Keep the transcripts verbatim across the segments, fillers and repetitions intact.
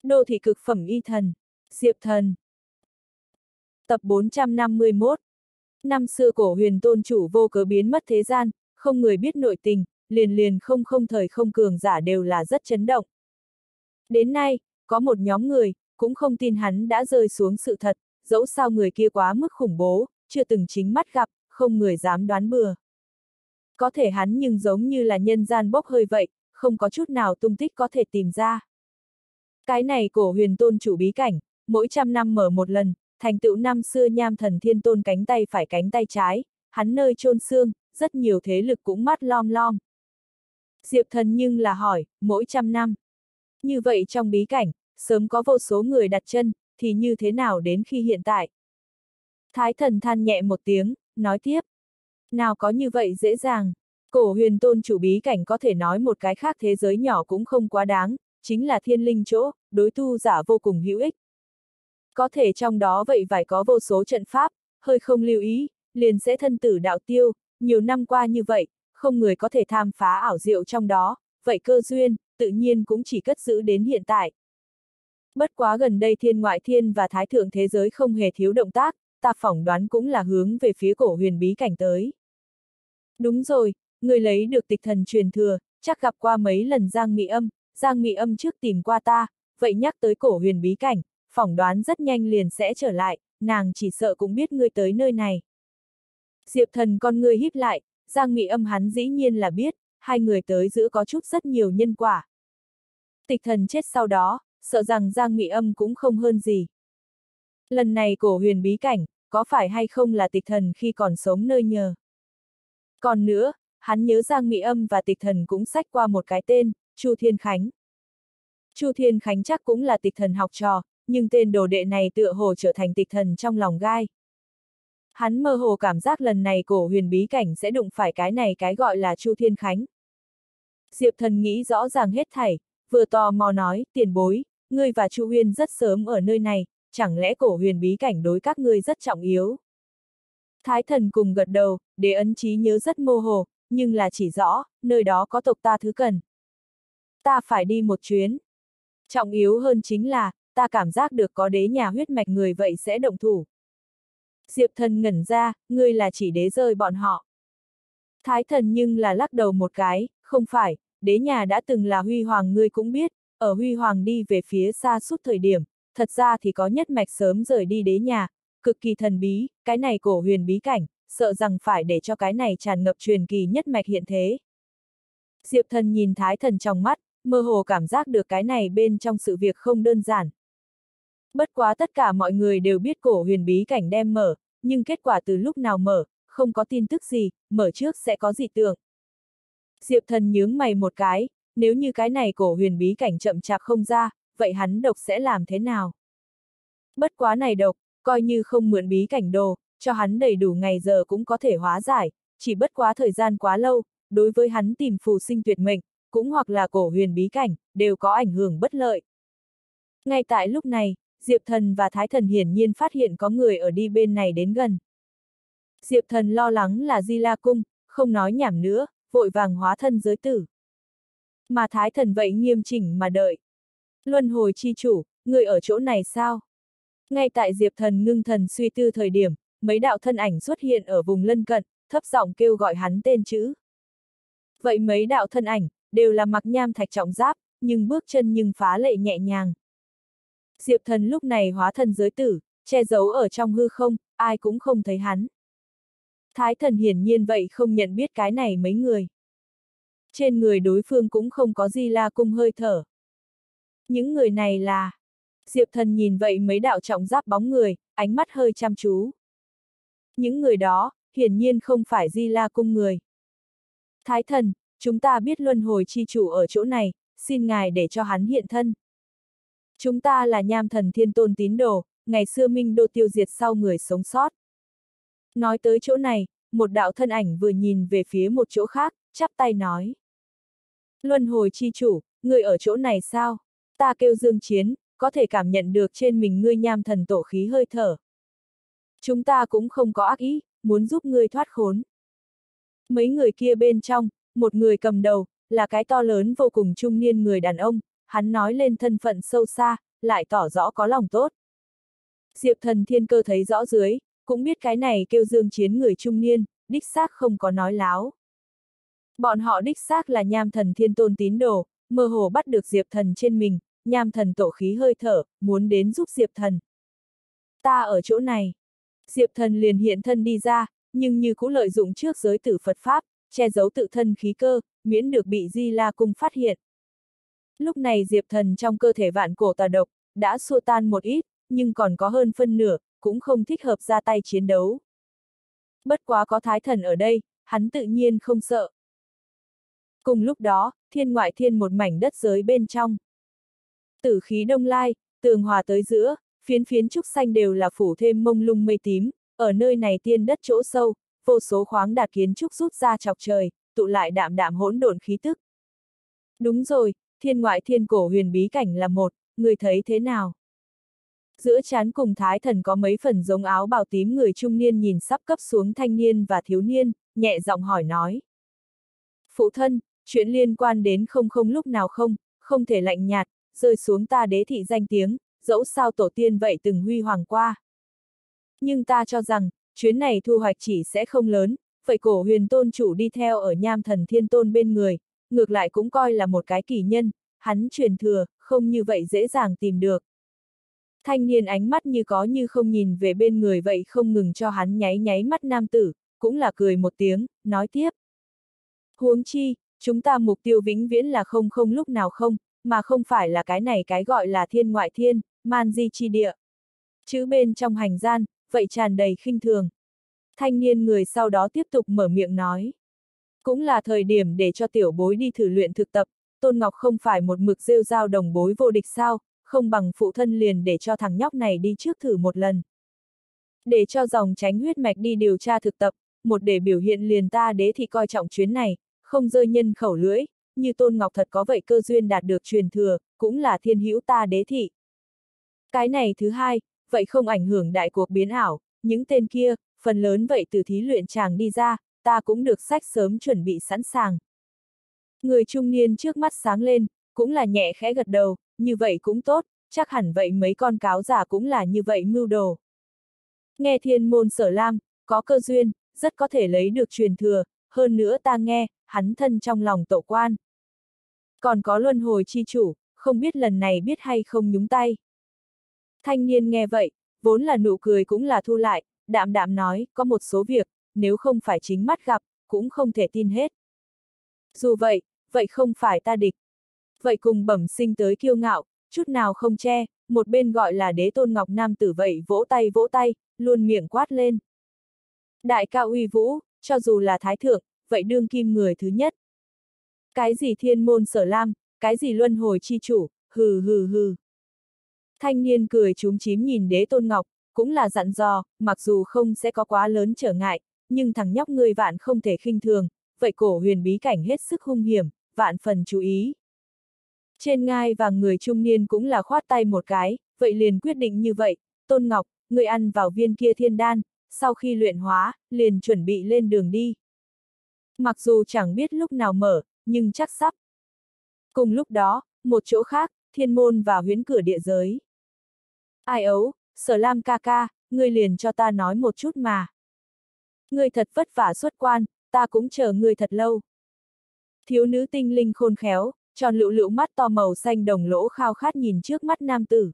Đô thị cực phẩm y thần, Diệp Thần. Tập bốn trăm năm mươi mốt. Năm xưa cổ huyền tôn chủ vô cớ biến mất thế gian, không người biết nội tình, liền liền không không thời không cường giả đều là rất chấn động. Đến nay, có một nhóm người, cũng không tin hắn đã rơi xuống sự thật, dẫu sao người kia quá mức khủng bố, chưa từng chính mắt gặp, không người dám đoán bừa. Có thể hắn nhưng giống như là nhân gian bốc hơi vậy, không có chút nào tung tích có thể tìm ra. Cái này cổ huyền tôn chủ bí cảnh, mỗi trăm năm mở một lần, thành tựu năm xưa nham thần thiên tôn cánh tay phải cánh tay trái, hắn nơi chôn xương, rất nhiều thế lực cũng mắt lom lom. Diệp Thần nhưng là hỏi, mỗi trăm năm. Như vậy trong bí cảnh, sớm có vô số người đặt chân, thì như thế nào đến khi hiện tại? Thái Thần than nhẹ một tiếng, nói tiếp. Nào có như vậy dễ dàng, cổ huyền tôn chủ bí cảnh có thể nói một cái khác thế giới nhỏ cũng không quá đáng, chính là thiên linh chỗ, đối tu giả vô cùng hữu ích. Có thể trong đó vậy phải có vô số trận pháp, hơi không lưu ý, liền sẽ thân tử đạo tiêu, nhiều năm qua như vậy, không người có thể tham phá ảo diệu trong đó, vậy cơ duyên, tự nhiên cũng chỉ cất giữ đến hiện tại. Bất quá gần đây thiên ngoại thiên và thái thượng thế giới không hề thiếu động tác, ta phỏng đoán cũng là hướng về phía cổ huyền bí cảnh tới. Đúng rồi, người lấy được tịch thần truyền thừa, chắc gặp qua mấy lần Giang Mị Âm, Giang Mị Âm trước tìm qua ta, vậy nhắc tới cổ huyền bí cảnh, phỏng đoán rất nhanh liền sẽ trở lại, nàng chỉ sợ cũng biết ngươi tới nơi này. Diệp Thần con ngươi híp lại, Giang Mị Âm hắn dĩ nhiên là biết, hai người tới giữa có chút rất nhiều nhân quả. Tịch thần chết sau đó, sợ rằng Giang Mị Âm cũng không hơn gì. Lần này cổ huyền bí cảnh, có phải hay không là tịch thần khi còn sống nơi nhờ? Còn nữa, hắn nhớ Giang Mị Âm và tịch thần cũng xách qua một cái tên, Chu Thiên Khánh. Chu Thiên Khánh chắc cũng là tịch thần học trò, nhưng tên đồ đệ này tựa hồ trở thành tịch thần trong lòng gai. Hắn mơ hồ cảm giác lần này cổ huyền bí cảnh sẽ đụng phải cái này cái gọi là Chu Thiên Khánh. Diệp Thần nghĩ rõ ràng hết thảy, vừa tò mò nói, tiền bối, ngươi và Chu Huyên rất sớm ở nơi này, chẳng lẽ cổ huyền bí cảnh đối các ngươi rất trọng yếu? Thái Thần cùng gật đầu, để ấn trí nhớ rất mơ hồ, nhưng là chỉ rõ, nơi đó có tộc ta thứ cần. Ta phải đi một chuyến. Trọng yếu hơn chính là, ta cảm giác được có đế nhà huyết mạch người vậy sẽ động thủ. Diệp Thần ngẩn ra, ngươi là chỉ đế rơi bọn họ. Thái Thần nhưng là lắc đầu một cái, không phải, đế nhà đã từng là huy hoàng ngươi cũng biết, ở huy hoàng đi về phía xa suốt thời điểm, thật ra thì có nhất mạch sớm rời đi đế nhà, cực kỳ thần bí, cái này cổ huyền bí cảnh, sợ rằng phải để cho cái này tràn ngập truyền kỳ nhất mạch hiện thế. Diệp Thần nhìn Thái Thần trong mắt, mơ hồ cảm giác được cái này bên trong sự việc không đơn giản. Bất quá tất cả mọi người đều biết cổ huyền bí cảnh đem mở, nhưng kết quả từ lúc nào mở, không có tin tức gì, mở trước sẽ có dị tượng. Diệp Thần nhướng mày một cái, nếu như cái này cổ huyền bí cảnh chậm chạp không ra, vậy hắn độc sẽ làm thế nào? Bất quá này độc, coi như không mượn bí cảnh đồ, cho hắn đầy đủ ngày giờ cũng có thể hóa giải, chỉ bất quá thời gian quá lâu, đối với hắn tìm phù sinh tuyệt mệnh, cũng hoặc là cổ huyền bí cảnh, đều có ảnh hưởng bất lợi. Ngay tại lúc này, Diệp Thần và Thái Thần hiển nhiên phát hiện có người ở đi bên này đến gần. Diệp Thần lo lắng là Di La Cung, không nói nhảm nữa, vội vàng hóa thân giới tử. Mà Thái Thần vậy nghiêm chỉnh mà đợi. Luân hồi chi chủ, người ở chỗ này sao? Ngay tại Diệp Thần ngưng thần suy tư thời điểm, mấy đạo thân ảnh xuất hiện ở vùng lân cận, thấp giọng kêu gọi hắn tên chữ. Vậy mấy đạo thân ảnh, đều là mặc nham thạch trọng giáp, nhưng bước chân nhưng phá lệ nhẹ nhàng. Diệp Thần lúc này hóa thân giới tử, che giấu ở trong hư không, ai cũng không thấy hắn. Thái Thần hiển nhiên vậy không nhận biết cái này mấy người. Trên người đối phương cũng không có Di La Cung hơi thở. Những người này là... Diệp Thần nhìn vậy mấy đạo trọng giáp bóng người, ánh mắt hơi chăm chú. Những người đó, hiển nhiên không phải Di La Cung người. Thái Thần, chúng ta biết luân hồi chi chủ ở chỗ này, xin ngài để cho hắn hiện thân. Chúng ta là nham thần thiên tôn tín đồ, ngày xưa Minh Đô tiêu diệt sau người sống sót. Nói tới chỗ này, một đạo thân ảnh vừa nhìn về phía một chỗ khác, chắp tay nói. Luân hồi chi chủ, ngươi ở chỗ này sao? Ta kêu Dương Chiến, có thể cảm nhận được trên mình ngươi nham thần tổ khí hơi thở. Chúng ta cũng không có ác ý, muốn giúp ngươi thoát khốn. Mấy người kia bên trong, một người cầm đầu, là cái to lớn vô cùng trung niên người đàn ông, hắn nói lên thân phận sâu xa, lại tỏ rõ có lòng tốt. Diệp Thần Thiên Cơ thấy rõ dưới, cũng biết cái này kêu Dương Chiến người trung niên, đích xác không có nói láo. Bọn họ đích xác là Nham Thần Thiên Tôn tín đồ, mơ hồ bắt được Diệp Thần trên mình, Nham Thần tổ khí hơi thở, muốn đến giúp Diệp Thần. Ta ở chỗ này. Diệp Thần liền hiện thân đi ra, nhưng như cũng lợi dụng trước giới tử Phật Pháp, che giấu tự thân khí cơ, miễn được bị Di La Cung phát hiện. Lúc này Diệp Thần trong cơ thể vạn cổ tà độc, đã xua tan một ít, nhưng còn có hơn phân nửa, cũng không thích hợp ra tay chiến đấu. Bất quá có Thái Thần ở đây, hắn tự nhiên không sợ. Cùng lúc đó, thiên ngoại thiên một mảnh đất giới bên trong. Tử khí đông lai, tường hòa tới giữa, phiến phiến trúc xanh đều là phủ thêm mông lung mây tím, ở nơi này tiên đất chỗ sâu, vô số khoáng đạt kiến trúc rút ra chọc trời, tụ lại đạm đạm hỗn độn khí tức. Đúng rồi, thiên ngoại thiên cổ huyền bí cảnh là một, người thấy thế nào? Giữa trán cùng Thái Thần có mấy phần giống áo bào tím người trung niên nhìn sắp cấp xuống thanh niên và thiếu niên, nhẹ giọng hỏi nói. Phụ thân, chuyện liên quan đến không không lúc nào không, không thể lạnh nhạt, rơi xuống ta đế thị danh tiếng, dẫu sao tổ tiên vậy từng huy hoàng qua. Nhưng ta cho rằng, chuyến này thu hoạch chỉ sẽ không lớn, vậy cổ huyền tôn chủ đi theo ở Nham Thần Thiên Tôn bên người, ngược lại cũng coi là một cái kỳ nhân, hắn truyền thừa, không như vậy dễ dàng tìm được. Thanh niên ánh mắt như có như không nhìn về bên người vậy không ngừng cho hắn nháy nháy mắt nam tử, cũng là cười một tiếng, nói tiếp. Huống chi, chúng ta mục tiêu vĩnh viễn là không không lúc nào không, mà không phải là cái này cái gọi là thiên ngoại thiên, man di chi địa. Chữ bên trong hành gian, vậy tràn đầy khinh thường. Thanh niên người sau đó tiếp tục mở miệng nói. Cũng là thời điểm để cho tiểu bối đi thử luyện thực tập, Tôn Ngọc không phải một mực rêu rao đồng bối vô địch sao, không bằng phụ thân liền để cho thằng nhóc này đi trước thử một lần. Để cho dòng tránh huyết mạch đi điều tra thực tập, một để biểu hiện liền ta đế thị coi trọng chuyến này, không rơi nhân khẩu lưỡi, như Tôn Ngọc thật có vậy cơ duyên đạt được truyền thừa, cũng là thiên hữu ta đế thị. Cái này thứ hai, vậy không ảnh hưởng đại cuộc biến ảo, những tên kia, phần lớn vậy từ thí luyện chàng đi ra, ta cũng được sách sớm chuẩn bị sẵn sàng. Người trung niên trước mắt sáng lên, cũng là nhẹ khẽ gật đầu, như vậy cũng tốt, chắc hẳn vậy mấy con cáo giả cũng là như vậy mưu đồ. Nghe Thiên Môn Sở Lam, có cơ duyên, rất có thể lấy được truyền thừa, hơn nữa ta nghe, hắn thân trong lòng tổ quan. Còn có luân hồi chi chủ, không biết lần này biết hay không nhúng tay. Thanh niên nghe vậy, vốn là nụ cười cũng là thu lại, đạm đạm nói, có một số việc, nếu không phải chính mắt gặp, cũng không thể tin hết. Dù vậy, vậy không phải ta địch. Vậy cùng bẩm sinh tới kiêu ngạo, chút nào không che, một bên gọi là đế tôn ngọc nam tử vậy vỗ tay vỗ tay, luôn miệng quát lên. Đại ca uy vũ, cho dù là thái thượng, vậy đương kim người thứ nhất. Cái gì thiên môn sở lam, cái gì luân hồi chi chủ, hừ hừ hừ. Thanh niên cười chúm chím nhìn đế tôn ngọc, cũng là dặn dò, mặc dù không sẽ có quá lớn trở ngại, nhưng thằng nhóc ngươi vạn không thể khinh thường, vậy cổ huyền bí cảnh hết sức hung hiểm, vạn phần chú ý. Trên ngai và người trung niên cũng là khoát tay một cái, vậy liền quyết định như vậy, Tôn Ngọc, ngươi ăn vào viên kia thiên đan, sau khi luyện hóa, liền chuẩn bị lên đường đi. Mặc dù chẳng biết lúc nào mở, nhưng chắc sắp. Cùng lúc đó, một chỗ khác, thiên môn và huyễn cửa địa giới. Ai ấu, Sở Lam ca ca, ngươi liền cho ta nói một chút mà. Ngươi thật vất vả xuất quan, ta cũng chờ ngươi thật lâu. Thiếu nữ tinh linh khôn khéo, tròn lựu lựu mắt to màu xanh đồng lỗ khao khát nhìn trước mắt nam tử.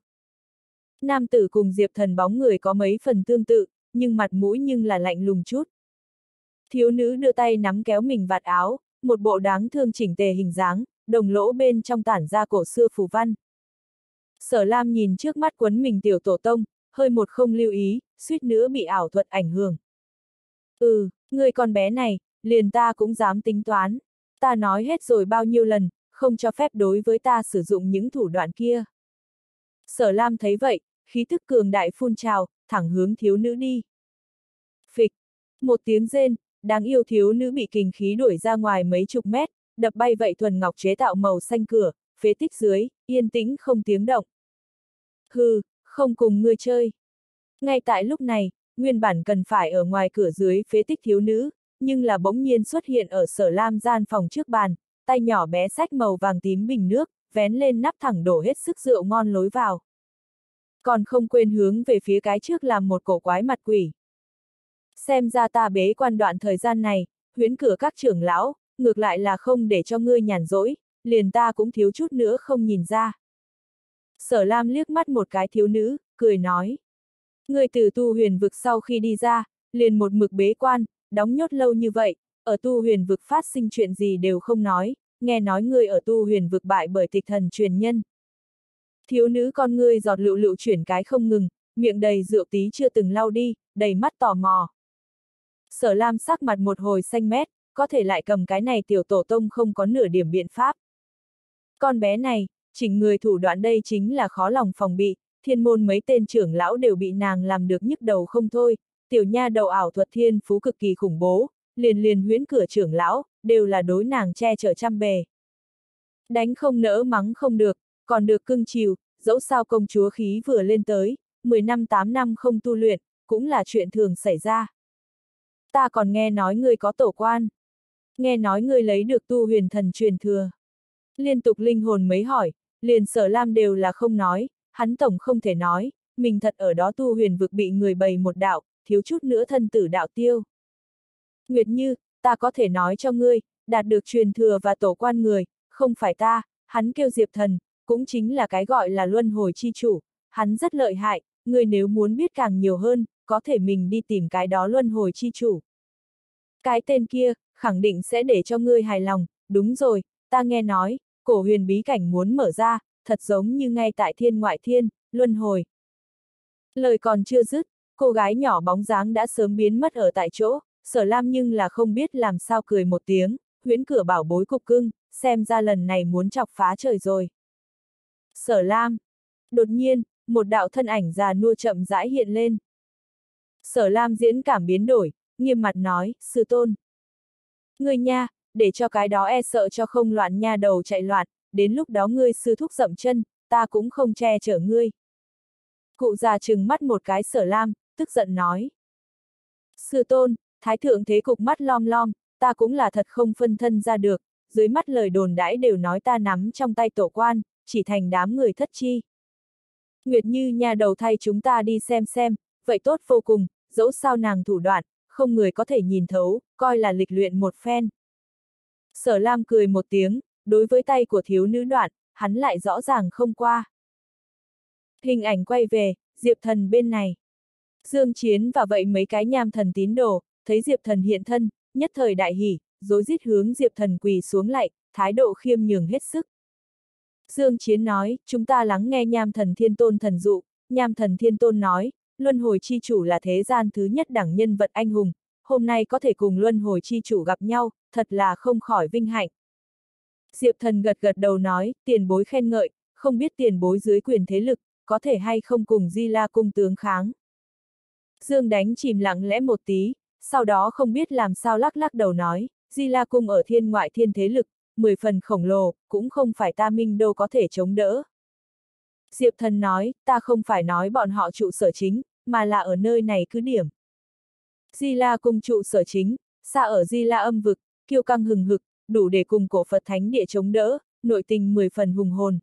Nam tử cùng Diệp Thần bóng người có mấy phần tương tự, nhưng mặt mũi nhưng là lạnh lùng chút. Thiếu nữ đưa tay nắm kéo mình vạt áo, một bộ đáng thương chỉnh tề hình dáng, đồng lỗ bên trong tản ra cổ xưa phù văn. Sở Lam nhìn trước mắt quấn mình tiểu tổ tông, hơi một không lưu ý, suýt nữa bị ảo thuật ảnh hưởng. Ừ, người con bé này, liền ta cũng dám tính toán. Ta nói hết rồi bao nhiêu lần, không cho phép đối với ta sử dụng những thủ đoạn kia. Sở Lam thấy vậy, khí thức cường đại phun trào, thẳng hướng thiếu nữ đi. Phịch, một tiếng rên, đáng yêu thiếu nữ bị kình khí đuổi ra ngoài mấy chục mét, đập bay vậy thuần ngọc chế tạo màu xanh cửa, phế tích dưới, yên tĩnh không tiếng động. Hừ, không cùng ngươi chơi. Ngay tại lúc này, nguyên bản cần phải ở ngoài cửa dưới phế tích thiếu nữ, nhưng là bỗng nhiên xuất hiện ở Sở Lam gian phòng trước bàn, tay nhỏ bé xách màu vàng tím bình nước, vén lên nắp thẳng đổ hết sức rượu ngon lối vào. Còn không quên hướng về phía cái trước làm một cổ quái mặt quỷ. Xem ra ta bế quan đoạn thời gian này, huyễn cửa các trưởng lão, ngược lại là không để cho ngươi nhàn rỗi, liền ta cũng thiếu chút nữa không nhìn ra. Sở Lam liếc mắt một cái thiếu nữ, cười nói. Ngươi từ tu huyền vực sau khi đi ra, liền một mực bế quan, đóng nhốt lâu như vậy, ở tu huyền vực phát sinh chuyện gì đều không nói, nghe nói ngươi ở tu huyền vực bại bởi tịch thần truyền nhân. Thiếu nữ con ngươi giọt lựu lựu chuyển cái không ngừng, miệng đầy rượu tí chưa từng lau đi, đầy mắt tò mò. Sở Lam sắc mặt một hồi xanh mét, có thể lại cầm cái này tiểu tổ tông không có nửa điểm biện pháp. Con bé này, chỉnh người thủ đoạn đây chính là khó lòng phòng bị, thiên môn mấy tên trưởng lão đều bị nàng làm được nhức đầu không thôi, tiểu nha đầu ảo thuật thiên phú cực kỳ khủng bố, liền liền huyễn cửa trưởng lão, đều là đối nàng che chở trăm bề. Đánh không nỡ mắng không được, còn được cưng chiều, dẫu sao công chúa khí vừa lên tới, mười năm tám năm không tu luyện, cũng là chuyện thường xảy ra. Ta còn nghe nói ngươi có tổ quan. Nghe nói ngươi lấy được tu huyền thần truyền thừa. Liên tục linh hồn mấy hỏi, liền Sở Lam đều là không nói, hắn tổng không thể nói, mình thật ở đó tu huyền vực bị người bày một đạo, thiếu chút nữa thân tử đạo tiêu. Nguyệt Như, ta có thể nói cho ngươi, đạt được truyền thừa và tổ quan người, không phải ta, hắn kêu Diệp Thần, cũng chính là cái gọi là luân hồi chi chủ, hắn rất lợi hại, ngươi nếu muốn biết càng nhiều hơn, có thể mình đi tìm cái đó luân hồi chi chủ. Cái tên kia, khẳng định sẽ để cho ngươi hài lòng, đúng rồi, ta nghe nói, cổ huyền bí cảnh muốn mở ra, thật giống như ngay tại thiên ngoại thiên, luân hồi. Lời còn chưa dứt, cô gái nhỏ bóng dáng đã sớm biến mất ở tại chỗ, Sở Lam nhưng là không biết làm sao cười một tiếng, huyễn cửa bảo bối cục cưng, xem ra lần này muốn chọc phá trời rồi. Sở Lam. Đột nhiên, một đạo thân ảnh già nua chậm rãi hiện lên. Sở Lam diễn cảm biến đổi, nghiêm mặt nói, sư tôn. Ngươi nha, để cho cái đó e sợ cho không loạn nha đầu chạy loạn, đến lúc đó ngươi sư thúc dậm chân, ta cũng không che chở ngươi. Cụ già trừng mắt một cái Sở Lam, tức giận nói. Sư tôn, thái thượng thế cục mắt lom lom, ta cũng là thật không phân thân ra được, dưới mắt lời đồn đãi đều nói ta nắm trong tay tổ quan, chỉ thành đám người thất chi. Nguyệt Như nhà đầu thay chúng ta đi xem xem, vậy tốt vô cùng, dẫu sao nàng thủ đoạn, không người có thể nhìn thấu, coi là lịch luyện một phen. Sở Lam cười một tiếng, đối với tay của thiếu nữ đoạn, hắn lại rõ ràng không qua. Hình ảnh quay về, Diệp Thần bên này. Dương Chiến và vậy mấy cái nham thần tín đồ, thấy Diệp Thần hiện thân, nhất thời đại hỉ, rối rít hướng Diệp Thần quỳ xuống lạy, thái độ khiêm nhường hết sức. Dương Chiến nói, chúng ta lắng nghe nham thần thiên tôn thần dụ, nham thần thiên tôn nói, luân hồi chi chủ là thế gian thứ nhất đẳng nhân vật anh hùng, hôm nay có thể cùng luân hồi chi chủ gặp nhau, thật là không khỏi vinh hạnh. Diệp Thần gật gật đầu nói, tiền bối khen ngợi, không biết tiền bối dưới quyền thế lực, có thể hay không cùng Di La cung tướng kháng. Dương Đánh chìm lặng lẽ một tí, sau đó không biết làm sao lắc lắc đầu nói, Di La cung ở thiên ngoại thiên thế lực, mười phần khổng lồ, cũng không phải ta Minh Đô có thể chống đỡ. Diệp Thần nói, ta không phải nói bọn họ trụ sở chính, mà là ở nơi này cứ điểm. Di La cung trụ sở chính, xa ở Di La âm vực, kiêu căng hừng hực, đủ để cùng cổ Phật thánh địa chống đỡ, nội tình mười phần hùng hồn.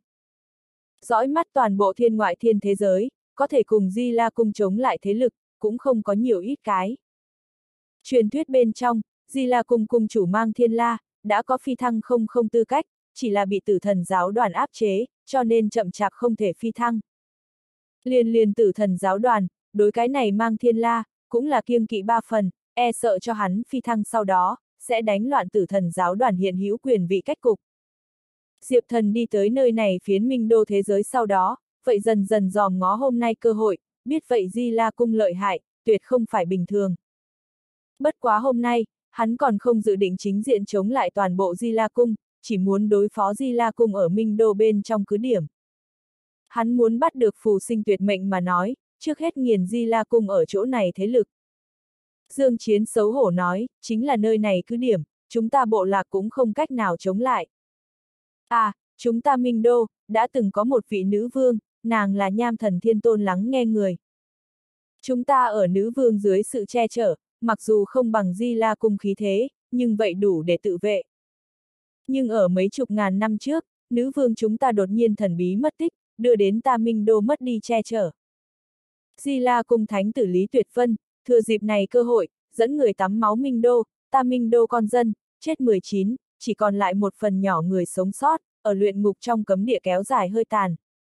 Dõi mắt toàn bộ thiên ngoại thiên thế giới, có thể cùng Di La cung chống lại thế lực, cũng không có nhiều ít cái. Truyền thuyết bên trong, Di La cung cung chủ Mang Thiên La, đã có phi thăng không không tư cách, chỉ là bị tử thần giáo đoàn áp chế, cho nên chậm chạp không thể phi thăng. Liên liên tử thần giáo đoàn, đối cái này Mang Thiên La, cũng là kiêng kỵ ba phần, e sợ cho hắn phi thăng sau đó, sẽ đánh loạn tử thần giáo đoàn hiện hữu quyền vị cách cục. Diệp Thần đi tới nơi này phiến Minh Đô thế giới sau đó, vậy dần dần dòm ngó hôm nay cơ hội, biết vậy Di La cung lợi hại, tuyệt không phải bình thường. Bất quá hôm nay, hắn còn không dự định chính diện chống lại toàn bộ Di La cung, chỉ muốn đối phó Di La cung ở Minh Đô bên trong cứ điểm. Hắn muốn bắt được phù sinh tuyệt mệnh mà nói, trước hết nghiền Di La cung ở chỗ này thế lực. Dương Chiến xấu hổ nói, chính là nơi này cứ điểm, chúng ta bộ lạc cũng không cách nào chống lại. À, chúng ta Minh Đô, đã từng có một vị nữ vương, nàng là nham thần thiên tôn lắng nghe người. Chúng ta ở nữ vương dưới sự che chở, mặc dù không bằng Di La cung khí thế, nhưng vậy đủ để tự vệ. Nhưng ở mấy chục ngàn năm trước, nữ vương chúng ta đột nhiên thần bí mất tích, đưa đến ta Minh Đô mất đi che chở. Di La cung thánh tử Lý Tuyệt Vân, thừa dịp này cơ hội, dẫn người tắm máu Minh Đô, ta Minh Đô con dân, chết mười chín, chỉ còn lại một phần nhỏ người sống sót, ở luyện ngục trong cấm địa kéo dài hơi tàn.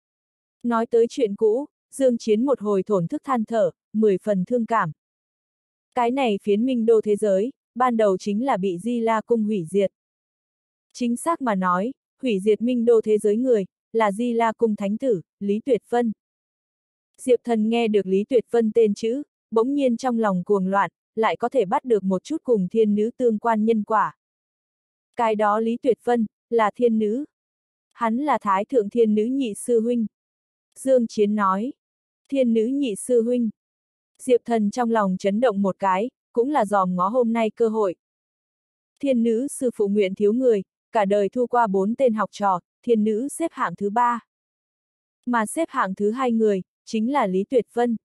Nói tới chuyện cũ, Dương Chiến một hồi thổn thức than thở, mười phần thương cảm. Cái này phiến Minh Đô thế giới, ban đầu chính là bị Di La cung hủy diệt. Chính xác mà nói, hủy diệt Minh Đô thế giới người, là Di La cung thánh tử, Lý Tuyệt Vân. Diệp Thần nghe được Lý Tuyệt Vân tên chữ, bỗng nhiên trong lòng cuồng loạn, lại có thể bắt được một chút cùng thiên nữ tương quan nhân quả. Cái đó Lý Tuyệt Vân, là thiên nữ. Hắn là Thái Thượng Thiên Nữ nhị sư huynh. Dương Chiến nói, Thiên Nữ nhị sư huynh. Diệp Thần trong lòng chấn động một cái, cũng là dòm ngó hôm nay cơ hội. Thiên nữ sư phụ nguyện thiếu người, cả đời thu qua bốn tên học trò, thiên nữ xếp hạng thứ ba. Mà xếp hạng thứ hai người, chính là Lý Tuyệt Vân.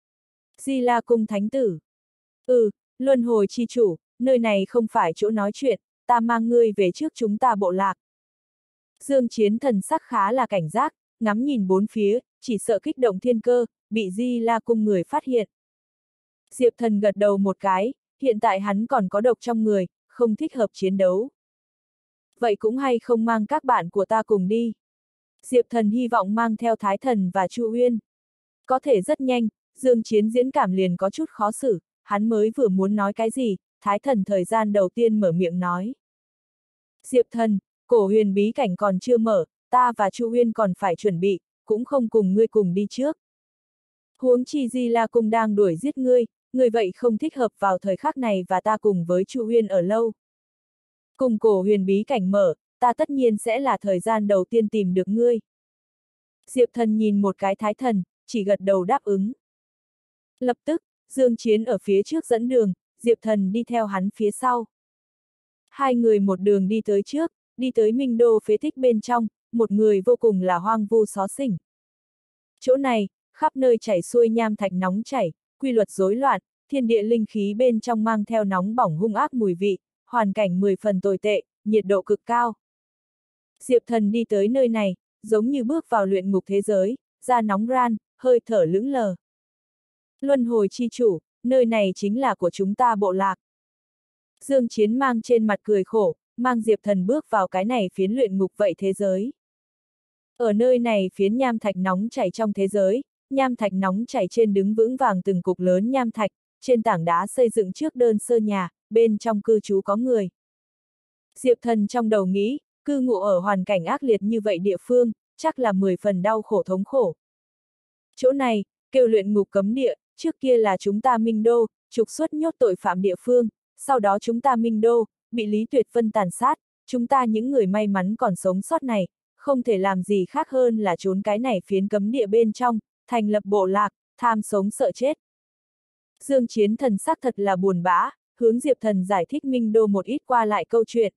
Di La cung thánh tử. Ừ, luân hồi chi chủ, nơi này không phải chỗ nói chuyện, ta mang ngươi về trước chúng ta bộ lạc. Dương Chiến thần sắc khá là cảnh giác, ngắm nhìn bốn phía, chỉ sợ kích động thiên cơ, bị Di La cung người phát hiện. Diệp Thần gật đầu một cái, hiện tại hắn còn có độc trong người, không thích hợp chiến đấu. Vậy cũng hay không mang các bạn của ta cùng đi. Diệp Thần hy vọng mang theo Thái Thần và Chu Uyên. Có thể rất nhanh, Dương Chiến diễn cảm liền có chút khó xử, hắn mới vừa muốn nói cái gì, Thái Thần thời gian đầu tiên mở miệng nói. Diệp Thần, cổ huyền bí cảnh còn chưa mở, ta và Chu Uyên còn phải chuẩn bị, cũng không cùng ngươi cùng đi trước. Huống chi Di La cung đang đuổi giết ngươi, ngươi vậy không thích hợp vào thời khắc này và ta cùng với Chu Uyên ở lâu. Cùng cổ huyền bí cảnh mở, ta tất nhiên sẽ là thời gian đầu tiên tìm được ngươi. Diệp Thần nhìn một cái Thái Thần, chỉ gật đầu đáp ứng. Lập tức, Dương Chiến ở phía trước dẫn đường, Diệp Thần đi theo hắn phía sau. Hai người một đường đi tới trước, đi tới Minh Đô phế tích bên trong, một người vô cùng là hoang vu xó xỉnh. Chỗ này, khắp nơi chảy xuôi nham thạch nóng chảy, quy luật rối loạn, thiên địa linh khí bên trong mang theo nóng bỏng hung ác mùi vị, hoàn cảnh mười phần tồi tệ, nhiệt độ cực cao. Diệp Thần đi tới nơi này, giống như bước vào luyện ngục thế giới, da nóng ran, hơi thở lững lờ. Luân hồi chi chủ, nơi này chính là của chúng ta bộ lạc. Dương Chiến mang trên mặt cười khổ, mang Diệp Thần bước vào cái này phiến luyện ngục vậy thế giới. Ở nơi này phiến nham thạch nóng chảy trong thế giới, nham thạch nóng chảy trên đứng vững vàng từng cục lớn nham thạch, trên tảng đá xây dựng trước đơn sơ nhà, bên trong cư trú có người. Diệp Thần trong đầu nghĩ, cư ngụ ở hoàn cảnh ác liệt như vậy địa phương, chắc là mười phần đau khổ thống khổ. Chỗ này, kêu luyện ngục cấm địa, trước kia là chúng ta Minh Đô, trục xuất nhốt tội phạm địa phương, sau đó chúng ta Minh Đô, bị Lý Tuyệt Vân tàn sát, chúng ta những người may mắn còn sống sót này, không thể làm gì khác hơn là trốn cái này phiến cấm địa bên trong, thành lập bộ lạc, tham sống sợ chết. Dương Chiến thần sắc thật là buồn bã, hướng Diệp Thần giải thích Minh Đô một ít qua lại câu chuyện.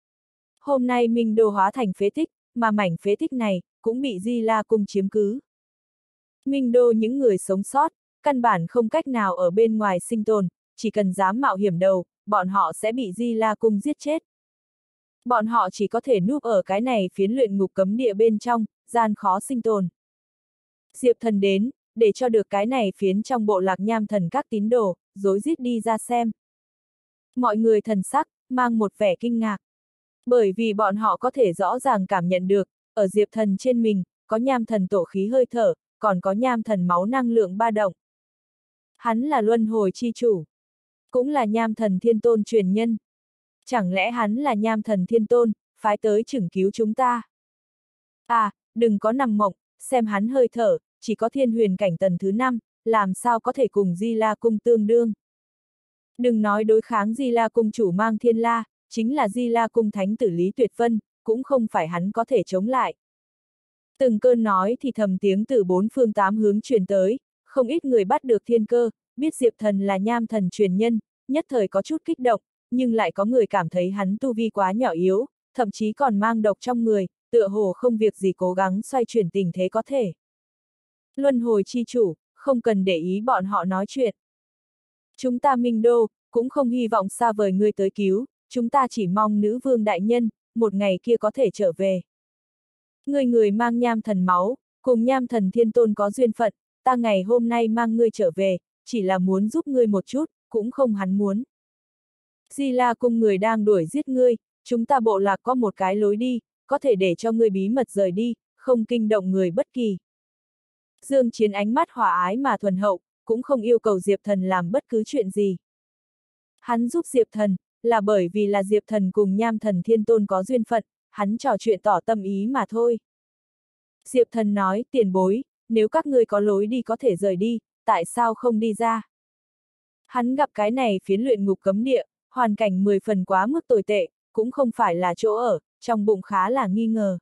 Hôm nay Minh Đô hóa thành phế tích, mà mảnh phế tích này, cũng bị Di La cung chiếm cứ. Minh Đô những người sống sót, căn bản không cách nào ở bên ngoài sinh tồn, chỉ cần dám mạo hiểm đầu, bọn họ sẽ bị Di La cung giết chết. Bọn họ chỉ có thể núp ở cái này phiến luyện ngục cấm địa bên trong, gian khó sinh tồn. Diệp Thần đến, để cho được cái này phiến trong bộ lạc nham thần các tín đồ, rối rít đi ra xem. Mọi người thần sắc, mang một vẻ kinh ngạc. Bởi vì bọn họ có thể rõ ràng cảm nhận được, ở Diệp Thần trên mình, có nham thần tổ khí hơi thở, còn có nham thần máu năng lượng ba động. Hắn là luân hồi chi chủ. Cũng là nham thần thiên tôn truyền nhân. Chẳng lẽ hắn là nham thần thiên tôn, phái tới chừng cứu chúng ta? À, đừng có nằm mộng, xem hắn hơi thở, chỉ có thiên huyền cảnh tầng thứ năm, làm sao có thể cùng Di La cung tương đương. Đừng nói đối kháng Di La cung chủ mang thiên la, chính là Di La cung thánh tử Lý Tuyệt Vân, cũng không phải hắn có thể chống lại. Từng cơn nói thì thầm tiếng từ bốn phương tám hướng truyền tới, không ít người bắt được thiên cơ, biết Diệp Thần là nham thần truyền nhân, nhất thời có chút kích động, nhưng lại có người cảm thấy hắn tu vi quá nhỏ yếu, thậm chí còn mang độc trong người, tựa hồ không việc gì cố gắng xoay chuyển tình thế có thể. Luân hồi chi chủ, không cần để ý bọn họ nói chuyện. Chúng ta Minh Đô, cũng không hy vọng xa vời ngươi tới cứu, chúng ta chỉ mong nữ vương đại nhân, một ngày kia có thể trở về. Người người mang nham thần máu, cùng nham thần thiên tôn có duyên phận, ta ngày hôm nay mang ngươi trở về, chỉ là muốn giúp ngươi một chút, cũng không hắn muốn. Di La cung người đang đuổi giết ngươi, chúng ta bộ lạc có một cái lối đi, có thể để cho ngươi bí mật rời đi, không kinh động người bất kỳ. Dương Chiến ánh mắt hòa ái mà thuần hậu, cũng không yêu cầu Diệp Thần làm bất cứ chuyện gì. Hắn giúp Diệp Thần, là bởi vì là Diệp Thần cùng Nham Thần Thiên Tôn có duyên phận, hắn trò chuyện tỏ tâm ý mà thôi. Diệp Thần nói, tiền bối, nếu các ngươi có lối đi có thể rời đi, tại sao không đi ra? Hắn gặp cái này phiến luyện ngục cấm địa, hoàn cảnh mười phần quá mức tồi tệ, cũng không phải là chỗ ở, trong bụng khá là nghi ngờ.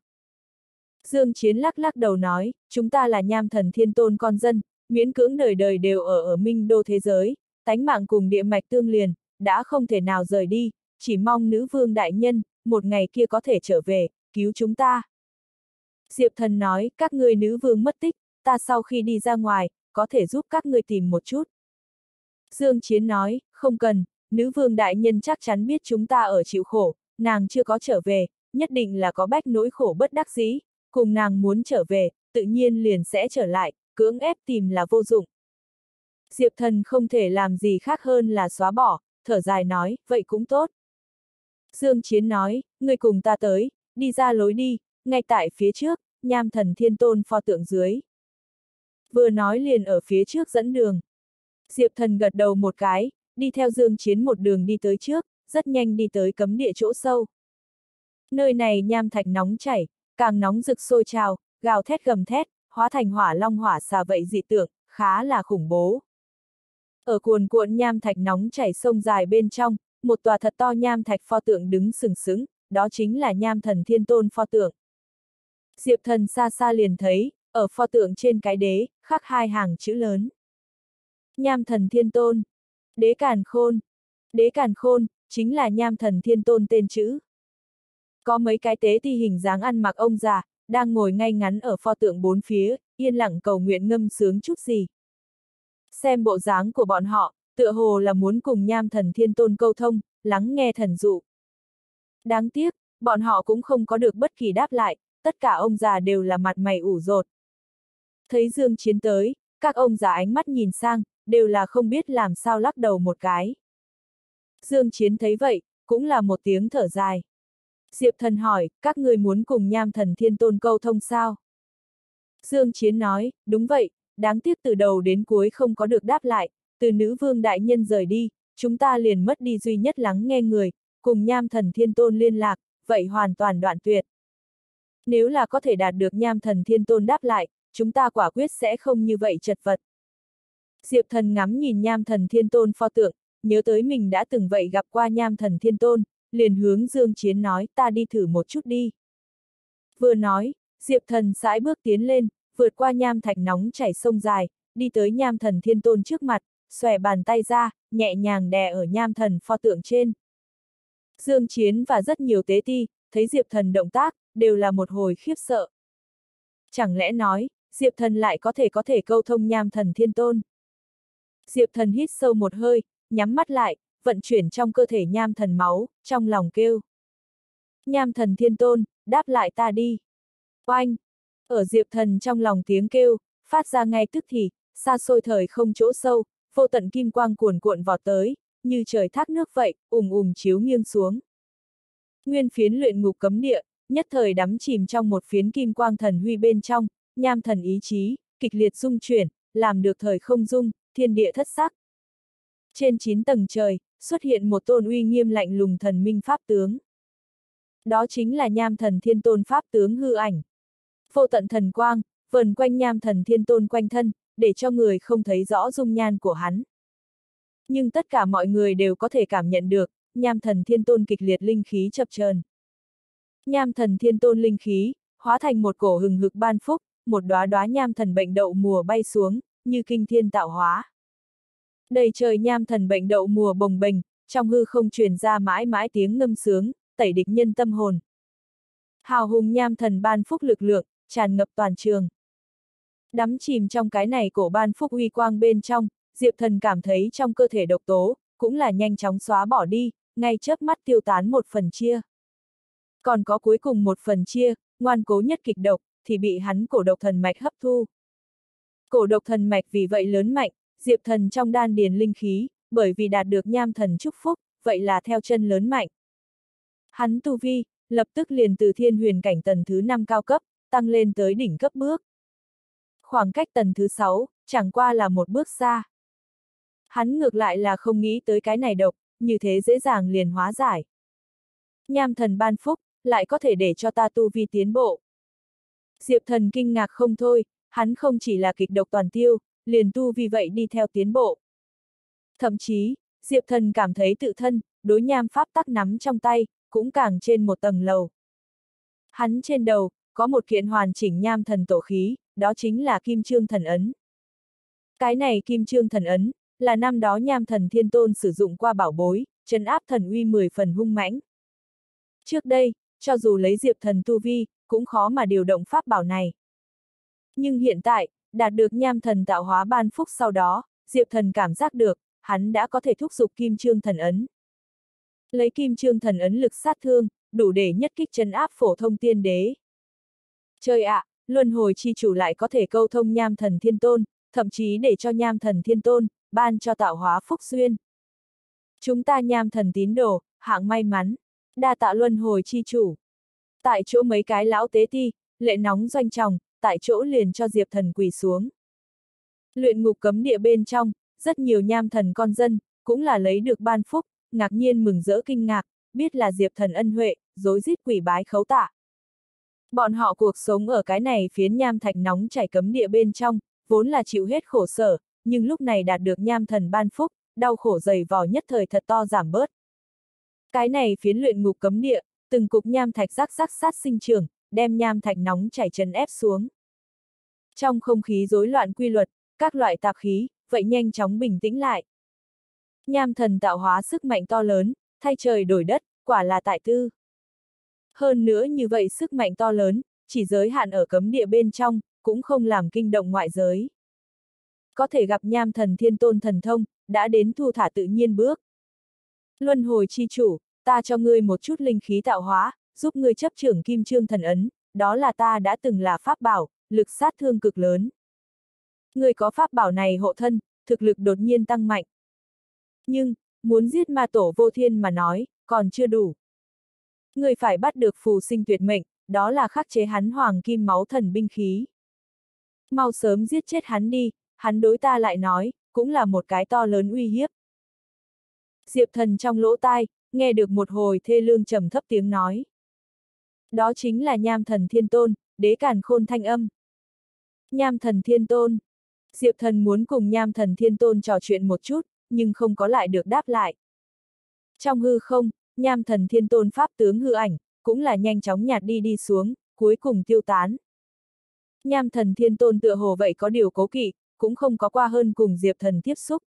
Dương Chiến lắc lắc đầu nói, chúng ta là Nham Thần Thiên Tôn con dân, miễn cưỡng đời đời đều ở ở Minh Đô thế giới, tánh mạng cùng địa mạch tương liền, đã không thể nào rời đi, chỉ mong nữ vương đại nhân, một ngày kia có thể trở về, cứu chúng ta. Diệp Thần nói, các ngươi nữ vương mất tích, ta sau khi đi ra ngoài, có thể giúp các ngươi tìm một chút. Dương Chiến nói, không cần, nữ vương đại nhân chắc chắn biết chúng ta ở chịu khổ, nàng chưa có trở về, nhất định là có bách nỗi khổ bất đắc dĩ, cùng nàng muốn trở về, tự nhiên liền sẽ trở lại, cưỡng ép tìm là vô dụng. Diệp Thần không thể làm gì khác hơn là xóa bỏ, thở dài nói, vậy cũng tốt. Dương Chiến nói, ngươi cùng ta tới, đi ra lối đi, ngay tại phía trước, Nham Thần Thiên Tôn pho tượng dưới. Vừa nói liền ở phía trước dẫn đường. Diệp Thần gật đầu một cái, đi theo Dương Chiến một đường đi tới trước, rất nhanh đi tới cấm địa chỗ sâu. Nơi này nham thạch nóng chảy, càng nóng rực sôi trào, gào thét gầm thét, hóa thành hỏa long hỏa xà vậy dị tượng, khá là khủng bố. Ở cuồn cuộn nham thạch nóng chảy sông dài bên trong, một tòa thật to nham thạch pho tượng đứng sừng sững, đó chính là Nham Thần Thiên Tôn pho tượng. Diệp Thần xa xa liền thấy, ở pho tượng trên cái đế, khắc hai hàng chữ lớn. Nham Thần Thiên Tôn, Đế Càn Khôn. Đế Càn Khôn, chính là Nham Thần Thiên Tôn tên chữ. Có mấy cái tế ti hình dáng ăn mặc ông già, đang ngồi ngay ngắn ở pho tượng bốn phía, yên lặng cầu nguyện ngâm sướng chút gì. Xem bộ dáng của bọn họ, tựa hồ là muốn cùng Nham Thần Thiên Tôn câu thông, lắng nghe thần dụ. Đáng tiếc, bọn họ cũng không có được bất kỳ đáp lại, tất cả ông già đều là mặt mày ủ rột. Thấy Dương Chiến tới, các ông già ánh mắt nhìn sang, đều là không biết làm sao lắc đầu một cái. Dương Chiến thấy vậy, cũng là một tiếng thở dài. Diệp Thần hỏi, các người muốn cùng Nham Thần Thiên Tôn câu thông sao? Dương Chiến nói, đúng vậy, đáng tiếc từ đầu đến cuối không có được đáp lại, từ nữ vương đại nhân rời đi, chúng ta liền mất đi duy nhất lắng nghe người, cùng Nham Thần Thiên Tôn liên lạc, vậy hoàn toàn đoạn tuyệt. Nếu là có thể đạt được Nham Thần Thiên Tôn đáp lại, chúng ta quả quyết sẽ không như vậy chật vật. Diệp Thần ngắm nhìn Nham Thần Thiên Tôn pho tượng, nhớ tới mình đã từng vậy gặp qua Nham Thần Thiên Tôn, liền hướng Dương Chiến nói, ta đi thử một chút đi. Vừa nói, Diệp Thần sải bước tiến lên, vượt qua nham thạch nóng chảy sông dài, đi tới Nham Thần Thiên Tôn trước mặt, xòe bàn tay ra, nhẹ nhàng đè ở Nham Thần pho tượng trên. Dương Chiến và rất nhiều tế ti, thấy Diệp Thần động tác, đều là một hồi khiếp sợ. Chẳng lẽ nói, Diệp Thần lại có thể có thể câu thông Nham Thần Thiên Tôn? Diệp Thần hít sâu một hơi, nhắm mắt lại, vận chuyển trong cơ thể Nham Thần máu, trong lòng kêu. Nham Thần Thiên Tôn, đáp lại ta đi. Oanh! Ở Diệp Thần trong lòng tiếng kêu, phát ra ngay tức thì, xa xôi thời không chỗ sâu, vô tận kim quang cuồn cuộn vọt tới, như trời thác nước vậy, ùm ùm chiếu nghiêng xuống. Nguyên phiến luyện ngục cấm địa, nhất thời đắm chìm trong một phiến kim quang thần huy bên trong, Nham Thần ý chí, kịch liệt rung chuyển, làm được thời không rung, thiên địa thất sắc. Trên chín tầng trời, xuất hiện một tôn uy nghiêm lạnh lùng thần minh pháp tướng. Đó chính là Nham Thần Thiên Tôn pháp tướng hư ảnh. Vô tận thần quang, vần quanh Nham Thần Thiên Tôn quanh thân, để cho người không thấy rõ dung nhan của hắn. Nhưng tất cả mọi người đều có thể cảm nhận được, Nham Thần Thiên Tôn kịch liệt linh khí chập chờn. Nham Thần Thiên Tôn linh khí, hóa thành một cổ hừng hực ban phúc, một đóa đóa nham thần bệnh đậu mùa bay xuống, như kinh thiên tạo hóa. Đầy trời nham thần bệnh đậu mùa bồng bềnh, trong hư không truyền ra mãi mãi tiếng ngâm sướng, tẩy địch nhân tâm hồn. Hào hùng nham thần ban phúc lực lượng, tràn ngập toàn trường. Đắm chìm trong cái này cổ ban phúc uy quang bên trong, Diệp Thần cảm thấy trong cơ thể độc tố, cũng là nhanh chóng xóa bỏ đi, ngay chớp mắt tiêu tán một phần chia. Còn có cuối cùng một phần chia, ngoan cố nhất kịch độc, thì bị hắn cổ độc thần mạch hấp thu. Cổ độc thần mạch vì vậy lớn mạnh, Diệp Thần trong đan điền linh khí, bởi vì đạt được nham thần chúc phúc, vậy là theo chân lớn mạnh. Hắn tu vi, lập tức liền từ thiên huyền cảnh tầng thứ năm cao cấp, tăng lên tới đỉnh cấp bước. Khoảng cách tầng thứ sáu, chẳng qua là một bước xa. Hắn ngược lại là không nghĩ tới cái này độc, như thế dễ dàng liền hóa giải. Nham thần ban phúc, lại có thể để cho ta tu vi tiến bộ. Diệp Thần kinh ngạc không thôi, hắn không chỉ là kịch độc toàn tiêu, liền tu vì vậy đi theo tiến bộ. Thậm chí, Diệp Thần cảm thấy tự thân, đối nham pháp tắc nắm trong tay, cũng càng trên một tầng lầu. Hắn trên đầu, có một kiện hoàn chỉnh nham thần tổ khí, đó chính là Kim Trương Thần Ấn. Cái này Kim Trương Thần Ấn, là năm đó nham thần thiên tôn sử dụng qua bảo bối, trấn áp thần uy mười phần hung mãnh. Trước đây, cho dù lấy Diệp Thần tu vi, cũng khó mà điều động pháp bảo này. Nhưng hiện tại, đạt được nham thần tạo hóa ban phúc sau đó, Diệp Thần cảm giác được, hắn đã có thể thúc giục Kim Trương Thần Ấn. Lấy Kim Trương Thần Ấn lực sát thương, đủ để nhất kích trấn áp phổ thông tiên đế. Trời ạ, à, luân hồi chi chủ lại có thể câu thông nham thần thiên tôn, thậm chí để cho nham thần thiên tôn, ban cho tạo hóa phúc duyên. Chúng ta nham thần tín đồ, hạng may mắn, đa tạ luân hồi chi chủ. Tại chỗ mấy cái lão tế ti, lệ nóng doanh tròng, tại chỗ liền cho Diệp Thần quỳ xuống. Luyện ngục cấm địa bên trong, rất nhiều nham thần con dân, cũng là lấy được ban phúc, ngạc nhiên mừng rỡ kinh ngạc, biết là Diệp Thần ân huệ, rối rít quỳ bái khấu tạ. Bọn họ cuộc sống ở cái này phiến nham thạch nóng chảy cấm địa bên trong, vốn là chịu hết khổ sở, nhưng lúc này đạt được nham thần ban phúc, đau khổ dày vò nhất thời thật to giảm bớt. Cái này phiến luyện ngục cấm địa, từng cục nham thạch rắc rắc sát sinh trưởng, đem nham thạch nóng chảy trấn ép xuống. Trong không khí rối loạn quy luật, các loại tạp khí, vậy nhanh chóng bình tĩnh lại. Nham thần tạo hóa sức mạnh to lớn, thay trời đổi đất, quả là tại tư. Hơn nữa như vậy sức mạnh to lớn, chỉ giới hạn ở cấm địa bên trong, cũng không làm kinh động ngoại giới. Có thể gặp nham thần thiên tôn thần thông, đã đến thu thả tự nhiên bước. Luân hồi chi chủ, ta cho ngươi một chút linh khí tạo hóa, giúp ngươi chấp trưởng Kim Trương Thần Ấn, đó là ta đã từng là pháp bảo, lực sát thương cực lớn. Ngươi có pháp bảo này hộ thân, thực lực đột nhiên tăng mạnh. Nhưng, muốn giết ma tổ vô thiên mà nói, còn chưa đủ. Ngươi phải bắt được phù sinh tuyệt mệnh, đó là khắc chế hắn hoàng kim máu thần binh khí. Mau sớm giết chết hắn đi, hắn đối ta lại nói, cũng là một cái to lớn uy hiếp. Diệp Thần trong lỗ tai, nghe được một hồi thê lương trầm thấp tiếng nói. Đó chính là nham thần thiên tôn, đế càn khôn thanh âm. Nham thần thiên tôn. Diệp Thần muốn cùng nham thần thiên tôn trò chuyện một chút, nhưng không có lại được đáp lại. Trong hư không, nham thần thiên tôn pháp tướng hư ảnh, cũng là nhanh chóng nhạt đi đi xuống, cuối cùng tiêu tán. Nham thần thiên tôn tựa hồ vậy có điều cố kỵ, cũng không có qua hơn cùng Diệp Thần tiếp xúc.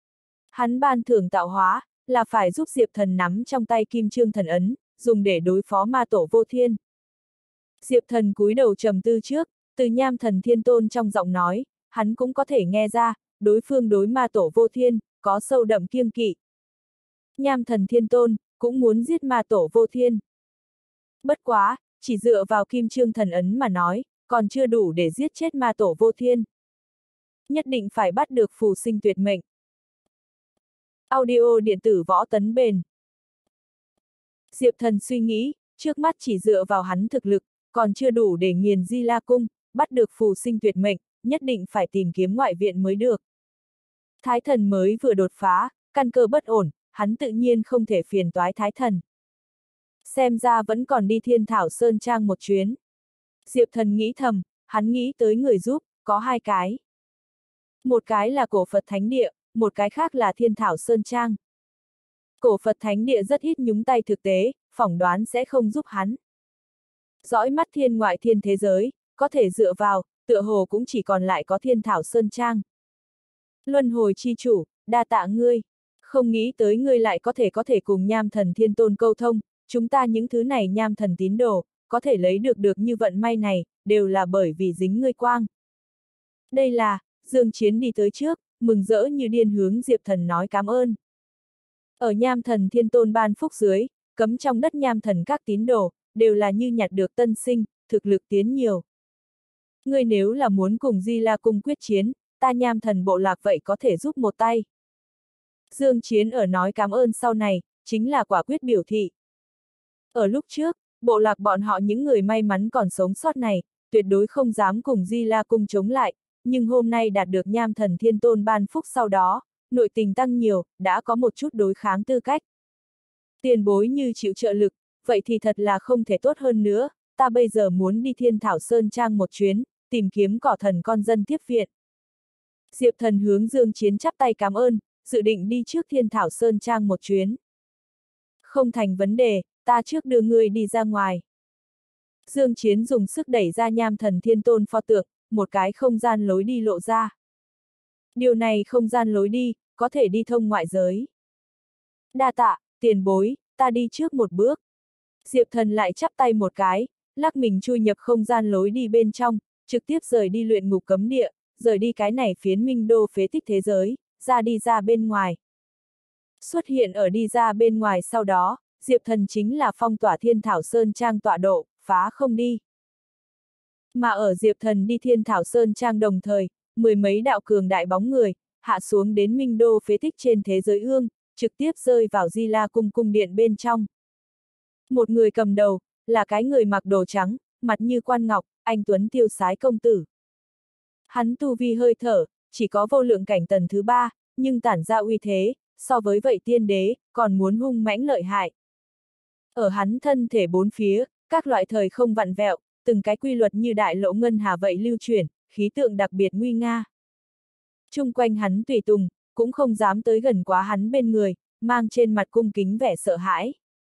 Hắn ban thưởng tạo hóa, là phải giúp Diệp Thần nắm trong tay Kim Trương Thần Ấn, dùng để đối phó ma tổ vô thiên. Diệp Thần cúi đầu trầm tư trước, từ nham thần thiên tôn trong giọng nói, hắn cũng có thể nghe ra, đối phương đối ma tổ vô thiên, có sâu đậm kiêng kỵ. Nham thần thiên tôn, cũng muốn giết ma tổ vô thiên. Bất quá, chỉ dựa vào Kim Trương Thần Ấn mà nói, còn chưa đủ để giết chết ma tổ vô thiên. Nhất định phải bắt được phù sinh tuyệt mệnh. Audio điện tử võ tấn bền. Diệp Thần suy nghĩ, trước mắt chỉ dựa vào hắn thực lực, còn chưa đủ để nghiền Di La Cung, bắt được phù sinh tuyệt mệnh, nhất định phải tìm kiếm ngoại viện mới được. Thái thần mới vừa đột phá, căn cơ bất ổn, hắn tự nhiên không thể phiền toái Thái thần. Xem ra vẫn còn đi Thiên Thảo Sơn Trang một chuyến. Diệp Thần nghĩ thầm, hắn nghĩ tới người giúp, có hai cái. Một cái là Cổ Phật Thánh Địa, một cái khác là Thiên Thảo Sơn Trang. Cổ Phật Thánh Địa rất ít nhúng tay thực tế, phỏng đoán sẽ không giúp hắn. Dõi mắt thiên ngoại thiên thế giới, có thể dựa vào, tựa hồ cũng chỉ còn lại có Thiên Thảo Sơn Trang. Luân hồi chi chủ, đa tạ ngươi. Không nghĩ tới ngươi lại có thể có thể cùng nham thần thiên tôn câu thông, chúng ta những thứ này nham thần tín đồ, có thể lấy được được như vận may này, đều là bởi vì dính ngươi quang. Đây là, Dương Chiến đi tới trước, mừng rỡ như điên hướng Diệp Thần nói cảm ơn. Ở nham thần thiên tôn ban phúc dưới, cấm trong đất nham thần các tín đồ, đều là như nhặt được tân sinh, thực lực tiến nhiều. Ngươi nếu là muốn cùng Di La Cung quyết chiến, ta Nham Thần bộ lạc vậy có thể giúp một tay. Dương Chiến ở nói cảm ơn sau này, chính là quả quyết biểu thị. Ở lúc trước, bộ lạc bọn họ những người may mắn còn sống sót này, tuyệt đối không dám cùng Di La Cung chống lại, nhưng hôm nay đạt được Nham Thần Thiên Tôn ban phúc sau đó, nội tình tăng nhiều, đã có một chút đối kháng tư cách. Tiền bối như chịu trợ lực, vậy thì thật là không thể tốt hơn nữa, ta bây giờ muốn đi Thiên Thảo Sơn Trang một chuyến, tìm kiếm cỏ thần con dân tiếp viện. Diệp Thần hướng Dương Chiến chắp tay cảm ơn, dự định đi trước Thiên Thảo Sơn Trang một chuyến. Không thành vấn đề, ta trước đưa ngươi đi ra ngoài. Dương Chiến dùng sức đẩy ra Nham Thần Thiên Tôn pho tượng, một cái không gian lối đi lộ ra. Điều này không gian lối đi, có thể đi thông ngoại giới. Đa tạ, tiền bối, ta đi trước một bước. Diệp Thần lại chắp tay một cái, lắc mình chui nhập không gian lối đi bên trong, trực tiếp rời đi luyện ngục cấm địa, rời đi cái này phiến minh đô phế tích thế giới, ra đi ra bên ngoài. Xuất hiện ở đi ra bên ngoài sau đó, Diệp Thần chính là phong tỏa Thiên Thảo Sơn Trang tọa độ, phá không đi. Mà ở Diệp Thần đi Thiên Thảo Sơn Trang đồng thời, mười mấy đạo cường đại bóng người, hạ xuống đến minh đô phế tích trên thế giới ương, trực tiếp rơi vào Di La Cung cung điện bên trong. Một người cầm đầu, là cái người mặc đồ trắng, mặt như quan ngọc, anh tuấn tiêu sái công tử. Hắn tu vi hơi thở, chỉ có vô lượng cảnh tầng thứ ba, nhưng tản ra uy thế, so với vậy tiên đế, còn muốn hung mãnh lợi hại. Ở hắn thân thể bốn phía, các loại thời không vặn vẹo, từng cái quy luật như đại lỗ ngân hà vậy lưu chuyển, khí tượng đặc biệt nguy nga. Chung quanh hắn tùy tùng, cũng không dám tới gần quá hắn bên người, mang trên mặt cung kính vẻ sợ hãi.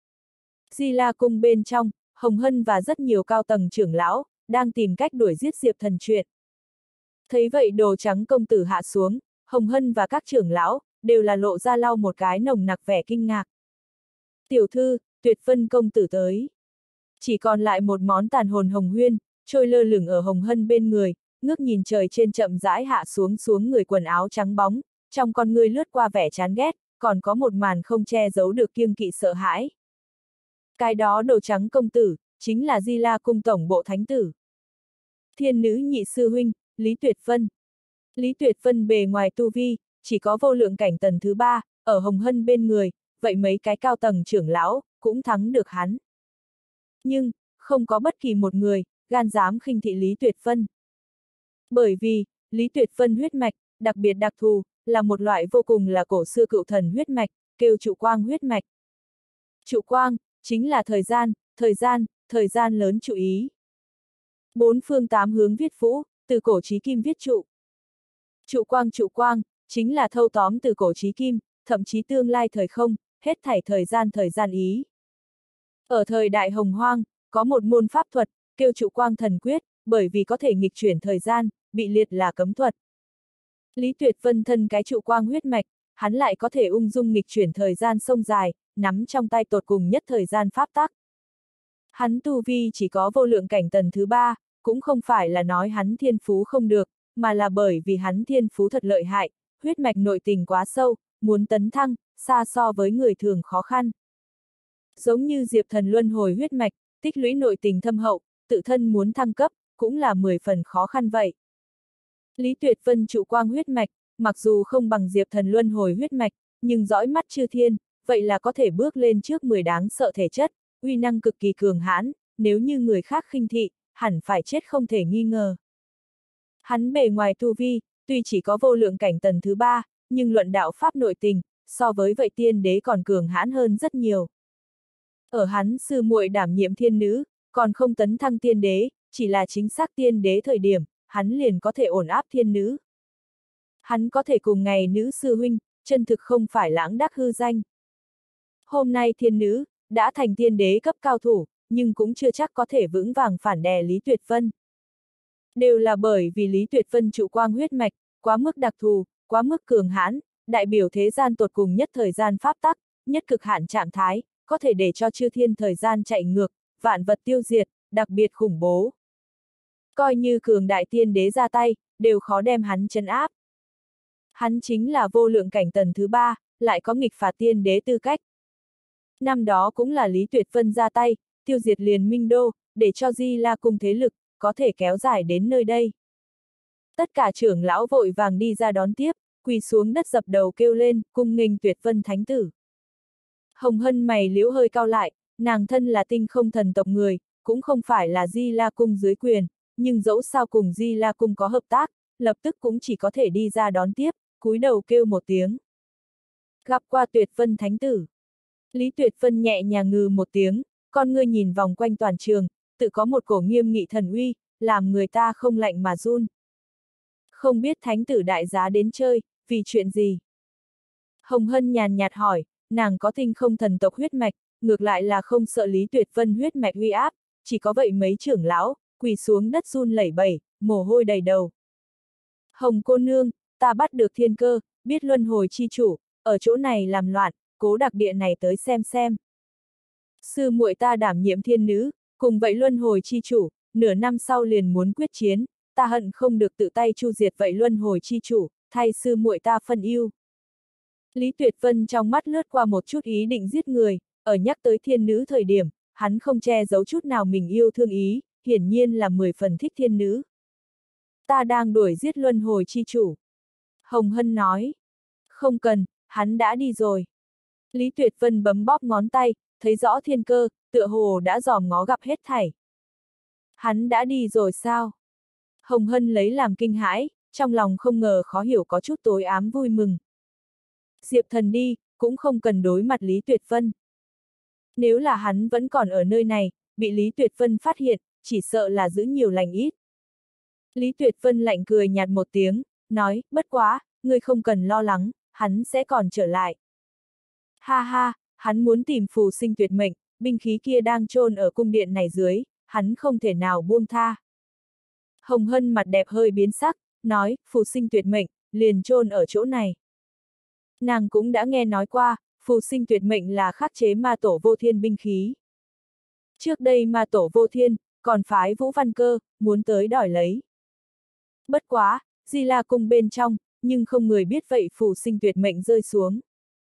Di La Cung bên trong, Hồng Hân và rất nhiều cao tầng trưởng lão, đang tìm cách đuổi giết Diệp Thần chuyện. Thấy vậy đồ trắng công tử hạ xuống, Hồng Hân và các trưởng lão, đều là lộ ra lau một cái nồng nặc vẻ kinh ngạc. Tiểu thư, Tuyệt Vân công tử tới. Chỉ còn lại một món tàn hồn hồng huyên, trôi lơ lửng ở Hồng Hân bên người, ngước nhìn trời trên chậm rãi hạ xuống xuống người quần áo trắng bóng, trong con ngươi lướt qua vẻ chán ghét, còn có một màn không che giấu được kiêng kỵ sợ hãi. Cái đó đồ trắng công tử, chính là Di La Cung tổng bộ thánh tử. Thiên nữ nhị sư huynh, Lý Tuyệt Vân. Lý Tuyệt Vân bề ngoài tu vi, chỉ có vô lượng cảnh tầng thứ ba, ở Hồng Hân bên người, vậy mấy cái cao tầng trưởng lão, cũng thắng được hắn. Nhưng, không có bất kỳ một người, gan dám khinh thị Lý Tuyệt Vân. Bởi vì, Lý Tuyệt Vân huyết mạch, đặc biệt đặc thù, là một loại vô cùng là cổ xưa cựu thần huyết mạch, kêu trụ quang huyết mạch. Trụ quang, chính là thời gian, thời gian, thời gian lớn trụ ý. Bốn phương tám hướng viết phũ, từ cổ chí kim viết trụ. Trụ quang trụ quang, chính là thâu tóm từ cổ chí kim, thậm chí tương lai thời không, hết thảy thời gian thời gian ý. Ở thời đại Hồng Hoang, có một môn pháp thuật, kêu trụ quang thần quyết, bởi vì có thể nghịch chuyển thời gian, bị liệt là cấm thuật. Lý Tuyệt Vân thân cái trụ quang huyết mạch, hắn lại có thể ung dung nghịch chuyển thời gian sông dài, nắm trong tay tột cùng nhất thời gian pháp tắc. Hắn tu vi chỉ có vô lượng cảnh tầng thứ ba, cũng không phải là nói hắn thiên phú không được, mà là bởi vì hắn thiên phú thật lợi hại, huyết mạch nội tình quá sâu, muốn tấn thăng, xa so với người thường khó khăn. Giống như Diệp Thần luân hồi huyết mạch, tích lũy nội tình thâm hậu, tự thân muốn thăng cấp, cũng là mười phần khó khăn vậy. Lý Tuyệt Vân trụ quang huyết mạch, mặc dù không bằng Diệp Thần luân hồi huyết mạch, nhưng dõi mắt chư thiên, vậy là có thể bước lên trước mười đáng sợ thể chất, uy năng cực kỳ cường hãn, nếu như người khác khinh thị, hẳn phải chết không thể nghi ngờ. Hắn bề ngoài tu vi, tuy chỉ có vô lượng cảnh tầng thứ ba, nhưng luận đạo pháp nội tình, so với vậy tiên đế còn cường hãn hơn rất nhiều. Ở hắn sư muội đảm nhiệm thiên nữ, còn không tấn thăng tiên đế, chỉ là chính xác tiên đế thời điểm, hắn liền có thể ổn áp thiên nữ. Hắn có thể cùng ngày nữ sư huynh, chân thực không phải lãng đắc hư danh. Hôm nay thiên nữ, đã thành tiên đế cấp cao thủ, nhưng cũng chưa chắc có thể vững vàng phản đè Lý Tuyệt Vân. Đều là bởi vì Lý Tuyệt Vân trụ quang huyết mạch, quá mức đặc thù, quá mức cường hãn, đại biểu thế gian tột cùng nhất thời gian pháp tắc, nhất cực hạn trạng thái, có thể để cho chư thiên thời gian chạy ngược, vạn vật tiêu diệt, đặc biệt khủng bố. Coi như cường đại tiên đế ra tay, đều khó đem hắn trấn áp. Hắn chính là vô lượng cảnh tầng thứ ba, lại có nghịch phạt tiên đế tư cách. Năm đó cũng là Lý Tuyệt Vân ra tay, tiêu diệt liền Minh Đô, để cho Di La Cung thế lực, có thể kéo dài đến nơi đây. Tất cả trưởng lão vội vàng đi ra đón tiếp, quỳ xuống đất dập đầu kêu lên, cung nghênh Tuyệt Vân Thánh Tử. Hồng Hân mày liễu hơi cau lại, nàng thân là tinh không thần tộc người, cũng không phải là Di La Cung dưới quyền, nhưng dẫu sao cùng Di La Cung có hợp tác, lập tức cũng chỉ có thể đi ra đón tiếp, cúi đầu kêu một tiếng. Gặp qua Tuyệt Vân Thánh Tử. Lý Tuyệt Vân nhẹ nhàng ngừ một tiếng, con ngươi nhìn vòng quanh toàn trường, tự có một cổ nghiêm nghị thần uy, làm người ta không lạnh mà run. Không biết Thánh Tử đại giá đến chơi, vì chuyện gì? Hồng Hân nhàn nhạt hỏi, nàng có tinh không thần tộc huyết mạch, ngược lại là không sợ Lý Tuyệt Vân huyết mạch uy áp, chỉ có vậy mấy trưởng lão, quỳ xuống đất run lẩy bẩy, mồ hôi đầy đầu. Hồng cô nương, ta bắt được thiên cơ, biết luân hồi chi chủ, ở chỗ này làm loạn, cố đặc địa này tới xem xem. Sư muội ta đảm nhiệm thiên nữ, cùng vậy luân hồi chi chủ, nửa năm sau liền muốn quyết chiến, ta hận không được tự tay chu diệt vậy luân hồi chi chủ, thay sư muội ta phân ưu. Lý Tuyệt Vân trong mắt lướt qua một chút ý định giết người, ở nhắc tới thiên nữ thời điểm, hắn không che giấu chút nào mình yêu thương ý, hiển nhiên là mười phần thích thiên nữ. Ta đang đuổi giết luân hồi chi chủ. Hồng Hân nói. Không cần, hắn đã đi rồi. Lý Tuyệt Vân bấm bóp ngón tay, thấy rõ thiên cơ, tựa hồ đã dòm ngó gặp hết thảy. Hắn đã đi rồi sao? Hồng Hân lấy làm kinh hãi, trong lòng không ngờ khó hiểu có chút tối ám vui mừng. Diệp Thần đi, cũng không cần đối mặt Lý Tuyệt Vân. Nếu là hắn vẫn còn ở nơi này, bị Lý Tuyệt Vân phát hiện, chỉ sợ là giữ nhiều lành ít. Lý Tuyệt Vân lạnh cười nhạt một tiếng, nói, bất quá, ngươi không cần lo lắng, hắn sẽ còn trở lại. Ha ha, hắn muốn tìm phù sinh tuyệt mệnh, binh khí kia đang chôn ở cung điện này dưới, hắn không thể nào buông tha. Hồng Hân mặt đẹp hơi biến sắc, nói, phù sinh tuyệt mệnh, liền chôn ở chỗ này. Nàng cũng đã nghe nói qua, phù sinh tuyệt mệnh là khắc chế ma tổ vô thiên binh khí. Trước đây ma tổ vô thiên, còn phái Vũ Văn Cơ, muốn tới đòi lấy. Bất quá, Di La Cung bên trong, nhưng không người biết vậy phù sinh tuyệt mệnh rơi xuống.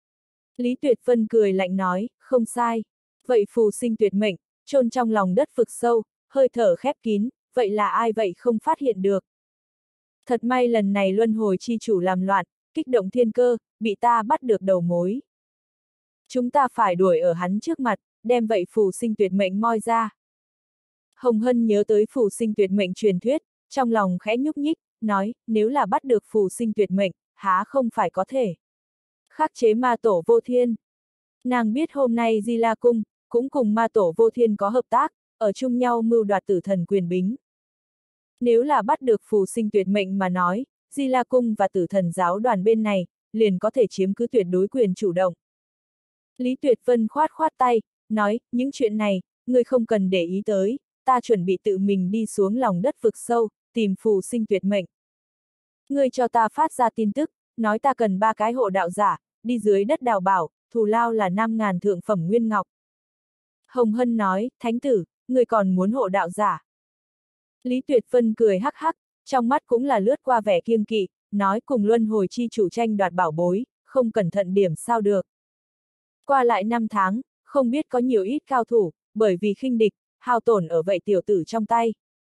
Lý Tuyệt Vân cười lạnh nói, không sai. Vậy phù sinh tuyệt mệnh, chôn trong lòng đất vực sâu, hơi thở khép kín, vậy là ai vậy không phát hiện được. Thật may lần này luân hồi chi chủ làm loạn, kích động thiên cơ, bị ta bắt được đầu mối. Chúng ta phải đuổi ở hắn trước mặt, đem vậy phù sinh tuyệt mệnh moi ra. Hồng Hân nhớ tới phù sinh tuyệt mệnh truyền thuyết, trong lòng khẽ nhúc nhích, nói, nếu là bắt được phù sinh tuyệt mệnh, há không phải có thể. Khắc chế ma tổ vô thiên. Nàng biết hôm nay Di La Cung, cũng cùng ma tổ vô thiên có hợp tác, ở chung nhau mưu đoạt tử thần quyền bính. Nếu là bắt được phù sinh tuyệt mệnh mà nói, Di La Cung và tử thần giáo đoàn bên này, liền có thể chiếm cứ tuyệt đối quyền chủ động. Lý Tuyệt Vân khoát khoát tay, nói, những chuyện này, ngươi không cần để ý tới, ta chuẩn bị tự mình đi xuống lòng đất vực sâu, tìm phù sinh tuyệt mệnh. Ngươi cho ta phát ra tin tức, nói ta cần ba cái hộ đạo giả, đi dưới đất đào bảo, thù lao là năm ngàn thượng phẩm nguyên ngọc. Hồng Hân nói, thánh tử, ngươi còn muốn hộ đạo giả. Lý Tuyệt Vân cười hắc hắc, trong mắt cũng là lướt qua vẻ kiêng kỵ, nói cùng luân hồi chi chủ tranh đoạt bảo bối, không cẩn thận điểm sao được. Qua lại năm tháng, không biết có nhiều ít cao thủ, bởi vì khinh địch, hao tổn ở vậy tiểu tử trong tay.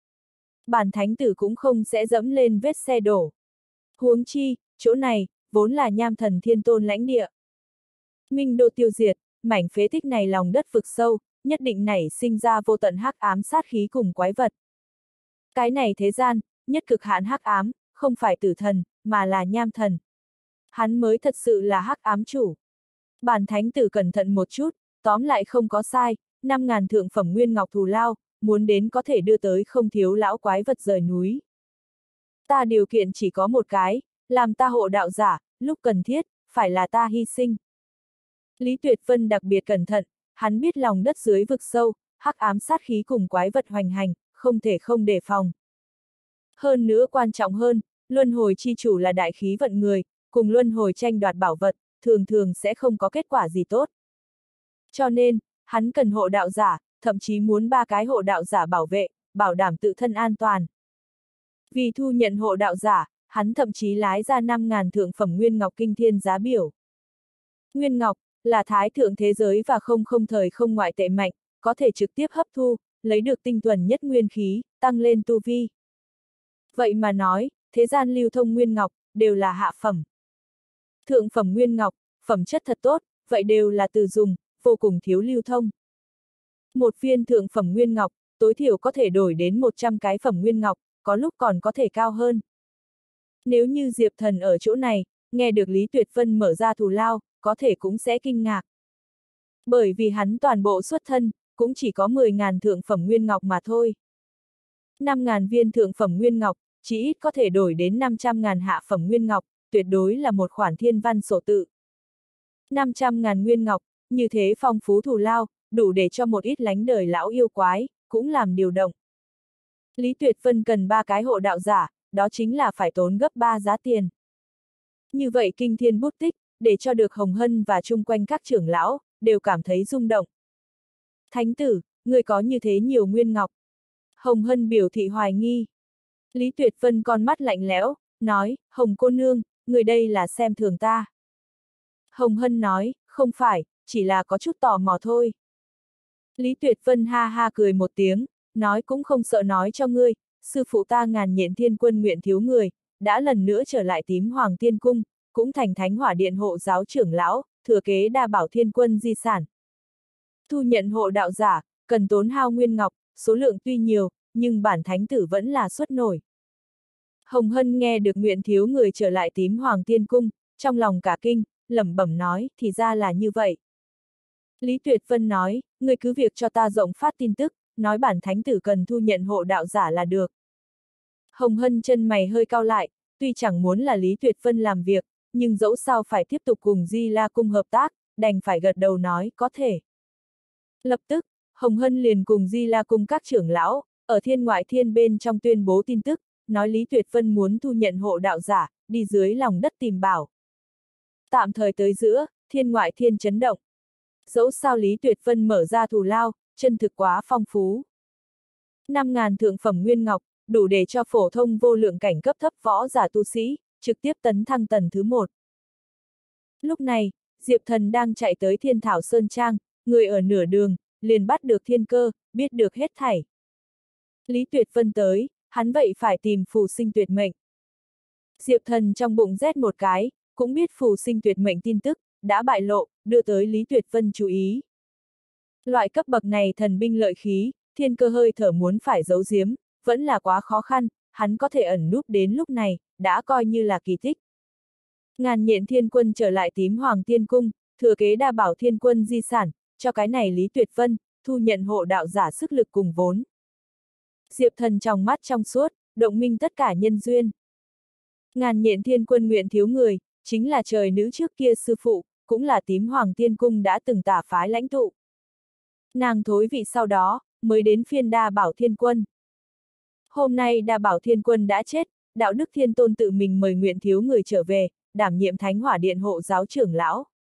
Bản thánh tử cũng không sẽ dẫm lên vết xe đổ. Huống chi, chỗ này, vốn là nham thần thiên tôn lãnh địa. Minh đô tiêu diệt, mảnh phế tích này lòng đất vực sâu, nhất định nảy sinh ra vô tận hắc ám sát khí cùng quái vật. Cái này thế gian, nhất cực hạn hắc ám, không phải tử thần, mà là nham thần. Hắn mới thật sự là hắc ám chủ. Bản thánh tử cẩn thận một chút, tóm lại không có sai, năm ngàn thượng phẩm nguyên ngọc thù lao, muốn đến có thể đưa tới không thiếu lão quái vật rời núi. Ta điều kiện chỉ có một cái, làm ta hộ đạo giả, lúc cần thiết, phải là ta hy sinh. Lý Tuyệt Vân đặc biệt cẩn thận, hắn biết lòng đất dưới vực sâu, hắc ám sát khí cùng quái vật hoành hành, không thể không đề phòng. Hơn nữa quan trọng hơn, luân hồi chi chủ là đại khí vận người, cùng luân hồi tranh đoạt bảo vật, thường thường sẽ không có kết quả gì tốt. Cho nên, hắn cần hộ đạo giả, thậm chí muốn ba cái hộ đạo giả bảo vệ, bảo đảm tự thân an toàn. Vì thu nhận hộ đạo giả, hắn thậm chí lái ra năm ngàn thượng phẩm nguyên ngọc kinh thiên giá biểu. Nguyên ngọc, là thái thượng thế giới và không không thời không ngoại tệ mạnh, có thể trực tiếp hấp thu, lấy được tinh thuần nhất nguyên khí, tăng lên tu vi. Vậy mà nói, thế gian lưu thông nguyên ngọc, đều là hạ phẩm. Thượng phẩm nguyên ngọc, phẩm chất thật tốt, vậy đều là từ dùng, vô cùng thiếu lưu thông. Một viên thượng phẩm nguyên ngọc, tối thiểu có thể đổi đến một trăm cái phẩm nguyên ngọc, có lúc còn có thể cao hơn. Nếu như Diệp Thần ở chỗ này, nghe được Lý Tuyệt Vân mở ra thù lao, có thể cũng sẽ kinh ngạc. Bởi vì hắn toàn bộ xuất thân, cũng chỉ có mười ngàn thượng phẩm nguyên ngọc mà thôi. năm ngàn viên thượng phẩm nguyên ngọc, chỉ ít có thể đổi đến năm trăm ngàn hạ phẩm nguyên ngọc, tuyệt đối là một khoản thiên văn sổ tự. năm trăm ngàn nguyên ngọc, như thế phong phú thù lao, đủ để cho một ít lánh đời lão yêu quái, cũng làm điều động. Lý Tuyệt Vân cần ba cái hộ đạo giả, đó chính là phải tốn gấp ba giá tiền. Như vậy kinh thiên bút tích, để cho được Hồng Hân và chung quanh các trưởng lão, đều cảm thấy rung động. Thánh tử, người có như thế nhiều nguyên ngọc. Hồng Hân biểu thị hoài nghi. Lý Tuyệt Vân con mắt lạnh lẽo, nói, Hồng cô nương, người đây là xem thường ta. Hồng Hân nói, không phải, chỉ là có chút tò mò thôi. Lý Tuyệt Vân ha ha cười một tiếng, nói cũng không sợ nói cho ngươi, sư phụ ta Ngàn Nhện Thiên Quân Nguyện Thiếu Người, đã lần nữa trở lại Tím Hoàng Tiên Cung, cũng thành Thánh Hỏa Điện hộ giáo trưởng lão, thừa kế Đa Bảo Thiên Quân di sản. Thu nhận hộ đạo giả, cần tốn hao nguyên ngọc, số lượng tuy nhiều, nhưng bản thánh tử vẫn là xuất nổi. Hồng Hân nghe được Nguyện Thiếu Người trở lại Tím Hoàng Tiên Cung, trong lòng cả kinh, lẩm bẩm nói, thì ra là như vậy. Lý Tuyệt Vân nói, người cứ việc cho ta rộng phát tin tức, nói bản thánh tử cần thu nhận hộ đạo giả là được. Hồng Hân chân mày hơi cau lại, tuy chẳng muốn là Lý Tuyệt Vân làm việc, nhưng dẫu sao phải tiếp tục cùng Di La Cung hợp tác, đành phải gật đầu nói, có thể. Lập tức, Hồng Hân liền cùng Di La Cung các trưởng lão, ở thiên ngoại thiên bên trong tuyên bố tin tức, nói Lý Tuyệt Vân muốn thu nhận hộ đạo giả, đi dưới lòng đất tìm bảo. Tạm thời tới giữa, thiên ngoại thiên chấn động. Dẫu sao Lý Tuyệt Vân mở ra thù lao, chân thực quá phong phú. năm ngàn thượng phẩm nguyên ngọc, đủ để cho phổ thông vô lượng cảnh cấp thấp võ giả tu sĩ, trực tiếp tấn thăng tầng thứ một. Lúc này, Diệp Thần đang chạy tới Thiên Thảo Sơn Trang, người ở nửa đường, liền bắt được thiên cơ, biết được hết thảy. Lý Tuyệt Vân tới, hắn vậy phải tìm phù sinh tuyệt mệnh. Diệp Thần trong bụng rét một cái, cũng biết phù sinh tuyệt mệnh tin tức, đã bại lộ, đưa tới Lý Tuyệt Vân chú ý. Loại cấp bậc này thần binh lợi khí, thiên cơ hơi thở muốn phải giấu giếm, vẫn là quá khó khăn, hắn có thể ẩn núp đến lúc này, đã coi như là kỳ tích. Ngàn Nhện Thiên Quân trở lại Tím Hoàng Tiên Cung, thừa kế Đa Bảo Thiên Quân di sản, cho cái này Lý Tuyệt Vân, thu nhận hộ đạo giả sức lực cùng vốn. Diệp Thần trong mắt trong suốt, động minh tất cả nhân duyên. Ngàn Nhện Thiên Quân Nguyện Thiếu Người, chính là trời nữ trước kia sư phụ, cũng là Tím Hoàng Tiên Cung đã từng tả phái lãnh tụ. Nàng thối vị sau đó, mới đến phiên Đa Bảo Thiên Quân. Hôm nay Đa Bảo Thiên Quân đã chết, Đạo Đức Thiên Tôn tự mình mời Nguyện Thiếu Người trở về, đảm nhiệm Thánh Hỏa Điện hộ giáo trưởng lão.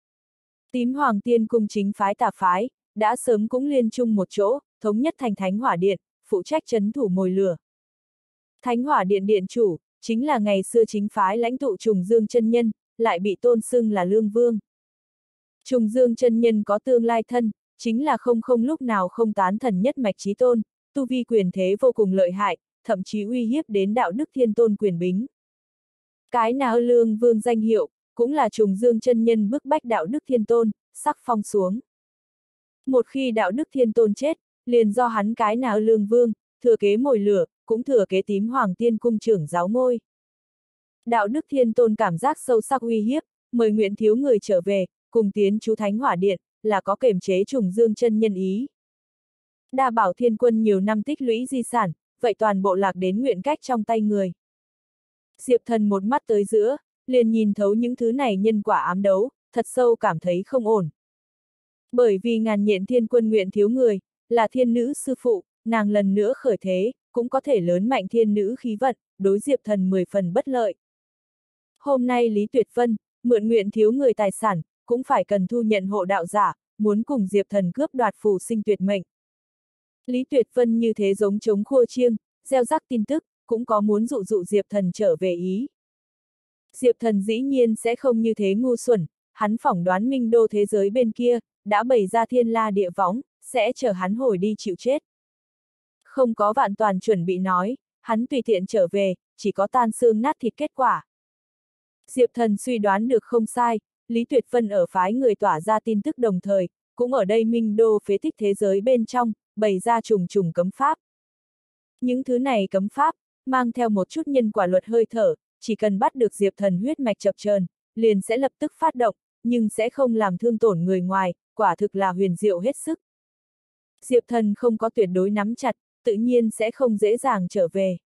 Tím Hoàng Tiên Cung chính phái tà phái, đã sớm cũng liên chung một chỗ, thống nhất thành Thánh Hỏa Điện, phụ trách trấn thủ mồi lửa. Thánh Hỏa Điện điện chủ, chính là ngày xưa chính phái lãnh tụ Trùng Dương chân nhân, lại bị tôn xưng là Lương Vương. Trùng Dương chân nhân có tương lai thân, chính là không không lúc nào không tán thần nhất mạch chí tôn, tu vi quyền thế vô cùng lợi hại, thậm chí uy hiếp đến Đạo Đức Thiên Tôn quyền bính. Cái nào Lương Vương danh hiệu, cũng là Trùng Dương chân nhân bức bách Đạo Đức Thiên Tôn, sắc phong xuống. Một khi Đạo Đức Thiên Tôn chết, liền do hắn cái nào Lương Vương, thừa kế mồi lửa, cũng thừa kế Tím Hoàng Tiên Cung trưởng giáo ngôi. Đạo Đức Thiên Tôn cảm giác sâu sắc uy hiếp, mời Nguyện Thiếu Người trở về, cùng tiến chú Thánh Hỏa Điện, là có kềm chế Trùng Dương chân nhân ý. Đa Bảo Thiên Quân nhiều năm tích lũy di sản, vậy toàn bộ lạc đến nguyện cách trong tay người. Diệp Thần một mắt tới giữa, liền nhìn thấu những thứ này nhân quả ám đấu, thật sâu cảm thấy không ổn. Bởi vì Ngàn Nhện Thiên Quân Nguyện Thiếu Người, là thiên nữ sư phụ, nàng lần nữa khởi thế, cũng có thể lớn mạnh thiên nữ khí vận, đối Diệp Thần mười phần bất lợi. Hôm nay Lý Tuyệt Vân, mượn Nguyện Thiếu Người tài sản, cũng phải cần thu nhận hộ đạo giả, muốn cùng Diệp Thần cướp đoạt phù sinh tuyệt mệnh. Lý Tuyệt Vân như thế giống trống khua chiêng, gieo rắc tin tức, cũng có muốn dụ dụ Diệp Thần trở về ý. Diệp Thần dĩ nhiên sẽ không như thế ngu xuẩn, hắn phỏng đoán Minh Đô thế giới bên kia, đã bày ra thiên la địa võng, sẽ chờ hắn hồi đi chịu chết. Không có vạn toàn chuẩn bị nói, hắn tùy tiện trở về, chỉ có tan xương nát thịt kết quả. Diệp Thần suy đoán được không sai, Lý Tuyệt Vân ở phái người tỏa ra tin tức đồng thời, cũng ở đây Minh Đô phế tích thế giới bên trong, bày ra trùng trùng cấm pháp. Những thứ này cấm pháp, mang theo một chút nhân quả luật hơi thở, chỉ cần bắt được Diệp Thần huyết mạch chập chờn, liền sẽ lập tức phát động, nhưng sẽ không làm thương tổn người ngoài, quả thực là huyền diệu hết sức. Diệp Thần không có tuyệt đối nắm chặt, tự nhiên sẽ không dễ dàng trở về.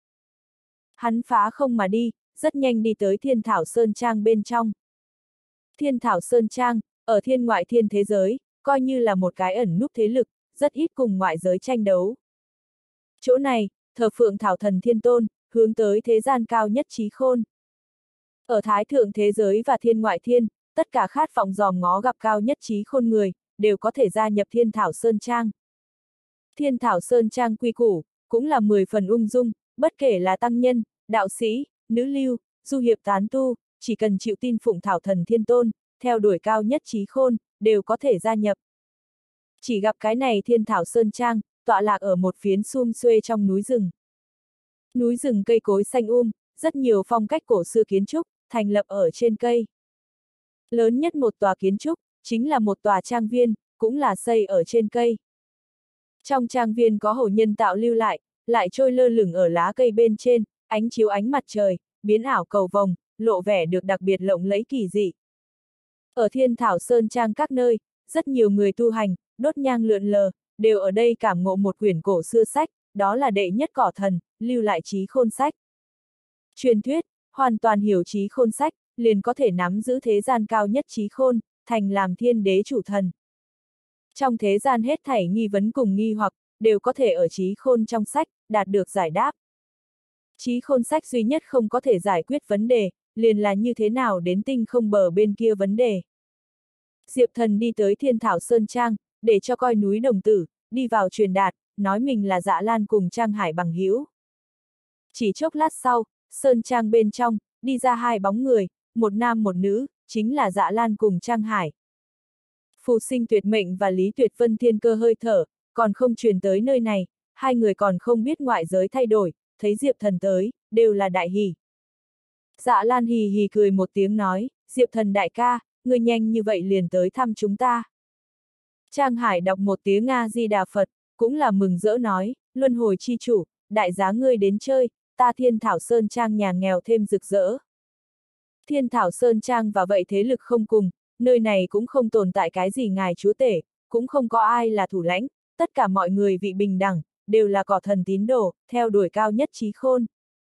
Hắn phá không mà đi, rất nhanh đi tới Thiên Thảo Sơn Trang bên trong. Thiên Thảo Sơn Trang, ở thiên ngoại thiên thế giới, coi như là một cái ẩn núp thế lực, rất ít cùng ngoại giới tranh đấu. Chỗ này, thờ phượng Thảo Thần Thiên Tôn, hướng tới thế gian cao nhất trí khôn. Ở Thái Thượng thế giới và thiên ngoại thiên, tất cả khát vọng dòm ngó gặp cao nhất trí khôn người, đều có thể gia nhập Thiên Thảo Sơn Trang. Thiên Thảo Sơn Trang quy củ, cũng là mười phần ung dung, bất kể là tăng nhân, đạo sĩ, nữ lưu, du hiệp tán tu, chỉ cần chịu tin phụng Thảo Thần Thiên Tôn, theo đuổi cao nhất trí khôn, đều có thể gia nhập. Chỉ gặp cái này Thiên Thảo Sơn Trang, tọa lạc ở một phiến sum xuê trong núi rừng. Núi rừng cây cối xanh um, rất nhiều phong cách cổ xưa kiến trúc, thành lập ở trên cây. Lớn nhất một tòa kiến trúc, chính là một tòa trang viên, cũng là xây ở trên cây. Trong trang viên có hồ nhân tạo lưu lại, lại trôi lơ lửng ở lá cây bên trên, ánh chiếu ánh mặt trời, biến ảo cầu vồng, lộ vẻ được đặc biệt lộng lẫy kỳ dị. Ở Thiên Thảo Sơn Trang các nơi, rất nhiều người tu hành, đốt nhang lượn lờ, đều ở đây cảm ngộ một quyển cổ xưa sách, đó là đệ nhất cỏ thần, lưu lại trí khôn sách. Truyền thuyết, hoàn toàn hiểu trí khôn sách, liền có thể nắm giữ thế gian cao nhất trí khôn, thành làm thiên đế chủ thần. Trong thế gian hết thảy nghi vấn cùng nghi hoặc, đều có thể ở trí khôn trong sách, đạt được giải đáp. Trí khôn sách duy nhất không có thể giải quyết vấn đề, liền là như thế nào đến tinh không bờ bên kia vấn đề. Diệp Thần đi tới Thiên Thảo Sơn Trang, để cho coi núi đồng tử, đi vào truyền đạt, nói mình là Dạ Lan cùng Trang Hải bằng hữu. Chỉ chốc lát sau, Sơn Trang bên trong, đi ra hai bóng người, một nam một nữ, chính là Dạ Lan cùng Trang Hải. Phù Sinh Tuyệt Mệnh và Lý Tuyệt Vân thiên cơ hơi thở, còn không truyền tới nơi này, hai người còn không biết ngoại giới thay đổi, thấy Diệp Thần tới, đều là đại hỉ. Dạ Lan hì hì cười một tiếng nói, Diệp Thần đại ca, ngươi nhanh như vậy liền tới thăm chúng ta. Trang Hải đọc một tiếng A-di-đà Phật, cũng là mừng rỡ nói, luân hồi chi chủ, đại giá ngươi đến chơi, ta Thiên Thảo Sơn Trang nhà nghèo thêm rực rỡ. Thiên Thảo Sơn Trang và vậy thế lực không cùng, nơi này cũng không tồn tại cái gì ngài chúa tể, cũng không có ai là thủ lãnh, tất cả mọi người vị bình đẳng, đều là cỏ thần tín đồ, theo đuổi cao nhất trí khôn.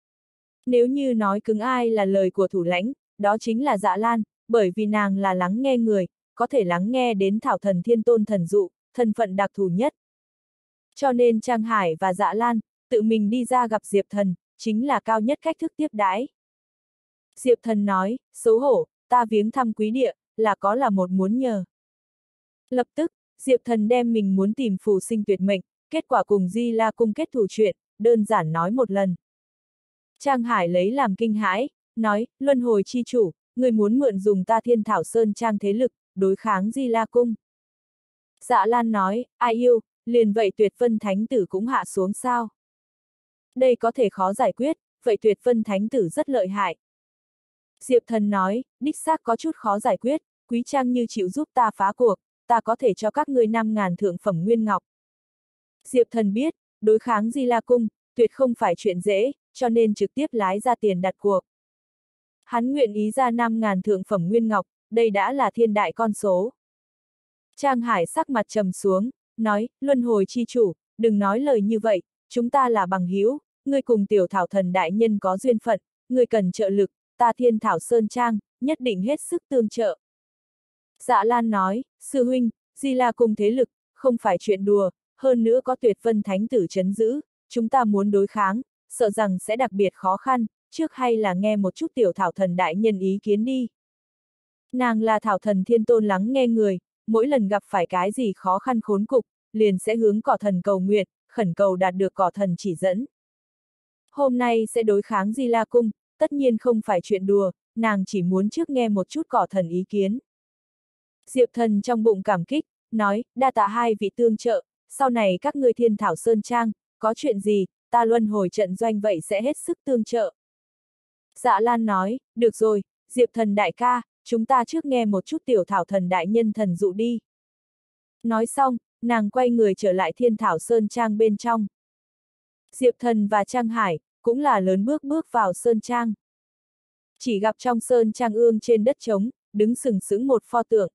Nếu như nói cứng ai là lời của thủ lãnh, đó chính là Dạ Lan, bởi vì nàng là lắng nghe người, có thể lắng nghe đến Thảo Thần Thiên Tôn thần dụ, thân phận đặc thù nhất. Cho nên Trang Hải và Dạ Lan, tự mình đi ra gặp Diệp Thần, chính là cao nhất cách thức tiếp đãi. Diệp Thần nói, xấu hổ, ta viếng thăm quý địa, là có là một muốn nhờ. Lập tức, Diệp Thần đem mình muốn tìm Phù Sinh Tuyệt Mệnh, kết quả cùng Di La Cung kết thù chuyện, đơn giản nói một lần. Trang Hải lấy làm kinh hãi, nói, luân hồi chi chủ, người muốn mượn dùng ta Thiên Thảo Sơn Trang thế lực, đối kháng Di La Cung. Dạ Lan nói, ai yêu, liền vậy Tuyệt Vân Thánh Tử cũng hạ xuống sao? Đây có thể khó giải quyết, vậy Tuyệt Vân Thánh Tử rất lợi hại. Diệp Thần nói, đích xác có chút khó giải quyết, quý trang như chịu giúp ta phá cuộc, ta có thể cho các ngươi năm ngàn thượng phẩm nguyên ngọc. Diệp Thần biết, đối kháng Di La Cung, tuyệt không phải chuyện dễ, cho nên trực tiếp lái ra tiền đặt cuộc. Hắn nguyện ý ra năm ngàn thượng phẩm nguyên ngọc, đây đã là thiên đại con số. Trang Hải sắc mặt trầm xuống, nói, luân hồi chi chủ, đừng nói lời như vậy, chúng ta là bằng hữu, ngươi cùng tiểu thảo thần đại nhân có duyên phận, ngươi cần trợ lực, ta Thiên Thảo Sơn Trang, nhất định hết sức tương trợ. Dạ Lan nói, sư huynh, Di La Cung thế lực, không phải chuyện đùa, hơn nữa có Tuyệt Vân Thánh Tử trấn giữ, chúng ta muốn đối kháng, sợ rằng sẽ đặc biệt khó khăn, trước hay là nghe một chút tiểu thảo thần đại nhân ý kiến đi. Nàng là Thảo Thần Thiên Tôn lắng nghe người, mỗi lần gặp phải cái gì khó khăn khốn cục, liền sẽ hướng cỏ thần cầu nguyện, khẩn cầu đạt được cỏ thần chỉ dẫn. Hôm nay sẽ đối kháng Di La Cung, tất nhiên không phải chuyện đùa, nàng chỉ muốn trước nghe một chút cỏ thần ý kiến. Diệp Thần trong bụng cảm kích, nói, đa tạ hai vị tương trợ, sau này các ngươi Thiên Thảo Sơn Trang, có chuyện gì, ta luân hồi trận doanh vậy sẽ hết sức tương trợ. Dạ Lan nói, được rồi, Diệp thần đại ca, chúng ta trước nghe một chút tiểu thảo thần đại nhân thần dụ đi. Nói xong, nàng quay người trở lại Thiên Thảo Sơn Trang bên trong. Diệp thần và Trang Hải, cũng là lớn bước bước vào Sơn Trang. Chỉ gặp trong Sơn Trang ương trên đất trống, đứng sừng sững một pho tượng.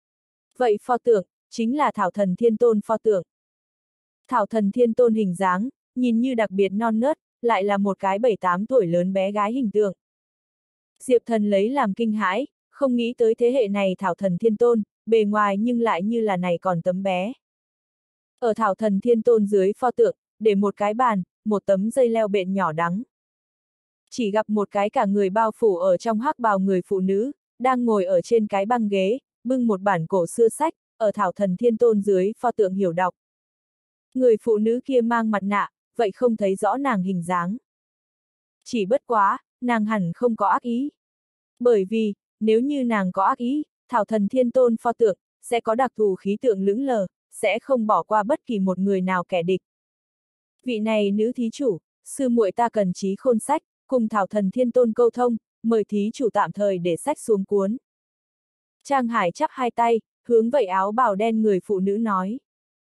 Vậy pho tượng, chính là Thảo Thần Thiên Tôn pho tượng. Thảo Thần Thiên Tôn hình dáng, nhìn như đặc biệt non nớt, lại là một cái bảy tám tuổi lớn bé gái hình tượng. Diệp thần lấy làm kinh hãi, không nghĩ tới thế hệ này Thảo Thần Thiên Tôn, bề ngoài nhưng lại như là này còn tấm bé. Ở Thảo Thần Thiên Tôn dưới pho tượng, để một cái bàn, một tấm dây leo bện nhỏ đắng. Chỉ gặp một cái cả người bao phủ ở trong hắc bào người phụ nữ, đang ngồi ở trên cái băng ghế, bưng một bản cổ xưa sách, ở Thảo Thần Thiên Tôn dưới pho tượng hiểu đọc. Người phụ nữ kia mang mặt nạ, vậy không thấy rõ nàng hình dáng. Chỉ bất quá, nàng hẳn không có ác ý. Bởi vì, nếu như nàng có ác ý, Thảo Thần Thiên Tôn pho tượng, sẽ có đặc thù khí tượng lững lờ, sẽ không bỏ qua bất kỳ một người nào kẻ địch. Vị này nữ thí chủ, sư muội ta cần trí khôn sách, cùng Thảo Thần Thiên Tôn câu thông, mời thí chủ tạm thời để sách xuống cuốn. Trang Hải chắp hai tay, hướng vậy áo bào đen người phụ nữ nói.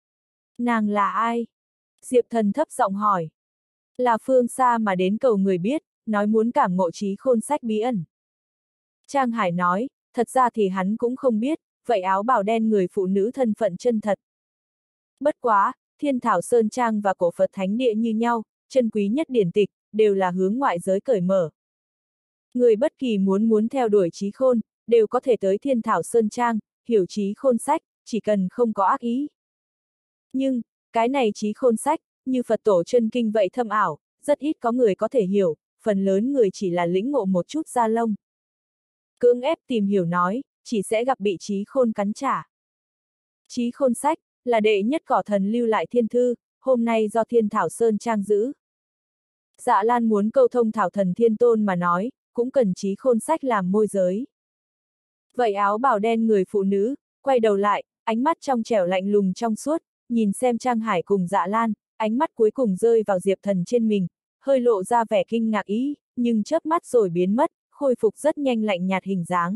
Nàng là ai? Diệp thần thấp giọng hỏi. Là phương xa mà đến cầu người biết, nói muốn cảm ngộ trí khôn sách bí ẩn. Trang Hải nói, thật ra thì hắn cũng không biết, vậy áo bào đen người phụ nữ thân phận chân thật. Bất quá, Thiên Thảo Sơn Trang và Cổ Phật Thánh Địa như nhau, chân quý nhất điển tịch, đều là hướng ngoại giới cởi mở. Người bất kỳ muốn muốn theo đuổi trí khôn, đều có thể tới Thiên Thảo Sơn Trang, hiểu trí khôn sách, chỉ cần không có ác ý. Nhưng, cái này trí khôn sách, như Phật tổ chân kinh vậy thâm ảo, rất ít có người có thể hiểu, phần lớn người chỉ là lĩnh ngộ một chút da lông. Cưỡng ép tìm hiểu nói, chỉ sẽ gặp bị trí khôn cắn trả. Trí khôn sách, là đệ nhất cỏ thần lưu lại thiên thư, hôm nay do Thiên Thảo Sơn Trang giữ. Dạ Lan muốn câu thông Thảo Thần Thiên Tôn mà nói, cũng cần trí khôn sách làm môi giới. Vậy áo bào đen người phụ nữ, quay đầu lại, ánh mắt trong trẻo lạnh lùng trong suốt, nhìn xem Trang Hải cùng Dạ Lan, ánh mắt cuối cùng rơi vào Diệp thần trên mình, hơi lộ ra vẻ kinh ngạc ý, nhưng chớp mắt rồi biến mất, khôi phục rất nhanh lạnh nhạt hình dáng.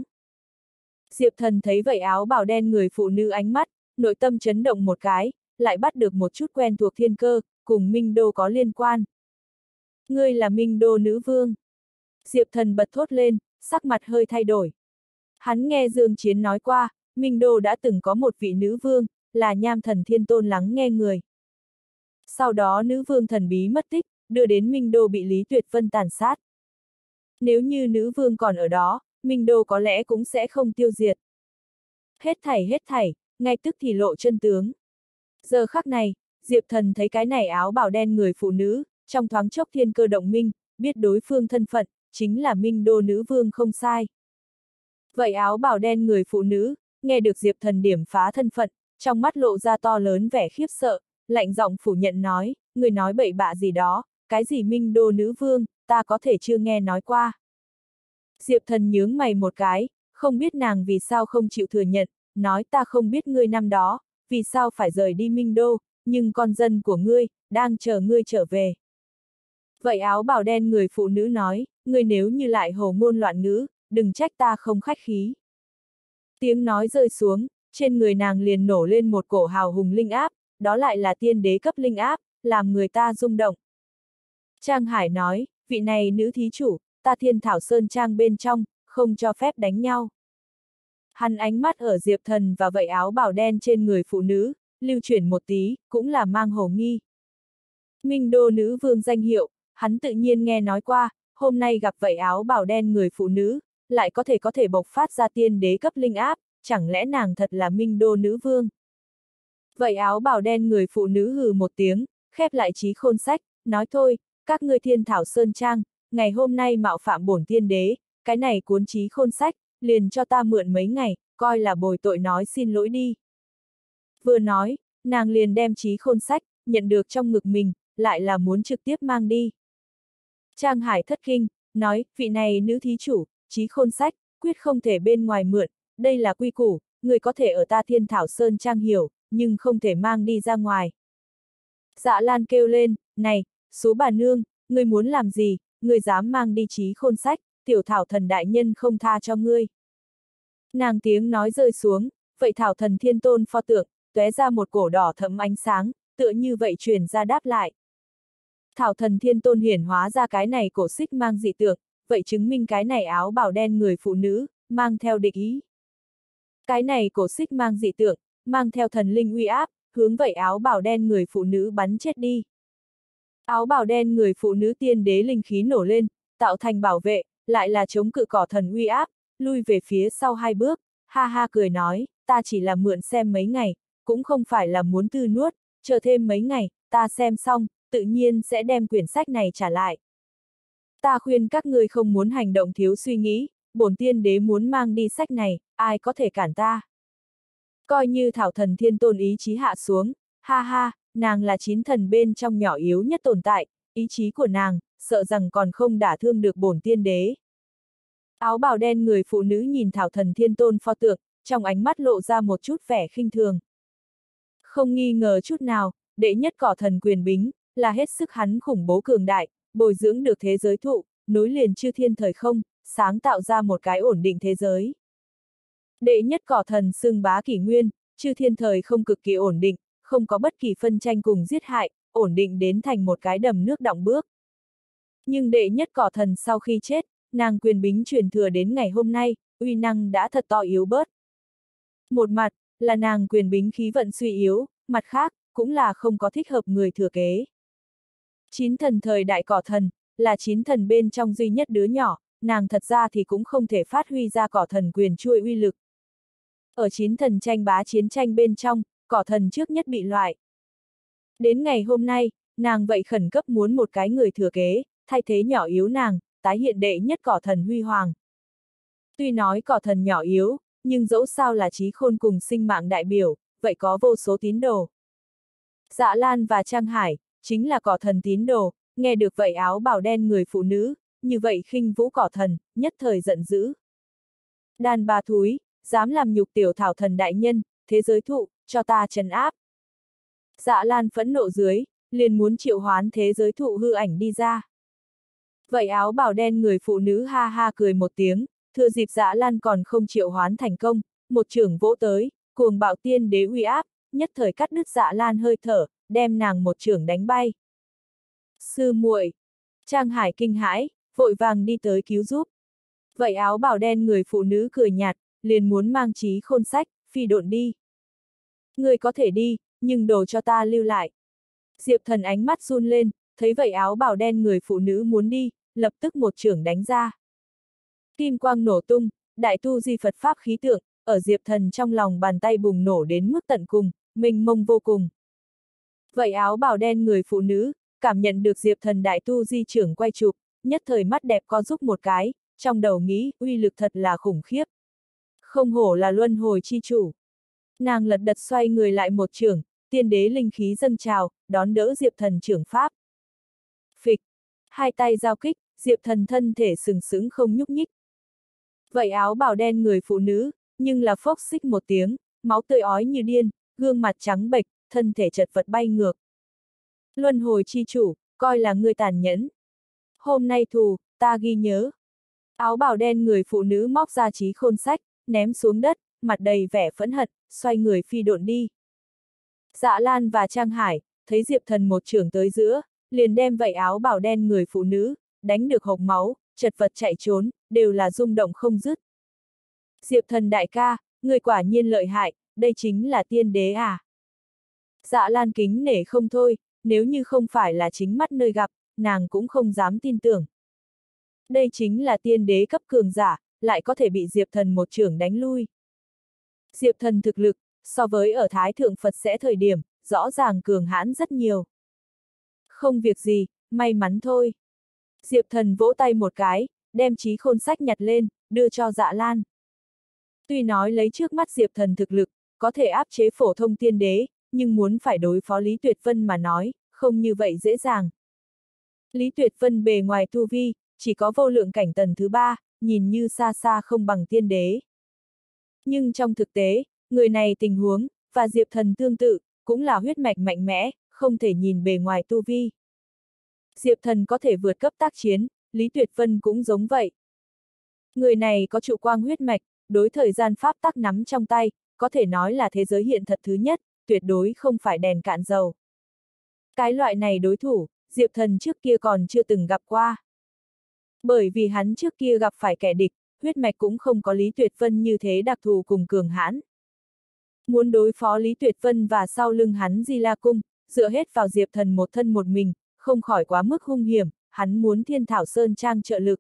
Diệp thần thấy vậy áo bào đen người phụ nữ ánh mắt, nội tâm chấn động một cái, lại bắt được một chút quen thuộc thiên cơ, cùng Minh Đô có liên quan. Ngươi là Minh Đô nữ vương. Diệp thần bật thốt lên, sắc mặt hơi thay đổi. Hắn nghe Dương Chiến nói qua, Minh Đô đã từng có một vị nữ vương, là Nham Thần Thiên Tôn lắng nghe người. Sau đó nữ vương thần bí mất tích, đưa đến Minh Đô bị Lý Tuyệt Vân tàn sát. Nếu như nữ vương còn ở đó, Minh Đô có lẽ cũng sẽ không tiêu diệt. Hết thảy hết thảy, ngay tức thì lộ chân tướng. Giờ khắc này, Diệp thần thấy cái này áo bào đen người phụ nữ, trong thoáng chốc thiên cơ động minh, biết đối phương thân phận, chính là Minh Đô nữ vương không sai. Vậy áo bào đen người phụ nữ, nghe được Diệp thần điểm phá thân phận, trong mắt lộ ra to lớn vẻ khiếp sợ, lạnh giọng phủ nhận nói, người nói bậy bạ gì đó, cái gì Minh Đô nữ vương, ta có thể chưa nghe nói qua. Diệp thần nhướng mày một cái, không biết nàng vì sao không chịu thừa nhận, nói ta không biết ngươi năm đó, vì sao phải rời đi Minh Đô, nhưng con dân của ngươi, đang chờ ngươi trở về. Vậy áo bào đen người phụ nữ nói, ngươi nếu như lại hồ ngôn loạn ngữ, đừng trách ta không khách khí. Tiếng nói rơi xuống, trên người nàng liền nổ lên một cổ hào hùng linh áp, đó lại là tiên đế cấp linh áp, làm người ta rung động. Trang Hải nói, vị này nữ thí chủ, ta Thiên Thảo Sơn Trang bên trong, không cho phép đánh nhau. Hắn ánh mắt ở Diệp thần và vậy áo bào đen trên người phụ nữ, lưu chuyển một tí, cũng là mang hồ nghi. Minh Đô nữ vương danh hiệu, hắn tự nhiên nghe nói qua, hôm nay gặp vậy áo bào đen người phụ nữ, lại có thể có thể bộc phát ra tiên đế cấp linh áp, chẳng lẽ nàng thật là Minh Đô nữ vương? Vậy áo bào đen người phụ nữ hừ một tiếng, khép lại trí khôn sách, nói thôi, các ngươi Thiên Thảo Sơn Trang, ngày hôm nay mạo phạm bổn tiên đế, cái này cuốn trí khôn sách, liền cho ta mượn mấy ngày, coi là bồi tội nói xin lỗi đi. Vừa nói, nàng liền đem trí khôn sách, nhận được trong ngực mình, lại là muốn trực tiếp mang đi. Trang Hải thất kinh, nói, vị này nữ thí chủ, trí khôn sách, quyết không thể bên ngoài mượn, đây là quy củ, người có thể ở ta Thiên Thảo Sơn Trang hiểu, nhưng không thể mang đi ra ngoài. Dạ Lan kêu lên, này, số bà nương, ngươi muốn làm gì, ngươi dám mang đi trí khôn sách, tiểu thảo thần đại nhân không tha cho ngươi. Nàng tiếng nói rơi xuống, vậy thảo thần thiên tôn pho tượng, tóe ra một cổ đỏ thẫm ánh sáng, tựa như vậy truyền ra đáp lại. Thảo thần thiên tôn hiển hóa ra cái này cổ xích mang dị tượng, vậy chứng minh cái này áo bào đen người phụ nữ, mang theo địch ý. Cái này cổ xích mang dị tượng, mang theo thần linh uy áp, hướng vậy áo bào đen người phụ nữ bắn chết đi. Áo bào đen người phụ nữ tiên đế linh khí nổ lên, tạo thành bảo vệ, lại là chống cự cỏ thần uy áp, lui về phía sau hai bước, ha ha cười nói, ta chỉ là mượn xem mấy ngày, cũng không phải là muốn tư nuốt, chờ thêm mấy ngày, ta xem xong, tự nhiên sẽ đem quyển sách này trả lại. Ta khuyên các ngươi không muốn hành động thiếu suy nghĩ, bổn tiên đế muốn mang đi sách này, ai có thể cản ta. Coi như thảo thần thiên tôn ý chí hạ xuống, ha ha, nàng là chín thần bên trong nhỏ yếu nhất tồn tại, ý chí của nàng, sợ rằng còn không đả thương được bổn tiên đế. Áo bào đen người phụ nữ nhìn thảo thần thiên tôn pho tượng, trong ánh mắt lộ ra một chút vẻ khinh thường. Không nghi ngờ chút nào, đệ nhất cỏ thần quyền bính, là hết sức hắn khủng bố cường đại, bồi dưỡng được thế giới thụ, nối liền chư thiên thời không, sáng tạo ra một cái ổn định thế giới. Đệ nhất cỏ thần xưng bá kỷ nguyên, chư thiên thời không cực kỳ ổn định, không có bất kỳ phân tranh cùng giết hại, ổn định đến thành một cái đầm nước đọng bước. Nhưng đệ nhất cỏ thần sau khi chết, nàng quyền bính truyền thừa đến ngày hôm nay, uy năng đã thật to yếu bớt. Một mặt, là nàng quyền bính khí vận suy yếu, mặt khác, cũng là không có thích hợp người thừa kế. Chín thần thời đại cỏ thần, là chín thần bên trong duy nhất đứa nhỏ, nàng thật ra thì cũng không thể phát huy ra cỏ thần quyền chuôi uy lực. Ở chín thần tranh bá chiến tranh bên trong, cỏ thần trước nhất bị loại. Đến ngày hôm nay, nàng vậy khẩn cấp muốn một cái người thừa kế, thay thế nhỏ yếu nàng, tái hiện đệ nhất cỏ thần huy hoàng. Tuy nói cỏ thần nhỏ yếu, nhưng dẫu sao là trí khôn cùng sinh mạng đại biểu, vậy có vô số tín đồ. Dạ Lan và Trang Hải, chính là cỏ thần tín đồ, nghe được vậy áo bào đen người phụ nữ, như vậy khinh vũ cỏ thần, nhất thời giận dữ. Đàn bà thúi, dám làm nhục tiểu thảo thần đại nhân, thế giới thụ, cho ta trấn áp. Dạ Lan phẫn nộ dưới, liền muốn triệu hoán thế giới thụ hư ảnh đi ra. Vậy áo bào đen người phụ nữ ha ha cười một tiếng, thừa dịp Dạ Lan còn không triệu hoán thành công, một chưởng vỗ tới, cuồng bạo tiên đế uy áp, nhất thời cắt đứt Dạ Lan hơi thở, đem nàng một chưởng đánh bay. Sư muội, Trang Hải kinh hãi, vội vàng đi tới cứu giúp. Vậy áo bào đen người phụ nữ cười nhạt, liền muốn mang trí khôn sách, phi độn đi. Người có thể đi, nhưng đồ cho ta lưu lại. Diệp Thần ánh mắt run lên, thấy vậy áo bào đen người phụ nữ muốn đi, lập tức một chưởng đánh ra. Kim quang nổ tung, đại tu di Phật pháp khí tượng, ở Diệp Thần trong lòng bàn tay bùng nổ đến mức tận cùng, mênh mông vô cùng. Vậy áo bào đen người phụ nữ, cảm nhận được Diệp Thần đại tu di trưởng quay chụp, nhất thời mắt đẹp co giúp một cái, trong đầu nghĩ, uy lực thật là khủng khiếp. Không hổ là luân hồi chi chủ. Nàng lật đật xoay người lại một chưởng, tiên đế linh khí dâng trào, đón đỡ Diệp Thần trưởng pháp. Phịch, hai tay giao kích, Diệp Thần thân thể sừng sững không nhúc nhích. Vậy áo bào đen người phụ nữ, nhưng là phốc xích một tiếng, máu tươi ói như điên, gương mặt trắng bệch, thân thể chật vật bay ngược. Luân hồi chi chủ, coi là người tàn nhẫn. Hôm nay thù, ta ghi nhớ. Áo bào đen người phụ nữ móc ra trí khôn sách, ném xuống đất, mặt đầy vẻ phẫn hận, xoay người phi độn đi. Dạ Lan và Trang Hải, thấy Diệp Thần một chưởng tới giữa, liền đem vậy áo bào đen người phụ nữ, đánh được hộc máu, chật vật chạy trốn, đều là rung động không dứt. Diệp Thần đại ca, người quả nhiên lợi hại, đây chính là tiên đế à? Dạ Lan kính nể không thôi, nếu như không phải là chính mắt nơi gặp, nàng cũng không dám tin tưởng. Đây chính là tiên đế cấp cường giả, lại có thể bị Diệp Thần một chưởng đánh lui. Diệp Thần thực lực, so với ở Thái Thượng Phật sẽ thời điểm, rõ ràng cường hãn rất nhiều. Không việc gì, may mắn thôi. Diệp Thần vỗ tay một cái, đem trí khôn sách nhặt lên, đưa cho Dạ Lan. Tuy nói lấy trước mắt Diệp Thần thực lực, có thể áp chế phổ thông tiên đế, nhưng muốn phải đối phó Lý Tuyệt Vân mà nói, không như vậy dễ dàng. Lý Tuyệt Vân bề ngoài tu vi, chỉ có vô lượng cảnh tầng thứ ba, nhìn như xa xa không bằng tiên đế. Nhưng trong thực tế, người này tình huống, và Diệp Thần tương tự, cũng là huyết mạch mạnh mẽ, không thể nhìn bề ngoài tu vi. Diệp Thần có thể vượt cấp tác chiến, Lý Tuyệt Vân cũng giống vậy. Người này có trụ quang huyết mạch, đối thời gian pháp tắc nắm trong tay, có thể nói là thế giới hiện thật thứ nhất, tuyệt đối không phải đèn cạn dầu. Cái loại này đối thủ, Diệp Thần trước kia còn chưa từng gặp qua. Bởi vì hắn trước kia gặp phải kẻ địch, huyết mạch cũng không có Lý Tuyệt Vân như thế đặc thù cùng cường hãn. Muốn đối phó Lý Tuyệt Vân và sau lưng hắn Di La Cung, dựa hết vào Diệp Thần một thân một mình, không khỏi quá mức hung hiểm, hắn muốn Thiên Thảo Sơn Trang trợ lực.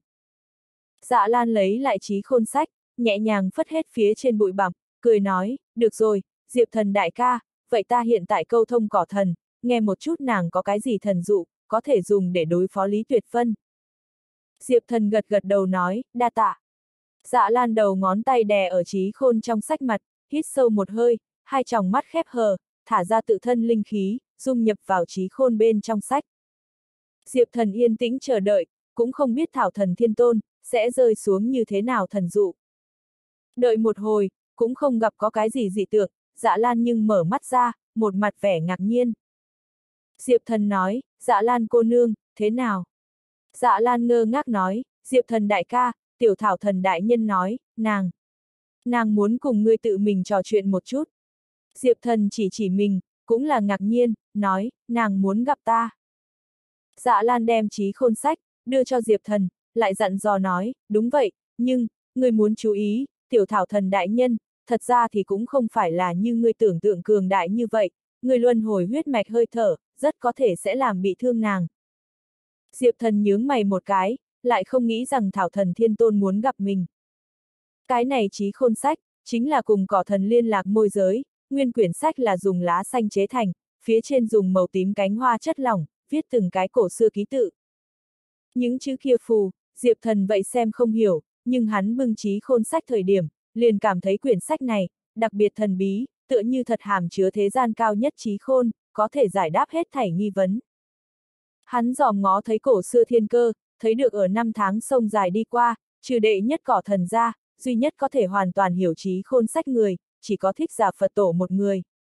Dạ Lan lấy lại trí khôn sách, nhẹ nhàng phất hết phía trên bụi bặm, cười nói, được rồi, Diệp Thần đại ca, vậy ta hiện tại câu thông cỏ thần, nghe một chút nàng có cái gì thần dụ, có thể dùng để đối phó Lý Tuyệt Vân. Diệp Thần gật gật đầu nói, đa tạ. Dạ Lan đầu ngón tay đè ở trí khôn trong sách mặt, hít sâu một hơi, hai tròng mắt khép hờ, thả ra tự thân linh khí, dung nhập vào trí khôn bên trong sách. Diệp Thần yên tĩnh chờ đợi, cũng không biết Thảo Thần Thiên Tôn sẽ rơi xuống như thế nào thần dụ. Đợi một hồi, cũng không gặp có cái gì dị tượng, Dạ Lan nhưng mở mắt ra, một mặt vẻ ngạc nhiên. Diệp Thần nói, Dạ Lan cô nương, thế nào? Dạ Lan ngơ ngác nói, Diệp Thần đại ca, tiểu Thảo Thần đại nhân nói, nàng. Nàng muốn cùng ngươi tự mình trò chuyện một chút. Diệp Thần chỉ chỉ mình, cũng là ngạc nhiên, nói, nàng muốn gặp ta. Dạ Lan đem trí khôn sách, đưa cho Diệp Thần, lại dặn dò nói, đúng vậy, nhưng, ngươi muốn chú ý, tiểu Thảo Thần đại nhân, thật ra thì cũng không phải là như ngươi tưởng tượng cường đại như vậy, ngươi luân hồi huyết mạch hơi thở, rất có thể sẽ làm bị thương nàng. Diệp Thần nhướng mày một cái, lại không nghĩ rằng Thảo Thần Thiên Tôn muốn gặp mình. Cái này trí khôn sách, chính là cùng cỏ thần liên lạc môi giới, nguyên quyển sách là dùng lá xanh chế thành, phía trên dùng màu tím cánh hoa chất lỏng, viết từng cái cổ xưa ký tự. Những chữ kia phù, Diệp Thần vậy xem không hiểu, nhưng hắn bưng trí khôn sách thời điểm, liền cảm thấy quyển sách này, đặc biệt thần bí, tựa như thật hàm chứa thế gian cao nhất trí khôn, có thể giải đáp hết thảy nghi vấn. Hắn dòm ngó thấy cổ xưa thiên cơ, thấy được ở năm tháng sông dài đi qua, trừ đệ nhất cỏ thần ra, duy nhất có thể hoàn toàn hiểu trí khôn sách người, chỉ có Thích Giả Phật Tổ một người.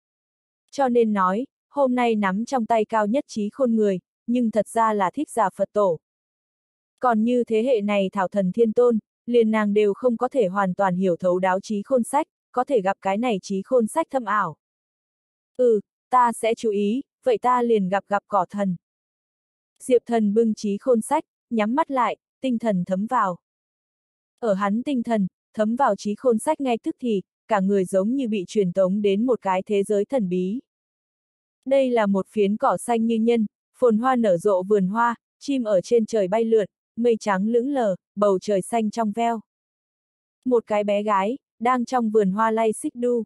Cho nên nói, hôm nay nắm trong tay cao nhất trí khôn người, nhưng thật ra là Thích Giả Phật Tổ. Còn như thế hệ này Thảo Thần Thiên Tôn, liền nàng đều không có thể hoàn toàn hiểu thấu đáo trí khôn sách, có thể gặp cái này trí khôn sách thâm ảo. Ừ, ta sẽ chú ý, vậy ta liền gặp gặp cỏ thần. Diệp Thần bưng trí khôn sách, nhắm mắt lại, tinh thần thấm vào. Ở hắn tinh thần, thấm vào trí khôn sách ngay tức thì, cả người giống như bị truyền tống đến một cái thế giới thần bí. Đây là một phiến cỏ xanh như nhân, phồn hoa nở rộ vườn hoa, chim ở trên trời bay lượn, mây trắng lững lờ, bầu trời xanh trong veo. Một cái bé gái, đang trong vườn hoa lay xích đu.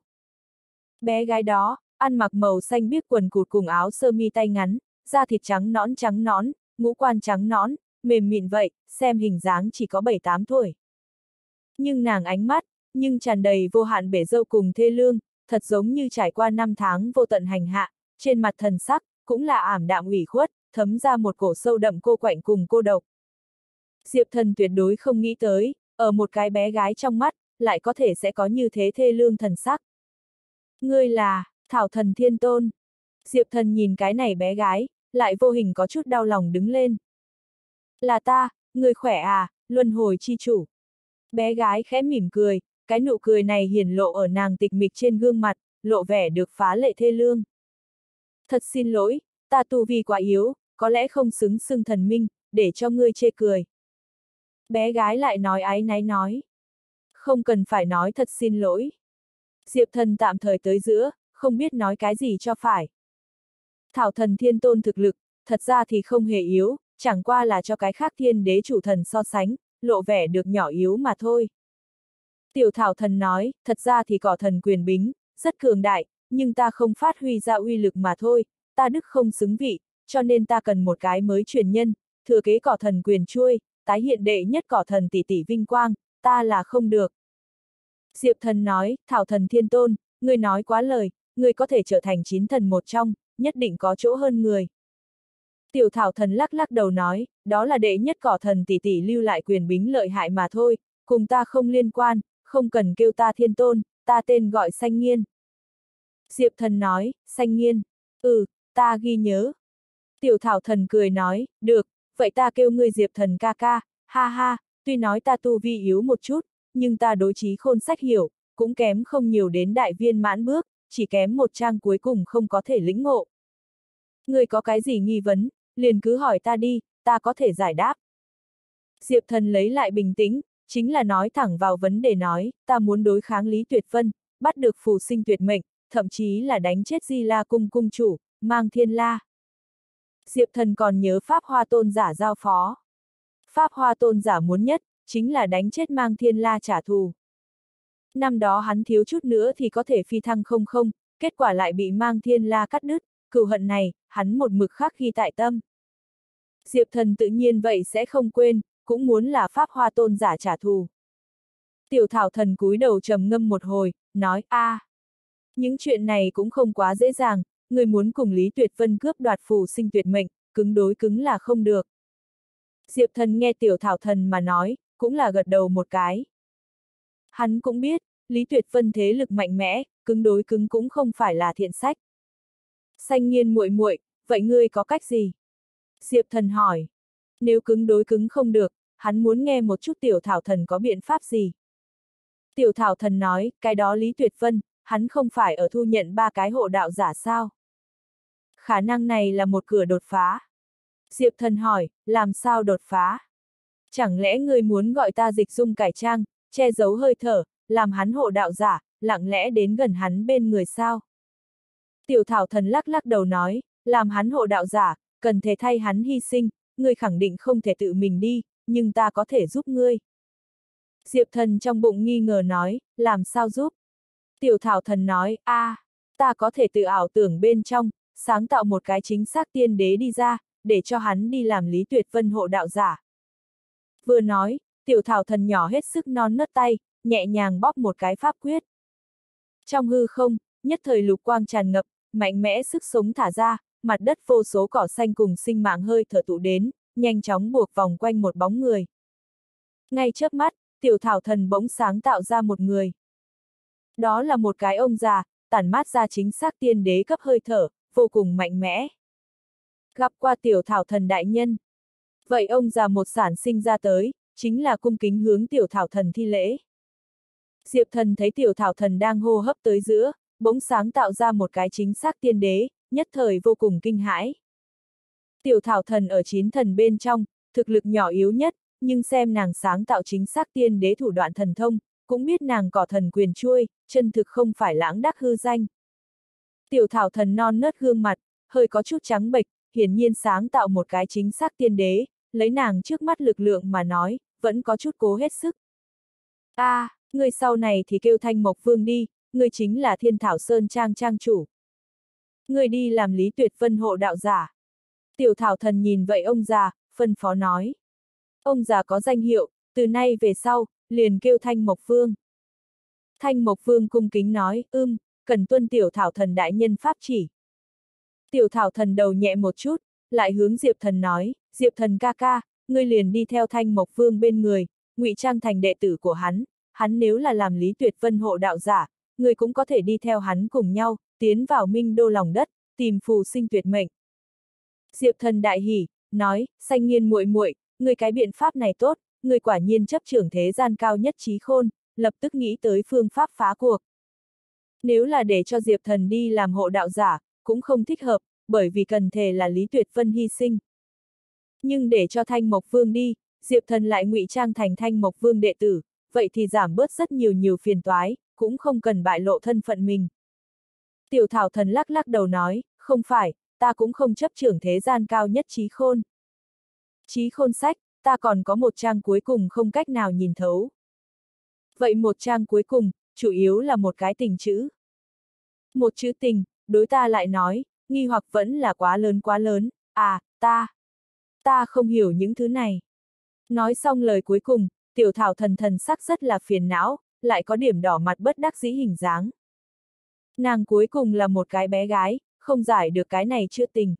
Bé gái đó, ăn mặc màu xanh biếc quần cụt cùng áo sơ mi tay ngắn, da thịt trắng nõn trắng nõn, ngũ quan trắng nõn, mềm mịn vậy, xem hình dáng chỉ có bảy tám tuổi. Nhưng nàng ánh mắt, nhưng tràn đầy vô hạn bể dâu cùng thê lương, thật giống như trải qua năm tháng vô tận hành hạ, trên mặt thần sắc, cũng là ảm đạm ủy khuất, thấm ra một cổ sâu đậm cô quạnh cùng cô độc. Diệp Thần tuyệt đối không nghĩ tới, ở một cái bé gái trong mắt, lại có thể sẽ có như thế thê lương thần sắc. Ngươi là, Thảo Thần Thiên Tôn. Diệp Thần nhìn cái này bé gái, lại vô hình có chút đau lòng đứng lên. Là ta, ngươi khỏe à, luân hồi chi chủ. Bé gái khẽ mỉm cười, cái nụ cười này hiển lộ ở nàng tịch mịch trên gương mặt, lộ vẻ được phá lệ thê lương. Thật xin lỗi, ta tu vi quá yếu, có lẽ không xứng xưng thần minh, để cho ngươi chê cười. Bé gái lại nói áy náy nói. Không cần phải nói thật xin lỗi. Diệp Thần tạm thời tới giữa, không biết nói cái gì cho phải. Thảo Thần Thiên Tôn thực lực, thật ra thì không hề yếu, chẳng qua là cho cái khác thiên đế chủ thần so sánh, lộ vẻ được nhỏ yếu mà thôi. Tiểu Thảo Thần nói, thật ra thì cỏ thần quyền bính, rất cường đại, nhưng ta không phát huy ra uy lực mà thôi, ta đức không xứng vị, cho nên ta cần một cái mới truyền nhân, thừa kế cỏ thần quyền chuôi, tái hiện đệ nhất cỏ thần tỷ tỷ vinh quang, ta là không được. Diệp Thần nói, Thảo Thần Thiên Tôn, ngươi nói quá lời, ngươi có thể trở thành chín thần một trong, nhất định có chỗ hơn người. Tiểu Thảo Thần lắc lắc đầu nói, đó là đệ nhất cỏ thần tỷ tỷ lưu lại quyền bính lợi hại mà thôi, cùng ta không liên quan, không cần kêu ta Thiên Tôn, ta tên gọi Xanh Nghiên. Diệp Thần nói, Xanh Nghiên, ừ, ta ghi nhớ. Tiểu Thảo Thần cười nói, được, vậy ta kêu ngươi Diệp Thần ca ca, ha ha, tuy nói ta tu vi yếu một chút, nhưng ta đối trí khôn sách hiểu, cũng kém không nhiều đến đại viên mãn bước, chỉ kém một trang cuối cùng không có thể lĩnh ngộ. Ngươi có cái gì nghi vấn, liền cứ hỏi ta đi, ta có thể giải đáp. Diệp Thần lấy lại bình tĩnh, chính là nói thẳng vào vấn đề nói, ta muốn đối kháng Lý Tuyệt Vân, bắt được phù sinh tuyệt mệnh, thậm chí là đánh chết Di La cung cung chủ, Mang Thiên La. Diệp Thần còn nhớ Pháp Hoa Tôn giả giao phó. Pháp Hoa Tôn giả muốn nhất, chính là đánh chết Mang Thiên La trả thù. Năm đó hắn thiếu chút nữa thì có thể phi thăng không không, kết quả lại bị Mang Thiên La cắt đứt, cừu hận này, hắn một mực khắc ghi tại tâm. Diệp Thần tự nhiên vậy sẽ không quên, cũng muốn là Pháp Hoa Tôn giả trả thù. Tiểu Thảo Thần cúi đầu trầm ngâm một hồi, nói, a, à, những chuyện này cũng không quá dễ dàng, người muốn cùng Lý Tuyệt Vân cướp đoạt phù sinh tuyệt mệnh, cứng đối cứng là không được. Diệp Thần nghe Tiểu Thảo Thần mà nói, cũng là gật đầu một cái. Hắn cũng biết, Lý Tuyệt Vân thế lực mạnh mẽ, cứng đối cứng cũng không phải là thiện sách. Xanh Nghiên muội muội, vậy ngươi có cách gì? Diệp Thần hỏi. Nếu cứng đối cứng không được, hắn muốn nghe một chút Tiểu Thảo Thần có biện pháp gì. Tiểu Thảo Thần nói, cái đó Lý Tuyệt Vân, hắn không phải ở thu nhận ba cái hộ đạo giả sao? Khả năng này là một cửa đột phá. Diệp Thần hỏi, làm sao đột phá? Chẳng lẽ ngươi muốn gọi ta dịch dung cải trang, che giấu hơi thở, làm hắn hộ đạo giả, lặng lẽ đến gần hắn bên người sao? Tiểu Thảo Thần lắc lắc đầu nói, làm hắn hộ đạo giả, cần thể thay hắn hy sinh, ngươi khẳng định không thể tự mình đi, nhưng ta có thể giúp ngươi. Diệp Thần trong bụng nghi ngờ nói, làm sao giúp? Tiểu Thảo Thần nói, a, à, ta có thể tự ảo tưởng bên trong, sáng tạo một cái chính xác tiên đế đi ra, để cho hắn đi làm Lý Tuyệt Vân hộ đạo giả. Vừa nói, Tiểu Thảo Thần nhỏ hết sức non nớt tay, nhẹ nhàng bóp một cái pháp quyết. Trong hư không, nhất thời lục quang tràn ngập, mạnh mẽ sức sống thả ra, mặt đất vô số cỏ xanh cùng sinh mạng hơi thở tụ đến, nhanh chóng buộc vòng quanh một bóng người. Ngay chớp mắt, Tiểu Thảo Thần bỗng sáng tạo ra một người. Đó là một cái ông già, tản mát ra chính xác tiên đế cấp hơi thở, vô cùng mạnh mẽ. Gặp qua Tiểu Thảo Thần đại nhân. Vậy ông già một sản sinh ra tới, chính là cung kính hướng Tiểu Thảo Thần thi lễ. Diệp Thần thấy Tiểu Thảo Thần đang hô hấp tới giữa, bỗng sáng tạo ra một cái chính xác tiên đế, nhất thời vô cùng kinh hãi. Tiểu Thảo Thần ở chín thần bên trong, thực lực nhỏ yếu nhất, nhưng xem nàng sáng tạo chính xác tiên đế thủ đoạn thần thông, cũng biết nàng cỏ thần quyền chuôi, chân thực không phải lãng đắc hư danh. Tiểu Thảo Thần non nớt gương mặt, hơi có chút trắng bệch, hiển nhiên sáng tạo một cái chính xác tiên đế, lấy nàng trước mắt lực lượng mà nói, vẫn có chút cố hết sức. a, à, người sau này thì kêu Thanh Mộc Vương đi, người chính là Thiên Thảo Sơn Trang trang chủ. Người đi làm Lý Tuyệt Vân hộ đạo giả. Tiểu Thảo Thần nhìn vậy ông già, phân phó nói. Ông già có danh hiệu, từ nay về sau, liền kêu Thanh Mộc Vương. Thanh Mộc Vương cung kính nói, ưm, cần tuân Tiểu Thảo Thần đại nhân pháp chỉ. Tiểu Thảo Thần đầu nhẹ một chút, lại hướng Diệp Thần nói, Diệp Thần ca ca, ngươi liền đi theo Thanh Mộc Vương bên người, ngụy trang thành đệ tử của hắn, hắn nếu là làm Lý Tuyệt Vân hộ đạo giả, ngươi cũng có thể đi theo hắn cùng nhau, tiến vào minh đô lòng đất, tìm phù sinh tuyệt mệnh. Diệp Thần đại hỉ, nói, Xanh Nghiên muội muội, ngươi cái biện pháp này tốt, ngươi quả nhiên chấp trưởng thế gian cao nhất trí khôn, lập tức nghĩ tới phương pháp phá cuộc. Nếu là để cho Diệp Thần đi làm hộ đạo giả, cũng không thích hợp, bởi vì cần thể là Lý Tuyệt Vân hy sinh. Nhưng để cho Thanh Mộc Vương đi, Diệp Thần lại ngụy trang thành Thanh Mộc Vương đệ tử, vậy thì giảm bớt rất nhiều nhiều phiền toái, cũng không cần bại lộ thân phận mình. Tiểu Thảo Thần lắc lắc đầu nói, không phải, ta cũng không chấp trưởng thế gian cao nhất trí khôn. Trí khôn sách, ta còn có một trang cuối cùng không cách nào nhìn thấu. Vậy một trang cuối cùng, chủ yếu là một cái tình chữ. Một chữ tình, đối ta lại nói, nghi hoặc vẫn là quá lớn quá lớn, à, ta, ta không hiểu những thứ này. Nói xong lời cuối cùng, Tiểu Thảo Thần thần sắc rất là phiền não, lại có điểm đỏ mặt bất đắc dĩ hình dáng. Nàng cuối cùng là một cái bé gái, không giải được cái này chữ tình.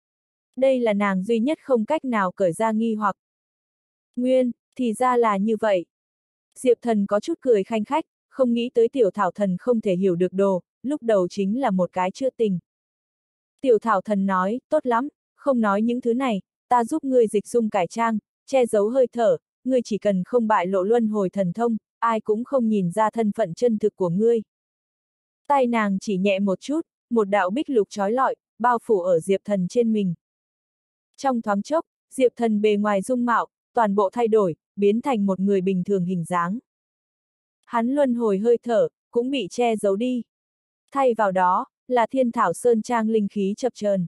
Đây là nàng duy nhất không cách nào cởi ra nghi hoặc. Nguyên, thì ra là như vậy. Diệp Thần có chút cười khanh khách, không nghĩ tới Tiểu Thảo Thần không thể hiểu được đồ, lúc đầu chính là một cái chữ tình. Tiểu Thảo Thần nói, tốt lắm, không nói những thứ này, ta giúp ngươi dịch dung cải trang, che giấu hơi thở, ngươi chỉ cần không bại lộ luân hồi thần thông, ai cũng không nhìn ra thân phận chân thực của ngươi. Tay nàng chỉ nhẹ một chút, một đạo bích lục trói lọi, bao phủ ở Diệp Thần trên mình. Trong thoáng chốc, Diệp Thần bề ngoài dung mạo, toàn bộ thay đổi, biến thành một người bình thường hình dáng. Hắn luân hồi hơi thở, cũng bị che giấu đi. Thay vào đó, là Thiên Thảo Sơn Trang linh khí chập chờn.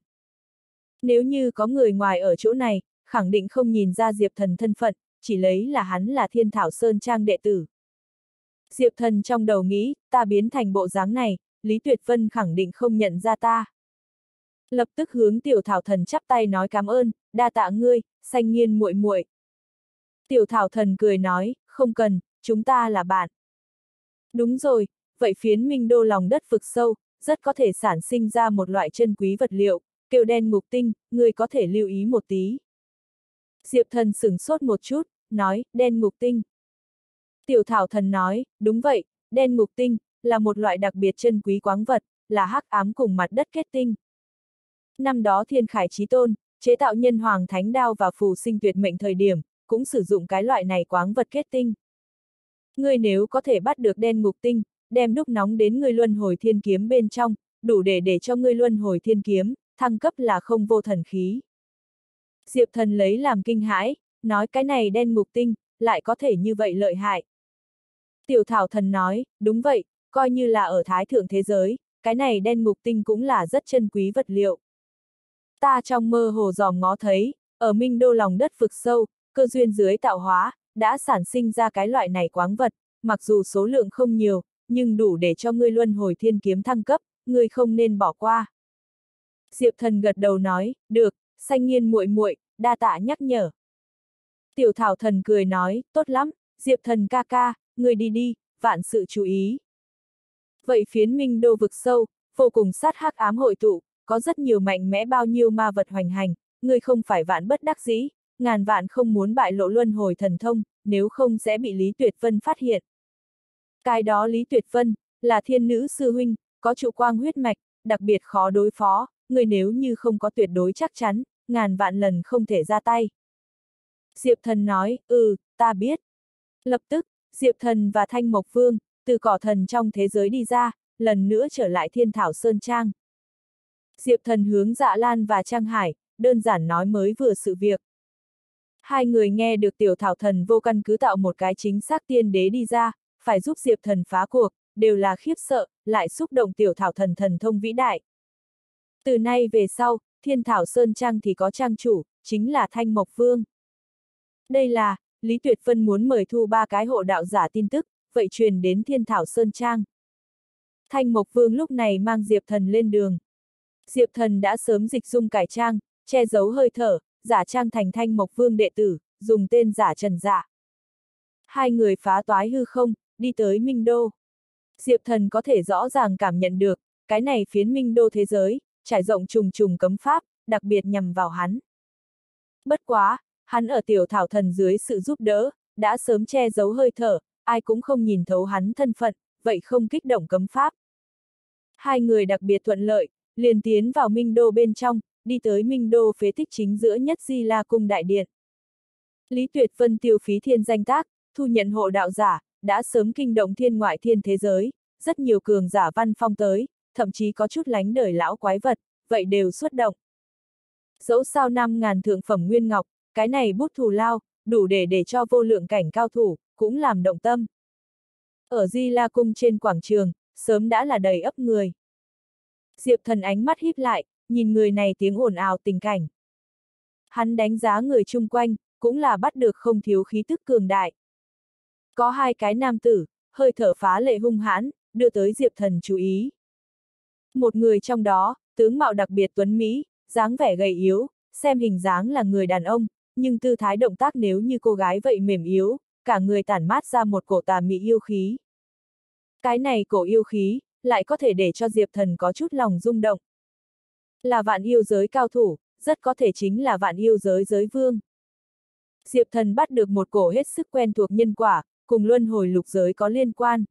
Nếu như có người ngoài ở chỗ này, khẳng định không nhìn ra Diệp Thần thân phận, chỉ lấy là hắn là Thiên Thảo Sơn Trang đệ tử. Diệp Thần trong đầu nghĩ, ta biến thành bộ dáng này, Lý Tuyệt Vân khẳng định không nhận ra ta. Lập tức hướng Tiểu Thảo Thần chắp tay nói cảm ơn, đa tạ ngươi, Xanh Nghiên muội muội. Tiểu Thảo Thần cười nói, không cần, chúng ta là bạn. Đúng rồi, vậy phiến Minh Đô lòng đất vực sâu, rất có thể sản sinh ra một loại chân quý vật liệu, kêu đen ngục tinh, ngươi có thể lưu ý một tí. Diệp Thần sửng sốt một chút, nói, đen ngục tinh. Tiểu Thảo Thần nói, đúng vậy, đen ngục tinh, là một loại đặc biệt chân quý quáng vật, là hắc ám cùng mặt đất kết tinh. Năm đó Thiên Khải Chí Tôn, chế tạo nhân hoàng thánh đao và phù sinh tuyệt mệnh thời điểm, cũng sử dụng cái loại này quáng vật kết tinh. Ngươi nếu có thể bắt được đen ngục tinh, đem đúc nóng đến ngươi luân hồi thiên kiếm bên trong, đủ để để cho ngươi luân hồi thiên kiếm, thăng cấp là không vô thần khí. Diệp Thần lấy làm kinh hãi, nói cái này đen ngục tinh, lại có thể như vậy lợi hại. Tiểu Thảo Thần nói, đúng vậy, coi như là ở thái thượng thế giới, cái này đen ngục tinh cũng là rất chân quý vật liệu. Ta trong mơ hồ dòm ngó thấy, ở Minh Đô lòng đất vực sâu, cơ duyên dưới tạo hóa, đã sản sinh ra cái loại này quáng vật, mặc dù số lượng không nhiều, nhưng đủ để cho ngươi luân hồi thiên kiếm thăng cấp, ngươi không nên bỏ qua. Diệp Thần gật đầu nói, được, Xanh Nghiên muội muội, đa tạ nhắc nhở. Tiểu Thảo Thần cười nói, tốt lắm, Diệp Thần ca ca, ngươi đi đi, vạn sự chú ý. Vậy phiến Minh Đô vực sâu, vô cùng sát hắc ám hội tụ, có rất nhiều mạnh mẽ bao nhiêu ma vật hoành hành, ngươi không phải vạn bất đắc dĩ, ngàn vạn không muốn bại lộ luân hồi thần thông, nếu không sẽ bị Lý Tuyệt Vân phát hiện. Cái đó Lý Tuyệt Vân, là thiên nữ sư huynh, có trụ quang huyết mạch, đặc biệt khó đối phó, người nếu như không có tuyệt đối chắc chắn, ngàn vạn lần không thể ra tay. Diệp Thần nói, ừ, ta biết. Lập tức, Diệp Thần và Thanh Mộc Vương, từ cỏ thần trong thế giới đi ra, lần nữa trở lại Thiên Thảo Sơn Trang. Diệp Thần hướng Dạ Lan và Trang Hải, đơn giản nói mới vừa sự việc. Hai người nghe được Tiểu Thảo Thần vô căn cứ tạo một cái chính xác tiên đế đi ra, phải giúp Diệp Thần phá cuộc, đều là khiếp sợ, lại xúc động Tiểu Thảo Thần thần thông vĩ đại. Từ nay về sau, Thiên Thảo Sơn Trang thì có trang chủ, chính là Thanh Mộc Vương. Đây là, Lý Tuyệt Vân muốn mời thu ba cái hộ đạo giả tin tức, vậy truyền đến Thiên Thảo Sơn Trang. Thanh Mộc Vương lúc này mang Diệp Thần lên đường. Diệp Thần đã sớm dịch dung cải trang, che giấu hơi thở, giả trang thành Thanh Mộc Vương đệ tử, dùng tên giả Trần Dạ. Hai người phá toái hư không, đi tới Minh Đô. Diệp Thần có thể rõ ràng cảm nhận được, cái này phiến Minh Đô thế giới, trải rộng trùng trùng cấm pháp, đặc biệt nhằm vào hắn. Bất quá, hắn ở Tiểu Thảo Thần dưới sự giúp đỡ, đã sớm che giấu hơi thở, ai cũng không nhìn thấu hắn thân phận, vậy không kích động cấm pháp. Hai người đặc biệt thuận lợi, liền tiến vào Minh Đô bên trong, đi tới Minh Đô phế tích chính giữa nhất Di La Cung Đại Điện. Lý Tuyệt Vân tiêu phí thiên danh tác, thu nhận hộ đạo giả, đã sớm kinh động thiên ngoại thiên thế giới, rất nhiều cường giả văn phong tới, thậm chí có chút lánh đời lão quái vật, vậy đều xuất động. Dẫu sao năm ngàn thượng phẩm nguyên ngọc, cái này bút thù lao, đủ để để cho vô lượng cảnh cao thủ, cũng làm động tâm. Ở Di La Cung trên quảng trường, sớm đã là đầy ấp người. Diệp Thần ánh mắt híp lại, nhìn người này tiếng ồn ào tình cảnh. Hắn đánh giá người chung quanh, cũng là bắt được không thiếu khí tức cường đại. Có hai cái nam tử, hơi thở phá lệ hung hãn, đưa tới Diệp Thần chú ý. Một người trong đó, tướng mạo đặc biệt tuấn Mỹ, dáng vẻ gầy yếu, xem hình dáng là người đàn ông, nhưng tư thái động tác nếu như cô gái vậy mềm yếu, cả người tản mát ra một cổ tà mị yêu khí. Cái này cổ yêu khí, lại có thể để cho Diệp Thần có chút lòng rung động. Là vạn yêu giới cao thủ, rất có thể chính là vạn yêu giới giới vương. Diệp Thần bắt được một cổ hết sức quen thuộc nhân quả, cùng luân hồi lục giới có liên quan.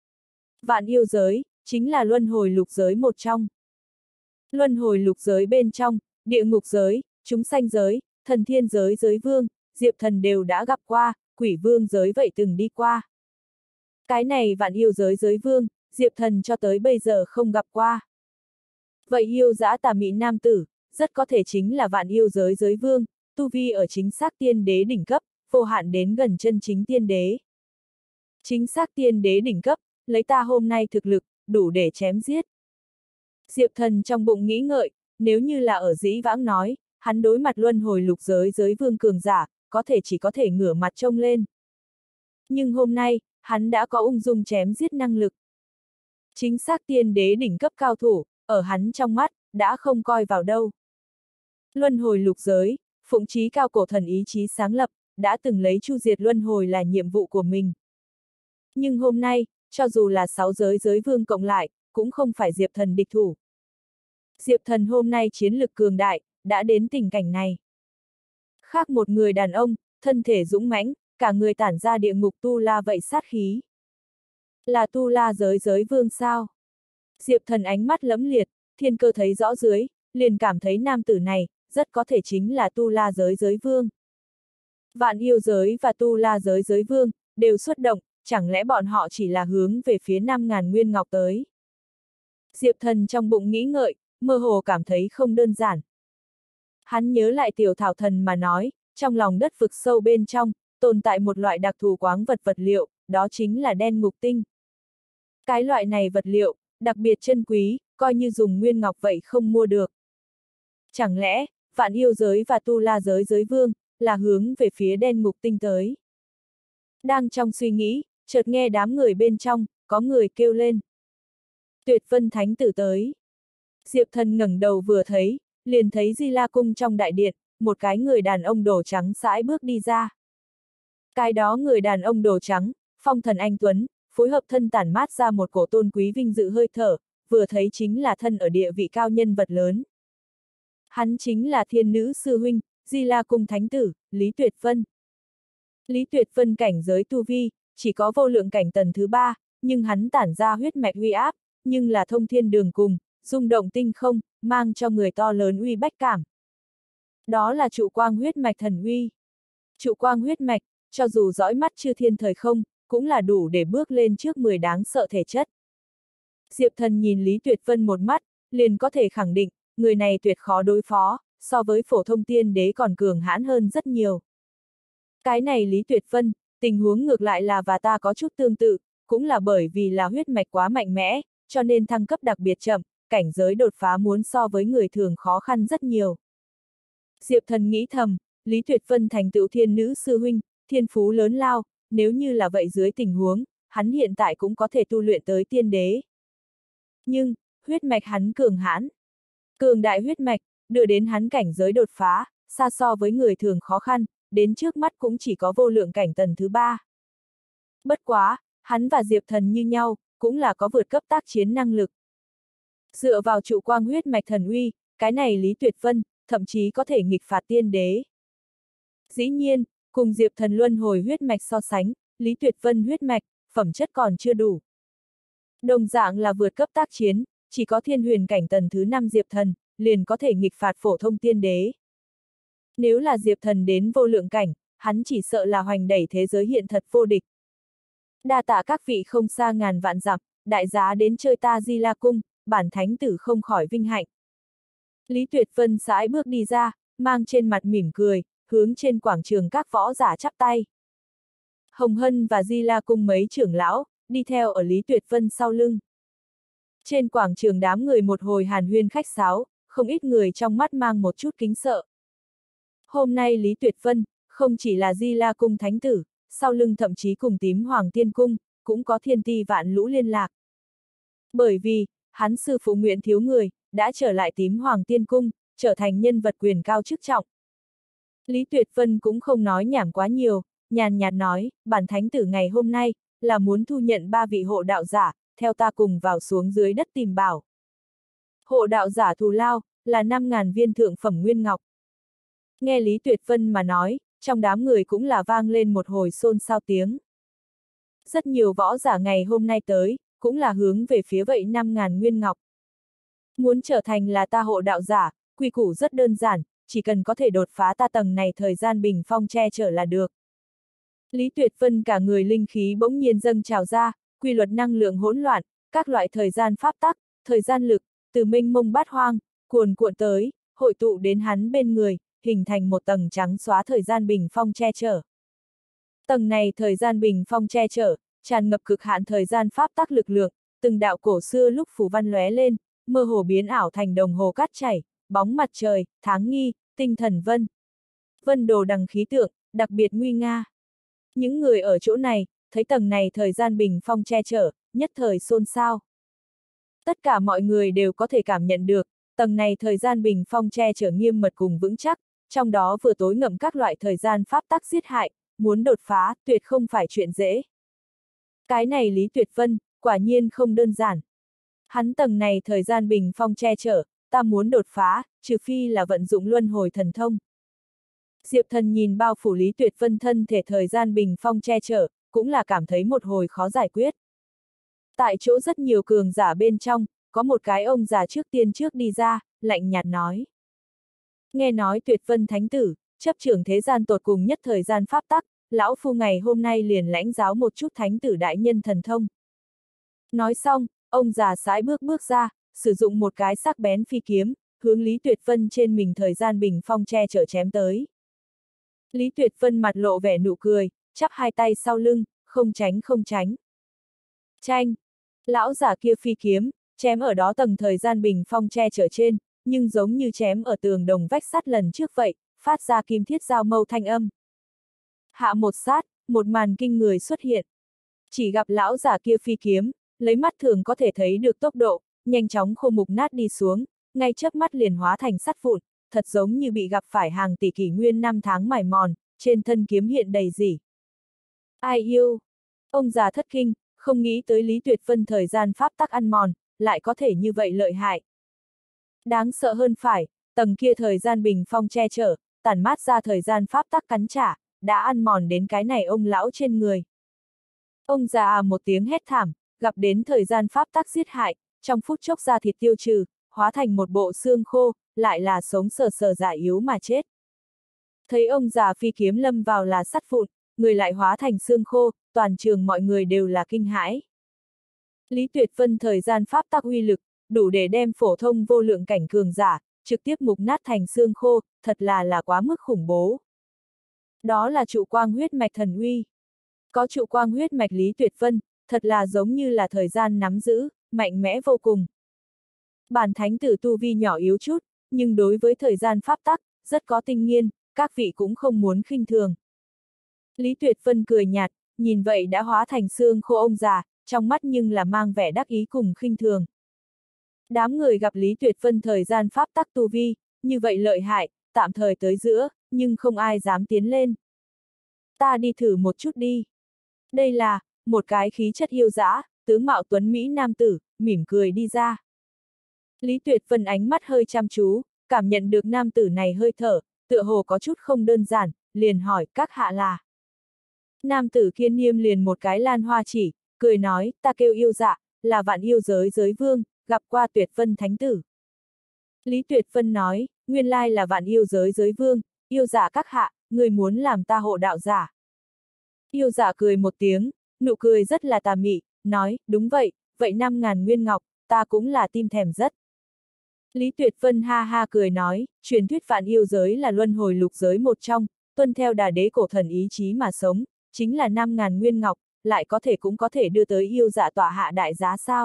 Vạn yêu giới, chính là luân hồi lục giới một trong. Luân hồi lục giới bên trong, địa ngục giới, chúng sanh giới, thần thiên giới giới vương, Diệp Thần đều đã gặp qua, quỷ vương giới vậy từng đi qua. Cái này vạn yêu giới giới vương, Diệp Thần cho tới bây giờ không gặp qua. Vậy yêu dã tà mị nam tử, rất có thể chính là vạn yêu giới giới vương, tu vi ở chính xác tiên đế đỉnh cấp, vô hạn đến gần chân chính tiên đế. Chính xác tiên đế đỉnh cấp, lấy ta hôm nay thực lực, đủ để chém giết. Diệp Thần trong bụng nghĩ ngợi, nếu như là ở dĩ vãng nói, hắn đối mặt luân hồi lục giới giới vương cường giả, có thể chỉ có thể ngửa mặt trông lên. Nhưng hôm nay, hắn đã có ung dung chém giết năng lực. Chính xác tiên đế đỉnh cấp cao thủ, ở hắn trong mắt, đã không coi vào đâu. Luân hồi lục giới, phụng chí cao cổ thần ý chí sáng lập, đã từng lấy chu diệt luân hồi là nhiệm vụ của mình. Nhưng hôm nay, cho dù là sáu giới giới vương cộng lại, cũng không phải Diệp Thần địch thủ. Diệp Thần hôm nay chiến lực cường đại, đã đến tình cảnh này. Khác một người đàn ông, thân thể dũng mãnh, cả người tản ra địa ngục tu la vậy sát khí. Là tu la giới giới vương sao? Diệp Thần ánh mắt lẫm liệt, thiên cơ thấy rõ dưới, liền cảm thấy nam tử này, rất có thể chính là tu la giới giới vương. Vạn yêu giới và tu la giới giới vương, đều xuất động, chẳng lẽ bọn họ chỉ là hướng về phía năm ngàn nguyên ngọc tới? Diệp Thần trong bụng nghĩ ngợi, mơ hồ cảm thấy không đơn giản. Hắn nhớ lại tiểu thảo thần mà nói, trong lòng đất vực sâu bên trong, tồn tại một loại đặc thù quáng vật vật liệu, đó chính là đen ngục tinh. Cái loại này vật liệu, đặc biệt chân quý, coi như dùng nguyên ngọc vậy không mua được. Chẳng lẽ, vạn yêu giới và tu la giới giới vương, là hướng về phía đen ngục tinh tới? Đang trong suy nghĩ, chợt nghe đám người bên trong, có người kêu lên. Tuyệt Vân Thánh tử tới. Diệp Thần ngẩng đầu vừa thấy, liền thấy Di La Cung trong đại điện, một cái người đàn ông đồ trắng sải bước đi ra. Cái đó người đàn ông đồ trắng, phong thần anh tuấn, phối hợp thân tản mát ra một cổ tôn quý vinh dự hơi thở, vừa thấy chính là thân ở địa vị cao nhân vật lớn. Hắn chính là thiên nữ sư huynh, Di La Cung thánh tử, Lý Tuyệt Vân. Lý Tuyệt Vân cảnh giới tu vi, chỉ có vô lượng cảnh tầng thứ ba, nhưng hắn tản ra huyết mạch uy áp, nhưng là thông thiên đường cùng, rung động tinh không, mang cho người to lớn uy bách cảm. Đó là trụ quang huyết mạch thần uy. Trụ quang huyết mạch, cho dù dõi mắt chư thiên thời không, cũng là đủ để bước lên trước mười đáng sợ thể chất. Diệp Thần nhìn Lý Tuyệt Vân một mắt, liền có thể khẳng định, người này tuyệt khó đối phó, so với phổ thông tiên đế còn cường hãn hơn rất nhiều. Cái này Lý Tuyệt Vân, tình huống ngược lại là và ta có chút tương tự, cũng là bởi vì là huyết mạch quá mạnh mẽ, cho nên thăng cấp đặc biệt chậm, cảnh giới đột phá muốn so với người thường khó khăn rất nhiều. Diệp Thần nghĩ thầm, Lý Tuyệt Vân thành tựu thiên nữ sư huynh, thiên phú lớn lao, nếu như là vậy dưới tình huống, hắn hiện tại cũng có thể tu luyện tới tiên đế. Nhưng, huyết mạch hắn cường hãn. Cường đại huyết mạch, đưa đến hắn cảnh giới đột phá, xa so với người thường khó khăn, đến trước mắt cũng chỉ có vô lượng cảnh tầng thứ ba. Bất quá, hắn và Diệp Thần như nhau, cũng là có vượt cấp tác chiến năng lực. Dựa vào trụ quang huyết mạch thần uy, cái này Lý Tuyệt Vân, thậm chí có thể nghịch phạt tiên đế. Dĩ nhiên, cùng Diệp Thần luân hồi huyết mạch so sánh, Lý Tuyệt Vân huyết mạch, phẩm chất còn chưa đủ. Đồng dạng là vượt cấp tác chiến, chỉ có thiên huyền cảnh tầng thứ năm Diệp Thần, liền có thể nghịch phạt phổ thông tiên đế. Nếu là Diệp Thần đến vô lượng cảnh, hắn chỉ sợ là hoành đẩy thế giới hiện thật vô địch. Đa tạ các vị không xa ngàn vạn dặm, đại giá đến chơi ta Di La Cung, bản thánh tử không khỏi vinh hạnh. Lý Tuyệt Vân sải bước đi ra, mang trên mặt mỉm cười, hướng trên quảng trường các võ giả chắp tay. Hồng Hân và Di La Cung mấy trưởng lão, đi theo ở Lý Tuyệt Vân sau lưng. Trên quảng trường đám người một hồi hàn huyên khách sáo, không ít người trong mắt mang một chút kính sợ. Hôm nay Lý Tuyệt Vân, không chỉ là Di La Cung thánh tử, sau lưng thậm chí cùng Tím Hoàng Tiên Cung, cũng có thiên ti vạn lũ liên lạc. Bởi vì, hắn sư phụ Nguyễn Thiếu Người, đã trở lại Tím Hoàng Tiên Cung, trở thành nhân vật quyền cao chức trọng. Lý Tuyệt Vân cũng không nói nhảm quá nhiều, nhàn nhạt nói, bản thánh tử ngày hôm nay, là muốn thu nhận ba vị hộ đạo giả, theo ta cùng vào xuống dưới đất tìm bảo. Hộ đạo giả thù lao, là năm ngàn viên thượng phẩm nguyên ngọc. Nghe Lý Tuyệt Vân mà nói, trong đám người cũng là vang lên một hồi xôn xao tiếng. Rất nhiều võ giả ngày hôm nay tới, cũng là hướng về phía vậy năm ngàn nguyên ngọc. Muốn trở thành là ta hộ đạo giả, quy củ rất đơn giản, chỉ cần có thể đột phá ta tầng này thời gian bình phong che chở là được. Lý Tuyệt Vân cả người linh khí bỗng nhiên dâng trào ra, quy luật năng lượng hỗn loạn, các loại thời gian pháp tắc, thời gian lực, từ mênh mông bát hoang, cuồn cuộn tới, hội tụ đến hắn bên người, hình thành một tầng trắng xóa thời gian bình phong che chở. Tầng này thời gian bình phong che chở, tràn ngập cực hạn thời gian pháp tắc lực lượng, từng đạo cổ xưa lúc phù văn lóe lên, mơ hồ biến ảo thành đồng hồ cát chảy, bóng mặt trời, tháng nghi, tinh thần vân. Vân đồ đằng khí tượng, đặc biệt nguy nga. Những người ở chỗ này, thấy tầng này thời gian bình phong che chở, nhất thời xôn xao. Tất cả mọi người đều có thể cảm nhận được, tầng này thời gian bình phong che chở nghiêm mật cùng vững chắc, trong đó vừa tối ngậm các loại thời gian pháp tắc giết hại, muốn đột phá, tuyệt không phải chuyện dễ. Cái này Lý Tuyệt Vân, quả nhiên không đơn giản. Hắn tầng này thời gian bình phong che chở, ta muốn đột phá, trừ phi là vận dụng luân hồi thần thông. Diệp Thần nhìn bao phủ Lý Tuyệt Vân thân thể thời gian bình phong che chở, cũng là cảm thấy một hồi khó giải quyết. Tại chỗ rất nhiều cường giả bên trong, có một cái ông già trước tiên trước đi ra, lạnh nhạt nói. Nghe nói Tuyệt Vân Thánh Tử, chấp trưởng thế gian tột cùng nhất thời gian pháp tắc, lão phu ngày hôm nay liền lãnh giáo một chút Thánh Tử đại nhân thần thông. Nói xong, ông già sải bước bước ra, sử dụng một cái sắc bén phi kiếm, hướng Lý Tuyệt Vân trên mình thời gian bình phong che chở chém tới. Lý Tuyệt Vân mặt lộ vẻ nụ cười, chắp hai tay sau lưng, không tránh không tránh. Chanh! Lão giả kia phi kiếm, chém ở đó tầng thời gian bình phong che chở trên, nhưng giống như chém ở tường đồng vách sắt lần trước vậy, phát ra kim thiết giao mâu thanh âm. Hạ một sát, một màn kinh người xuất hiện. Chỉ gặp lão giả kia phi kiếm, lấy mắt thường có thể thấy được tốc độ, nhanh chóng khô mục nát đi xuống, ngay chớp mắt liền hóa thành sắt vụn, thật giống như bị gặp phải hàng tỷ kỷ nguyên năm tháng mài mòn, trên thân kiếm hiện đầy rỉ. Ai yêu? Ông già thất kinh, không nghĩ tới Lý Tuyệt Vân thời gian pháp tắc ăn mòn, lại có thể như vậy lợi hại. Đáng sợ hơn phải, tầng kia thời gian bình phong che chở, tản mát ra thời gian pháp tắc cắn trả, đã ăn mòn đến cái này ông lão trên người. Ông già à một tiếng hét thảm, gặp đến thời gian pháp tắc giết hại, trong phút chốc da thịt tiêu trừ, hóa thành một bộ xương khô, lại là sống sờ sờ già yếu mà chết. Thấy ông già phi kiếm lâm vào là sắt vụn, người lại hóa thành xương khô, toàn trường mọi người đều là kinh hãi. Lý Tuyệt Vân thời gian pháp tắc uy lực, đủ để đem phổ thông vô lượng cảnh cường giả, trực tiếp mục nát thành xương khô, thật là là quá mức khủng bố. Đó là trụ quang huyết mạch thần uy. Có trụ quang huyết mạch Lý Tuyệt Vân, thật là giống như là thời gian nắm giữ, mạnh mẽ vô cùng. Bản thánh tử tu vi nhỏ yếu chút, nhưng đối với thời gian pháp tắc, rất có tinh nghiên, các vị cũng không muốn khinh thường. Lý Tuyệt Vân cười nhạt, nhìn vậy đã hóa thành xương khô ông già, trong mắt nhưng là mang vẻ đắc ý cùng khinh thường. Đám người gặp Lý Tuyệt Vân thời gian pháp tắc tu vi, như vậy lợi hại, tạm thời tới giữa, nhưng không ai dám tiến lên. Ta đi thử một chút đi. Đây là, một cái khí chất yêu dã, tướng mạo tuấn Mỹ nam tử, mỉm cười đi ra. Lý Tuyệt Vân ánh mắt hơi chăm chú, cảm nhận được nam tử này hơi thở, tựa hồ có chút không đơn giản, liền hỏi các hạ là. Nam tử kia niêm liền một cái lan hoa chỉ, cười nói, ta kêu yêu dạ, là vạn yêu giới giới vương, gặp qua Tuyệt Vân thánh tử. Lý Tuyệt Vân nói, nguyên lai là vạn yêu giới giới vương, yêu dạ các hạ, người muốn làm ta hộ đạo giả. Yêu dạ cười một tiếng, nụ cười rất là tà mị, nói, đúng vậy, vậy năm ngàn nguyên ngọc, ta cũng là tim thèm rất. Lý Tuyệt Vân ha ha cười nói, truyền thuyết vạn yêu giới là luân hồi lục giới một trong, tuân theo đà đế cổ thần ý chí mà sống, chính là năm ngàn nguyên ngọc, lại có thể cũng có thể đưa tới yêu dạ tọa hạ đại giá sao.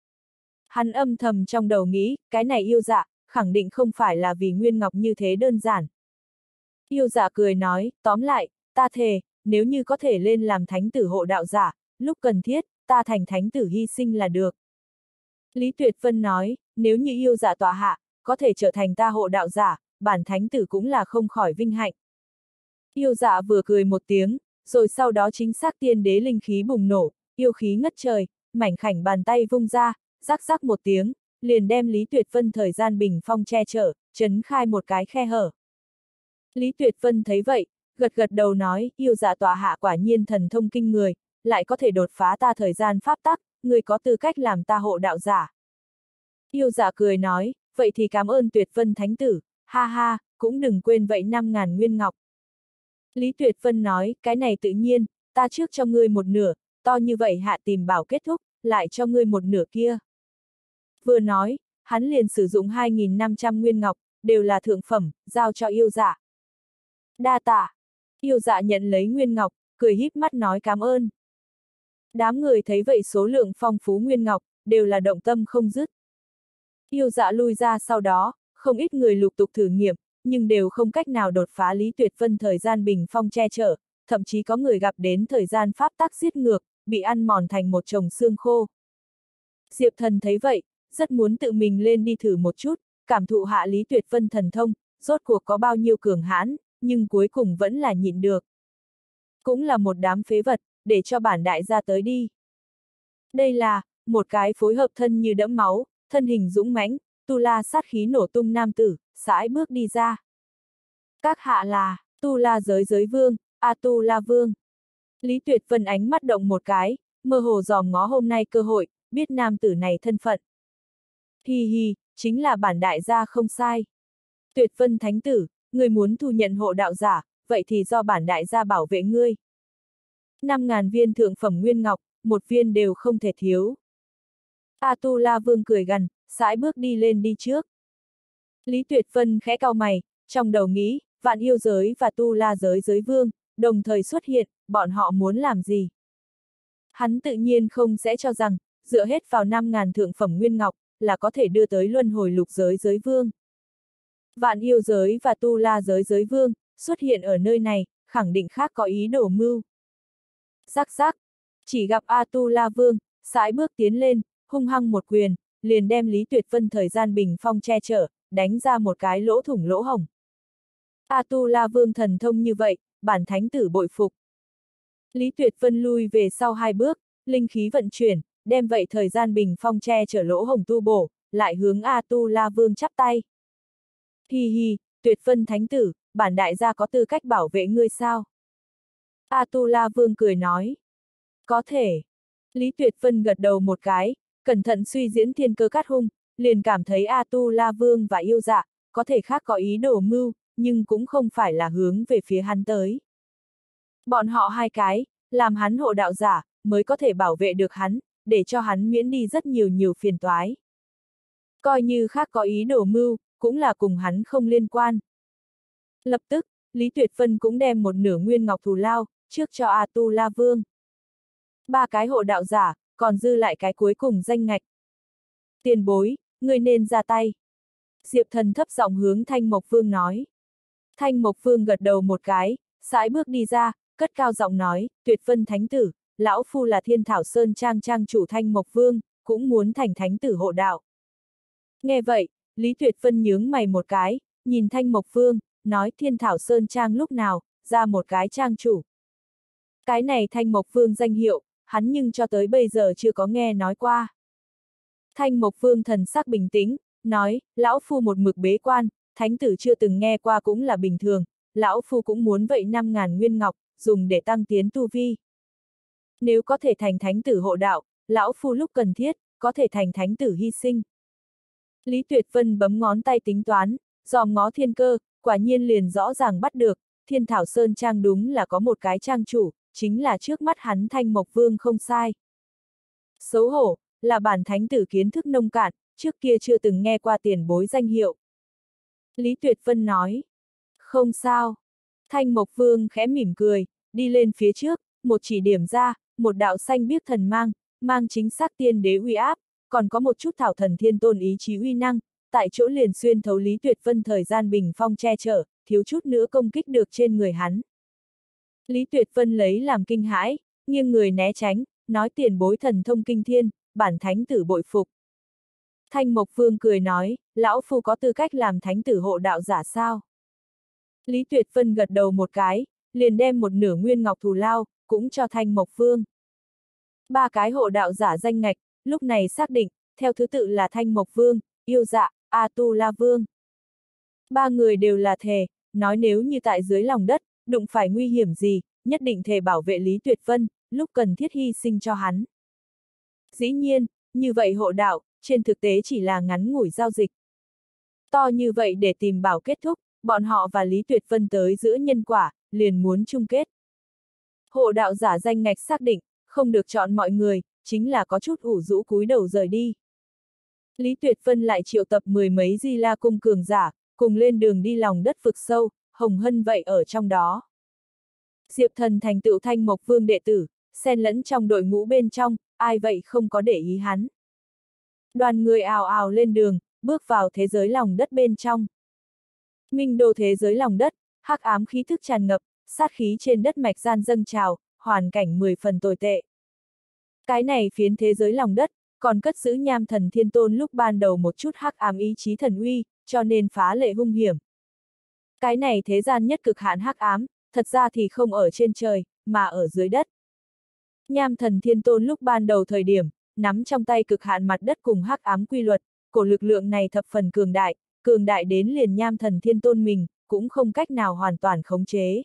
Hắn âm thầm trong đầu nghĩ, cái này yêu dạ, khẳng định không phải là vì nguyên ngọc như thế đơn giản. Yêu dạ cười nói, tóm lại, ta thề, nếu như có thể lên làm thánh tử hộ đạo giả, lúc cần thiết, ta thành thánh tử hy sinh là được. Lý Tuyệt Vân nói, nếu như yêu dạ tọa hạ, có thể trở thành ta hộ đạo giả, bản thánh tử cũng là không khỏi vinh hạnh. Yêu dạ vừa cười một tiếng, rồi sau đó chính xác tiên đế linh khí bùng nổ, yêu khí ngất trời, mảnh khảnh bàn tay vung ra, rắc rắc một tiếng, liền đem Lý Tuyệt Vân thời gian bình phong che chở, chấn khai một cái khe hở. Lý Tuyệt Vân thấy vậy, gật gật đầu nói, yêu dạ tọa hạ quả nhiên thần thông kinh người, lại có thể đột phá ta thời gian pháp tắc, người có tư cách làm ta hộ đạo giả. Yêu dạ cười nói, vậy thì cảm ơn Tuyệt Vân thánh tử, ha ha, cũng đừng quên vậy năm ngàn nguyên ngọc. Lý Tuyệt Vân nói, cái này tự nhiên, ta trước cho ngươi một nửa, to như vậy hạ tìm bảo kết thúc, lại cho ngươi một nửa kia. Vừa nói, hắn liền sử dụng hai nghìn năm trăm nguyên ngọc, đều là thượng phẩm, giao cho yêu dạ. Đa tạ. Yêu dạ nhận lấy nguyên ngọc, cười híp mắt nói cảm ơn. Đám người thấy vậy số lượng phong phú nguyên ngọc, đều là động tâm không dứt. Yêu dạ lui ra sau đó, không ít người lục tục thử nghiệm, nhưng đều không cách nào đột phá Lý Tuyệt Vân thời gian bình phong che chở, thậm chí có người gặp đến thời gian pháp tắc giết ngược, bị ăn mòn thành một chồng xương khô. Diệp Thần thấy vậy, rất muốn tự mình lên đi thử một chút, cảm thụ hạ Lý Tuyệt Vân thần thông, rốt cuộc có bao nhiêu cường hãn, nhưng cuối cùng vẫn là nhịn được. Cũng là một đám phế vật, để cho bản đại gia tới đi. Đây là, một cái phối hợp thân như đẫm máu, thân hình dũng mãnh, tu la sát khí nổ tung nam tử, sải bước đi ra. Các hạ là, tu la giới giới vương, A tu la vương. Lý Tuyệt Vân ánh mắt động một cái, mơ hồ dòm ngó hôm nay cơ hội, biết nam tử này thân phận. Hi hi, chính là bản đại gia không sai. Tuyệt Vân thánh tử, người muốn thu nhận hộ đạo giả, vậy thì do bản đại gia bảo vệ ngươi. Năm ngàn viên thượng phẩm nguyên ngọc, một viên đều không thể thiếu. A tu la vương cười gằn, sải bước đi lên đi trước. Lý Tuyệt Vân khẽ cau mày, trong đầu nghĩ, vạn yêu giới và tu la giới giới vương, đồng thời xuất hiện, bọn họ muốn làm gì? Hắn tự nhiên không sẽ cho rằng, dựa hết vào năm ngàn thượng phẩm nguyên ngọc, là có thể đưa tới luân hồi lục giới giới vương. Vạn yêu giới và tu la giới giới vương, xuất hiện ở nơi này, khẳng định khác có ý đồ mưu. Rắc rắc, chỉ gặp A tu la vương, sải bước tiến lên, hung hăng một quyền, liền đem Lý Tuyệt Vân thời gian bình phong che chở, đánh ra một cái lỗ thủng lỗ hổng. A tu la vương thần thông như vậy, bản thánh tử bội phục. Lý Tuyệt Vân lui về sau hai bước, linh khí vận chuyển, đem vậy thời gian bình phong che chở lỗ hổng tu bổ, lại hướng A tu la vương chắp tay. Hi hi, Tuyệt Vân thánh tử, bản đại gia có tư cách bảo vệ ngươi sao? A tu la vương cười nói. Có thể. Lý Tuyệt Vân gật đầu một cái, cẩn thận suy diễn thiên cơ cát hung, liền cảm thấy A tu la vương và yêu dạ, có thể khác có ý đồ mưu, nhưng cũng không phải là hướng về phía hắn tới. Bọn họ hai cái, làm hắn hộ đạo giả, mới có thể bảo vệ được hắn, để cho hắn miễn đi rất nhiều nhiều phiền toái. Coi như khác có ý đồ mưu, cũng là cùng hắn không liên quan. Lập tức, Lý Tuyệt Vân cũng đem một nửa nguyên ngọc thù lao, trước cho A tu la vương. Ba cái hộ đạo giả, còn dư lại cái cuối cùng danh ngạch. Tiền bối, người nên ra tay. Diệp Thần thấp giọng hướng Thanh Mộc Vương nói. Thanh Mộc Vương gật đầu một cái, sải bước đi ra, cất cao giọng nói, Tuyệt Vân thánh tử, lão phu là Thiên Thảo Sơn Trang trang chủ Thanh Mộc Vương, cũng muốn thành thánh tử hộ đạo. Nghe vậy, Lý Tuyệt Vân nhướng mày một cái, nhìn Thanh Mộc Vương, nói Thiên Thảo Sơn Trang lúc nào, ra một cái trang chủ. Cái này Thanh Mộc Vương danh hiệu, hắn nhưng cho tới bây giờ chưa có nghe nói qua. Thanh Mộc Vương thần sắc bình tĩnh, nói, lão phu một mực bế quan, thánh tử chưa từng nghe qua cũng là bình thường, lão phu cũng muốn vậy năm ngàn nguyên ngọc, dùng để tăng tiến tu vi. Nếu có thể thành thánh tử hộ đạo, lão phu lúc cần thiết, có thể thành thánh tử hy sinh. Lý Tuyệt Vân bấm ngón tay tính toán, dòm ngó thiên cơ, quả nhiên liền rõ ràng bắt được, Thiên Thảo Sơn Trang đúng là có một cái trang chủ, chính là trước mắt hắn Thanh Mộc Vương không sai. Xấu hổ, là bản thánh tử kiến thức nông cạn, trước kia chưa từng nghe qua tiền bối danh hiệu. Lý Tuyệt Vân nói. Không sao. Thanh Mộc Vương khẽ mỉm cười, đi lên phía trước, một chỉ điểm ra, một đạo xanh biếc thần mang, mang chính xác tiên đế uy áp, còn có một chút thảo thần thiên tôn ý chí uy năng, tại chỗ liền xuyên thấu Lý Tuyệt Vân thời gian bình phong che chở, thiếu chút nữa công kích được trên người hắn. Lý Tuyệt Vân lấy làm kinh hãi, nghiêng người né tránh, nói tiền bối thần thông kinh thiên, bản thánh tử bội phục. Thanh Mộc Vương cười nói, lão phu có tư cách làm thánh tử hộ đạo giả sao? Lý Tuyệt Vân gật đầu một cái, liền đem một nửa nguyên ngọc thù lao, cũng cho Thanh Mộc Vương. Ba cái hộ đạo giả danh ngạch, lúc này xác định, theo thứ tự là Thanh Mộc Vương, Yêu Dạ, A Tu La Vương. Ba người đều là thề, nói nếu như tại dưới lòng đất, đụng phải nguy hiểm gì, nhất định thề bảo vệ Lý Tuyệt Vân, lúc cần thiết hy sinh cho hắn. Dĩ nhiên, như vậy hộ đạo, trên thực tế chỉ là ngắn ngủi giao dịch. To như vậy để tìm bảo kết thúc, bọn họ và Lý Tuyệt Vân tới giữa nhân quả, liền muốn chung kết. Hộ đạo giả danh ngạch xác định, không được chọn mọi người, chính là có chút ủ rũ cúi đầu rời đi. Lý Tuyệt Vân lại triệu tập mười mấy Di La Cung cường giả, cùng lên đường đi lòng đất vực sâu, Hồng Hân vậy ở trong đó. Diệp Thần thành tựu Thanh Mộc Vương đệ tử, xen lẫn trong đội ngũ bên trong, ai vậy không có để ý hắn. Đoàn người ào ào lên đường, bước vào thế giới lòng đất bên trong. Minh đô thế giới lòng đất, hắc ám khí thức tràn ngập, sát khí trên đất mạch gian dâng trào, hoàn cảnh mười phần tồi tệ. Cái này phiến thế giới lòng đất, còn cất giữ Nham Thần Thiên Tôn lúc ban đầu một chút hắc ám ý chí thần uy, cho nên phá lệ hung hiểm. Cái này thế gian nhất cực hạn hắc ám, thật ra thì không ở trên trời, mà ở dưới đất. Nham Thần Thiên Tôn lúc ban đầu thời điểm, nắm trong tay cực hạn mặt đất cùng hắc ám quy luật, cổ lực lượng này thập phần cường đại, cường đại đến liền Nham Thần Thiên Tôn mình, cũng không cách nào hoàn toàn khống chế.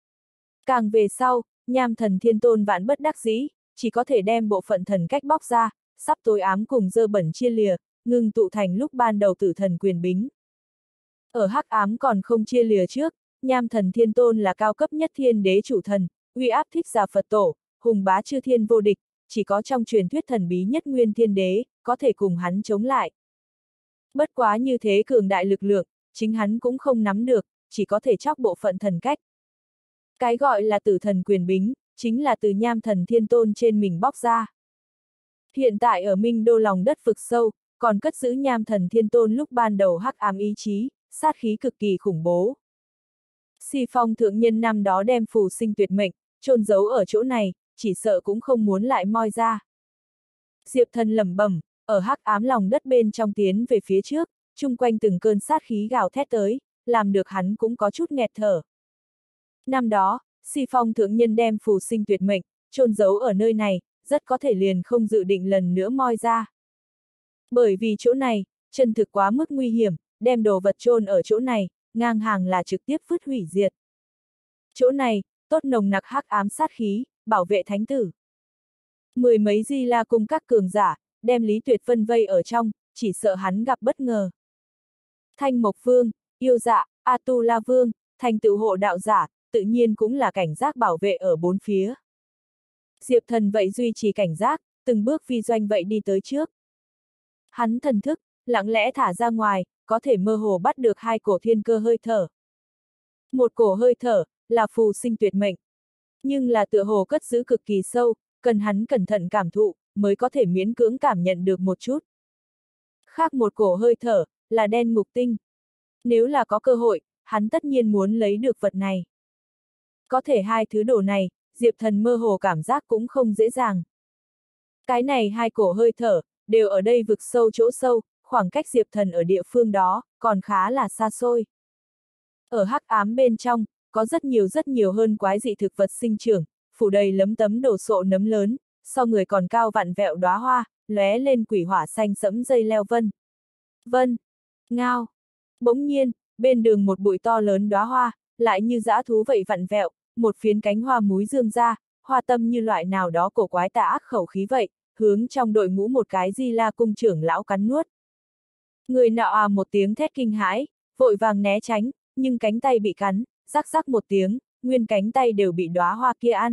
Càng về sau, Nham Thần Thiên Tôn vạn bất đắc dĩ, chỉ có thể đem bộ phận thần cách bóc ra, sắp tối ám cùng dơ bẩn chia lìa, ngưng tụ thành lúc ban đầu tử thần quyền bính. Ở hắc ám còn không chia lìa trước, Nham Thần Thiên Tôn là cao cấp nhất thiên đế chủ thần, uy áp thích giả Phật tổ, hùng bá chư thiên vô địch, chỉ có trong truyền thuyết thần bí nhất nguyên thiên đế, có thể cùng hắn chống lại. Bất quá như thế cường đại lực lượng, chính hắn cũng không nắm được, chỉ có thể chóc bộ phận thần cách. Cái gọi là tử thần quyền bính, chính là từ Nham Thần Thiên Tôn trên mình bóc ra. Hiện tại ở Minh đô lòng đất vực sâu, còn cất giữ Nham Thần Thiên Tôn lúc ban đầu hắc ám ý chí, sát khí cực kỳ khủng bố. Si Phong thượng nhân năm đó đem phù sinh tuyệt mệnh, chôn giấu ở chỗ này, chỉ sợ cũng không muốn lại moi ra. Diệp Thần lẩm bẩm, ở hắc ám lòng đất bên trong tiến về phía trước, chung quanh từng cơn sát khí gào thét tới, làm được hắn cũng có chút nghẹt thở. Năm đó, Si Phong thượng nhân đem phù sinh tuyệt mệnh, chôn giấu ở nơi này, rất có thể liền không dự định lần nữa moi ra. Bởi vì chỗ này, chân thực quá mức nguy hiểm, đem đồ vật chôn ở chỗ này, ngang hàng là trực tiếp vứt hủy diệt. Chỗ này, tốt nồng nặc hắc ám sát khí, bảo vệ thánh tử. Mười mấy Di La Cung các cường giả, đem Lý Tuyệt Vân vây ở trong, chỉ sợ hắn gặp bất ngờ. Thanh Mộc Vương, Yêu Dạ, A-tu-la Vương, thành tựu hộ đạo giả, tự nhiên cũng là cảnh giác bảo vệ ở bốn phía. Diệp Thần vậy duy trì cảnh giác, từng bước vi doanh vậy đi tới trước. Hắn thần thức, lặng lẽ thả ra ngoài, có thể mơ hồ bắt được hai cổ thiên cơ hơi thở. Một cổ hơi thở, là phù sinh tuyệt mệnh. Nhưng là tựa hồ cất giữ cực kỳ sâu, cần hắn cẩn thận cảm thụ, mới có thể miễn cưỡng cảm nhận được một chút. Khác một cổ hơi thở, là đen ngục tinh. Nếu là có cơ hội, hắn tất nhiên muốn lấy được vật này. Có thể hai thứ đồ này, Diệp Thần mơ hồ cảm giác cũng không dễ dàng. Cái này hai cổ hơi thở, đều ở đây vực sâu chỗ sâu, khoảng cách Diệp Thần ở địa phương đó, còn khá là xa xôi. Ở hắc ám bên trong, có rất nhiều rất nhiều hơn quái dị thực vật sinh trưởng, phủ đầy lấm tấm đổ sộ nấm lớn, so người còn cao vặn vẹo đóa hoa, lóe lên quỷ hỏa xanh sẫm dây leo vân. Vân, ngao. Bỗng nhiên, bên đường một bụi to lớn đóa hoa, lại như dã thú vậy vặn vẹo, một phiến cánh hoa múi dương ra, hoa tâm như loại nào đó cổ quái tà ác khẩu khí vậy, hướng trong đội ngũ một cái Di La Cung trưởng lão cắn nuốt. Người nọ à một tiếng thét kinh hãi, vội vàng né tránh, nhưng cánh tay bị cắn, rắc rắc một tiếng, nguyên cánh tay đều bị đóa hoa kia ăn.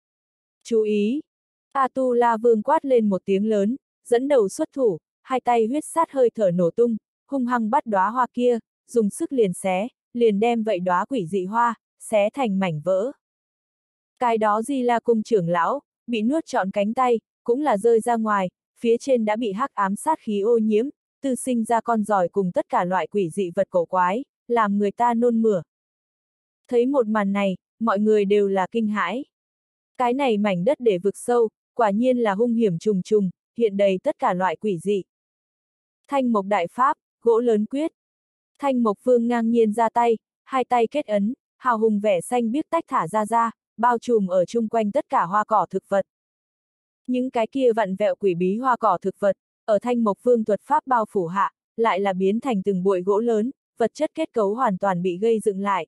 Chú ý! A-tu-la Vương quát lên một tiếng lớn, dẫn đầu xuất thủ, hai tay huyết sát hơi thở nổ tung, hung hăng bắt đóa hoa kia, dùng sức liền xé, liền đem vậy đóa quỷ dị hoa, xé thành mảnh vỡ. Cái đó Di La Cung trưởng lão, bị nuốt trọn cánh tay, cũng là rơi ra ngoài, phía trên đã bị hắc ám sát khí ô nhiễm, tự sinh ra con giòi cùng tất cả loại quỷ dị vật cổ quái, làm người ta nôn mửa. Thấy một màn này, mọi người đều là kinh hãi. Cái này mảnh đất để vực sâu, quả nhiên là hung hiểm trùng trùng, hiện đầy tất cả loại quỷ dị. Thanh Mộc Đại Pháp, gỗ lớn quyết. Thanh Mộc Vương ngang nhiên ra tay, hai tay kết ấn, hào hùng vẻ xanh biếc tách thả ra ra, bao trùm ở chung quanh tất cả hoa cỏ thực vật. Những cái kia vặn vẹo quỷ bí hoa cỏ thực vật, ở Thanh Mộc Vương thuật pháp bao phủ hạ, lại là biến thành từng bụi gỗ lớn, vật chất kết cấu hoàn toàn bị gây dựng lại.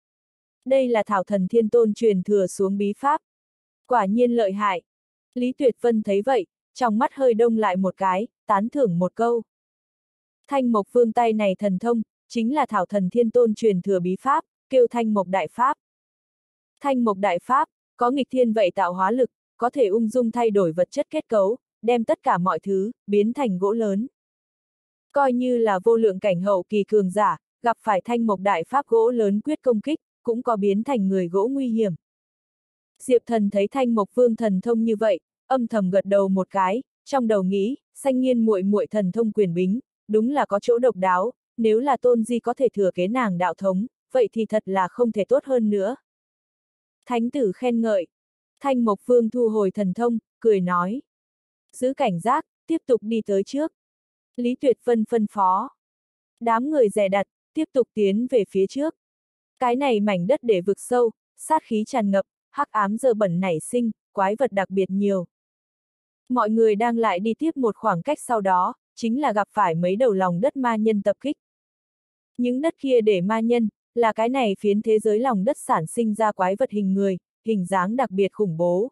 Đây là Thảo Thần Thiên Tôn truyền thừa xuống bí pháp. Quả nhiên lợi hại. Lý Tuyệt Vân thấy vậy, trong mắt hơi đông lại một cái, tán thưởng một câu. Thanh Mộc Vương tay này thần thông, chính là Thảo Thần Thiên Tôn truyền thừa bí pháp, kêu Thanh Mộc Đại Pháp. Thanh Mộc Đại Pháp, có nghịch thiên vậy tạo hóa lực, có thể ung dung thay đổi vật chất kết cấu, đem tất cả mọi thứ, biến thành gỗ lớn. Coi như là vô lượng cảnh hậu kỳ cường giả, gặp phải Thanh Mộc Đại Pháp gỗ lớn quyết công kích, cũng có biến thành người gỗ nguy hiểm. Diệp Thần thấy Thanh Mộc Vương thần thông như vậy, âm thầm gật đầu một cái, trong đầu nghĩ, Xanh Nghiên muội muội thần thông quyền bính, đúng là có chỗ độc đáo, nếu là Tôn Di có thể thừa kế nàng đạo thống, vậy thì thật là không thể tốt hơn nữa. Thánh tử khen ngợi. Thanh Mộc Vương thu hồi thần thông, cười nói. Giữ cảnh giác, tiếp tục đi tới trước. Lý Tuyệt Vân phân phó. Đám người dè đặt, tiếp tục tiến về phía trước. Cái này mảnh đất để vực sâu, sát khí tràn ngập, hắc ám dơ bẩn nảy sinh, quái vật đặc biệt nhiều. Mọi người đang lại đi tiếp một khoảng cách sau đó, chính là gặp phải mấy đầu lòng đất ma nhân tập kích. Những đất kia để ma nhân, là cái này phiến thế giới lòng đất sản sinh ra quái vật hình người, hình dáng đặc biệt khủng bố.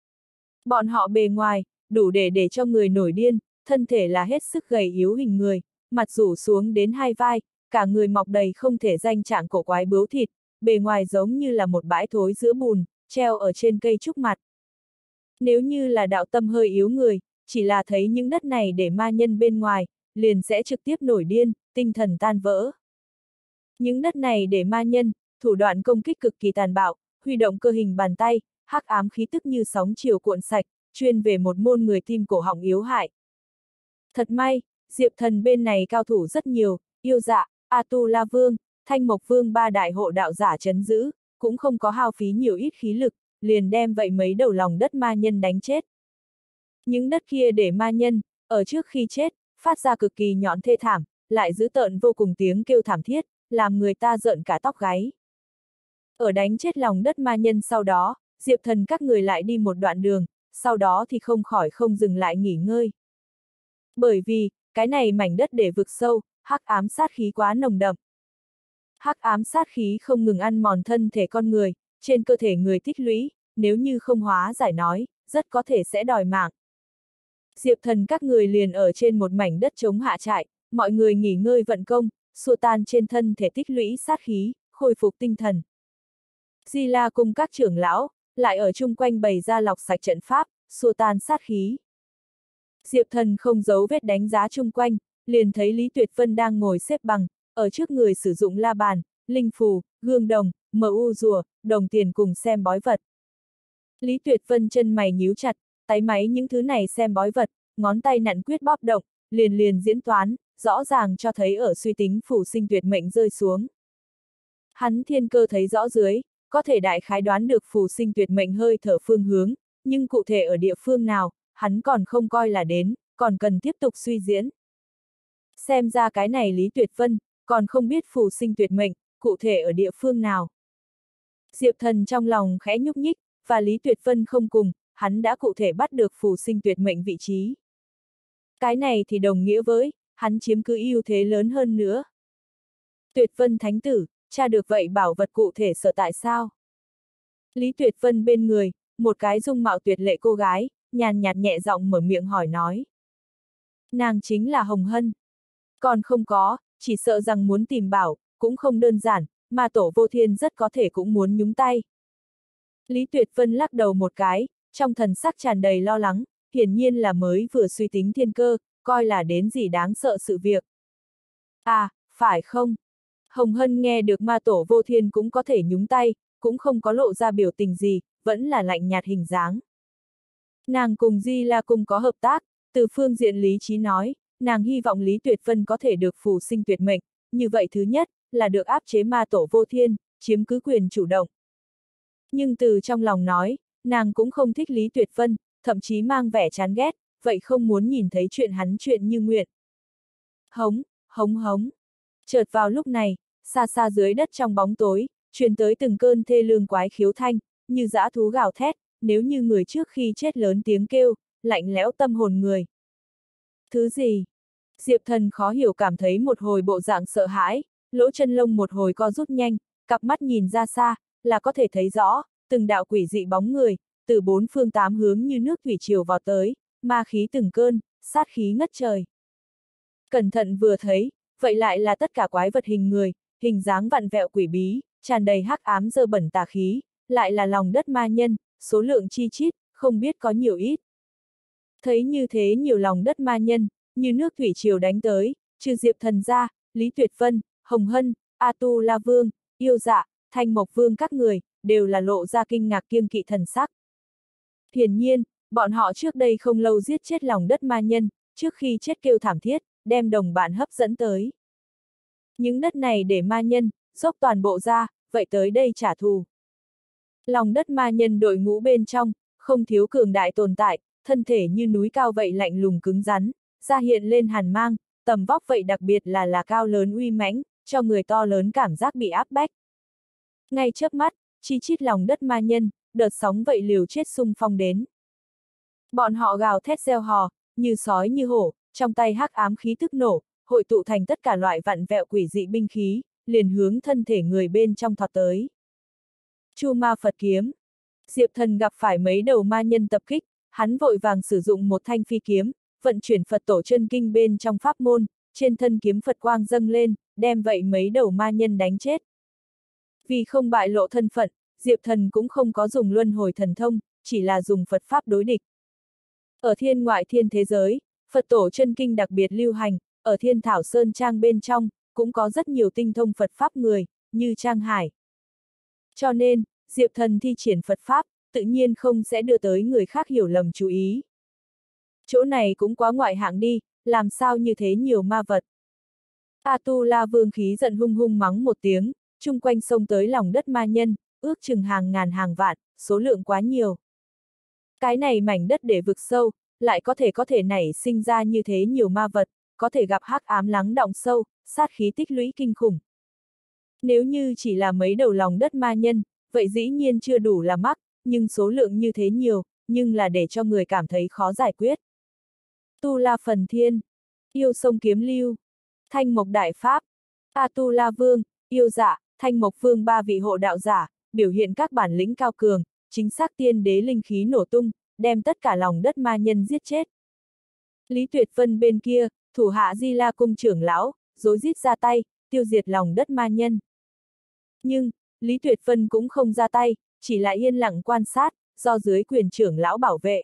Bọn họ bề ngoài, đủ để để cho người nổi điên, thân thể là hết sức gầy yếu hình người, mặt rủ xuống đến hai vai, cả người mọc đầy không thể danh trạng cổ quái bướu thịt, bề ngoài giống như là một bãi thối giữa bùn, treo ở trên cây trúc mặt. Nếu như là đạo tâm hơi yếu người, chỉ là thấy những đất này để ma nhân bên ngoài, liền sẽ trực tiếp nổi điên, tinh thần tan vỡ. Những đất này để ma nhân, thủ đoạn công kích cực kỳ tàn bạo, huy động cơ hình bàn tay, hắc ám khí tức như sóng chiều cuộn sạch, chuyên về một môn người tim cổ họng yếu hại. Thật may, Diệp Thần bên này cao thủ rất nhiều, yêu dạ, A-tu-la Vương, Thanh Mộc Vương ba đại hộ đạo giả trấn giữ, cũng không có hao phí nhiều ít khí lực, liền đem vậy mấy đầu lòng đất ma nhân đánh chết. Những đất kia để ma nhân, ở trước khi chết, phát ra cực kỳ nhọn thê thảm, lại dữ tợn vô cùng tiếng kêu thảm thiết, làm người ta rợn cả tóc gáy. Ở đánh chết lòng đất ma nhân sau đó, Diệp Thần các người lại đi một đoạn đường, sau đó thì không khỏi không dừng lại nghỉ ngơi. Bởi vì, cái này mảnh đất để vực sâu, hắc ám sát khí quá nồng đậm. Hắc ám sát khí không ngừng ăn mòn thân thể con người, trên cơ thể người tích lũy, nếu như không hóa giải nói, rất có thể sẽ đòi mạng. Diệp Thần các người liền ở trên một mảnh đất trống hạ trại, mọi người nghỉ ngơi vận công, xua tan trên thân thể tích lũy sát khí, khôi phục tinh thần. Di La cùng các trưởng lão, lại ở chung quanh bày ra lọc sạch trận pháp, xua tan sát khí. Diệp Thần không giấu vết đánh giá chung quanh, liền thấy Lý Tuyệt Vân đang ngồi xếp bằng, ở trước người sử dụng la bàn, linh phù, gương đồng, mờ u rùa, đồng tiền cùng xem bói vật. Lý Tuyệt Vân chân mày nhíu chặt, táy máy những thứ này xem bói vật, ngón tay nặn quyết bóp động, liền liền diễn toán, rõ ràng cho thấy ở suy tính phù sinh tuyệt mệnh rơi xuống. Hắn thiên cơ thấy rõ dưới, có thể đại khái đoán được phù sinh tuyệt mệnh hơi thở phương hướng, nhưng cụ thể ở địa phương nào, hắn còn không coi là đến, còn cần tiếp tục suy diễn. Xem ra cái này Lý Tuyệt Vân, còn không biết phù sinh tuyệt mệnh, cụ thể ở địa phương nào. Diệp Thần trong lòng khẽ nhúc nhích, và Lý Tuyệt Vân không cùng, hắn đã cụ thể bắt được phù sinh tuyệt mệnh vị trí. Cái này thì đồng nghĩa với, hắn chiếm cứ ưu thế lớn hơn nữa. Tuyệt Vân Thánh Tử, tra được vậy bảo vật cụ thể sở tại sao? Lý Tuyệt Vân bên người, một cái dung mạo tuyệt lệ cô gái, nhàn nhạt nhẹ giọng mở miệng hỏi nói. Nàng chính là Hồng Hân. Còn không có, chỉ sợ rằng muốn tìm bảo, cũng không đơn giản, mà Tổ Vô Thiên rất có thể cũng muốn nhúng tay. Lý Tuyệt Vân lắc đầu một cái, trong thần sắc tràn đầy lo lắng, hiển nhiên là mới vừa suy tính thiên cơ, coi là đến gì đáng sợ sự việc. À, phải không? Hồng Hân nghe được ma Tổ Vô Thiên cũng có thể nhúng tay, cũng không có lộ ra biểu tình gì, vẫn là lạnh nhạt hình dáng. Nàng cùng Di La Cung có hợp tác, từ phương diện lý trí nói, nàng hy vọng Lý Tuyệt Vân có thể được phù sinh tuyệt mệnh, như vậy thứ nhất, là được áp chế ma Tổ Vô Thiên, chiếm cứ quyền chủ động. Nhưng từ trong lòng nói, nàng cũng không thích Lý Tuyệt Vân, thậm chí mang vẻ chán ghét, vậy không muốn nhìn thấy chuyện hắn chuyện như nguyện. Hống, hống hống. Chợt vào lúc này, xa xa dưới đất trong bóng tối, truyền tới từng cơn thê lương quái khiếu thanh, như dã thú gào thét, nếu như người trước khi chết lớn tiếng kêu, lạnh lẽo tâm hồn người. Thứ gì? Diệp Thần khó hiểu cảm thấy một hồi bộ dạng sợ hãi, lỗ chân lông một hồi co rút nhanh, cặp mắt nhìn ra xa, là có thể thấy rõ, từng đạo quỷ dị bóng người, từ bốn phương tám hướng như nước thủy triều vào tới, ma khí từng cơn, sát khí ngất trời. Cẩn thận vừa thấy, vậy lại là tất cả quái vật hình người, hình dáng vặn vẹo quỷ bí, tràn đầy hắc ám dơ bẩn tà khí, lại là lòng đất ma nhân, số lượng chi chít, không biết có nhiều ít. Thấy như thế nhiều lòng đất ma nhân, như nước thủy triều đánh tới, trừ Diệp Thần ra, Lý Tuyệt Vân, Hồng Hân, A Tu La Vương, Yêu Dạ, Thanh Mộc Vương các người, đều là lộ ra kinh ngạc kiêng kỵ thần sắc. Hiển nhiên, bọn họ trước đây không lâu giết chết lòng đất ma nhân, trước khi chết kêu thảm thiết, đem đồng bạn hấp dẫn tới. Những đất này để ma nhân, dốc toàn bộ ra, vậy tới đây trả thù. Lòng đất ma nhân đội ngũ bên trong, không thiếu cường đại tồn tại, thân thể như núi cao vậy lạnh lùng cứng rắn, da hiện lên hàn mang, tầm vóc vậy đặc biệt là là cao lớn uy mãnh, cho người to lớn cảm giác bị áp bách. Ngay chớp mắt, chi chít lòng đất ma nhân, đợt sóng vậy liều chết xung phong đến. Bọn họ gào thét reo hò, như sói như hổ, trong tay hắc ám khí tức nổ, hội tụ thành tất cả loại vặn vẹo quỷ dị binh khí, liền hướng thân thể người bên trong thọt tới. Chu Ma Phật kiếm. Diệp Thần gặp phải mấy đầu ma nhân tập kích, hắn vội vàng sử dụng một thanh phi kiếm, vận chuyển Phật tổ chân kinh bên trong pháp môn, trên thân kiếm Phật quang dâng lên, đem vậy mấy đầu ma nhân đánh chết. Vì không bại lộ thân phận, Diệp Thần cũng không có dùng luân hồi thần thông, chỉ là dùng Phật pháp đối địch. Ở thiên ngoại thiên thế giới, Phật tổ chân kinh đặc biệt lưu hành, ở Thiên Thảo Sơn Trang bên trong, cũng có rất nhiều tinh thông Phật pháp người, như Trang Hải. Cho nên, Diệp Thần thi triển Phật pháp, tự nhiên không sẽ đưa tới người khác hiểu lầm chú ý. Chỗ này cũng quá ngoại hạng đi, làm sao như thế nhiều ma vật. A Tu La Vương khí giận hung hung mắng một tiếng, chung quanh sông tới lòng đất ma nhân, ước chừng hàng ngàn hàng vạn, số lượng quá nhiều. Cái này mảnh đất để vực sâu, lại có thể có thể nảy sinh ra như thế nhiều ma vật, có thể gặp hắc ám lắng đọng sâu, sát khí tích lũy kinh khủng. Nếu như chỉ là mấy đầu lòng đất ma nhân, vậy dĩ nhiên chưa đủ là mắc, nhưng số lượng như thế nhiều, nhưng là để cho người cảm thấy khó giải quyết. Tu La Phần Thiên, Yêu Sông Kiếm Lưu, Thanh Mộc Đại Pháp, A Tu La Vương, Yêu Dạ, Thanh Mộc Vương ba vị hộ đạo giả, biểu hiện các bản lĩnh cao cường, chính xác tiên đế linh khí nổ tung, đem tất cả lòng đất ma nhân giết chết. Lý Tuyệt Vân bên kia, thủ hạ Di La cung trưởng lão, rối rít ra tay, tiêu diệt lòng đất ma nhân. Nhưng, Lý Tuyệt Vân cũng không ra tay, chỉ là yên lặng quan sát, do dưới quyền trưởng lão bảo vệ.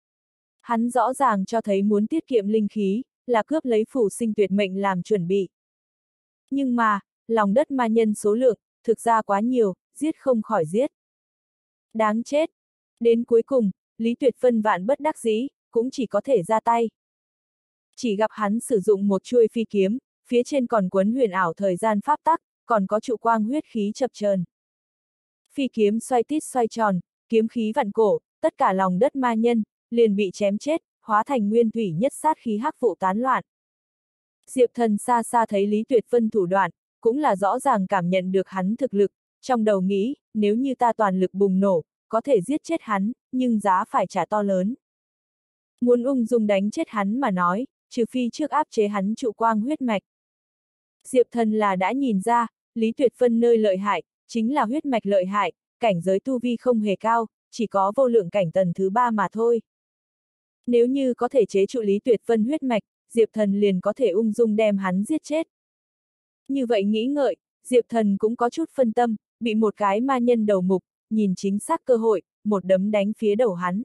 Hắn rõ ràng cho thấy muốn tiết kiệm linh khí, là cướp lấy phù sinh tuyệt mệnh làm chuẩn bị. Nhưng mà, lòng đất ma nhân số lượng, thực ra quá nhiều, giết không khỏi giết. Đáng chết. Đến cuối cùng, Lý Tuyệt Vân vạn bất đắc dĩ, cũng chỉ có thể ra tay. Chỉ gặp hắn sử dụng một chuôi phi kiếm, phía trên còn quấn huyền ảo thời gian pháp tắc, còn có trụ quang huyết khí chập chờn. Phi kiếm xoay tít xoay tròn, kiếm khí vặn cổ, tất cả lòng đất ma nhân, liền bị chém chết, hóa thành nguyên thủy nhất sát khí hắc vụ tán loạn. Diệp Thần xa xa thấy Lý Tuyệt Vân thủ đoạn, cũng là rõ ràng cảm nhận được hắn thực lực, trong đầu nghĩ, nếu như ta toàn lực bùng nổ, có thể giết chết hắn, nhưng giá phải trả to lớn. Muốn ung dung đánh chết hắn mà nói, trừ phi trước áp chế hắn trụ quang huyết mạch. Diệp Thần là đã nhìn ra, Lý Tuyệt Vân nơi lợi hại, chính là huyết mạch lợi hại, cảnh giới tu vi không hề cao, chỉ có vô lượng cảnh tầng thứ ba mà thôi. Nếu như có thể chế trụ Lý Tuyệt Vân huyết mạch, Diệp Thần liền có thể ung dung đem hắn giết chết. Như vậy nghĩ ngợi, Diệp Thần cũng có chút phân tâm, bị một cái ma nhân đầu mục, nhìn chính xác cơ hội, một đấm đánh phía đầu hắn.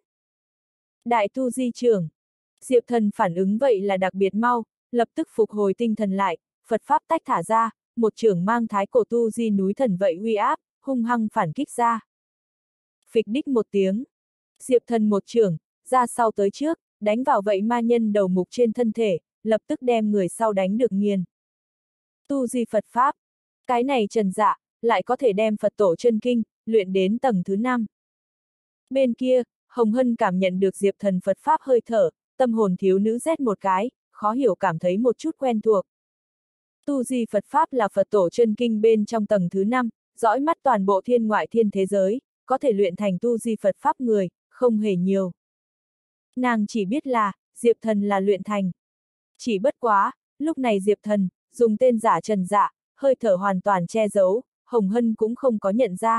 Đại tu di trưởng. Diệp Thần phản ứng vậy là đặc biệt mau, lập tức phục hồi tinh thần lại, Phật pháp tách thả ra, một trưởng mang thái cổ tu di núi thần vậy uy áp, hung hăng phản kích ra. Phịch đích một tiếng. Diệp Thần một trưởng, ra sau tới trước, đánh vào vậy ma nhân đầu mục trên thân thể, lập tức đem người sau đánh được nghiền. Tu di Phật pháp. Cái này Trần Dạ, lại có thể đem Phật tổ chân kinh, luyện đến tầng thứ năm. Bên kia, Hồng Hân cảm nhận được Diệp Thần Phật pháp hơi thở, tâm hồn thiếu nữ rét một cái, khó hiểu cảm thấy một chút quen thuộc. Tu di Phật pháp là Phật tổ chân kinh bên trong tầng thứ năm, dõi mắt toàn bộ thiên ngoại thiên thế giới, có thể luyện thành tu di Phật pháp người, không hề nhiều. Nàng chỉ biết là, Diệp Thần là luyện thành. Chỉ bất quá, lúc này Diệp Thần, dùng tên giả Trần Dạ, hơi thở hoàn toàn che giấu, Hồng Hân cũng không có nhận ra.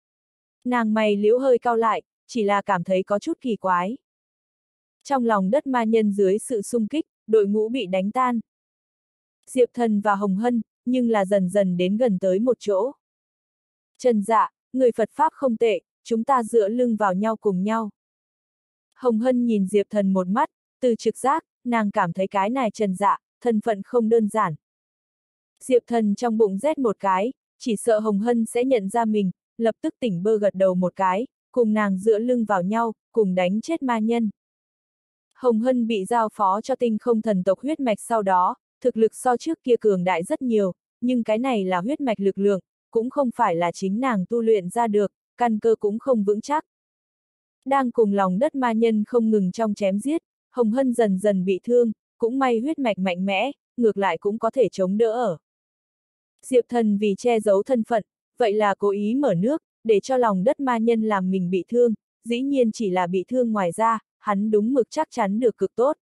Nàng mày liễu hơi cau lại, chỉ là cảm thấy có chút kỳ quái. Trong lòng đất ma nhân dưới sự xung kích, đội ngũ bị đánh tan. Diệp Thần và Hồng Hân, nhưng là dần dần đến gần tới một chỗ. Trần Dạ, người Phật Pháp không tệ, chúng ta dựa lưng vào nhau cùng nhau. Hồng Hân nhìn Diệp Thần một mắt, từ trực giác, nàng cảm thấy cái này Trần Dạ, thân phận không đơn giản. Diệp Thần trong bụng rét một cái, chỉ sợ Hồng Hân sẽ nhận ra mình, lập tức tỉnh bơ gật đầu một cái, cùng nàng dựa lưng vào nhau, cùng đánh chết ma nhân. Hồng Hân bị giao phó cho tinh không thần tộc huyết mạch sau đó, thực lực so trước kia cường đại rất nhiều, nhưng cái này là huyết mạch lực lượng, cũng không phải là chính nàng tu luyện ra được, căn cơ cũng không vững chắc. Đang cùng lòng đất ma nhân không ngừng trong chém giết, Hồng Hân dần dần bị thương, cũng may huyết mạch mạnh mẽ, ngược lại cũng có thể chống đỡ ở. Diệp Thần vì che giấu thân phận, vậy là cố ý mở nước, để cho lòng đất ma nhân làm mình bị thương, dĩ nhiên chỉ là bị thương ngoài ra, hắn đúng mực chắc chắn được cực tốt.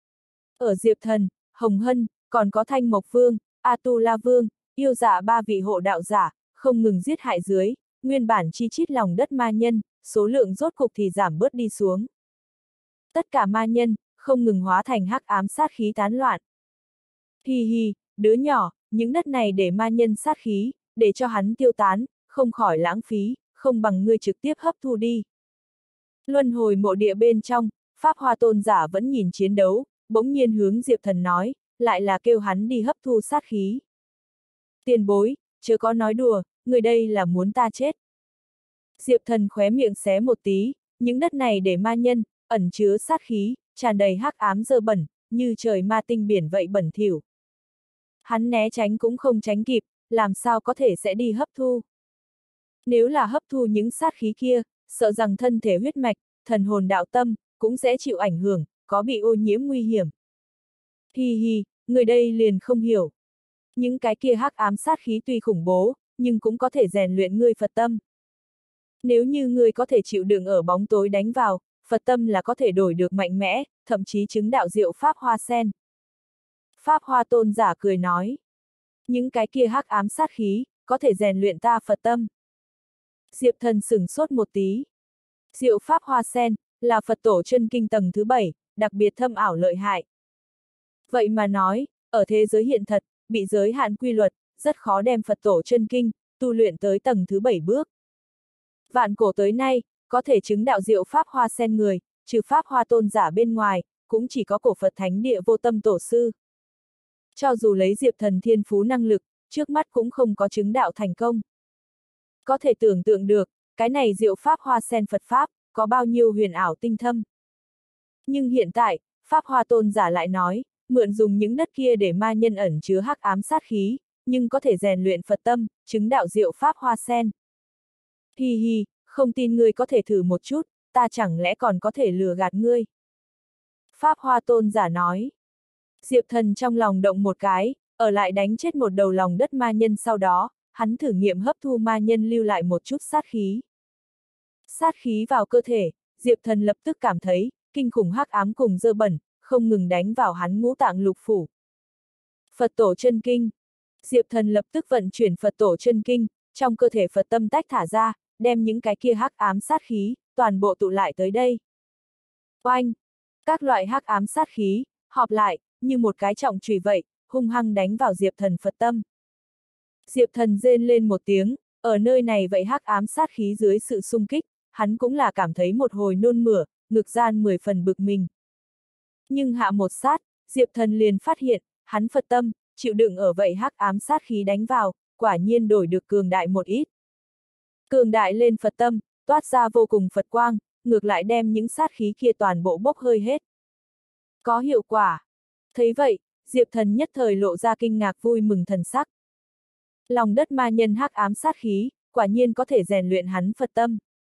Ở Diệp Thần, Hồng Hân, còn có Thanh Mộc Vương, A-tu-la Vương, yêu dạ ba vị hộ đạo giả, không ngừng giết hại dưới, nguyên bản chi chít lòng đất ma nhân, số lượng rốt cục thì giảm bớt đi xuống. Tất cả ma nhân, không ngừng hóa thành hắc ám sát khí tán loạn. Hi hi, đứa nhỏ, những đất này để ma nhân sát khí, để cho hắn tiêu tán, không khỏi lãng phí, không bằng ngươi trực tiếp hấp thu đi. Luân hồi mộ địa bên trong, Pháp Hoa Tôn giả vẫn nhìn chiến đấu, bỗng nhiên hướng Diệp Thần nói, lại là kêu hắn đi hấp thu sát khí. Tiền bối, chớ có nói đùa, người đây là muốn ta chết. Diệp Thần khóe miệng xé một tí, những đất này để ma nhân, ẩn chứa sát khí, tràn đầy hắc ám dơ bẩn, như trời ma tinh biển vậy bẩn thỉu. Hắn né tránh cũng không tránh kịp, làm sao có thể sẽ đi hấp thu. Nếu là hấp thu những sát khí kia, sợ rằng thân thể huyết mạch, thần hồn đạo tâm, cũng sẽ chịu ảnh hưởng, có bị ô nhiễm nguy hiểm. Hi hi, người đây liền không hiểu. Những cái kia hắc ám sát khí tuy khủng bố, nhưng cũng có thể rèn luyện ngươi Phật tâm. Nếu như ngươi có thể chịu đựng ở bóng tối đánh vào, Phật tâm là có thể đổi được mạnh mẽ, thậm chí chứng đạo diệu Pháp Hoa Sen. Pháp Hoa Tôn giả cười nói. Những cái kia hắc ám sát khí, có thể rèn luyện ta Phật tâm. Diệp Thần sửng sốt một tí. Diệu Pháp Hoa Sen, là Phật tổ chân kinh tầng thứ bảy, đặc biệt thâm ảo lợi hại. Vậy mà nói, ở thế giới hiện thật, bị giới hạn quy luật, rất khó đem Phật tổ chân kinh, tu luyện tới tầng thứ bảy bước. Vạn cổ tới nay, có thể chứng đạo diệu Pháp Hoa Sen người, trừ Pháp Hoa Tôn giả bên ngoài, cũng chỉ có cổ Phật Thánh Địa Vô Tâm Tổ Sư. Cho dù lấy Diệp Thần thiên phú năng lực, trước mắt cũng không có chứng đạo thành công. Có thể tưởng tượng được, cái này diệu Pháp Hoa Sen Phật Pháp, có bao nhiêu huyền ảo tinh thâm. Nhưng hiện tại, Pháp Hoa Tôn giả lại nói, mượn dùng những đất kia để ma nhân ẩn chứa hắc ám sát khí, nhưng có thể rèn luyện Phật tâm, chứng đạo diệu Pháp Hoa Sen. Hi hi, không tin ngươi có thể thử một chút, ta chẳng lẽ còn có thể lừa gạt ngươi. Pháp Hoa Tôn giả nói. Diệp Thần trong lòng động một cái, ở lại đánh chết một đầu lòng đất ma nhân sau đó, hắn thử nghiệm hấp thu ma nhân lưu lại một chút sát khí. Sát khí vào cơ thể, Diệp Thần lập tức cảm thấy, kinh khủng hắc ám cùng dơ bẩn, không ngừng đánh vào hắn ngũ tạng lục phủ. Phật tổ chân kinh. Diệp Thần lập tức vận chuyển Phật tổ chân kinh, trong cơ thể Phật tâm tách thả ra, đem những cái kia hắc ám sát khí, toàn bộ tụ lại tới đây. Oanh! Các loại hắc ám sát khí, họp lại, như một cái trọng chùy vậy, hung hăng đánh vào Diệp Thần Phật tâm. Diệp Thần rên lên một tiếng, ở nơi này vậy hắc ám sát khí dưới sự xung kích, hắn cũng là cảm thấy một hồi nôn mửa, ngực gian mười phần bực mình. Nhưng hạ một sát, Diệp Thần liền phát hiện, hắn Phật tâm, chịu đựng ở vậy hắc ám sát khí đánh vào, quả nhiên đổi được cường đại một ít. Cường đại lên Phật tâm, toát ra vô cùng Phật quang, ngược lại đem những sát khí kia toàn bộ bốc hơi hết. Có hiệu quả. Thấy vậy, Diệp Thần nhất thời lộ ra kinh ngạc vui mừng thần sắc. Lòng đất ma nhân hắc ám sát khí, quả nhiên có thể rèn luyện hắn Phật tâm.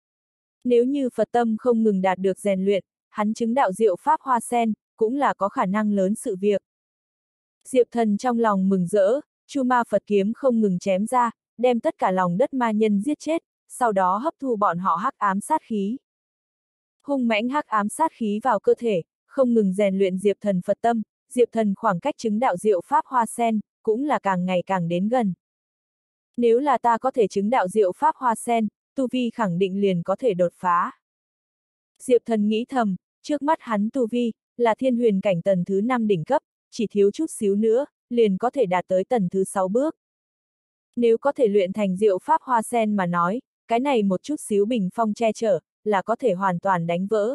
Nếu như Phật tâm không ngừng đạt được rèn luyện, hắn chứng đạo diệu Pháp Hoa Sen, cũng là có khả năng lớn sự việc. Diệp Thần trong lòng mừng rỡ, Chu Ma Phật kiếm không ngừng chém ra, đem tất cả lòng đất ma nhân giết chết, sau đó hấp thu bọn họ hắc ám sát khí. Hung mãnh hắc ám sát khí vào cơ thể, không ngừng rèn luyện Diệp Thần Phật tâm, Diệp Thần khoảng cách chứng đạo diệu Pháp Hoa Sen, cũng là càng ngày càng đến gần. Nếu là ta có thể chứng đạo diệu Pháp Hoa Sen, tu vi khẳng định liền có thể đột phá. Diệp Thần nghĩ thầm, trước mắt hắn tu vi, là thiên huyền cảnh tầng thứ năm đỉnh cấp, chỉ thiếu chút xíu nữa, liền có thể đạt tới tầng thứ sáu bước. Nếu có thể luyện thành diệu pháp hoa sen mà nói, cái này một chút xíu bình phong che chở, là có thể hoàn toàn đánh vỡ.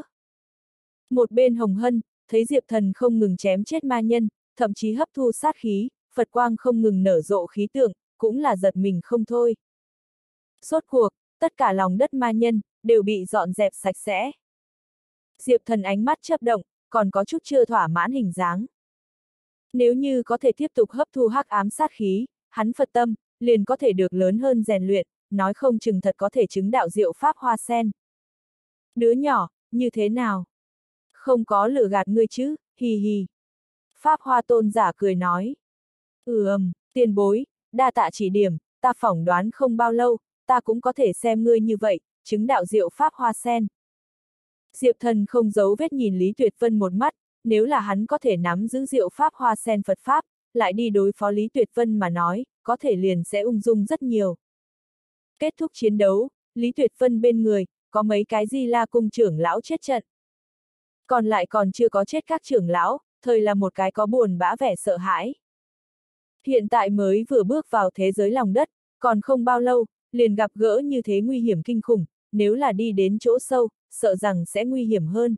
Một bên Hồng Hân, thấy Diệp Thần không ngừng chém chết ma nhân, thậm chí hấp thu sát khí, Phật quang không ngừng nở rộ khí tượng, cũng là giật mình không thôi. Rốt cuộc, tất cả lòng đất ma nhân, đều bị dọn dẹp sạch sẽ. Diệp Thần ánh mắt chớp động, còn có chút chưa thỏa mãn hình dáng. Nếu như có thể tiếp tục hấp thu hắc ám sát khí, hắn Phật tâm, liền có thể được lớn hơn rèn luyện, nói không chừng thật có thể chứng đạo diệu pháp hoa sen. Đứa nhỏ, như thế nào? Không có lừa gạt ngươi chứ, hì hì. Pháp hoa tôn giả cười nói. Ừm, tiền bối, đa tạ chỉ điểm, ta phỏng đoán không bao lâu, ta cũng có thể xem ngươi như vậy, chứng đạo diệu pháp hoa sen. Diệp Thần không giấu vết nhìn Lý Tuyệt Vân một mắt, nếu là hắn có thể nắm giữ diệu pháp hoa sen Phật Pháp, lại đi đối phó Lý Tuyệt Vân mà nói, có thể liền sẽ ung dung rất nhiều. Kết thúc chiến đấu, Lý Tuyệt Vân bên người, có mấy cái Di La cung trưởng lão chết trận. Còn lại còn chưa có chết các trưởng lão, thời là một cái có buồn bã vẻ sợ hãi. Hiện tại mới vừa bước vào thế giới lòng đất, còn không bao lâu, liền gặp gỡ như thế nguy hiểm kinh khủng, nếu là đi đến chỗ sâu, sợ rằng sẽ nguy hiểm hơn.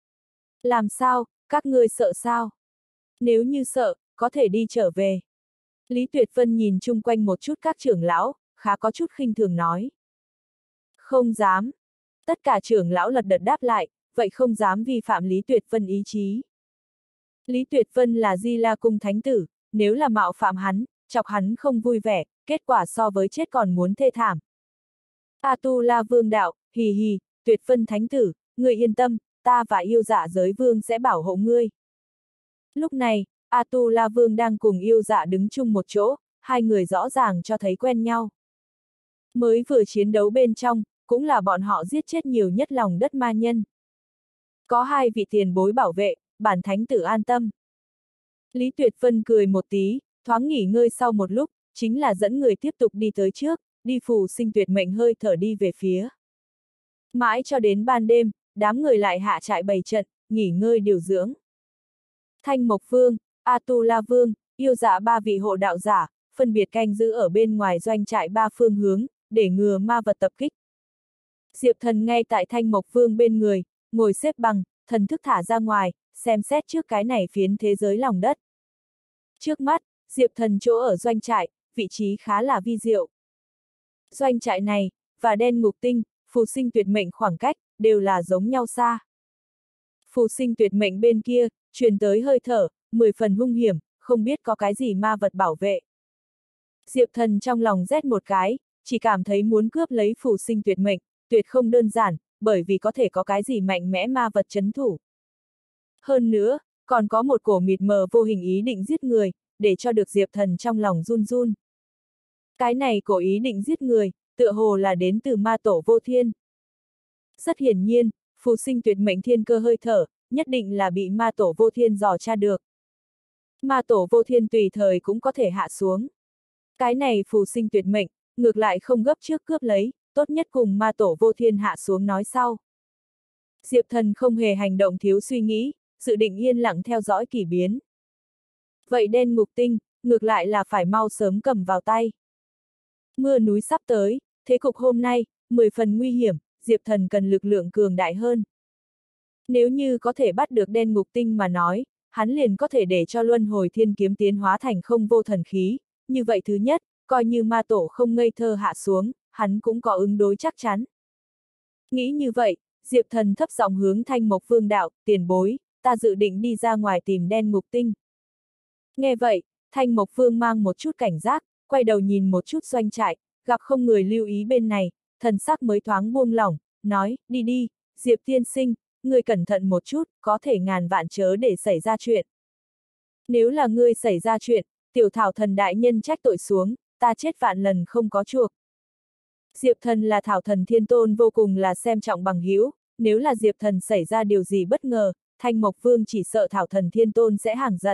Làm sao, các ngươi sợ sao? Nếu như sợ, có thể đi trở về. Lý Tuyệt Vân nhìn chung quanh một chút các trưởng lão, khá có chút khinh thường nói. Không dám. Tất cả trưởng lão lật đật đáp lại, vậy không dám vi phạm Lý Tuyệt Vân ý chí. Lý Tuyệt Vân là Di La cung thánh tử, nếu là mạo phạm hắn, chọc hắn không vui vẻ, kết quả so với chết còn muốn thê thảm. A Tu La Vương đạo, hì hì, Tuyệt Vân thánh tử, ngươi yên tâm, ta và yêu dạ giới vương sẽ bảo hộ ngươi. Lúc này, A Tu La Vương đang cùng yêu dạ đứng chung một chỗ, hai người rõ ràng cho thấy quen nhau. Mới vừa chiến đấu bên trong, cũng là bọn họ giết chết nhiều nhất lòng đất ma nhân. Có hai vị tiền bối bảo vệ, bản thánh tử an tâm. Lý Tuyệt Vân cười một tí, thoáng nghỉ ngơi sau một lúc, chính là dẫn người tiếp tục đi tới trước, đi phù sinh tuyệt mệnh hơi thở đi về phía. Mãi cho đến ban đêm, đám người lại hạ trại bày trận, nghỉ ngơi điều dưỡng. Thanh Mộc Vương, A Tu La Vương, yêu dạ ba vị hộ đạo giả, phân biệt canh giữ ở bên ngoài doanh trại ba phương hướng, để ngừa ma vật tập kích. Diệp Thần ngay tại Thanh Mộc Vương bên người, ngồi xếp bằng, thần thức thả ra ngoài, xem xét trước cái này phiến thế giới lòng đất. Trước mắt, Diệp Thần chỗ ở doanh trại, vị trí khá là vi diệu. Doanh trại này, và đen ngục tinh, phù sinh tuyệt mệnh khoảng cách, đều là giống nhau xa. Phù sinh tuyệt mệnh bên kia, truyền tới hơi thở, mười phần hung hiểm, không biết có cái gì ma vật bảo vệ. Diệp Thần trong lòng rét một cái, chỉ cảm thấy muốn cướp lấy phù sinh tuyệt mệnh, tuyệt không đơn giản, bởi vì có thể có cái gì mạnh mẽ ma vật trấn thủ. Hơn nữa, còn có một cổ mịt mờ vô hình ý định giết người, để cho được Diệp Thần trong lòng run run. Cái này cổ ý định giết người, tựa hồ là đến từ ma tổ vô thiên. Rất hiển nhiên, phù sinh tuyệt mệnh thiên cơ hơi thở, nhất định là bị ma tổ vô thiên dò tra được. Ma tổ vô thiên tùy thời cũng có thể hạ xuống. Cái này phù sinh tuyệt mệnh, ngược lại không gấp trước cướp lấy, tốt nhất cùng ma tổ vô thiên hạ xuống nói sau. Diệp Thần không hề hành động thiếu suy nghĩ, dự định yên lặng theo dõi kỳ biến. Vậy đen ngục tinh, ngược lại là phải mau sớm cầm vào tay. Mưa núi sắp tới, thế cục hôm nay, mười phần nguy hiểm, Diệp Thần cần lực lượng cường đại hơn. Nếu như có thể bắt được đen ngục tinh mà nói, hắn liền có thể để cho luân hồi thiên kiếm tiến hóa thành không vô thần khí, như vậy thứ nhất, coi như ma tổ không ngây thơ hạ xuống, hắn cũng có ứng đối chắc chắn. Nghĩ như vậy, Diệp Thần thấp giọng hướng Thanh Mộc Vương đạo, tiền bối, ta dự định đi ra ngoài tìm đen ngục tinh. Nghe vậy, Thanh Mộc Vương mang một chút cảnh giác, quay đầu nhìn một chút doanh trại, gặp không người lưu ý bên này, thần sắc mới thoáng buông lỏng, nói, đi đi, Diệp tiên sinh, ngươi cẩn thận một chút, có thể ngàn vạn chớ để xảy ra chuyện. Nếu là ngươi xảy ra chuyện, tiểu thảo thần đại nhân trách tội xuống, ta chết vạn lần không có chuộc. Diệp Thần là thảo thần thiên tôn vô cùng là xem trọng bằng hữu, nếu là Diệp Thần xảy ra điều gì bất ngờ, Thanh Mộc Vương chỉ sợ thảo thần thiên tôn sẽ hằng giận.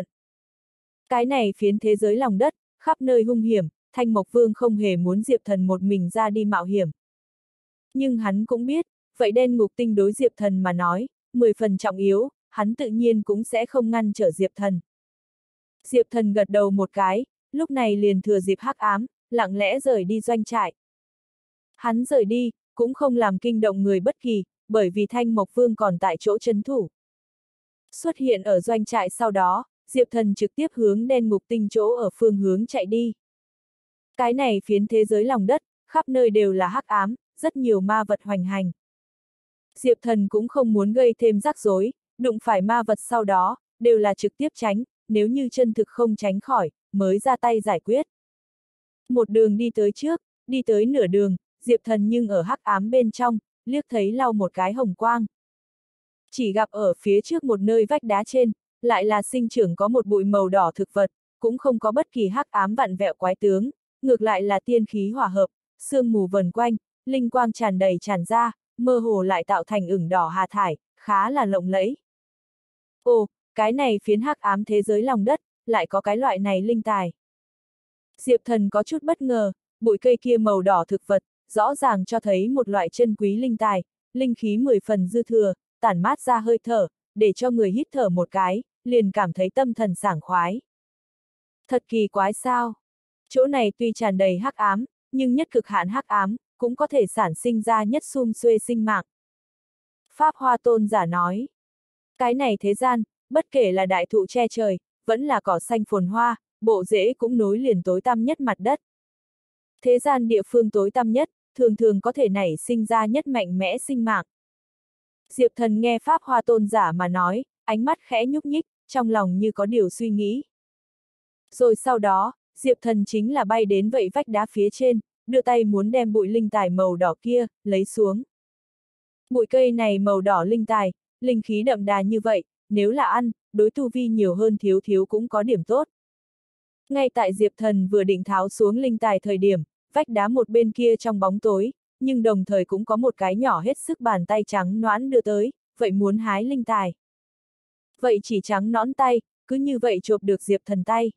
Cái này phiến thế giới lòng đất, khắp nơi hung hiểm, Thanh Mộc Vương không hề muốn Diệp Thần một mình ra đi mạo hiểm. Nhưng hắn cũng biết, vậy đen ngục tinh đối Diệp Thần mà nói, mười phần trọng yếu, hắn tự nhiên cũng sẽ không ngăn trở Diệp Thần. Diệp Thần gật đầu một cái, lúc này liền thừa dịp hắc ám, lặng lẽ rời đi doanh trại. Hắn rời đi, cũng không làm kinh động người bất kỳ, bởi vì Thanh Mộc Vương còn tại chỗ trấn thủ. Xuất hiện ở doanh trại sau đó, Diệp Thần trực tiếp hướng đen ngục tinh chỗ ở phương hướng chạy đi. Cái này phiến thế giới lòng đất, khắp nơi đều là hắc ám, rất nhiều ma vật hoành hành. Diệp Thần cũng không muốn gây thêm rắc rối, đụng phải ma vật sau đó, đều là trực tiếp tránh, nếu như chân thực không tránh khỏi, mới ra tay giải quyết. Một đường đi tới trước, đi tới nửa đường, Diệp Thần nhưng ở hắc ám bên trong, liếc thấy lau một cái hồng quang. Chỉ gặp ở phía trước một nơi vách đá trên, lại là sinh trưởng có một bụi màu đỏ thực vật, cũng không có bất kỳ hắc ám vặn vẹo quái tướng, ngược lại là tiên khí hòa hợp, sương mù vần quanh, linh quang tràn đầy tràn ra, mơ hồ lại tạo thành ửng đỏ hà thải, khá là lộng lẫy. Ồ, cái này phiến hắc ám thế giới lòng đất, lại có cái loại này linh tài. Diệp Thần có chút bất ngờ, bụi cây kia màu đỏ thực vật, rõ ràng cho thấy một loại chân quý linh tài, linh khí mười phần dư thừa, tản mát ra hơi thở, để cho người hít thở một cái, liền cảm thấy tâm thần sảng khoái. Thật kỳ quái sao? Chỗ này tuy tràn đầy hắc ám, nhưng nhất cực hạn hắc ám, cũng có thể sản sinh ra nhất sum xuê sinh mạng. Pháp Hoa Tôn giả nói, cái này thế gian, bất kể là đại thụ che trời, vẫn là cỏ xanh phồn hoa, bộ rễ cũng nối liền tối tăm nhất mặt đất. Thế gian địa phương tối tăm nhất, thường thường có thể nảy sinh ra nhất mạnh mẽ sinh mạng. Diệp Thần nghe Pháp Hoa Tôn giả mà nói, ánh mắt khẽ nhúc nhích, trong lòng như có điều suy nghĩ. Rồi sau đó, Diệp Thần chính là bay đến vậy vách đá phía trên, đưa tay muốn đem bụi linh tài màu đỏ kia, lấy xuống. Bụi cây này màu đỏ linh tài, linh khí đậm đà như vậy, nếu là ăn, đối tu vi nhiều hơn thiếu thiếu cũng có điểm tốt. Ngay tại Diệp Thần vừa định tháo xuống linh tài thời điểm, vách đá một bên kia trong bóng tối, nhưng đồng thời cũng có một cái nhỏ hết sức bàn tay trắng nõn đưa tới, vậy muốn hái linh tài. Vậy chỉ trắng nõn tay, cứ như vậy chộp được Diệp Thần tay.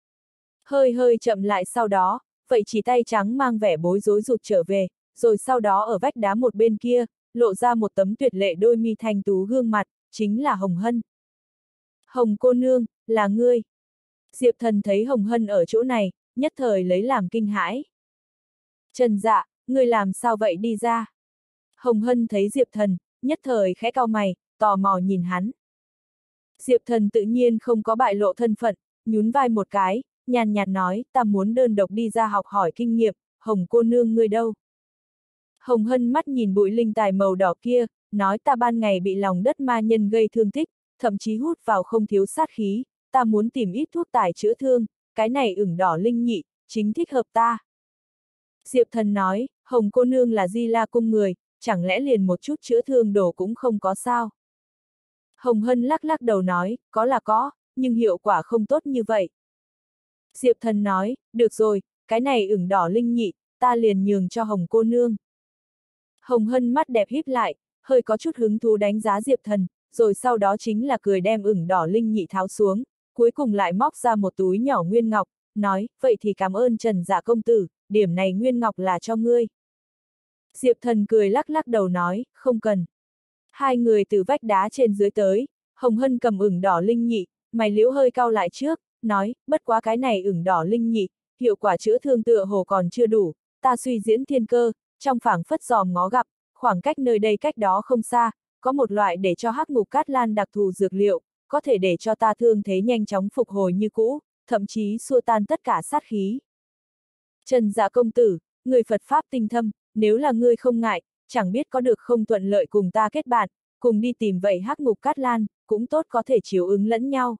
Hơi hơi chậm lại sau đó, vậy chỉ tay trắng mang vẻ bối rối rụt trở về, rồi sau đó ở vách đá một bên kia, lộ ra một tấm tuyệt lệ đôi mi thanh tú gương mặt, chính là Hồng Hân. Hồng cô nương, là ngươi. Diệp Thần thấy Hồng Hân ở chỗ này, nhất thời lấy làm kinh hãi. Trần Dạ, ngươi làm sao vậy đi ra? Hồng Hân thấy Diệp Thần, nhất thời khẽ cau mày, tò mò nhìn hắn. Diệp Thần tự nhiên không có bại lộ thân phận, nhún vai một cái, nhàn nhạt nói, ta muốn đơn độc đi ra học hỏi kinh nghiệm, Hồng cô nương ngươi đâu? Hồng Hân mắt nhìn bụi linh tài màu đỏ kia, nói ta ban ngày bị lòng đất ma nhân gây thương tích, thậm chí hút vào không thiếu sát khí, ta muốn tìm ít thuốc tài chữa thương, cái này ửng đỏ linh nhị, chính thích hợp ta. Diệp Thần nói, Hồng cô nương là Di La cung người, chẳng lẽ liền một chút chữa thương đồ cũng không có sao? Hồng Hân lắc lắc đầu nói, có là có, nhưng hiệu quả không tốt như vậy. Diệp Thần nói, được rồi, cái này ửng đỏ linh nhị, ta liền nhường cho Hồng cô nương. Hồng Hân mắt đẹp híp lại, hơi có chút hứng thú đánh giá Diệp Thần, rồi sau đó chính là cười đem ửng đỏ linh nhị tháo xuống, cuối cùng lại móc ra một túi nhỏ nguyên ngọc, nói, vậy thì cảm ơn Trần Dạ công tử, điểm này nguyên ngọc là cho ngươi. Diệp Thần cười lắc lắc đầu nói, không cần. Hai người từ vách đá trên dưới tới, Hồng Hân cầm ửng đỏ linh nhị, mày liễu hơi cau lại trước, nói, bất quá cái này ửng đỏ linh nhị, hiệu quả chữa thương tựa hồ còn chưa đủ, ta suy diễn thiên cơ, trong phảng phất dòm ngó gặp, khoảng cách nơi đây cách đó không xa, có một loại để cho hắc ngục cát lan đặc thù dược liệu, có thể để cho ta thương thế nhanh chóng phục hồi như cũ, thậm chí xua tan tất cả sát khí. Trần Dạ công tử, người Phật Pháp tinh thâm, nếu là ngươi không ngại, chẳng biết có được không thuận lợi cùng ta kết bạn, cùng đi tìm vậy hắc ngục cát lan, cũng tốt có thể chiếu ứng lẫn nhau.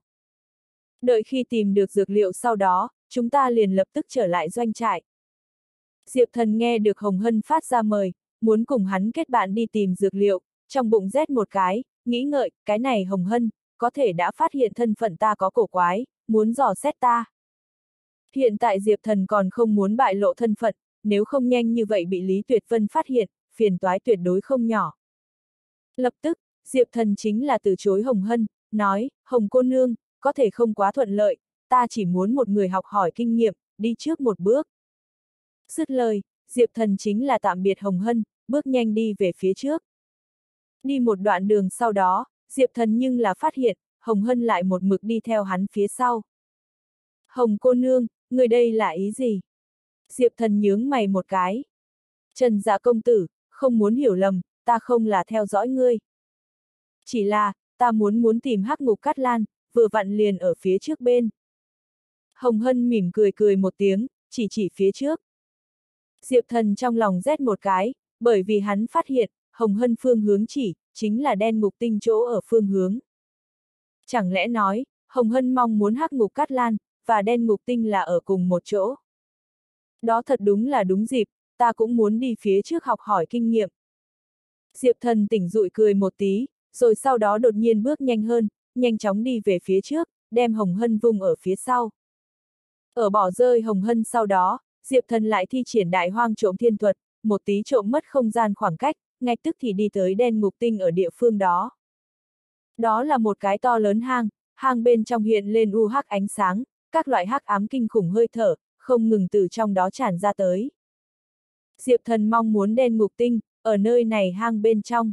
Đợi khi tìm được dược liệu sau đó, chúng ta liền lập tức trở lại doanh trại. Diệp Thần nghe được Hồng Hân phát ra mời, muốn cùng hắn kết bạn đi tìm dược liệu, trong bụng rét một cái, nghĩ ngợi, cái này Hồng Hân, có thể đã phát hiện thân phận ta có cổ quái, muốn dò xét ta. Hiện tại Diệp Thần còn không muốn bại lộ thân phận, nếu không nhanh như vậy bị Lý Tuyệt Vân phát hiện, phiền toái tuyệt đối không nhỏ. Lập tức, Diệp Thần chính là từ chối Hồng Hân, nói, Hồng cô nương, có thể không quá thuận lợi, ta chỉ muốn một người học hỏi kinh nghiệm, đi trước một bước. Dứt lời, Diệp Thần chính là tạm biệt Hồng Hân, bước nhanh đi về phía trước. Đi một đoạn đường sau đó, Diệp Thần nhưng là phát hiện, Hồng Hân lại một mực đi theo hắn phía sau. Hồng cô nương, người đây là ý gì? Diệp Thần nhướng mày một cái. Trần Dạ công tử, không muốn hiểu lầm, ta không là theo dõi ngươi. Chỉ là, ta muốn muốn tìm Hắc Ngục Cát Lan, vừa vặn liền ở phía trước bên. Hồng Hân mỉm cười cười một tiếng, chỉ chỉ phía trước. Diệp Thần trong lòng rét một cái, bởi vì hắn phát hiện, Hồng Hân phương hướng chỉ, chính là đen ngục tinh chỗ ở phương hướng. Chẳng lẽ nói, Hồng Hân mong muốn Hắc Ngục Cát Lan, và đen ngục tinh là ở cùng một chỗ. Đó thật đúng là đúng dịp, ta cũng muốn đi phía trước học hỏi kinh nghiệm. Diệp Thần tỉnh dụi cười một tí, rồi sau đó đột nhiên bước nhanh hơn, nhanh chóng đi về phía trước, đem Hồng Hân vung ở phía sau. Ở bỏ rơi Hồng Hân sau đó, Diệp Thần lại thi triển đại hoang trộm thiên thuật, một tí trộm mất không gian khoảng cách, ngay tức thì đi tới đen ngục tinh ở địa phương đó. Đó là một cái to lớn hang, hang bên trong hiện lên u hắc ánh sáng, các loại hắc ám kinh khủng hơi thở, không ngừng từ trong đó tràn ra tới. Diệp Thần mong muốn đen ngục tinh, ở nơi này hang bên trong.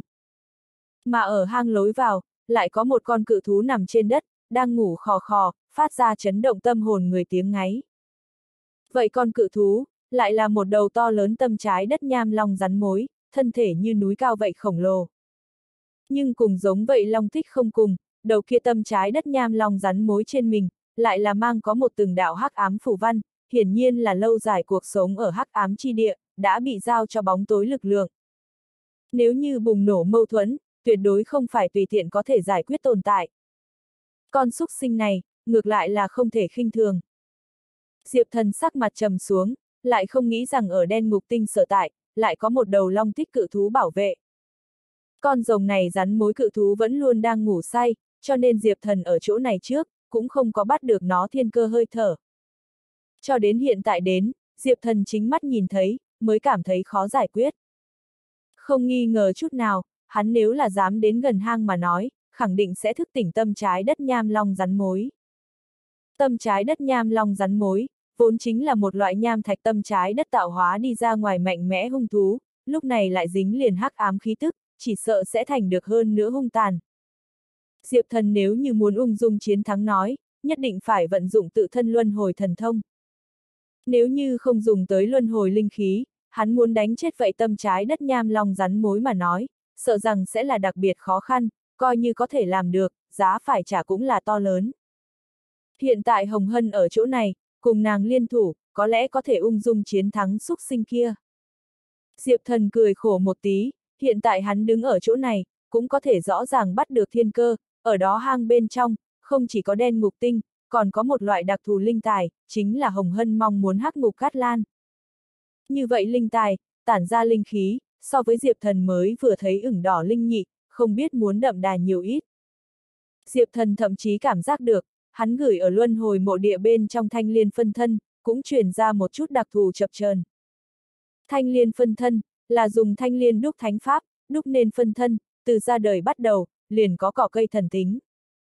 Mà ở hang lối vào, lại có một con cự thú nằm trên đất, đang ngủ khò khò, phát ra chấn động tâm hồn người tiếng ngáy. Vậy con cự thú, lại là một đầu to lớn tâm trái đất nham long rắn mối, thân thể như núi cao vậy khổng lồ. Nhưng cùng giống vậy long thích không cùng, đầu kia tâm trái đất nham long rắn mối trên mình, lại là mang có một từng đạo hắc ám phủ văn, hiển nhiên là lâu dài cuộc sống ở hắc ám chi địa, đã bị giao cho bóng tối lực lượng. Nếu như bùng nổ mâu thuẫn, tuyệt đối không phải tùy tiện có thể giải quyết tồn tại. Con súc sinh này, ngược lại là không thể khinh thường. Diệp Thần sắc mặt trầm xuống, lại không nghĩ rằng ở đen ngục tinh sở tại, lại có một đầu long tích cự thú bảo vệ. Con rồng này rắn mối cự thú vẫn luôn đang ngủ say, cho nên Diệp Thần ở chỗ này trước, cũng không có bắt được nó thiên cơ hơi thở. Cho đến hiện tại đến, Diệp Thần chính mắt nhìn thấy, mới cảm thấy khó giải quyết. Không nghi ngờ chút nào, hắn nếu là dám đến gần hang mà nói, khẳng định sẽ thức tỉnh tâm trái đất nham long rắn mối. Tâm trái đất nham long rắn mối, vốn chính là một loại nham thạch tâm trái đất tạo hóa đi ra ngoài mạnh mẽ hung thú, lúc này lại dính liền hắc ám khí tức, chỉ sợ sẽ thành được hơn nữa hung tàn. Diệp Thần nếu như muốn ung dung chiến thắng nói, nhất định phải vận dụng tự thân luân hồi thần thông. Nếu như không dùng tới luân hồi linh khí, hắn muốn đánh chết vậy tâm trái đất nham long rắn mối mà nói, sợ rằng sẽ là đặc biệt khó khăn, coi như có thể làm được, giá phải trả cũng là to lớn. Hiện tại Hồng Hân ở chỗ này, cùng nàng liên thủ, có lẽ có thể ung dung chiến thắng súc sinh kia. Diệp Thần cười khổ một tí, hiện tại hắn đứng ở chỗ này, cũng có thể rõ ràng bắt được thiên cơ, ở đó hang bên trong, không chỉ có đen ngục tinh, còn có một loại đặc thù linh tài, chính là Hồng Hân mong muốn Hắc Ngục Cát Lan. Như vậy linh tài, tản ra linh khí, so với Diệp Thần mới vừa thấy ửng đỏ linh nhị, không biết muốn đậm đà nhiều ít. Diệp Thần thậm chí cảm giác được, hắn gửi ở luân hồi mộ địa bên trong thanh liên phân thân, cũng truyền ra một chút đặc thù chập chờn. Thanh liên phân thân, là dùng thanh liên đúc thánh pháp, đúc nên phân thân, từ ra đời bắt đầu, liền có cỏ cây thần tính.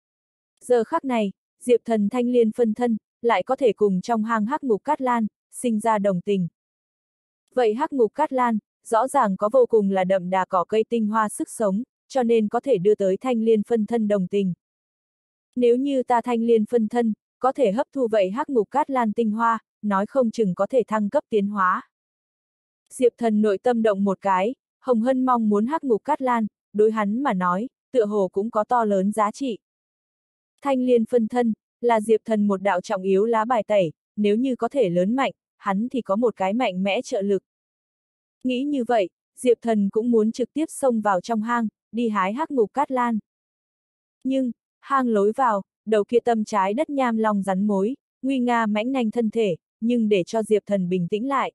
Giờ khắc này, Diệp Thần thanh liên phân thân, lại có thể cùng trong hang Hắc Ngục Cát Lan, sinh ra đồng tình. Vậy Hắc Ngục Cát Lan, rõ ràng có vô cùng là đậm đà cỏ cây tinh hoa sức sống, cho nên có thể đưa tới thanh liên phân thân đồng tình. Nếu như ta thanh liên phân thân, có thể hấp thu vậy Hắc Ngục Cát Lan tinh hoa, nói không chừng có thể thăng cấp tiến hóa. Diệp Thần nội tâm động một cái, Hồng Hân mong muốn Hắc Ngục Cát Lan, đối hắn mà nói, tựa hồ cũng có to lớn giá trị. Thanh liên phân thân, là Diệp Thần một đạo trọng yếu lá bài tẩy, nếu như có thể lớn mạnh, hắn thì có một cái mạnh mẽ trợ lực. Nghĩ như vậy, Diệp Thần cũng muốn trực tiếp xông vào trong hang, đi hái Hắc Ngục Cát Lan. Nhưng, hang lối vào, đầu kia tâm trái đất nham long rắn mối, nguy nga mãnh nhanh thân thể, nhưng để cho Diệp Thần bình tĩnh lại.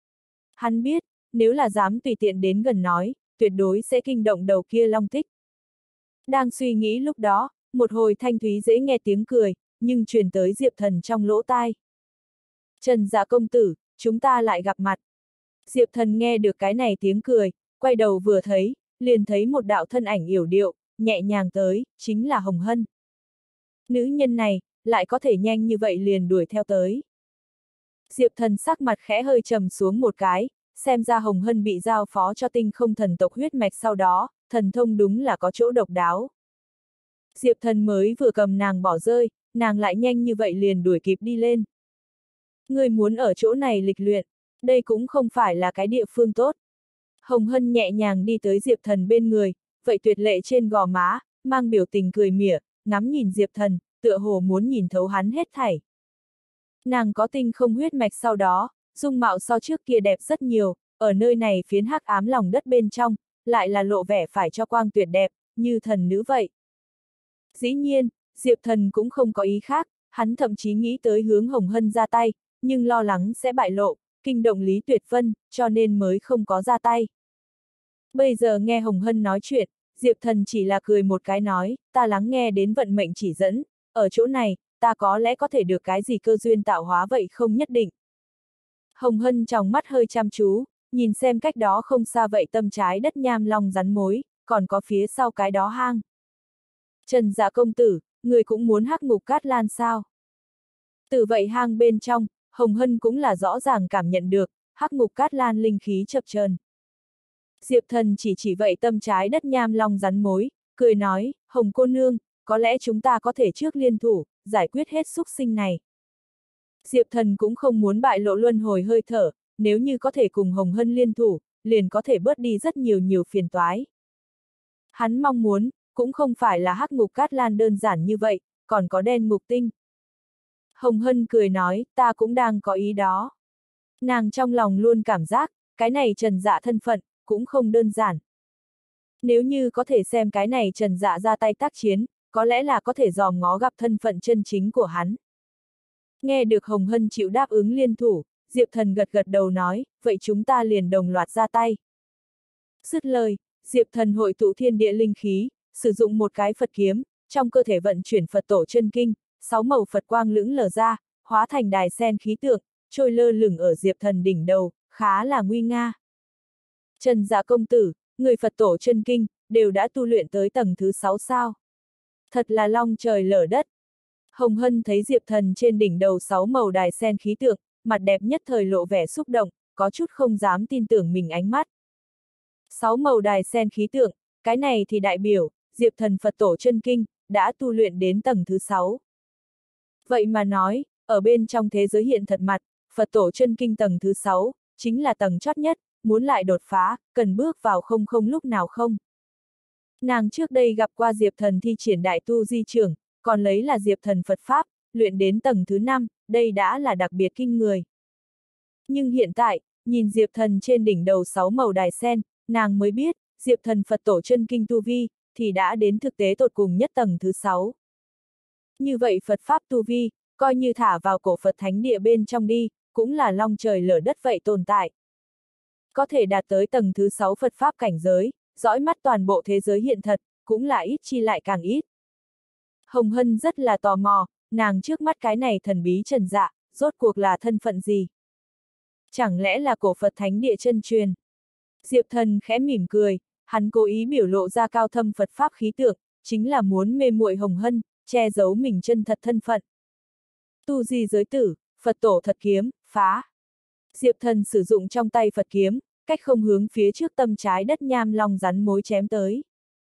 Hắn biết, nếu là dám tùy tiện đến gần nói, tuyệt đối sẽ kinh động đầu kia long tích. Đang suy nghĩ lúc đó, một hồi thanh thúy dễ nghe tiếng cười, nhưng truyền tới Diệp Thần trong lỗ tai. Trần Dạ công tử, chúng ta lại gặp mặt. Diệp Thần nghe được cái này tiếng cười, quay đầu vừa thấy, liền thấy một đạo thân ảnh yểu điệu, nhẹ nhàng tới, chính là Hồng Hân. Nữ nhân này, lại có thể nhanh như vậy liền đuổi theo tới. Diệp Thần sắc mặt khẽ hơi trầm xuống một cái, xem ra Hồng Hân bị giao phó cho tinh không thần tộc huyết mạch sau đó, thần thông đúng là có chỗ độc đáo. Diệp Thần mới vừa cầm nàng bỏ rơi, nàng lại nhanh như vậy liền đuổi kịp đi lên. Người muốn ở chỗ này lịch luyện, đây cũng không phải là cái địa phương tốt. Hồng Hân nhẹ nhàng đi tới Diệp Thần bên người, vậy tuyệt lệ trên gò má, mang biểu tình cười mỉa, ngắm nhìn Diệp Thần, tựa hồ muốn nhìn thấu hắn hết thảy. Nàng có tinh không huyết mạch sau đó, dung mạo so trước kia đẹp rất nhiều, ở nơi này phiến hắc ám lòng đất bên trong, lại là lộ vẻ phải cho quang tuyệt đẹp, như thần nữ vậy. Dĩ nhiên, Diệp Thần cũng không có ý khác, hắn thậm chí nghĩ tới hướng Hồng Hân ra tay, nhưng lo lắng sẽ bại lộ, kinh động Lý Tuyệt Vân, cho nên mới không có ra tay. Bây giờ nghe Hồng Hân nói chuyện, Diệp Thần chỉ là cười một cái nói, ta lắng nghe đến vận mệnh chỉ dẫn, ở chỗ này, ta có lẽ có thể được cái gì cơ duyên tạo hóa vậy không nhất định. Hồng Hân trong mắt hơi chăm chú, nhìn xem cách đó không xa vậy tâm trái đất nham long rắn mối, còn có phía sau cái đó hang. Trần Dạ công tử, người cũng muốn hắc ngục cát lan sao? Từ vậy hang bên trong, Hồng Hân cũng là rõ ràng cảm nhận được, hắc ngục cát lan linh khí chập chờn. Diệp Thần chỉ chỉ vậy tâm trái đất nham long rắn mối, cười nói, Hồng cô nương, có lẽ chúng ta có thể trước liên thủ, giải quyết hết xúc sinh này. Diệp Thần cũng không muốn bại lộ luân hồi hơi thở, nếu như có thể cùng Hồng Hân liên thủ, liền có thể bớt đi rất nhiều nhiều phiền toái. Hắn mong muốn, cũng không phải là hắc ngục cát lan đơn giản như vậy, còn có đen ngục tinh. Hồng Hân cười nói, ta cũng đang có ý đó. Nàng trong lòng luôn cảm giác, cái này Trần Dạ thân phận, cũng không đơn giản. Nếu như có thể xem cái này Trần Dạ ra tay tác chiến, có lẽ là có thể dòm ngó gặp thân phận chân chính của hắn. Nghe được Hồng Hân chịu đáp ứng liên thủ, Diệp Thần gật gật đầu nói, vậy chúng ta liền đồng loạt ra tay. Dứt lời, Diệp Thần hội tụ thiên địa linh khí, sử dụng một cái Phật kiếm, trong cơ thể vận chuyển Phật tổ chân kinh, sáu màu Phật quang lững lờ ra, hóa thành đài sen khí tượng, trôi lơ lửng ở Diệp Thần đỉnh đầu, khá là nguy nga. Trần Dạ công tử, người Phật tổ chân kinh, đều đã tu luyện tới tầng thứ sáu sao. Thật là long trời lở đất. Hồng Hân thấy Diệp Thần trên đỉnh đầu sáu màu đài sen khí tượng, mặt đẹp nhất thời lộ vẻ xúc động, có chút không dám tin tưởng mình ánh mắt. Sáu màu đài sen khí tượng, cái này thì đại biểu, Diệp Thần Phật tổ chân kinh, đã tu luyện đến tầng thứ sáu. Vậy mà nói, ở bên trong thế giới hiện thật mặt, Phật tổ chân kinh tầng thứ sáu, chính là tầng chót nhất, muốn lại đột phá, cần bước vào không không lúc nào không. Nàng trước đây gặp qua Diệp Thần thi triển đại tu di trưởng, còn lấy là Diệp Thần Phật Pháp, luyện đến tầng thứ năm, đây đã là đặc biệt kinh người. Nhưng hiện tại, nhìn Diệp Thần trên đỉnh đầu sáu màu đài sen, nàng mới biết, Diệp Thần Phật tổ chân kinh tu vi, thì đã đến thực tế tột cùng nhất tầng thứ sáu. Như vậy Phật Pháp tu vi, coi như thả vào cổ Phật Thánh Địa bên trong đi, cũng là long trời lở đất vậy tồn tại. Có thể đạt tới tầng thứ sáu Phật Pháp cảnh giới, dõi mắt toàn bộ thế giới hiện thật, cũng là ít chi lại càng ít. Hồng Hân rất là tò mò, nàng trước mắt cái này thần bí Trần Dạ, rốt cuộc là thân phận gì? Chẳng lẽ là cổ Phật Thánh Địa chân truyền? Diệp Thần khẽ mỉm cười, hắn cố ý biểu lộ ra cao thâm Phật Pháp khí tượng, chính là muốn mê muội Hồng Hân, che giấu mình chân thật thân phận. Tu di giới tử, Phật tổ thật kiếm, phá. Diệp Thần sử dụng trong tay Phật kiếm, cách không hướng phía trước tâm trái đất nham long rắn mối chém tới.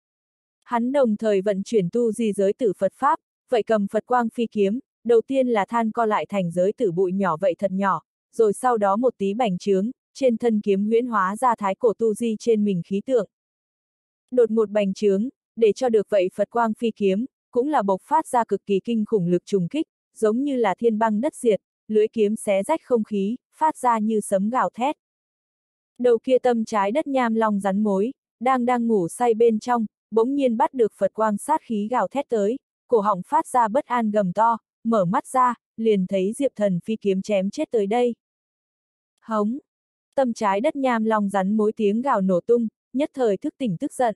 Hắn đồng thời vận chuyển tu di giới tử Phật Pháp, vậy cầm Phật quang phi kiếm, đầu tiên là than co lại thành giới tử bụi nhỏ vậy thật nhỏ, rồi sau đó một tí bành trướng, trên thân kiếm huyễn hóa ra thái cổ tu di trên mình khí tượng. Đột ngột bành trướng, để cho được vậy Phật quang phi kiếm, cũng là bộc phát ra cực kỳ kinh khủng lực trùng kích, giống như là thiên băng đất diệt, lưỡi kiếm xé rách không khí, phát ra như sấm gào thét. Đầu kia tâm trái đất nham long rắn mối, đang đang ngủ say bên trong, bỗng nhiên bắt được Phật quang sát khí gào thét tới, cổ họng phát ra bất an gầm to, mở mắt ra, liền thấy Diệp Thần phi kiếm chém chết tới đây. Hống! Tâm trái đất nham long rắn mối tiếng gào nổ tung, nhất thời thức tỉnh tức giận.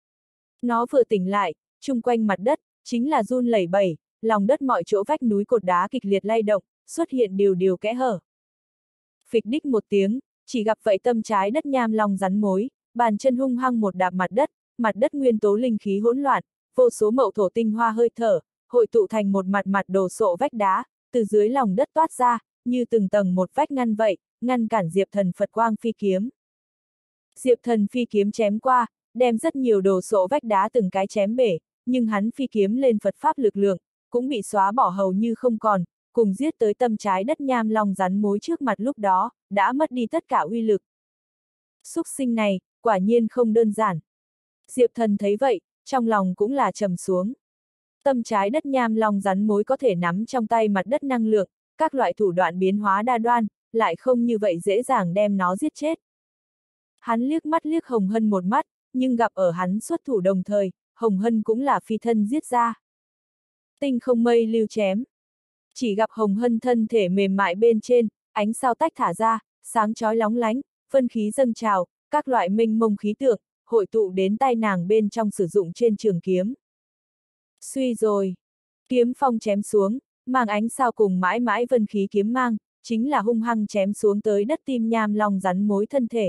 Nó vừa tỉnh lại, chung quanh mặt đất, chính là run lẩy bẩy, lòng đất mọi chỗ vách núi cột đá kịch liệt lay động, xuất hiện điều điều kẽ hở. Phịch đích một tiếng, chỉ gặp vậy tâm trái đất nham long rắn mối, bàn chân hung hăng một đạp mặt đất, mặt đất nguyên tố linh khí hỗn loạn, vô số mậu thổ tinh hoa hơi thở, hội tụ thành một mặt mặt đồ sộ vách đá, từ dưới lòng đất toát ra, như từng tầng một vách ngăn vậy, ngăn cản Diệp Thần Phật quang phi kiếm. Diệp Thần phi kiếm chém qua, đem rất nhiều đồ sộ vách đá từng cái chém bể, nhưng hắn phi kiếm lên Phật Pháp lực lượng, cũng bị xóa bỏ hầu như không còn, cùng giết tới tâm trái đất nham long rắn mối trước mặt lúc đó, đã mất đi tất cả uy lực. Súc sinh này, quả nhiên không đơn giản. Diệp Thần thấy vậy, trong lòng cũng là trầm xuống. Tâm trái đất nham long rắn mối có thể nắm trong tay mặt đất năng lượng, các loại thủ đoạn biến hóa đa đoan, lại không như vậy dễ dàng đem nó giết chết. Hắn liếc mắt liếc Hồng Hân một mắt, nhưng gặp ở hắn xuất thủ đồng thời, Hồng Hân cũng là phi thân giết ra. Tinh không mây lưu chém. Chỉ gặp Hồng Hân thân thể mềm mại bên trên, ánh sao tách thả ra, sáng chói lóng lánh, phân khí dâng trào, các loại mênh mông khí tượng, hội tụ đến tay nàng bên trong sử dụng trên trường kiếm. Suy rồi. Kiếm phong chém xuống, mang ánh sao cùng mãi mãi vân khí kiếm mang, chính là hung hăng chém xuống tới đất tim nham long rắn mối thân thể.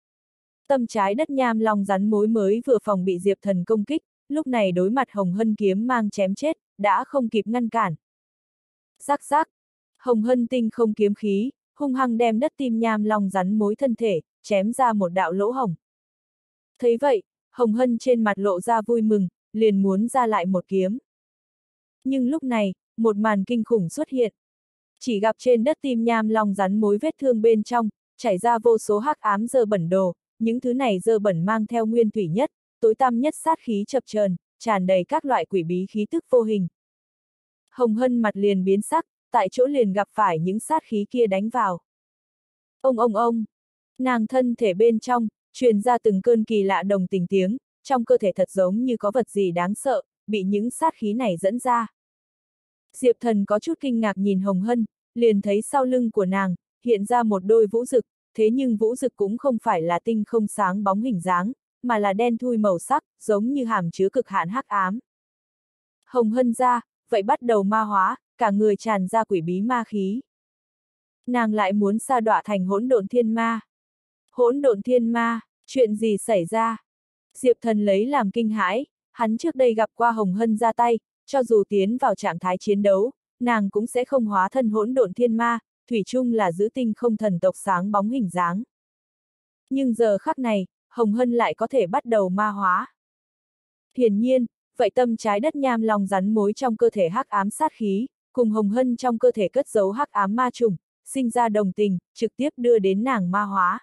Tâm trái đất nham long rắn mối mới vừa phòng bị Diệp Thần công kích, lúc này đối mặt Hồng Hân kiếm mang chém chết, đã không kịp ngăn cản. Rắc rắc, Hồng Hân tinh không kiếm khí, hung hăng đem đất tim nham long rắn mối thân thể, chém ra một đạo lỗ hổng. Thấy vậy, Hồng Hân trên mặt lộ ra vui mừng, liền muốn ra lại một kiếm. Nhưng lúc này, một màn kinh khủng xuất hiện. Chỉ gặp trên đất tim nham long rắn mối vết thương bên trong, chảy ra vô số hắc ám dơ bẩn đồ, những thứ này dơ bẩn mang theo nguyên thủy nhất, tối tăm nhất sát khí chập chờn, tràn đầy các loại quỷ bí khí tức vô hình. Hồng Hân mặt liền biến sắc, tại chỗ liền gặp phải những sát khí kia đánh vào. Ông ông ông, nàng thân thể bên trong, truyền ra từng cơn kỳ lạ đồng tình tiếng, trong cơ thể thật giống như có vật gì đáng sợ, bị những sát khí này dẫn ra. Diệp Thần có chút kinh ngạc nhìn Hồng Hân, liền thấy sau lưng của nàng, hiện ra một đôi vũ rực, thế nhưng vũ rực cũng không phải là tinh không sáng bóng hình dáng, mà là đen thui màu sắc, giống như hàm chứa cực hạn hắc ám. Hồng Hân ra, vậy bắt đầu ma hóa, cả người tràn ra quỷ bí ma khí. Nàng lại muốn sa đọa thành hỗn độn thiên ma. Hỗn độn thiên ma, chuyện gì xảy ra? Diệp Thần lấy làm kinh hãi, hắn trước đây gặp qua Hồng Hân ra tay, cho dù tiến vào trạng thái chiến đấu, nàng cũng sẽ không hóa thân hỗn độn thiên ma, thủy chung là giữ tinh không thần tộc sáng bóng hình dáng. Nhưng giờ khắc này, Hồng Hân lại có thể bắt đầu ma hóa. Hiển nhiên, vậy tâm trái đất nham long rắn mối trong cơ thể hắc ám sát khí, cùng Hồng Hân trong cơ thể cất giấu hắc ám ma trùng, sinh ra đồng tình, trực tiếp đưa đến nàng ma hóa.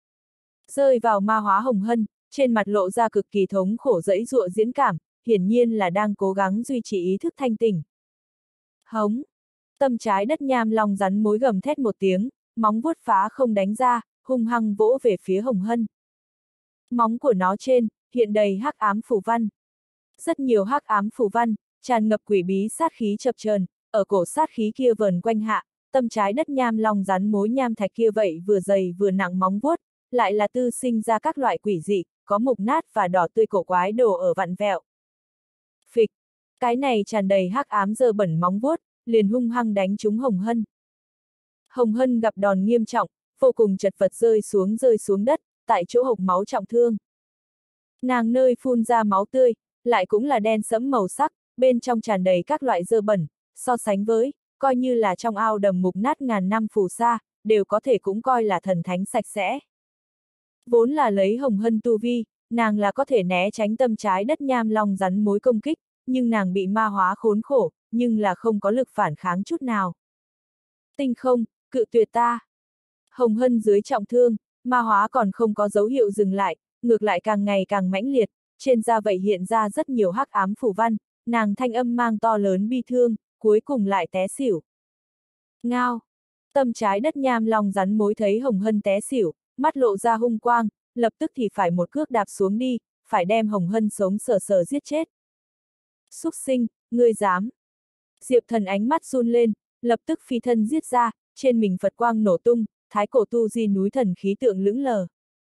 Rơi vào ma hóa Hồng Hân, trên mặt lộ ra cực kỳ thống khổ dẫy dụa diễn cảm, hiển nhiên là đang cố gắng duy trì ý thức thanh tỉnh. Hống! Tâm trái đất nham long rắn mối gầm thét một tiếng, móng vuốt phá không đánh ra, hung hăng vỗ về phía Hồng Hân. Móng của nó trên, hiện đầy hắc ám phù văn. Rất nhiều hắc ám phù văn, tràn ngập quỷ bí sát khí chập chờn, ở cổ sát khí kia vờn quanh hạ, tâm trái đất nham long rắn mối nham thạch kia vậy vừa dày vừa nặng móng vuốt, lại là tư sinh ra các loại quỷ dị, có mục nát và đỏ tươi cổ quái đồ ở vặn vẹo. Phịch, cái này tràn đầy hắc ám dơ bẩn móng vuốt, liền hung hăng đánh trúng Hồng Hân. Hồng Hân gặp đòn nghiêm trọng, vô cùng chật vật rơi xuống rơi xuống đất, tại chỗ hộc máu trọng thương. Nàng nơi phun ra máu tươi, lại cũng là đen sẫm màu sắc, bên trong tràn đầy các loại dơ bẩn, so sánh với, coi như là trong ao đầm mục nát ngàn năm phù sa, đều có thể cũng coi là thần thánh sạch sẽ. Vốn là lấy Hồng Hân tu vi, nàng là có thể né tránh tâm trái đất nham long rắn mối công kích, nhưng nàng bị ma hóa khốn khổ, nhưng là không có lực phản kháng chút nào. Tinh không, cự tuyệt ta. Hồng Hân dưới trọng thương, ma hóa còn không có dấu hiệu dừng lại, ngược lại càng ngày càng mãnh liệt, trên da vậy hiện ra rất nhiều hắc ám phù văn, nàng thanh âm mang to lớn bi thương, cuối cùng lại té xỉu. Ngao! Tâm trái đất nham long rắn mối thấy Hồng Hân té xỉu, mắt lộ ra hung quang, lập tức thì phải một cước đạp xuống đi, phải đem Hồng Hân sống sờ sờ giết chết. Súc sinh, ngươi dám! Diệp Thần ánh mắt run lên, lập tức phi thân giết ra, trên mình Phật quang nổ tung, thái cổ tu di núi thần khí tượng lững lờ.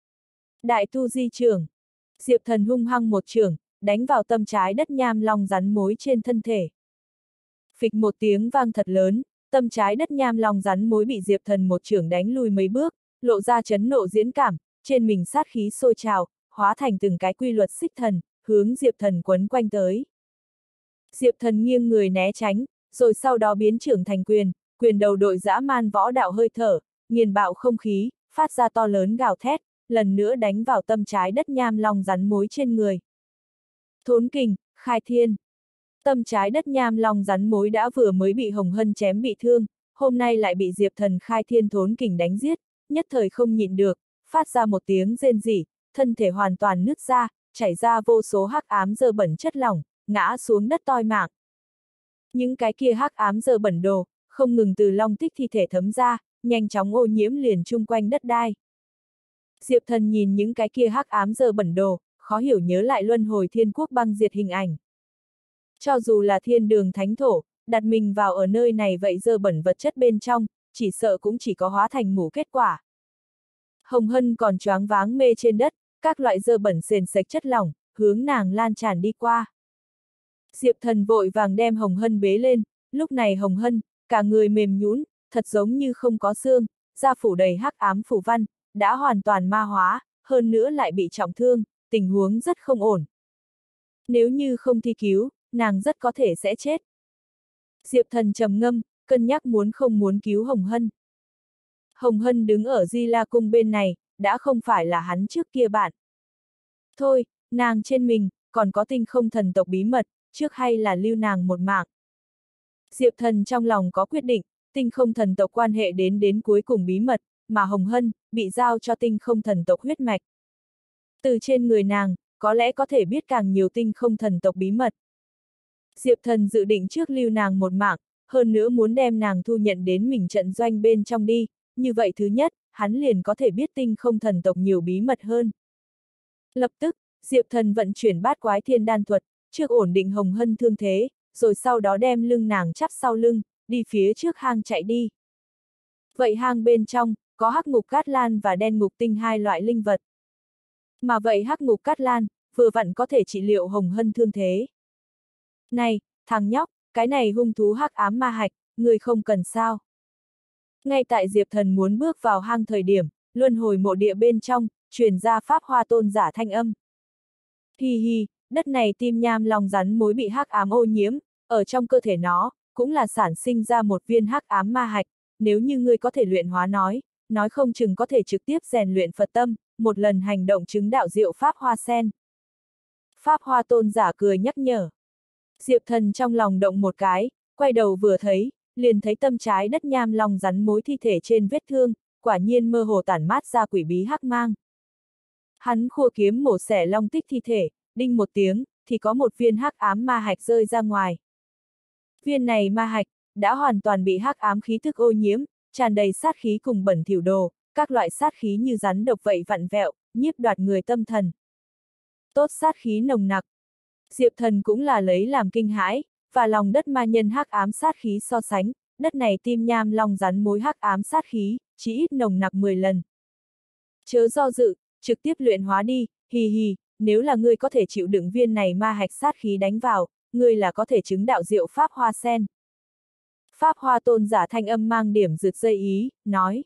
Đại tu di trưởng! Diệp Thần hung hăng một trưởng, đánh vào tâm trái đất nham long rắn mối trên thân thể. Phịch một tiếng vang thật lớn, tâm trái đất nham long rắn mối bị Diệp Thần một trưởng đánh lùi mấy bước, lộ ra chấn nộ diễn cảm, trên mình sát khí sôi trào, hóa thành từng cái quy luật xích thần, hướng Diệp Thần quấn quanh tới. Diệp Thần nghiêng người né tránh, rồi sau đó biến trưởng thành quyền, quyền đầu đội dã man võ đạo hơi thở, nghiền bạo không khí, phát ra to lớn gào thét, lần nữa đánh vào tâm trái đất nham long rắn mối trên người. Thốn kình, khai thiên. Tâm trái đất nham long rắn mối đã vừa mới bị Hồng Hân chém bị thương, hôm nay lại bị Diệp Thần khai thiên thốn kình đánh giết, nhất thời không nhịn được, phát ra một tiếng rên rỉ, thân thể hoàn toàn nứt ra, chảy ra vô số hắc ám dơ bẩn chất lỏng, ngã xuống đất toi mạng. Những cái kia hắc ám dơ bẩn đồ, không ngừng từ long tích thi thể thấm ra, nhanh chóng ô nhiễm liền chung quanh đất đai. Diệp Thần nhìn những cái kia hắc ám dơ bẩn đồ, khó hiểu nhớ lại luân hồi thiên quốc băng diệt hình ảnh. Cho dù là thiên đường thánh thổ, đặt mình vào ở nơi này vậy dơ bẩn vật chất bên trong, chỉ sợ cũng chỉ có hóa thành mủ kết quả. Hồng Hân còn choáng váng mê trên đất, các loại dơ bẩn sền sệt chất lỏng, hướng nàng lan tràn đi qua. Diệp Thần vội vàng đem Hồng Hân bế lên, lúc này Hồng Hân, cả người mềm nhũn, thật giống như không có xương, da phủ đầy hắc ám phủ văn, đã hoàn toàn ma hóa, hơn nữa lại bị trọng thương, tình huống rất không ổn. Nếu như không thi cứu, nàng rất có thể sẽ chết. Diệp Thần trầm ngâm, cân nhắc muốn không muốn cứu Hồng Hân. Hồng Hân đứng ở Di La Cung bên này, đã không phải là hắn trước kia bạn. Thôi, nàng trên mình, còn có tinh không thần tộc bí mật, trước hay là lưu nàng một mạng. Diệp Thần trong lòng có quyết định, tinh không thần tộc quan hệ đến đến cuối cùng bí mật, mà Hồng Hân, bị giao cho tinh không thần tộc huyết mạch. Từ trên người nàng, có lẽ có thể biết càng nhiều tinh không thần tộc bí mật. Diệp Thần dự định trước lưu nàng một mạng, hơn nữa muốn đem nàng thu nhận đến mình trận doanh bên trong đi, như vậy thứ nhất, hắn liền có thể biết tinh không thần tộc nhiều bí mật hơn. Lập tức, Diệp Thần vận chuyển bát quái thiên đan thuật, trước ổn định Hồng Hân thương thế, rồi sau đó đem lưng nàng chắp sau lưng, đi phía trước hang chạy đi. Vậy hang bên trong, có hắc ngục cát lan và đen ngục tinh hai loại linh vật. Mà vậy hắc ngục cát lan, vừa vặn có thể trị liệu Hồng Hân thương thế. Này, thằng nhóc, cái này hung thú hắc ám ma hạch, người không cần sao. Ngay tại Diệp Thần muốn bước vào hang thời điểm, luân hồi mộ địa bên trong, truyền ra pháp hoa tôn giả thanh âm. Hi hi, đất này tim nham long rắn mối bị hắc ám ô nhiễm, ở trong cơ thể nó, cũng là sản sinh ra một viên hắc ám ma hạch, nếu như ngươi có thể luyện hóa nói, nói không chừng có thể trực tiếp rèn luyện Phật tâm, một lần hành động chứng đạo diệu pháp hoa sen. Pháp hoa tôn giả cười nhắc nhở. Diệp Thần trong lòng động một cái, quay đầu vừa thấy, liền thấy tâm trái đất nham long rắn mối thi thể trên vết thương, quả nhiên mơ hồ tản mát ra quỷ bí hắc mang. Hắn khua kiếm mổ xẻ long tích thi thể, đinh một tiếng, thì có một viên hắc ám ma hạch rơi ra ngoài. Viên này ma hạch, đã hoàn toàn bị hắc ám khí thức ô nhiễm, tràn đầy sát khí cùng bẩn thỉu đồ, các loại sát khí như rắn độc vậy vặn vẹo, nhiếp đoạt người tâm thần. Tốt sát khí nồng nặc. Diệp Thần cũng là lấy làm kinh hãi, và lòng đất ma nhân hắc ám sát khí so sánh, đất này tim nham long rắn mối hắc ám sát khí, chỉ ít nồng nặc mười lần. Chớ do dự, trực tiếp luyện hóa đi, hì hì, nếu là ngươi có thể chịu đựng viên này ma hạch sát khí đánh vào, ngươi là có thể chứng đạo diệu pháp hoa sen. Pháp hoa tôn giả thanh âm mang điểm rực dây ý, nói.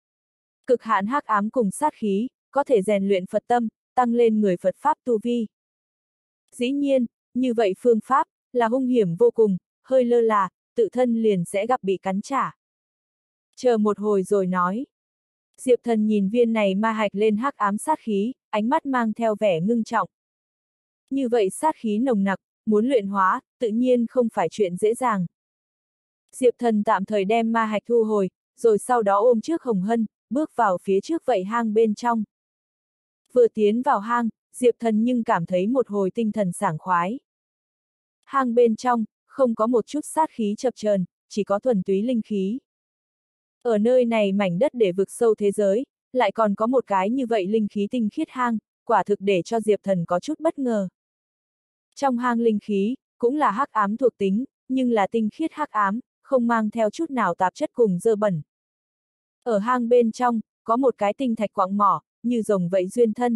Cực hạn hắc ám cùng sát khí, có thể rèn luyện Phật tâm, tăng lên người Phật Pháp tu vi. Dĩ nhiên, như vậy phương pháp, là hung hiểm vô cùng, hơi lơ là, tự thân liền sẽ gặp bị cắn trả. Chờ một hồi rồi nói. Diệp Thần nhìn viên này ma hạch lên hắc ám sát khí, ánh mắt mang theo vẻ ngưng trọng. Như vậy sát khí nồng nặc, muốn luyện hóa, tự nhiên không phải chuyện dễ dàng. Diệp Thần tạm thời đem ma hạch thu hồi, rồi sau đó ôm trước Hồng Hân, bước vào phía trước vậy hang bên trong. Vừa tiến vào hang, Diệp Thần nhưng cảm thấy một hồi tinh thần sảng khoái. Hang bên trong, không có một chút sát khí chập chờn, chỉ có thuần túy linh khí. Ở nơi này mảnh đất để vực sâu thế giới, lại còn có một cái như vậy linh khí tinh khiết hang, quả thực để cho Diệp Thần có chút bất ngờ. Trong hang linh khí, cũng là hắc ám thuộc tính, nhưng là tinh khiết hắc ám, không mang theo chút nào tạp chất cùng dơ bẩn. Ở hang bên trong, có một cái tinh thạch quặng mỏ, như rồng vậy duyên thân.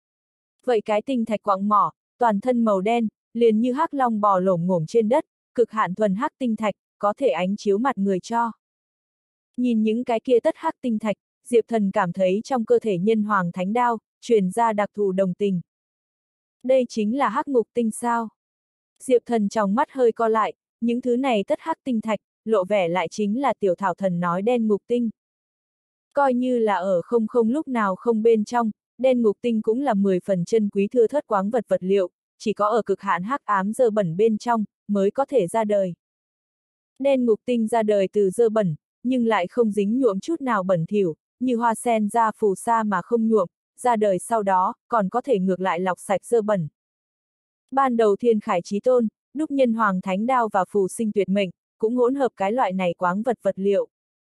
Vậy cái tinh thạch quặng mỏ, toàn thân màu đen, liền như hắc long bò lổm ngổm trên đất, cực hạn thuần hắc tinh thạch, có thể ánh chiếu mặt người cho. Nhìn những cái kia tất hắc tinh thạch, Diệp Thần cảm thấy trong cơ thể nhân hoàng thánh đao, truyền ra đặc thù đồng tình. Đây chính là hắc ngục tinh sao? Diệp Thần trong mắt hơi co lại, những thứ này tất hắc tinh thạch, lộ vẻ lại chính là tiểu thảo thần nói đen ngục tinh. Coi như là ở không không lúc nào không bên trong, đen ngục tinh cũng là mười phần chân quý thưa thớt quáng vật vật liệu, chỉ có ở cực hạn hắc ám dơ bẩn bên trong, mới có thể ra đời. Đen ngục tinh ra đời từ dơ bẩn, nhưng lại không dính nhuộm chút nào bẩn thỉu, như hoa sen ra phù sa mà không nhuộm, ra đời sau đó, còn có thể ngược lại lọc sạch dơ bẩn. Ban đầu thiên khải chí tôn, đúc nhân hoàng thánh đao và phù sinh tuyệt mệnh, cũng hỗn hợp cái loại này quáng vật vật liệu.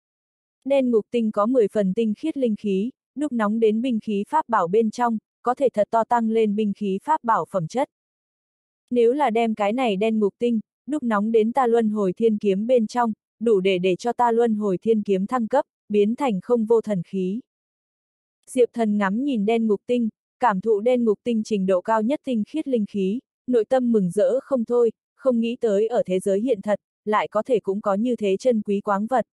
Đen ngục tinh có mười phần tinh khiết linh khí, đúc nóng đến binh khí pháp bảo bên trong, có thể thật to tăng lên binh khí pháp bảo phẩm chất. Nếu là đem cái này đen ngục tinh, đúc nóng đến ta luân hồi thiên kiếm bên trong, đủ để để cho ta luân hồi thiên kiếm thăng cấp, biến thành không vô thần khí. Diệp Thần ngắm nhìn đen ngục tinh, cảm thụ đen ngục tinh trình độ cao nhất tinh khiết linh khí, nội tâm mừng rỡ không thôi, không nghĩ tới ở thế giới hiện thật, lại có thể cũng có như thế chân quý quáng vật.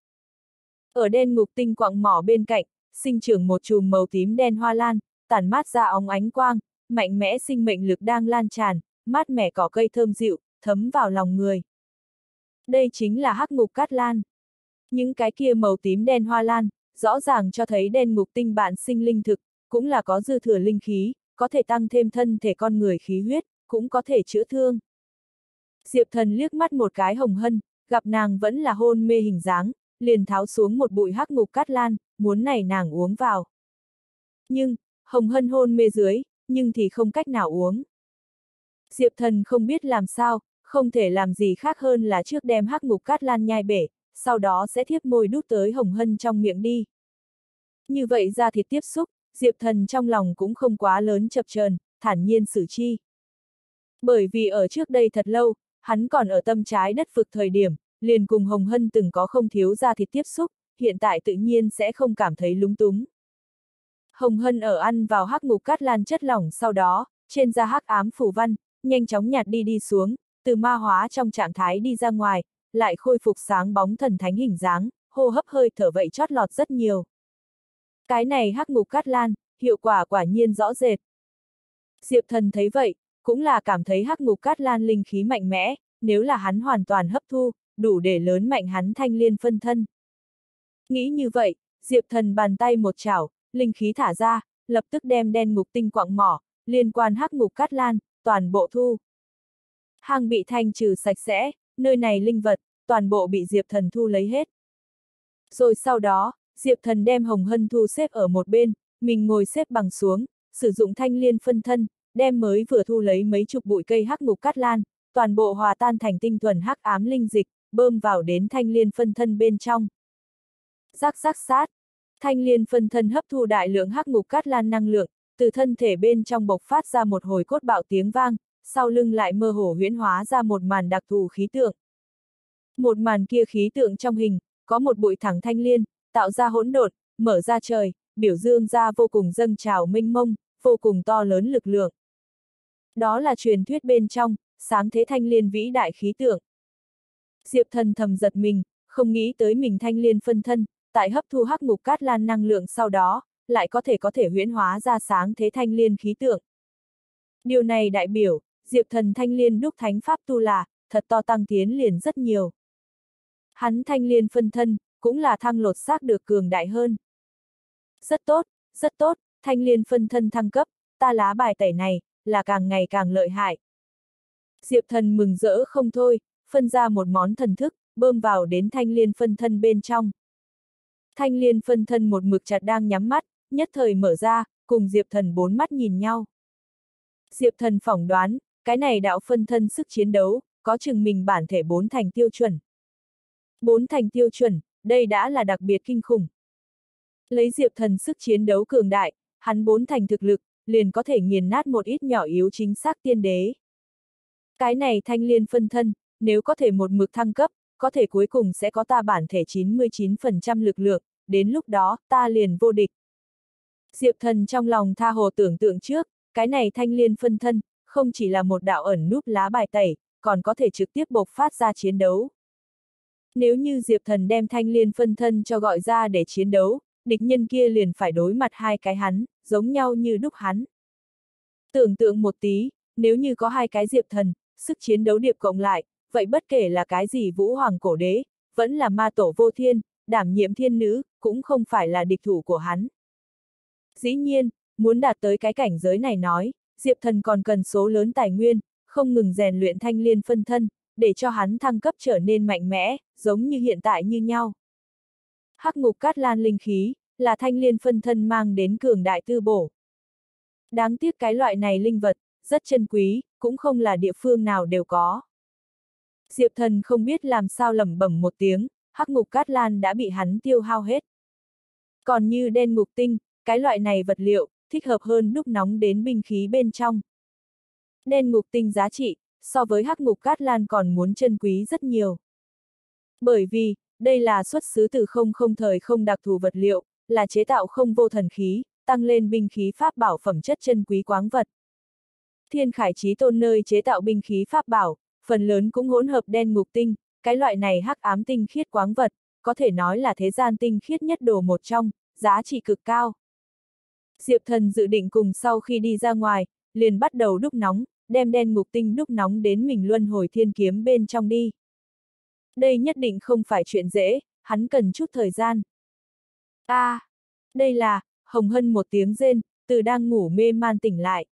Ở đen ngục tinh quặng mỏ bên cạnh, sinh trưởng một chùm màu tím đen hoa lan, tản mát ra óng ánh quang, mạnh mẽ sinh mệnh lực đang lan tràn, mát mẻ cỏ cây thơm dịu, thấm vào lòng người. Đây chính là hắc ngục cát lan. Những cái kia màu tím đen hoa lan, rõ ràng cho thấy đen ngục tinh bạn sinh linh thực, cũng là có dư thừa linh khí, có thể tăng thêm thân thể con người khí huyết, cũng có thể chữa thương. Diệp Thần liếc mắt một cái Hồng Hân, gặp nàng vẫn là hôn mê hình dáng, liền tháo xuống một bụi hắc ngục cát lan, muốn này nàng uống vào. Nhưng, Hồng Hân hôn mê dưới, nhưng thì không cách nào uống. Diệp Thần không biết làm sao, không thể làm gì khác hơn là trước đem hắc ngục cát lan nhai bể, sau đó sẽ thiếp môi đút tới Hồng Hân trong miệng đi. Như vậy ra thịt tiếp xúc, Diệp Thần trong lòng cũng không quá lớn chập chờn, thản nhiên xử chi. Bởi vì ở trước đây thật lâu, hắn còn ở tâm trái đất vực thời điểm, liền cùng Hồng Hân từng có không thiếu ra thịt tiếp xúc, hiện tại tự nhiên sẽ không cảm thấy lúng túng. Hồng Hân ở ăn vào hắc ngục cát lan chất lỏng sau đó, trên da hắc ám phủ văn, nhanh chóng nhạt đi đi xuống, từ ma hóa trong trạng thái đi ra ngoài, lại khôi phục sáng bóng thần thánh hình dáng, hô hấp hơi thở vậy chót lọt rất nhiều. Cái này hắc ngục cát lan, hiệu quả quả nhiên rõ rệt. Diệp Thần thấy vậy, cũng là cảm thấy hắc ngục cát lan linh khí mạnh mẽ, nếu là hắn hoàn toàn hấp thu, đủ để lớn mạnh hắn thanh liên phân thân. Nghĩ như vậy, Diệp Thần bàn tay một chảo, linh khí thả ra, lập tức đem đen ngục tinh quặng mỏ, liên quan hắc ngục cát lan, toàn bộ thu. Hang bị thanh trừ sạch sẽ, nơi này linh vật, toàn bộ bị Diệp Thần thu lấy hết. Rồi sau đó, Diệp Thần đem Hồng Hân thu xếp ở một bên, mình ngồi xếp bằng xuống, sử dụng thanh liên phân thân, đem mới vừa thu lấy mấy chục bụi cây hắc ngục cát lan, toàn bộ hòa tan thành tinh thuần hắc ám linh dịch, bơm vào đến thanh liên phân thân bên trong. Rắc rắc sát, thanh liên phân thân hấp thu đại lượng hắc ngục cát lan năng lượng, từ thân thể bên trong bộc phát ra một hồi cốt bạo tiếng vang, sau lưng lại mơ hồ huyễn hóa ra một màn đặc thù khí tượng. Một màn kia khí tượng trong hình, có một bụi thẳng thanh liên, tạo ra hỗn độn, mở ra trời, biểu dương ra vô cùng dâng trào mênh mông, vô cùng to lớn lực lượng. Đó là truyền thuyết bên trong, sáng thế thanh liên vĩ đại khí tượng. Diệp Thần thầm giật mình, không nghĩ tới mình thanh liên phân thân, tại hấp thu hắc ngục cát lan năng lượng sau đó, lại có thể có thể huyễn hóa ra sáng thế thanh liên khí tượng. Điều này đại biểu, Diệp Thần thanh liên đúc thánh pháp tu là, thật to tăng tiến liền rất nhiều. Hắn thanh liên phân thân, cũng là thăng lột xác được cường đại hơn. Rất tốt, rất tốt, thanh liên phân thân thăng cấp, ta lá bài tẩy này, là càng ngày càng lợi hại. Diệp Thần mừng rỡ không thôi, phân ra một món thần thức, bơm vào đến thanh liên phân thân bên trong. Thanh liên phân thân một mực chặt đang nhắm mắt, nhất thời mở ra, cùng Diệp Thần bốn mắt nhìn nhau. Diệp Thần phỏng đoán, cái này đạo phân thân sức chiến đấu, có chừng mình bản thể bốn thành tiêu chuẩn. Bốn thành tiêu chuẩn, đây đã là đặc biệt kinh khủng. Lấy Diệp Thần sức chiến đấu cường đại, hắn bốn thành thực lực, liền có thể nghiền nát một ít nhỏ yếu chính xác tiên đế. Cái này thanh liên phân thân, nếu có thể một mực thăng cấp, có thể cuối cùng sẽ có ta bản thể chín mươi chín phần trăm lực lượng, đến lúc đó, ta liền vô địch. Diệp Thần trong lòng tha hồ tưởng tượng trước, cái này thanh liên phân thân, không chỉ là một đạo ẩn núp lá bài tẩy, còn có thể trực tiếp bộc phát ra chiến đấu. Nếu như Diệp Thần đem thanh liên phân thân cho gọi ra để chiến đấu, địch nhân kia liền phải đối mặt hai cái hắn, giống nhau như đúc hắn. Tưởng tượng một tí, nếu như có hai cái Diệp Thần, sức chiến đấu điệp cộng lại, vậy bất kể là cái gì Vũ Hoàng cổ đế, vẫn là ma tổ vô thiên, đảm nhiệm thiên nữ, cũng không phải là địch thủ của hắn. Dĩ nhiên, muốn đạt tới cái cảnh giới này nói, Diệp Thần còn cần số lớn tài nguyên, không ngừng rèn luyện thanh liên phân thân, để cho hắn thăng cấp trở nên mạnh mẽ, giống như hiện tại như nhau. Hắc ngục cát lan linh khí, là thanh liên phân thân mang đến cường đại tư bổ. Đáng tiếc cái loại này linh vật, rất chân quý, cũng không là địa phương nào đều có. Diệp Thần không biết làm sao lẩm bẩm một tiếng, hắc ngục cát lan đã bị hắn tiêu hao hết. Còn như đen ngục tinh, cái loại này vật liệu, thích hợp hơn đúc nóng đến binh khí bên trong. Đen ngục tinh giá trị, so với hắc ngục cát lan còn muốn chân quý rất nhiều. Bởi vì, đây là xuất xứ từ không không thời không đặc thù vật liệu, là chế tạo không vô thần khí, tăng lên binh khí pháp bảo phẩm chất chân quý quáng vật. Thiên Khải Chí Tôn nơi chế tạo binh khí pháp bảo, phần lớn cũng hỗn hợp đen ngục tinh, cái loại này hắc ám tinh khiết quáng vật, có thể nói là thế gian tinh khiết nhất đồ một trong, giá trị cực cao. Diệp Thần dự định cùng sau khi đi ra ngoài, liền bắt đầu đúc nóng, đem đen ngục tinh đúc nóng đến mình luân hồi thiên kiếm bên trong đi. Đây nhất định không phải chuyện dễ, hắn cần chút thời gian. A, à, đây là, Hồng Hân một tiếng rên, từ đang ngủ mê man tỉnh lại.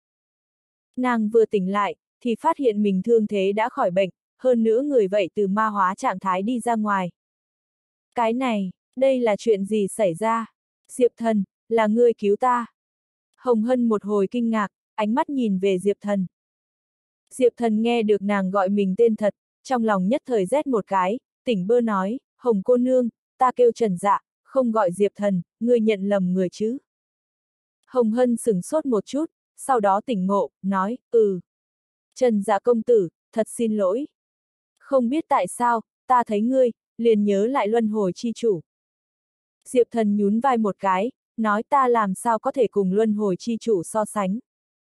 Nàng vừa tỉnh lại, thì phát hiện mình thương thế đã khỏi bệnh, hơn nữa người vậy từ ma hóa trạng thái đi ra ngoài. Cái này, đây là chuyện gì xảy ra? Diệp Thần, là ngươi cứu ta. Hồng Hân một hồi kinh ngạc, ánh mắt nhìn về Diệp Thần. Diệp Thần nghe được nàng gọi mình tên thật, trong lòng nhất thời rét một cái, tỉnh bơ nói, Hồng cô nương, ta kêu Trần Dạ, không gọi Diệp Thần, ngươi nhận lầm người chứ. Hồng Hân sửng sốt một chút, sau đó tỉnh ngộ, nói, ừ. Trần Dạ công tử, thật xin lỗi. Không biết tại sao, ta thấy ngươi, liền nhớ lại luân hồi chi chủ. Diệp Thần nhún vai một cái, nói ta làm sao có thể cùng luân hồi chi chủ so sánh.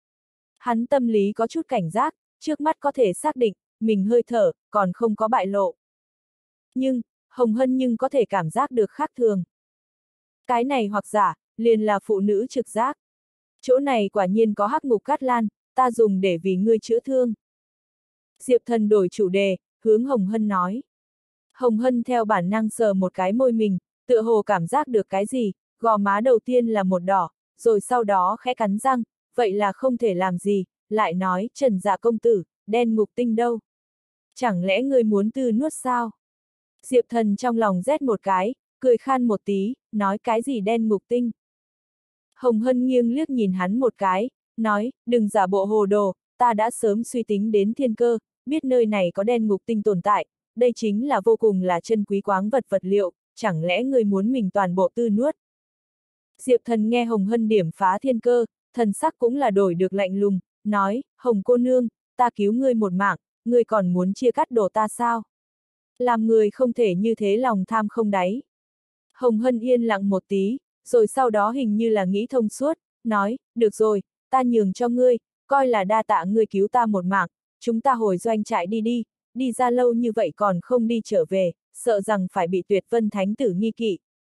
Hắn tâm lý có chút cảnh giác, trước mắt có thể xác định, mình hơi thở, còn không có bại lộ. Nhưng, Hồng Hân nhưng có thể cảm giác được khác thường. Cái này hoặc giả, liền là phụ nữ trực giác. Chỗ này quả nhiên có hắc ngục cát lan, ta dùng để vì ngươi chữa thương. Diệp Thần đổi chủ đề, hướng Hồng Hân nói. Hồng Hân theo bản năng sờ một cái môi mình, tựa hồ cảm giác được cái gì, gò má đầu tiên là một đỏ, rồi sau đó khẽ cắn răng, vậy là không thể làm gì, lại nói, Trần Dạ công tử, đen ngục tinh đâu? Chẳng lẽ ngươi muốn tư nuốt sao? Diệp Thần trong lòng rét một cái, cười khan một tí, nói cái gì đen ngục tinh? Hồng Hân nghiêng liếc nhìn hắn một cái, nói, đừng giả bộ hồ đồ, ta đã sớm suy tính đến thiên cơ, biết nơi này có đen ngục tinh tồn tại, đây chính là vô cùng là chân quý quáng vật vật liệu, chẳng lẽ ngươi muốn mình toàn bộ tư nuốt? Diệp Thần nghe Hồng Hân điểm phá thiên cơ, thần sắc cũng là đổi được lạnh lùng, nói, Hồng cô nương, ta cứu ngươi một mạng, ngươi còn muốn chia cắt đồ ta sao? Làm người không thể như thế lòng tham không đáy. Hồng Hân yên lặng một tí, rồi sau đó hình như là nghĩ thông suốt, nói, được rồi, ta nhường cho ngươi, coi là đa tạ ngươi cứu ta một mạng, chúng ta hồi doanh trại đi đi, đi ra lâu như vậy còn không đi trở về, sợ rằng phải bị Tuyệt Vân Thánh tử nghi kỵ.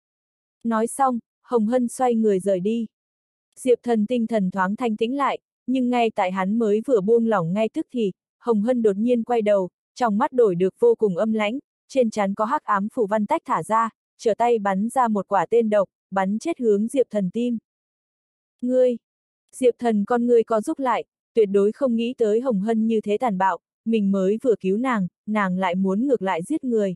Nói xong, Hồng Hân xoay người rời đi. Diệp Thần tinh thần thoáng thanh tĩnh lại, nhưng ngay tại hắn mới vừa buông lỏng ngay tức thì, Hồng Hân đột nhiên quay đầu, trong mắt đổi được vô cùng âm lãnh, trên trán có hắc ám phủ văn tách thả ra, trở tay bắn ra một quả tên độc, bắn chết hướng Diệp Thần tim. Ngươi! Diệp Thần con ngươi có giúp lại, tuyệt đối không nghĩ tới Hồng Hân như thế tàn bạo, mình mới vừa cứu nàng, nàng lại muốn ngược lại giết người.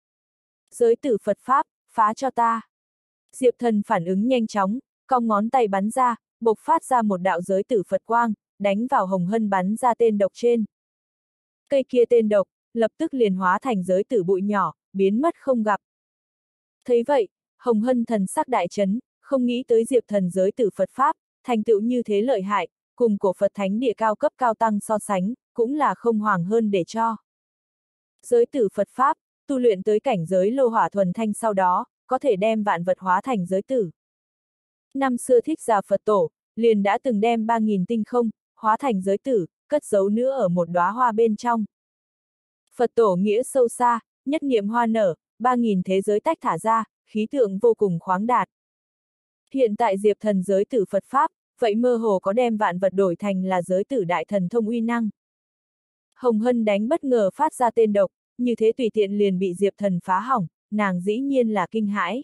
Giới tử Phật Pháp, phá cho ta! Diệp Thần phản ứng nhanh chóng, cong ngón tay bắn ra, bộc phát ra một đạo giới tử Phật quang, đánh vào Hồng Hân bắn ra tên độc trên. Cây kia tên độc, lập tức liền hóa thành giới tử bụi nhỏ, biến mất không gặp. Thấy vậy, Hồng Hân thần sắc đại chấn, không nghĩ tới Diệp Thần giới tử Phật Pháp, thành tựu như thế lợi hại, cùng cổ Phật Thánh địa cao cấp cao tăng so sánh, cũng là không hoàng hơn để cho. Giới tử Phật Pháp, tu luyện tới cảnh giới lô hỏa thuần thanh sau đó, có thể đem vạn vật hóa thành giới tử. Năm xưa Thích Giả Phật Tổ, liền đã từng đem ba nghìn tinh không, hóa thành giới tử, cất giấu nữa ở một đóa hoa bên trong. Phật Tổ nghĩa sâu xa, nhất niệm hoa nở, ba nghìn thế giới tách thả ra, khí tượng vô cùng khoáng đạt. Hiện tại Diệp Thần giới tử Phật Pháp, vậy mơ hồ có đem vạn vật đổi thành là giới tử đại thần thông uy năng. Hồng Hân đánh bất ngờ phát ra tên độc, như thế tùy tiện liền bị Diệp Thần phá hỏng, nàng dĩ nhiên là kinh hãi.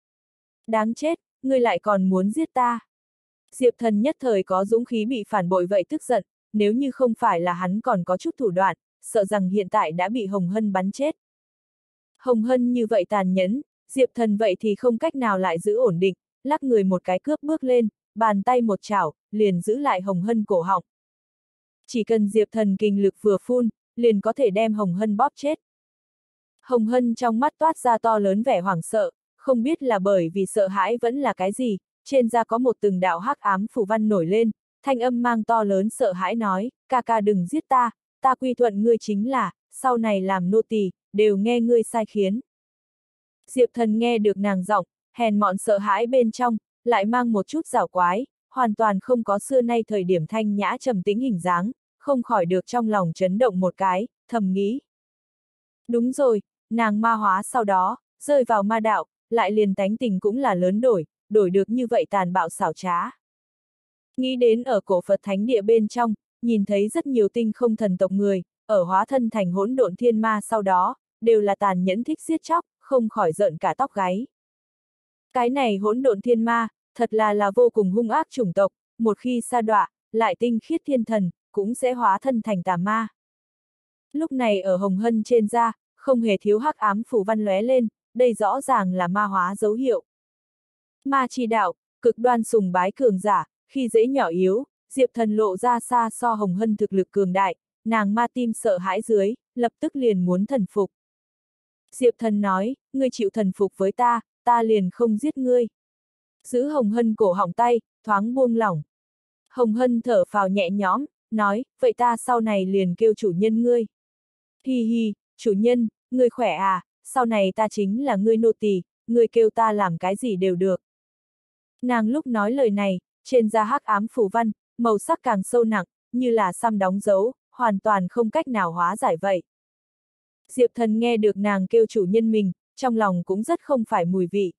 Đáng chết, ngươi lại còn muốn giết ta. Diệp Thần nhất thời có dũng khí bị phản bội vậy tức giận, nếu như không phải là hắn còn có chút thủ đoạn, sợ rằng hiện tại đã bị Hồng Hân bắn chết. Hồng Hân như vậy tàn nhẫn, Diệp Thần vậy thì không cách nào lại giữ ổn định, lắc người một cái cướp bước lên, bàn tay một chảo, liền giữ lại Hồng Hân cổ họng. Chỉ cần Diệp Thần kinh lực vừa phun, liền có thể đem Hồng Hân bóp chết. Hồng Hân trong mắt toát ra to lớn vẻ hoảng sợ, không biết là bởi vì sợ hãi vẫn là cái gì, trên da có một từng đạo hắc ám phù văn nổi lên, thanh âm mang to lớn sợ hãi nói, ca ca đừng giết ta, ta quy thuận ngươi chính là, sau này làm nô tỳ, đều nghe ngươi sai khiến. Diệp Thần nghe được nàng giọng, hèn mọn sợ hãi bên trong, lại mang một chút giảo quái, hoàn toàn không có xưa nay thời điểm thanh nhã trầm tĩnh hình dáng, không khỏi được trong lòng chấn động một cái, thầm nghĩ. Đúng rồi, nàng ma hóa sau đó, rơi vào ma đạo, lại liền tánh tình cũng là lớn đổi, đổi được như vậy tàn bạo xảo trá. Nghĩ đến ở cổ Phật Thánh Địa bên trong, nhìn thấy rất nhiều tinh không thần tộc người, ở hóa thân thành hỗn độn thiên ma sau đó, đều là tàn nhẫn thích giết chóc, không khỏi rợn cả tóc gáy. Cái này hỗn độn thiên ma, thật là là vô cùng hung ác chủng tộc, một khi sa đọa, lại tinh khiết thiên thần, cũng sẽ hóa thân thành tà ma. Lúc này ở Hồng Hân trên da, không hề thiếu hắc ám phù văn lóe lên, đây rõ ràng là ma hóa dấu hiệu. Ma chi đạo, cực đoan sùng bái cường giả, khi dễ nhỏ yếu, Diệp Thần lộ ra xa so Hồng Hân thực lực cường đại, nàng ma tim sợ hãi dưới, lập tức liền muốn thần phục. Diệp Thần nói, ngươi chịu thần phục với ta, ta liền không giết ngươi. Giữ Hồng Hân cổ họng tay, thoáng buông lỏng. Hồng Hân thở phào nhẹ nhõm, nói, vậy ta sau này liền kêu chủ nhân ngươi. Hi hi, chủ nhân, ngươi khỏe à, sau này ta chính là ngươi nô tỳ, ngươi kêu ta làm cái gì đều được. Nàng lúc nói lời này, trên da hắc ám phù văn, màu sắc càng sâu nặng, như là xăm đóng dấu, hoàn toàn không cách nào hóa giải vậy. Diệp Thần nghe được nàng kêu chủ nhân mình, trong lòng cũng rất không phải mùi vị.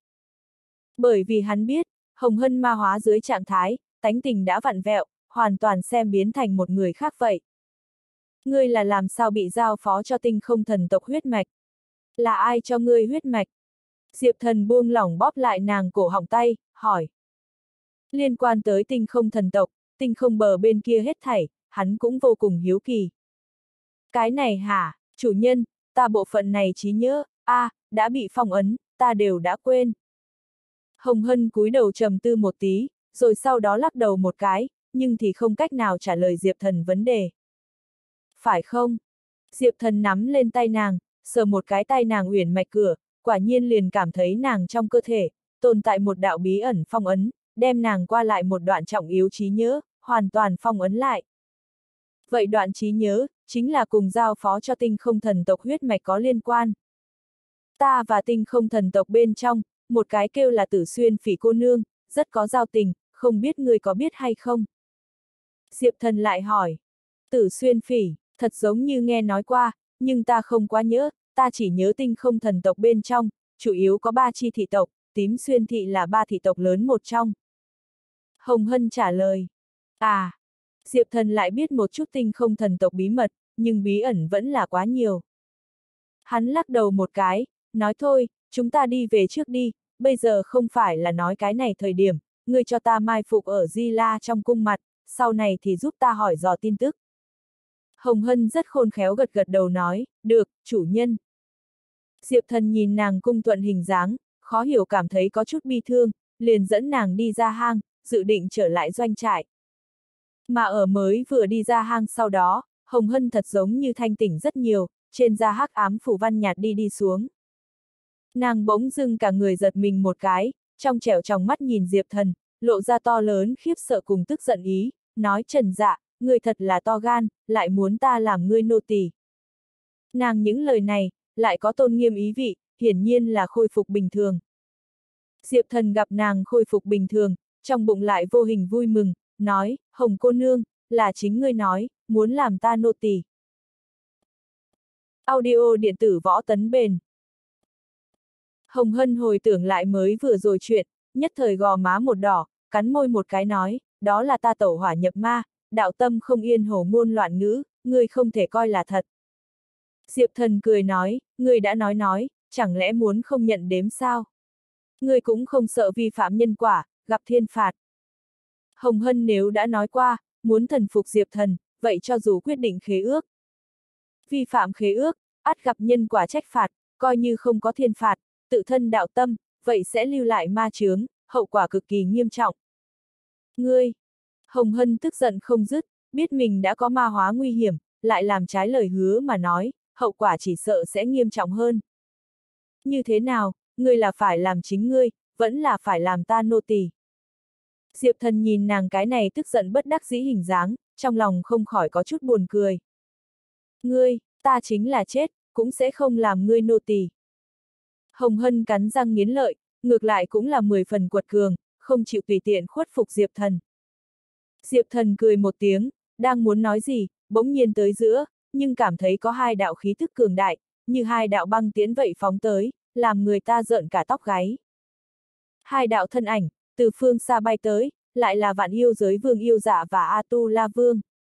Bởi vì hắn biết, Hồng Hân ma hóa dưới trạng thái, tánh tình đã vặn vẹo, hoàn toàn xem biến thành một người khác vậy. Ngươi là làm sao bị giao phó cho tinh không thần tộc huyết mạch? Là ai cho ngươi huyết mạch? Diệp Thần buông lỏng bóp lại nàng cổ họng tay, hỏi. Liên quan tới tinh không thần tộc, tinh không bờ bên kia hết thảy, hắn cũng vô cùng hiếu kỳ. Cái này hả, chủ nhân, ta bộ phận này trí nhớ, a, à, đã bị phong ấn, ta đều đã quên. Hồng Hân cúi đầu trầm tư một tí, rồi sau đó lắc đầu một cái, nhưng thì không cách nào trả lời Diệp Thần vấn đề. Phải không? Diệp Thần nắm lên tay nàng, sờ một cái tay nàng uyển mạch cửa, quả nhiên liền cảm thấy nàng trong cơ thể, tồn tại một đạo bí ẩn phong ấn, đem nàng qua lại một đoạn trọng yếu trí nhớ, hoàn toàn phong ấn lại. Vậy đoạn trí nhớ, chính là cùng giao phó cho tinh không thần tộc huyết mạch có liên quan. Ta và tinh không thần tộc bên trong, một cái kêu là Tử Xuyên Phỉ cô nương, rất có giao tình, không biết người có biết hay không? Diệp Thần lại hỏi. Tử Xuyên Phỉ, thật giống như nghe nói qua, nhưng ta không quá nhớ, ta chỉ nhớ tinh không thần tộc bên trong, chủ yếu có ba chi thị tộc, Tím Xuyên thị là ba thị tộc lớn một trong. Hồng Hân trả lời. À, Diệp Thần lại biết một chút tinh không thần tộc bí mật, nhưng bí ẩn vẫn là quá nhiều. Hắn lắc đầu một cái, nói thôi, chúng ta đi về trước đi, bây giờ không phải là nói cái này thời điểm, ngươi cho ta mai phục ở Di La trong cung mặt, sau này thì giúp ta hỏi dò tin tức. Hồng Hân rất khôn khéo gật gật đầu nói, được, chủ nhân. Diệp Thần nhìn nàng cung thuận hình dáng, khó hiểu cảm thấy có chút bi thương, liền dẫn nàng đi ra hang, dự định trở lại doanh trại. Mà ở mới vừa đi ra hang sau đó, Hồng Hân thật giống như thanh tỉnh rất nhiều, trên da hắc ám phủ văn nhạt đi đi xuống. Nàng bỗng dưng cả người giật mình một cái, trong trẻo trong mắt nhìn Diệp Thần, lộ ra to lớn khiếp sợ cùng tức giận ý, nói Trần Dạ, ngươi thật là to gan, lại muốn ta làm ngươi nô tỳ. Nàng những lời này, lại có tôn nghiêm ý vị, hiển nhiên là khôi phục bình thường. Diệp Thần gặp nàng khôi phục bình thường, trong bụng lại vô hình vui mừng, nói, Hồng cô nương, là chính ngươi nói, muốn làm ta nô tỳ. Audio điện tử võ tấn bền. Hồng Hân hồi tưởng lại mới vừa rồi chuyện, nhất thời gò má một đỏ, cắn môi một cái nói, đó là ta tẩu hỏa nhập ma, đạo tâm không yên hổ ngôn loạn ngữ, ngươi không thể coi là thật. Diệp Thần cười nói, ngươi đã nói nói, chẳng lẽ muốn không nhận đếm sao? Ngươi cũng không sợ vi phạm nhân quả, gặp thiên phạt. Hồng Hân nếu đã nói qua, muốn thần phục Diệp Thần, vậy cho dù quyết định khế ước. Vi phạm khế ước, ắt gặp nhân quả trách phạt, coi như không có thiên phạt, tự thân đạo tâm, vậy sẽ lưu lại ma chướng, hậu quả cực kỳ nghiêm trọng. Ngươi! Hồng Hân tức giận không dứt, biết mình đã có ma hóa nguy hiểm, lại làm trái lời hứa mà nói, hậu quả chỉ sợ sẽ nghiêm trọng hơn. Như thế nào, ngươi là phải làm chính ngươi, vẫn là phải làm ta nô tỳ. Diệp Thần nhìn nàng cái này tức giận bất đắc dĩ hình dáng, trong lòng không khỏi có chút buồn cười. Ngươi, ta chính là chết, cũng sẽ không làm ngươi nô tỳ. Hồng Hân cắn răng nghiến lợi, ngược lại cũng là mười phần quật cường, không chịu tùy tiện khuất phục Diệp Thần. Diệp Thần cười một tiếng, đang muốn nói gì, bỗng nhiên tới giữa, nhưng cảm thấy có hai đạo khí thức cường đại, như hai đạo băng tiễn vậy phóng tới, làm người ta rợn cả tóc gáy. Hai đạo thân ảnh, từ phương xa bay tới, lại là Vạn Yêu Giới Vương Yêu Dạ và A Tu La Vương.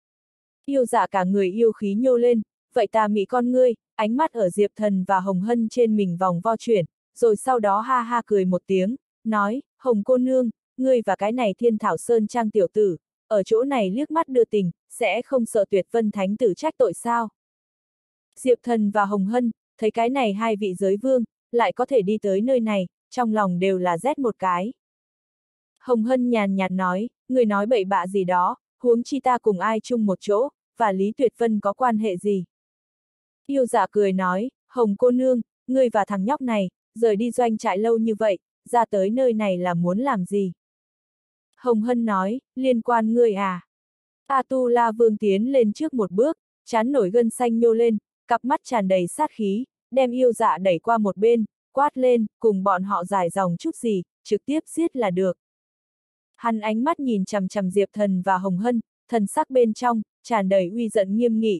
Yêu Dạ cả người yêu khí nhô lên, vậy tà mị con ngươi, ánh mắt ở Diệp Thần và Hồng Hân trên mình vòng vo chuyển, rồi sau đó ha ha cười một tiếng, nói, Hồng cô nương, ngươi và cái này Thiên Thảo Sơn Trang tiểu tử, ở chỗ này liếc mắt đưa tình, sẽ không sợ Tuyệt Vân Thánh tử trách tội sao? Diệp Thần và Hồng Hân, thấy cái này hai vị giới vương, lại có thể đi tới nơi này, trong lòng đều là rét một cái. Hồng Hân nhàn nhạt nói, người nói bậy bạ gì đó, huống chi ta cùng ai chung một chỗ, và Lý Tuyệt Vân có quan hệ gì? Yêu Dạ cười nói, Hồng cô nương, ngươi và thằng nhóc này, rời đi doanh trại lâu như vậy, ra tới nơi này là muốn làm gì? Hồng Hân nói, liên quan ngươi à? A Tu La Vương tiến lên trước một bước, trán nổi gân xanh nhô lên, cặp mắt tràn đầy sát khí, đem Yêu Dạ đẩy qua một bên, quát lên, cùng bọn họ giải dòng chút gì, trực tiếp giết là được. Hắn ánh mắt nhìn chằm chằm Diệp Thần và Hồng Hân, thần sắc bên trong, tràn đầy uy giận nghiêm nghị.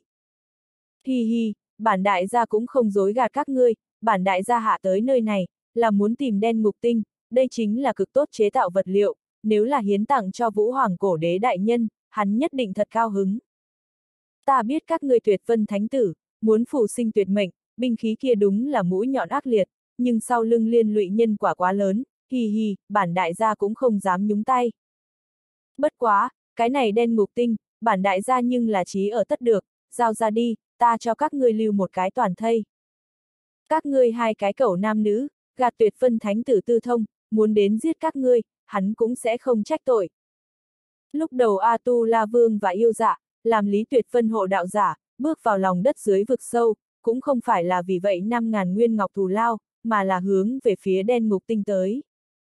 Hi hi, bản đại gia cũng không dối gạt các ngươi, bản đại gia hạ tới nơi này, là muốn tìm đen ngục tinh, đây chính là cực tốt chế tạo vật liệu, nếu là hiến tặng cho Vũ Hoàng cổ đế đại nhân, hắn nhất định thật cao hứng. Ta biết các ngươi Tuyệt Vân Thánh tử, muốn phù sinh tuyệt mệnh, binh khí kia đúng là mũi nhọn ác liệt, nhưng sau lưng liên lụy nhân quả quá lớn, hi hi, bản đại gia cũng không dám nhúng tay. Bất quá, cái này đen ngục tinh, bản đại gia nhưng là chí ở tất được, giao ra đi, ta cho các ngươi lưu một cái toàn thây. Các ngươi hai cái cẩu nam nữ, gạt Tuyệt Vân Thánh tử tư thông, muốn đến giết các ngươi, hắn cũng sẽ không trách tội. Lúc đầu A Tu La Vương và Yêu Dạ, làm Lý Tuyệt Vân hộ đạo giả, bước vào lòng đất dưới vực sâu, cũng không phải là vì vậy năm ngàn nguyên ngọc thù lao, mà là hướng về phía đen ngục tinh tới.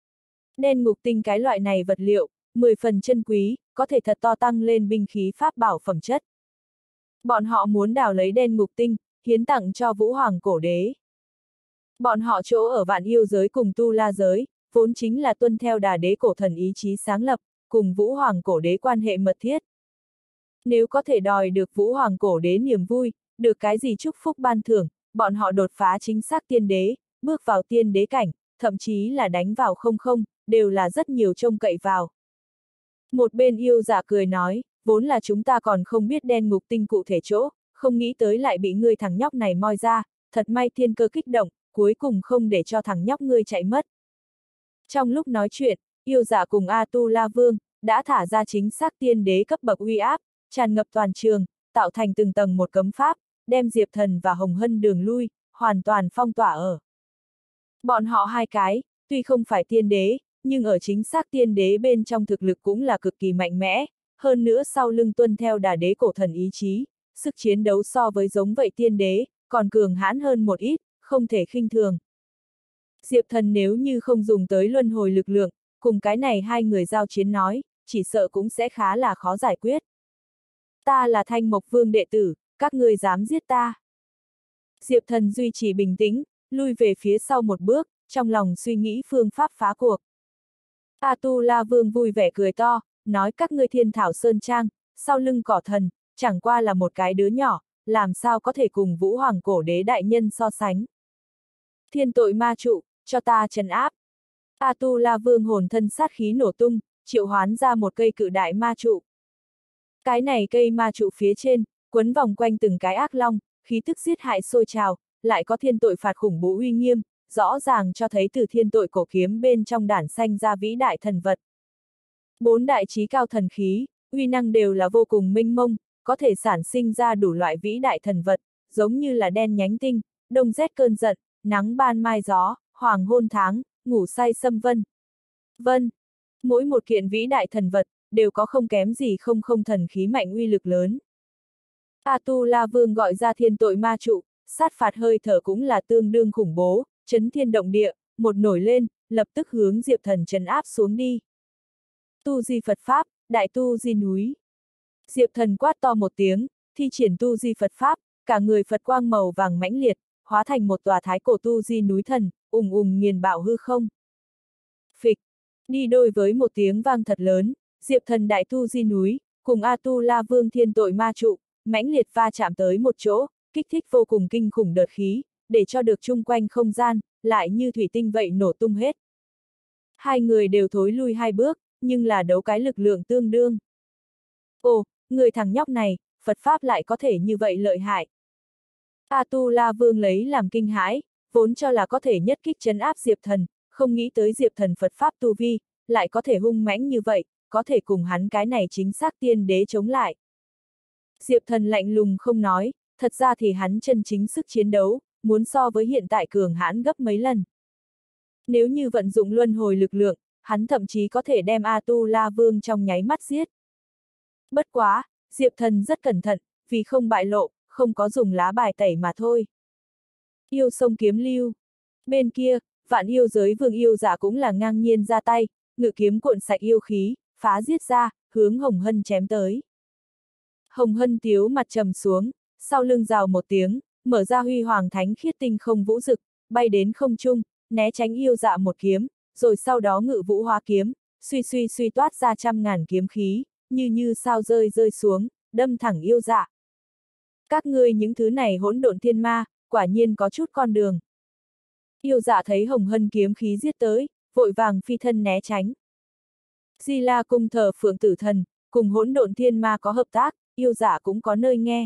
Đen ngục tinh cái loại này vật liệu, mười phần chân quý, có thể thật to tăng lên binh khí pháp bảo phẩm chất. Bọn họ muốn đào lấy đen ngục tinh, hiến tặng cho Vũ Hoàng cổ đế. Bọn họ chỗ ở Vạn Yêu giới cùng Tu La giới, vốn chính là tuân theo Đà đế cổ thần ý chí sáng lập, cùng Vũ Hoàng cổ đế quan hệ mật thiết. Nếu có thể đòi được Vũ Hoàng cổ đế niềm vui, được cái gì chúc phúc ban thưởng, bọn họ đột phá chính xác tiên đế, bước vào tiên đế cảnh, thậm chí là đánh vào không không, đều là rất nhiều trông cậy vào. Một bên Yêu Dạ cười nói, vốn là chúng ta còn không biết đen ngục tinh cụ thể chỗ, không nghĩ tới lại bị ngươi thằng nhóc này moi ra, thật may thiên cơ kích động, cuối cùng không để cho thằng nhóc ngươi chạy mất. Trong lúc nói chuyện, Yêu Dạ cùng A Tu La Vương, đã thả ra chính xác tiên đế cấp bậc uy áp, tràn ngập toàn trường, tạo thành từng tầng một cấm pháp, đem Diệp Thần và Hồng Hân đường lui, hoàn toàn phong tỏa ở. Bọn họ hai cái, tuy không phải tiên đế, nhưng ở chính xác tiên đế bên trong thực lực cũng là cực kỳ mạnh mẽ, hơn nữa sau lưng tuân theo Đà đế cổ thần ý chí, sức chiến đấu so với giống vậy tiên đế, còn cường hãn hơn một ít, không thể khinh thường. Diệp Thần nếu như không dùng tới luân hồi lực lượng, cùng cái này hai người giao chiến nói, chỉ sợ cũng sẽ khá là khó giải quyết. Ta là Thanh Mộc Vương đệ tử, các ngươi dám giết ta. Diệp Thần duy trì bình tĩnh, lui về phía sau một bước, trong lòng suy nghĩ phương pháp phá cuộc. A Tu La Vương vui vẻ cười to, nói các ngươi Thiên Thảo Sơn Trang, sau lưng cỏ thần, chẳng qua là một cái đứa nhỏ, làm sao có thể cùng Vũ Hoàng cổ đế đại nhân so sánh. Thiên tội ma trụ, cho ta trấn áp. A Tu La Vương hồn thân sát khí nổ tung, triệu hoán ra một cây cự đại ma trụ. Cái này cây ma trụ phía trên, quấn vòng quanh từng cái ác long, khí tức giết hại sôi trào, lại có thiên tội phạt khủng bố uy nghiêm, rõ ràng cho thấy từ thiên tội cổ kiếm bên trong đản sanh ra vĩ đại thần vật. Bốn đại chí cao thần khí, uy năng đều là vô cùng mênh mông, có thể sản sinh ra đủ loại vĩ đại thần vật, giống như là đen nhánh tinh, đông rét cơn giận, nắng ban mai gió, hoàng hôn tháng, ngủ say xâm vân. Vân, mỗi một kiện vĩ đại thần vật, đều có không kém gì không không thần khí mạnh uy lực lớn. A-tu-la Vương gọi ra thiên tội ma trụ, sát phạt hơi thở cũng là tương đương khủng bố, chấn thiên động địa, một nổi lên, lập tức hướng Diệp Thần trấn áp xuống đi. Tu di Phật Pháp, đại tu di núi. Diệp Thần quát to một tiếng, thi triển tu di Phật Pháp, cả người Phật quang màu vàng mãnh liệt, hóa thành một tòa thái cổ tu di núi thần, ùng ùng nghiền bạo hư không. Phịch, đi đôi với một tiếng vang thật lớn, Diệp Thần đại tu di núi, cùng A-tu-la Vương thiên tội ma trụ, mãnh liệt va chạm tới một chỗ, kích thích vô cùng kinh khủng đợt khí, để cho được chung quanh không gian, lại như thủy tinh vậy nổ tung hết. Hai người đều thối lui hai bước, nhưng là đấu cái lực lượng tương đương. Ồ, người thằng nhóc này, Phật Pháp lại có thể như vậy lợi hại. A-tu-la Vương lấy làm kinh hãi, vốn cho là có thể nhất kích trấn áp Diệp Thần, không nghĩ tới Diệp Thần Phật Pháp tu vi, lại có thể hung mãnh như vậy, có thể cùng hắn cái này chính xác tiên đế chống lại. Diệp Thần lạnh lùng không nói, thật ra thì hắn chân chính sức chiến đấu, muốn so với hiện tại cường hãn gấp mấy lần. Nếu như vận dụng luân hồi lực lượng, hắn thậm chí có thể đem A-tu-la Vương trong nháy mắt giết. Bất quá, Diệp Thần rất cẩn thận, vì không bại lộ, không có dùng lá bài tẩy mà thôi. Yêu sông kiếm lưu. Bên kia, vạn yêu giới vương yêu giả cũng là ngang nhiên ra tay, ngự kiếm cuộn sạch yêu khí, phá giết ra, hướng Hồng Hân chém tới. Hồng Hân tiếu mặt trầm xuống, sau lưng rào một tiếng, mở ra huy hoàng thánh khiết tinh không vũ dực, bay đến không trung, né tránh yêu dạ một kiếm, rồi sau đó ngự vũ hóa kiếm, suy suy suy toát ra trăm ngàn kiếm khí, như như sao rơi rơi xuống, đâm thẳng yêu dạ. Các ngươi những thứ này hỗn độn thiên ma, quả nhiên có chút con đường. Yêu dạ thấy Hồng Hân kiếm khí giết tới, vội vàng phi thân né tránh. Di La cung thờ Phượng Tử Thần, cùng hỗn độn thiên ma có hợp tác, yêu dạ cũng có nơi nghe.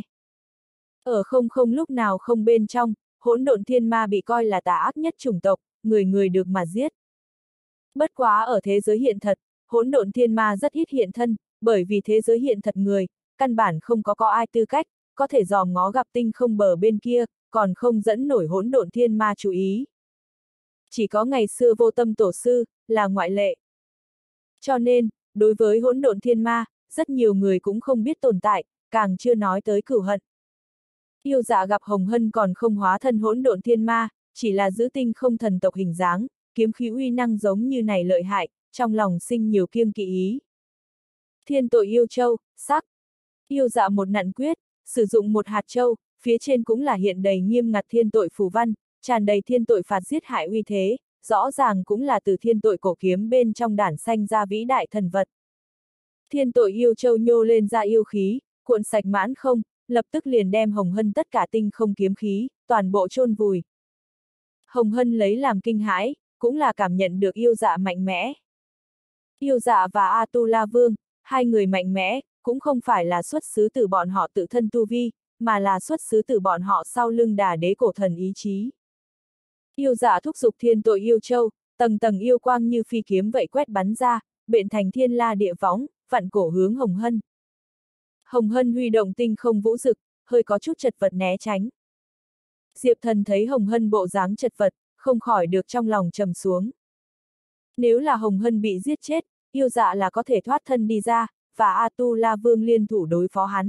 Ở không không lúc nào không bên trong, hỗn độn thiên ma bị coi là tà ác nhất chủng tộc, người người được mà giết. Bất quá ở thế giới hiện thật, hỗn độn thiên ma rất ít hiện thân, bởi vì thế giới hiện thật người, căn bản không có có ai tư cách, có thể dòm ngó gặp tinh không bờ bên kia, còn không dẫn nổi hỗn độn thiên ma chú ý. Chỉ có ngày xưa Vô Tâm tổ sư, là ngoại lệ. Cho nên, đối với hỗn độn thiên ma, rất nhiều người cũng không biết tồn tại, càng chưa nói tới cửu hận. Yêu dạ gặp Hồng Hân còn không hóa thân hỗn độn thiên ma, chỉ là giữ tinh không thần tộc hình dáng, kiếm khí uy năng giống như này lợi hại, trong lòng sinh nhiều kiêng kỵ ý. Thiên tội yêu châu, sắc. Yêu dạ một nặn quyết, sử dụng một hạt châu, phía trên cũng là hiện đầy nghiêm ngặt thiên tội phù văn, tràn đầy thiên tội phạt giết hại uy thế, rõ ràng cũng là từ thiên tội cổ kiếm bên trong đản sanh ra vĩ đại thần vật. Thiên tội yêu châu nhô lên ra yêu khí, cuộn sạch mãn không, lập tức liền đem Hồng Hân tất cả tinh không kiếm khí, toàn bộ chôn vùi. Hồng Hân lấy làm kinh hãi, cũng là cảm nhận được yêu dạ mạnh mẽ. Yêu dạ và A-tu-la Vương, hai người mạnh mẽ, cũng không phải là xuất xứ từ bọn họ tự thân tu vi, mà là xuất xứ từ bọn họ sau lưng đà đế cổ thần ý chí. Yêu dạ thúc giục thiên tội yêu châu, tầng tầng yêu quang như phi kiếm vậy quét bắn ra, bện thành thiên la địa võng, vặn cổ hướng Hồng Hân. Hồng Hân huy động tinh không vũ dực, hơi có chút chật vật né tránh. Diệp Thần thấy Hồng Hân bộ dáng chật vật, không khỏi được trong lòng trầm xuống. Nếu là Hồng Hân bị giết chết, yêu dạ là có thể thoát thân đi ra, và A-tu-la Vương liên thủ đối phó hắn.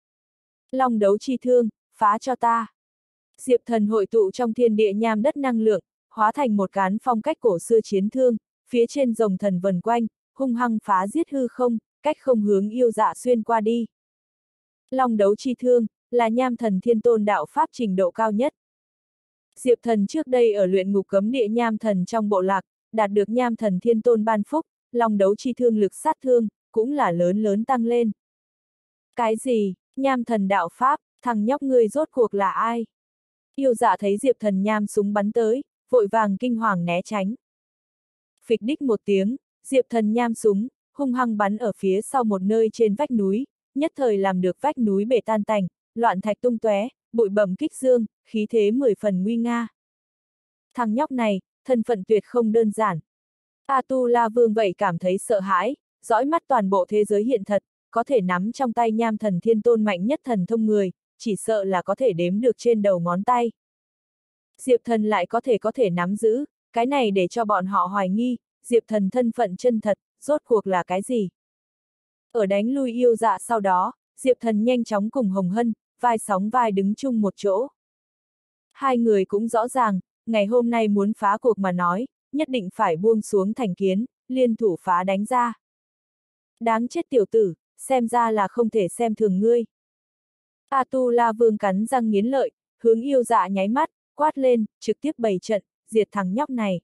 Long đấu chi thương, phá cho ta. Diệp Thần hội tụ trong thiên địa nham đất năng lượng, hóa thành một cán phong cách cổ xưa chiến thương, phía trên rồng thần vần quanh, hung hăng phá giết hư không, cách không hướng yêu dạ xuyên qua đi. Long đấu chi thương, là nham thần thiên tôn đạo pháp trình độ cao nhất. Diệp Thần trước đây ở luyện ngục cấm địa nham thần trong bộ lạc, đạt được nham thần thiên tôn ban phúc, long đấu chi thương lực sát thương, cũng là lớn lớn tăng lên. Cái gì, nham thần đạo pháp, thằng nhóc ngươi rốt cuộc là ai? Yêu dạ thấy Diệp Thần nham súng bắn tới, vội vàng kinh hoàng né tránh. Phịch đích một tiếng, Diệp Thần nham súng, hung hăng bắn ở phía sau một nơi trên vách núi, nhất thời làm được vách núi bể tan tành, loạn thạch tung tóe, bụi bẩm kích dương, khí thế mười phần nguy nga. Thằng nhóc này, thân phận tuyệt không đơn giản. A-tu-la Vương vậy cảm thấy sợ hãi, dõi mắt toàn bộ thế giới hiện thật, có thể nắm trong tay Nham Thần Thiên Tôn mạnh nhất thần thông người, chỉ sợ là có thể đếm được trên đầu ngón tay. Diệp Thần lại có thể có thể nắm giữ, cái này để cho bọn họ hoài nghi, Diệp Thần thân phận chân thật, rốt cuộc là cái gì? Ở đánh lui yêu dạ sau đó, Diệp Thần nhanh chóng cùng Hồng Hân, vai sóng vai đứng chung một chỗ. Hai người cũng rõ ràng, ngày hôm nay muốn phá cuộc mà nói, nhất định phải buông xuống thành kiến, liên thủ phá đánh ra. Đáng chết tiểu tử, xem ra là không thể xem thường ngươi. A-tu-la vương cắn răng nghiến lợi, hướng yêu dạ nháy mắt, quát lên, trực tiếp bày trận, diệt thằng nhóc này.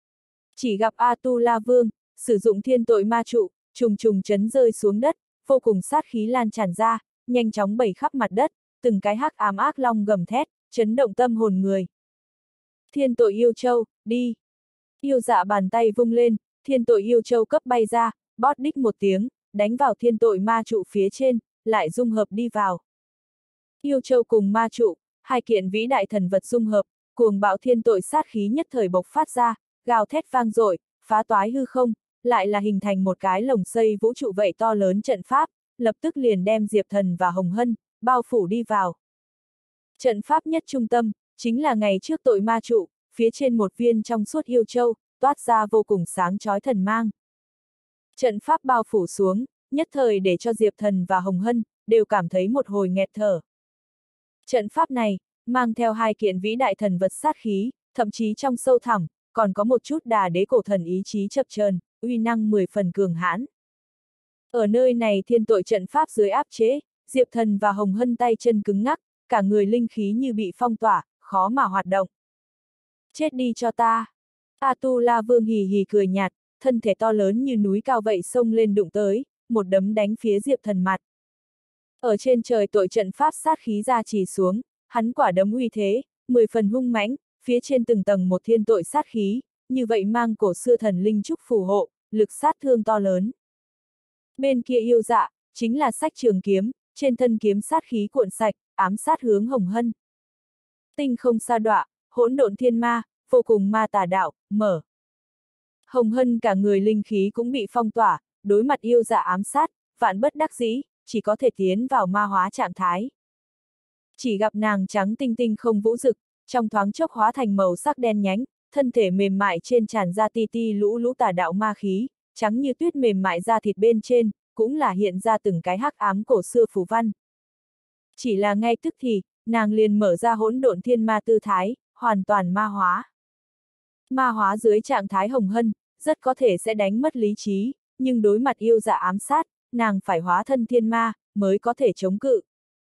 Chỉ gặp A-tu-la vương, sử dụng thiên tội ma trụ, trùng trùng chấn rơi xuống đất, vô cùng sát khí lan tràn ra, nhanh chóng bày khắp mặt đất, từng cái hắc ám ác long gầm thét, chấn động tâm hồn người. Thiên tội yêu châu, đi. Yêu dạ bàn tay vung lên, thiên tội yêu châu cấp bay ra, bót đích một tiếng, đánh vào thiên tội ma trụ phía trên, lại dung hợp đi vào. Yêu châu cùng ma trụ, hai kiện vĩ đại thần vật dung hợp, cuồng bạo thiên tội sát khí nhất thời bộc phát ra, gào thét vang dội, phá toái hư không, lại là hình thành một cái lồng xây vũ trụ vậy to lớn trận pháp, lập tức liền đem Diệp Thần và Hồng Hân, bao phủ đi vào. Trận pháp nhất trung tâm, chính là ngày trước tội ma trụ, phía trên một viên trong suốt yêu châu, toát ra vô cùng sáng chói thần mang. Trận pháp bao phủ xuống, nhất thời để cho Diệp Thần và Hồng Hân, đều cảm thấy một hồi nghẹt thở. Trận pháp này, mang theo hai kiện vĩ đại thần vật sát khí, thậm chí trong sâu thẳm, còn có một chút đà đế cổ thần ý chí chập chờn, uy năng mười phần cường hãn. Ở nơi này thiên tội trận pháp dưới áp chế, Diệp Thần và Hồng Hân tay chân cứng ngắc, cả người linh khí như bị phong tỏa, khó mà hoạt động. Chết đi cho ta! A-tu-la vương hì hì cười nhạt, thân thể to lớn như núi cao vậy xông lên đụng tới, một đấm đánh phía Diệp Thần mặt. Ở trên trời tội trận pháp sát khí ra chỉ xuống, hắn quả đấm uy thế, mười phần hung mãnh, phía trên từng tầng một thiên tội sát khí, như vậy mang cổ xưa thần linh trúc phù hộ, lực sát thương to lớn. Bên kia yêu dạ, chính là sách trường kiếm, trên thân kiếm sát khí cuộn sạch, ám sát hướng Hồng Hân. Tinh không sa đọa, hỗn độn thiên ma, vô cùng ma tà đạo, mở. Hồng Hân cả người linh khí cũng bị phong tỏa, đối mặt yêu dạ ám sát, vạn bất đắc dĩ, chỉ có thể tiến vào ma hóa trạng thái. Chỉ gặp nàng trắng tinh tinh không vũ rực, trong thoáng chốc hóa thành màu sắc đen nhánh, thân thể mềm mại trên tràn ra ti ti lũ lũ tà đạo ma khí, trắng như tuyết mềm mại da thịt bên trên, cũng là hiện ra từng cái hắc ám cổ xưa phù văn. Chỉ là ngay tức thì, nàng liền mở ra hỗn độn thiên ma tư thái, hoàn toàn ma hóa. Ma hóa dưới trạng thái Hồng Hân, rất có thể sẽ đánh mất lý trí, nhưng đối mặt yêu dạ ám sát, nàng phải hóa thân thiên ma, mới có thể chống cự.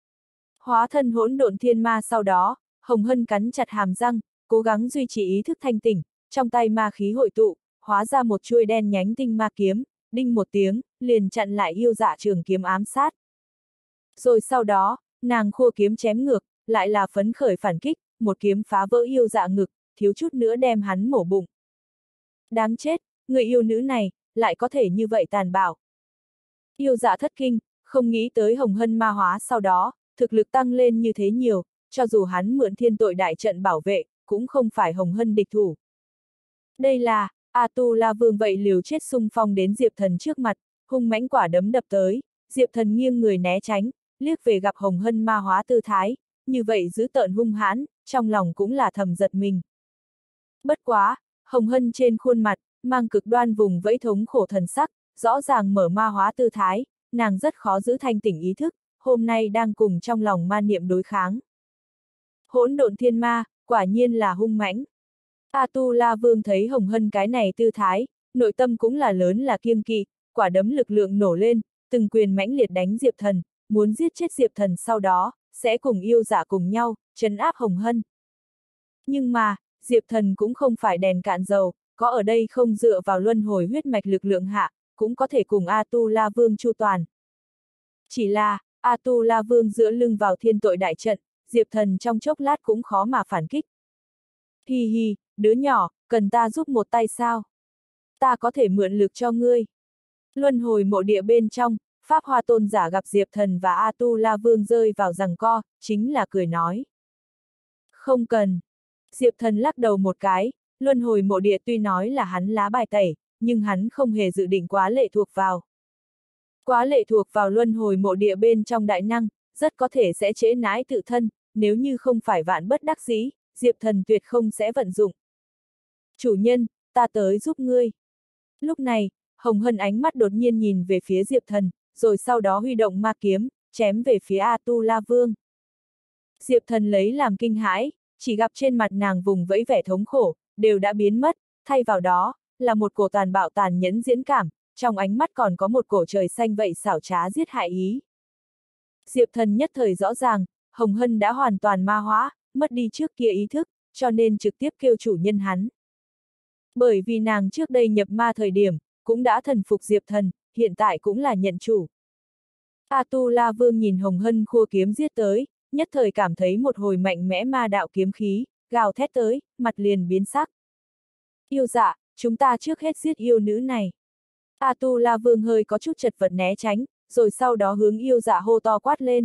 Hóa thân hỗn độn thiên ma sau đó, Hồng Hân cắn chặt hàm răng, cố gắng duy trì ý thức thanh tỉnh, trong tay ma khí hội tụ, hóa ra một chuôi đen nhánh tinh ma kiếm, đinh một tiếng, liền chặn lại yêu dạ trường kiếm ám sát. Rồi sau đó, nàng khua kiếm chém ngược, lại là phấn khởi phản kích, một kiếm phá vỡ yêu dạ ngực, thiếu chút nữa đem hắn mổ bụng. Đáng chết, người yêu nữ này, lại có thể như vậy tàn bạo. Yêu dạ thất kinh, không nghĩ tới Hồng Hân ma hóa sau đó, thực lực tăng lên như thế nhiều, cho dù hắn mượn thiên tội đại trận bảo vệ, cũng không phải Hồng Hân địch thủ. Đây là, A-tu-la vương vậy liều chết xung phong đến Diệp Thần trước mặt, hung mãnh quả đấm đập tới, Diệp Thần nghiêng người né tránh, liếc về gặp Hồng Hân ma hóa tư thái, như vậy dữ tợn hung hãn, trong lòng cũng là thầm giật mình. Bất quá, Hồng Hân trên khuôn mặt, mang cực đoan vùng vẫy thống khổ thần sắc, rõ ràng mở ma hóa tư thái, nàng rất khó giữ thanh tỉnh ý thức, hôm nay đang cùng trong lòng ma niệm đối kháng. Hỗn độn thiên ma, quả nhiên là hung mãnh. A-tu-la vương thấy Hồng Hân cái này tư thái, nội tâm cũng là lớn là kiêng kỵ, quả đấm lực lượng nổ lên, từng quyền mãnh liệt đánh Diệp Thần, muốn giết chết Diệp Thần sau đó, sẽ cùng yêu dạ cùng nhau, trấn áp Hồng Hân. Nhưng mà, Diệp Thần cũng không phải đèn cạn dầu, có ở đây không dựa vào luân hồi huyết mạch lực lượng hạ, cũng có thể cùng A-tu-la vương chu toàn. Chỉ là, A-tu-la vương dựa lưng vào thiên tội đại trận, Diệp Thần trong chốc lát cũng khó mà phản kích. Hi hi, đứa nhỏ, cần ta giúp một tay sao? Ta có thể mượn lực cho ngươi. Luân hồi mộ địa bên trong, Pháp Hoa Tôn giả gặp Diệp Thần và A-tu-la vương rơi vào giằng co, chính là cười nói. Không cần. Diệp Thần lắc đầu một cái, luân hồi mộ địa tuy nói là hắn lá bài tẩy, nhưng hắn không hề dự định quá lệ thuộc vào. Quá lệ thuộc vào luân hồi mộ địa bên trong đại năng, rất có thể sẽ trễ nãi tự thân, nếu như không phải vạn bất đắc dĩ, Diệp Thần tuyệt không sẽ vận dụng. Chủ nhân, ta tới giúp ngươi. Lúc này, Hồng Hân ánh mắt đột nhiên nhìn về phía Diệp Thần, rồi sau đó huy động ma kiếm, chém về phía A-tu-la Vương. Diệp Thần lấy làm kinh hãi, chỉ gặp trên mặt nàng vùng vẫy vẻ thống khổ, đều đã biến mất, thay vào đó, là một cổ tàn bạo tàn nhẫn diễn cảm, trong ánh mắt còn có một cổ trời xanh vậy xảo trá giết hại ý. Diệp Thần nhất thời rõ ràng, Hồng Hân đã hoàn toàn ma hóa, mất đi trước kia ý thức, cho nên trực tiếp kêu chủ nhân hắn. Bởi vì nàng trước đây nhập ma thời điểm, cũng đã thần phục Diệp Thần, hiện tại cũng là nhận chủ. A-tu-la Vương nhìn Hồng Hân khua kiếm giết tới, nhất thời cảm thấy một hồi mạnh mẽ ma đạo kiếm khí, gào thét tới, mặt liền biến sắc. Yêu dạ, chúng ta trước hết giết yêu nữ này. A-tu-la Vương hơi có chút chật vật né tránh, rồi sau đó hướng yêu dạ hô to quát lên.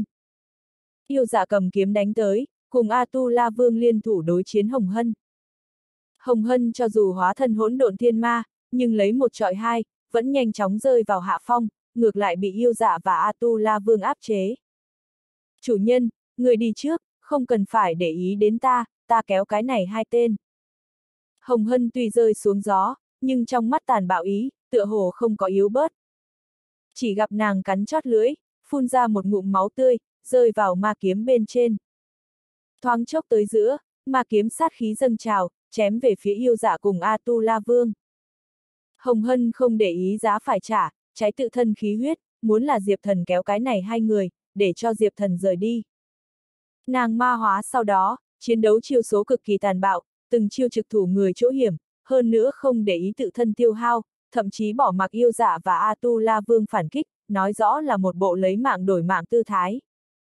Yêu dạ cầm kiếm đánh tới, cùng A-tu-la Vương liên thủ đối chiến Hồng Hân. Hồng Hân cho dù hóa thân hỗn độn thiên ma, nhưng lấy một trọi hai, vẫn nhanh chóng rơi vào hạ phong, ngược lại bị yêu dạ và A-tu-la Vương áp chế. Chủ nhân, người đi trước, không cần phải để ý đến ta, ta kéo cái này hai tên. Hồng Hân tuy rơi xuống gió, nhưng trong mắt tàn bạo ý, tựa hồ không có yếu bớt. Chỉ gặp nàng cắn chót lưỡi, phun ra một ngụm máu tươi, rơi vào ma kiếm bên trên. Thoáng chốc tới giữa, ma kiếm sát khí dâng trào, chém về phía yêu dạ cùng A-tu-la Vương. Hồng Hân không để ý giá phải trả, cháy tự thân khí huyết, muốn là Diệp Thần kéo cái này hai người, để cho Diệp Thần rời đi. Nàng ma hóa sau đó, chiến đấu chiêu số cực kỳ tàn bạo, từng chiêu trực thủ người chỗ hiểm, hơn nữa không để ý tự thân tiêu hao, thậm chí bỏ mặc yêu dạ và A-tu-la Vương phản kích, nói rõ là một bộ lấy mạng đổi mạng tư thái.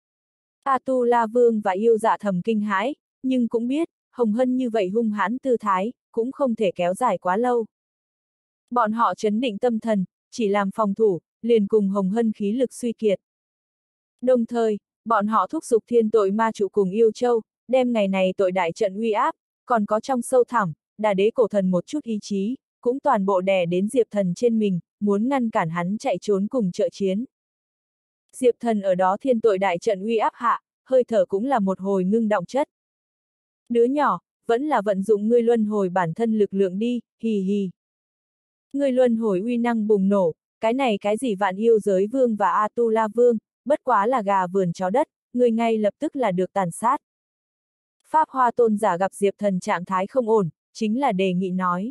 A-tu-la Vương và yêu dạ thầm kinh hãi, nhưng cũng biết, Hồng Hân như vậy hung hãn tư thái, cũng không thể kéo dài quá lâu. Bọn họ trấn định tâm thần, chỉ làm phòng thủ, liền cùng Hồng Hân khí lực suy kiệt. Đồng thời, bọn họ thúc giục thiên tội ma trụ cùng yêu châu, đem ngày này tội đại trận uy áp, còn có trong sâu thẳm, đà đế cổ thần một chút ý chí, cũng toàn bộ đè đến Diệp Thần trên mình, muốn ngăn cản hắn chạy trốn cùng trợ chiến. Diệp Thần ở đó thiên tội đại trận uy áp hạ, hơi thở cũng là một hồi ngưng động chất. Đứa nhỏ, vẫn là vận dụng ngươi luân hồi bản thân lực lượng đi, hì hì. Ngươi luân hồi uy năng bùng nổ, cái này cái gì vạn yêu giới vương và A-tu-la Vương, bất quá là gà vườn chó đất, ngươi ngay lập tức là được tàn sát. Pháp Hoa Tôn giả gặp Diệp Thần trạng thái không ổn, chính là đề nghị nói.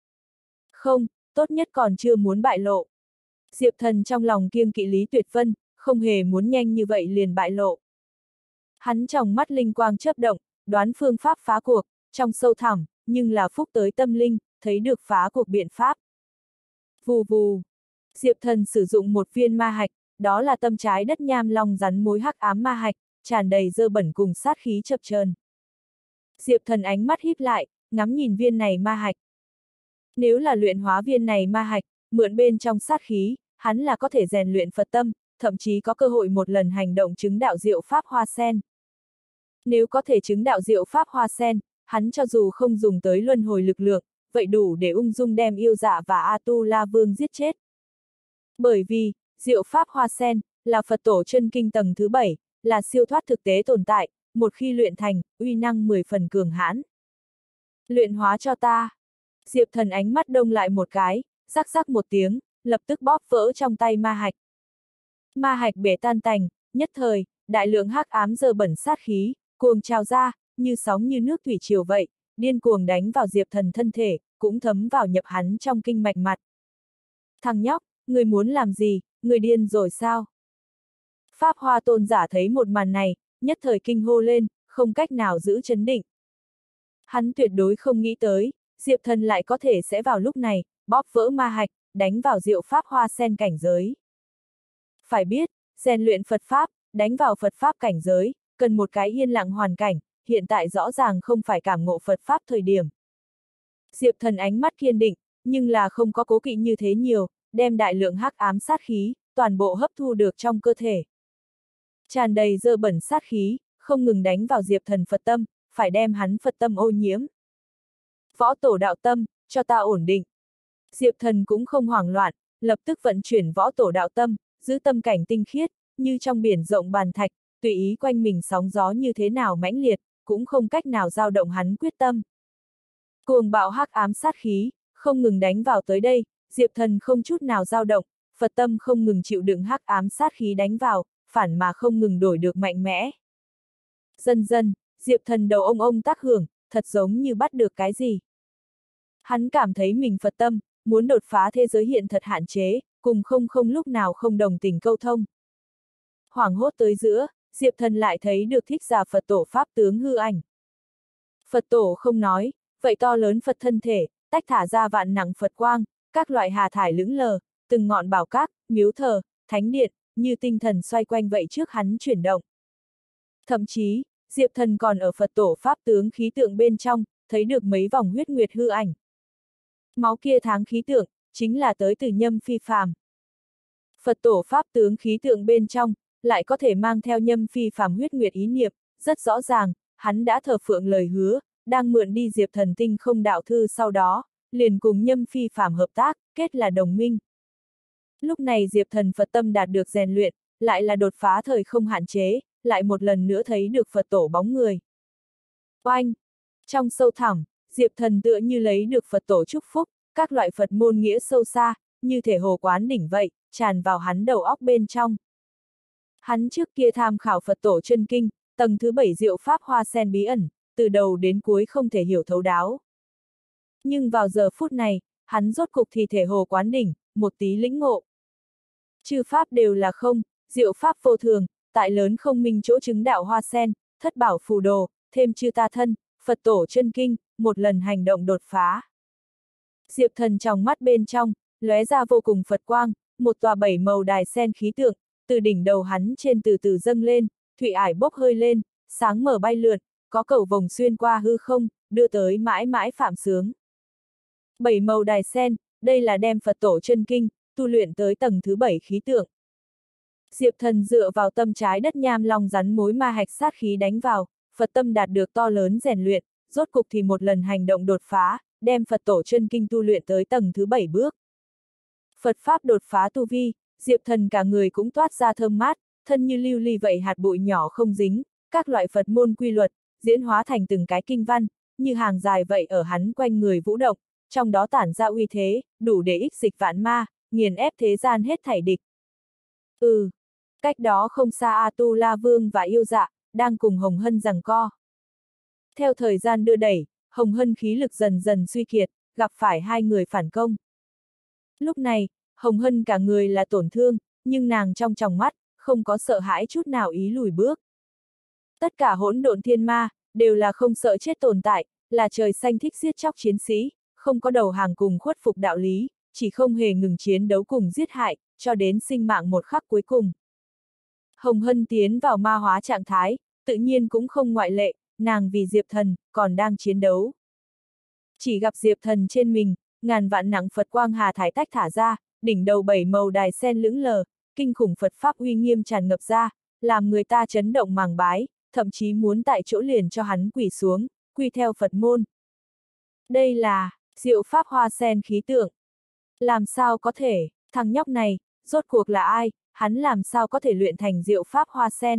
Không, tốt nhất còn chưa muốn bại lộ. Diệp Thần trong lòng kiêng kỵ Lý Tuyệt Vân, không hề muốn nhanh như vậy liền bại lộ. Hắn trong mắt linh quang chớp động, đoán phương pháp phá cuộc, trong sâu thẳm, nhưng là phúc tới tâm linh, thấy được phá cuộc biện pháp. Vù vù. Diệp Thần sử dụng một viên ma hạch, đó là tâm trái đất nham long rắn mối hắc ám ma hạch, tràn đầy dơ bẩn cùng sát khí chập chờn. Diệp Thần ánh mắt híp lại, ngắm nhìn viên này ma hạch. Nếu là luyện hóa viên này ma hạch, mượn bên trong sát khí, hắn là có thể rèn luyện Phật tâm, thậm chí có cơ hội một lần hành động chứng đạo diệu pháp hoa sen. Nếu có thể chứng đạo diệu pháp hoa sen, hắn cho dù không dùng tới luân hồi lực lượng, vậy đủ để ung dung đem yêu dạ và A-tu-la Vương giết chết. Bởi vì, diệu pháp hoa sen, là Phật tổ chân kinh tầng thứ bảy, là siêu thoát thực tế tồn tại, một khi luyện thành, uy năng mười phần cường hãn. Luyện hóa cho ta. Diệp Thần ánh mắt đông lại một cái, rắc rắc một tiếng, lập tức bóp vỡ trong tay ma hạch. Ma hạch bể tan tành, nhất thời, đại lượng hắc ám dơ bẩn sát khí, cuồng trào ra, như sóng như nước thủy triều vậy, điên cuồng đánh vào Diệp Thần thân thể, cũng thấm vào nhập hắn trong kinh mạch mặt. Thằng nhóc, người muốn làm gì, người điên rồi sao? Pháp Hoa Tôn giả thấy một màn này, nhất thời kinh hô lên, không cách nào giữ chấn định. Hắn tuyệt đối không nghĩ tới, Diệp Thần lại có thể sẽ vào lúc này, bóp vỡ ma hạch, đánh vào diệu pháp hoa sen cảnh giới. Phải biết, rèn luyện Phật Pháp, đánh vào Phật Pháp cảnh giới, cần một cái yên lặng hoàn cảnh, hiện tại rõ ràng không phải cảm ngộ Phật Pháp thời điểm. Diệp Thần ánh mắt kiên định, nhưng là không có cố kỵ như thế nhiều, đem đại lượng hắc ám sát khí, toàn bộ hấp thu được trong cơ thể. Tràn đầy dơ bẩn sát khí, không ngừng đánh vào Diệp Thần Phật tâm, phải đem hắn Phật tâm ô nhiễm. Võ tổ đạo tâm, cho ta ổn định. Diệp Thần cũng không hoảng loạn, lập tức vận chuyển võ tổ đạo tâm, giữ tâm cảnh tinh khiết, như trong biển rộng bàn thạch, tùy ý quanh mình sóng gió như thế nào mãnh liệt, cũng không cách nào dao động hắn quyết tâm. Cuồng bạo hắc ám sát khí, không ngừng đánh vào tới đây, Diệp Thần không chút nào dao động, Phật tâm không ngừng chịu đựng hắc ám sát khí đánh vào, phản mà không ngừng đổi được mạnh mẽ. Dần dần, Diệp Thần đầu ông ông tác hưởng, thật giống như bắt được cái gì. Hắn cảm thấy mình Phật tâm, muốn đột phá thế giới hiện thật hạn chế, cùng không không lúc nào không đồng tình câu thông. Hoảng hốt tới giữa, Diệp Thần lại thấy được Thích Giả Phật Tổ Pháp tướng hư ảnh. Phật Tổ không nói, vậy to lớn Phật thân thể, tách thả ra vạn nặng Phật quang, các loại hà thải lững lờ, từng ngọn bảo các, miếu thờ, thánh điện, như tinh thần xoay quanh vậy trước hắn chuyển động. Thậm chí, Diệp Thần còn ở Phật Tổ Pháp tướng khí tượng bên trong, thấy được mấy vòng huyết nguyệt hư ảnh. Máu kia tháng khí tượng, chính là tới từ Nhâm Phi phàm. Phật Tổ Pháp tướng khí tượng bên trong, lại có thể mang theo Nhâm Phi phàm huyết nguyệt ý niệm, rất rõ ràng, hắn đã thờ phượng lời hứa, đang mượn đi Diệp Thần tinh không đạo thư sau đó, liền cùng Nhâm Phi phàm hợp tác, kết là đồng minh. Lúc này Diệp Thần Phật tâm đạt được rèn luyện, lại là đột phá thời không hạn chế, lại một lần nữa thấy được Phật Tổ bóng người. Oanh! Trong sâu thẳm, Diệp Thần tựa như lấy được Phật Tổ chúc phúc, các loại Phật môn nghĩa sâu xa, như thể hồ quán đỉnh vậy, tràn vào hắn đầu óc bên trong. Hắn trước kia tham khảo Phật Tổ chân kinh, tầng thứ bảy diệu pháp hoa sen bí ẩn, từ đầu đến cuối không thể hiểu thấu đáo. Nhưng vào giờ phút này, hắn rốt cục thì thể hồ quán đỉnh, một tí lĩnh ngộ. Chư pháp đều là không, diệu pháp vô thường, tại lớn không minh chỗ chứng đạo hoa sen, thất bảo phù đồ, thêm chư ta thân, Phật Tổ chân kinh, một lần hành động đột phá. Diệp Thần trong mắt bên trong, lóe ra vô cùng Phật quang, một tòa bảy màu đài sen khí tượng, từ đỉnh đầu hắn trên từ từ dâng lên, thủy ải bốc hơi lên, sáng mở bay lượn, có cầu vồng xuyên qua hư không, đưa tới mãi mãi phạm sướng. Bảy màu đài sen, đây là đem Phật Tổ chân kinh, tu luyện tới tầng thứ bảy khí tượng. Diệp Thần dựa vào tâm trái đất nham long rắn mối ma hạch sát khí đánh vào, Phật tâm đạt được to lớn rèn luyện, rốt cục thì một lần hành động đột phá, đem Phật Tổ chân kinh tu luyện tới tầng thứ bảy bước. Phật Pháp đột phá tu vi, Diệp Thần cả người cũng toát ra thơm mát, thân như lưu ly vậy hạt bụi nhỏ không dính, các loại Phật môn quy luật, diễn hóa thành từng cái kinh văn, như hàng dài vậy ở hắn quanh người vũ động, trong đó tản ra uy thế, đủ để ích dịch vạn ma, nghiền ép thế gian hết thảy địch. Ừ, cách đó không xa A Tu La Vương và Yêu Dạ, đang cùng Hồng Hân giằng co. Theo thời gian đưa đẩy, Hồng Hân khí lực dần dần suy kiệt, gặp phải hai người phản công. Lúc này, Hồng Hân cả người là tổn thương, nhưng nàng trong tròng mắt, không có sợ hãi chút nào ý lùi bước. Tất cả hỗn độn thiên ma, đều là không sợ chết tồn tại, là trời xanh thích giết chóc chiến sĩ, không có đầu hàng cùng khuất phục đạo lý, chỉ không hề ngừng chiến đấu cùng giết hại, cho đến sinh mạng một khắc cuối cùng. Hồng Hân tiến vào ma hóa trạng thái, tự nhiên cũng không ngoại lệ, nàng vì Diệp Thần, còn đang chiến đấu. Chỉ gặp Diệp Thần trên mình, ngàn vạn nặng Phật quang hà thải tách thả ra, đỉnh đầu bảy màu đài sen lững lờ, kinh khủng Phật Pháp uy nghiêm tràn ngập ra, làm người ta chấn động màng bái, thậm chí muốn tại chỗ liền cho hắn quỳ xuống, quy theo Phật môn. Đây là, diệu Pháp hoa sen khí tượng. Làm sao có thể, thằng nhóc này, rốt cuộc là ai, hắn làm sao có thể luyện thành diệu Pháp hoa sen.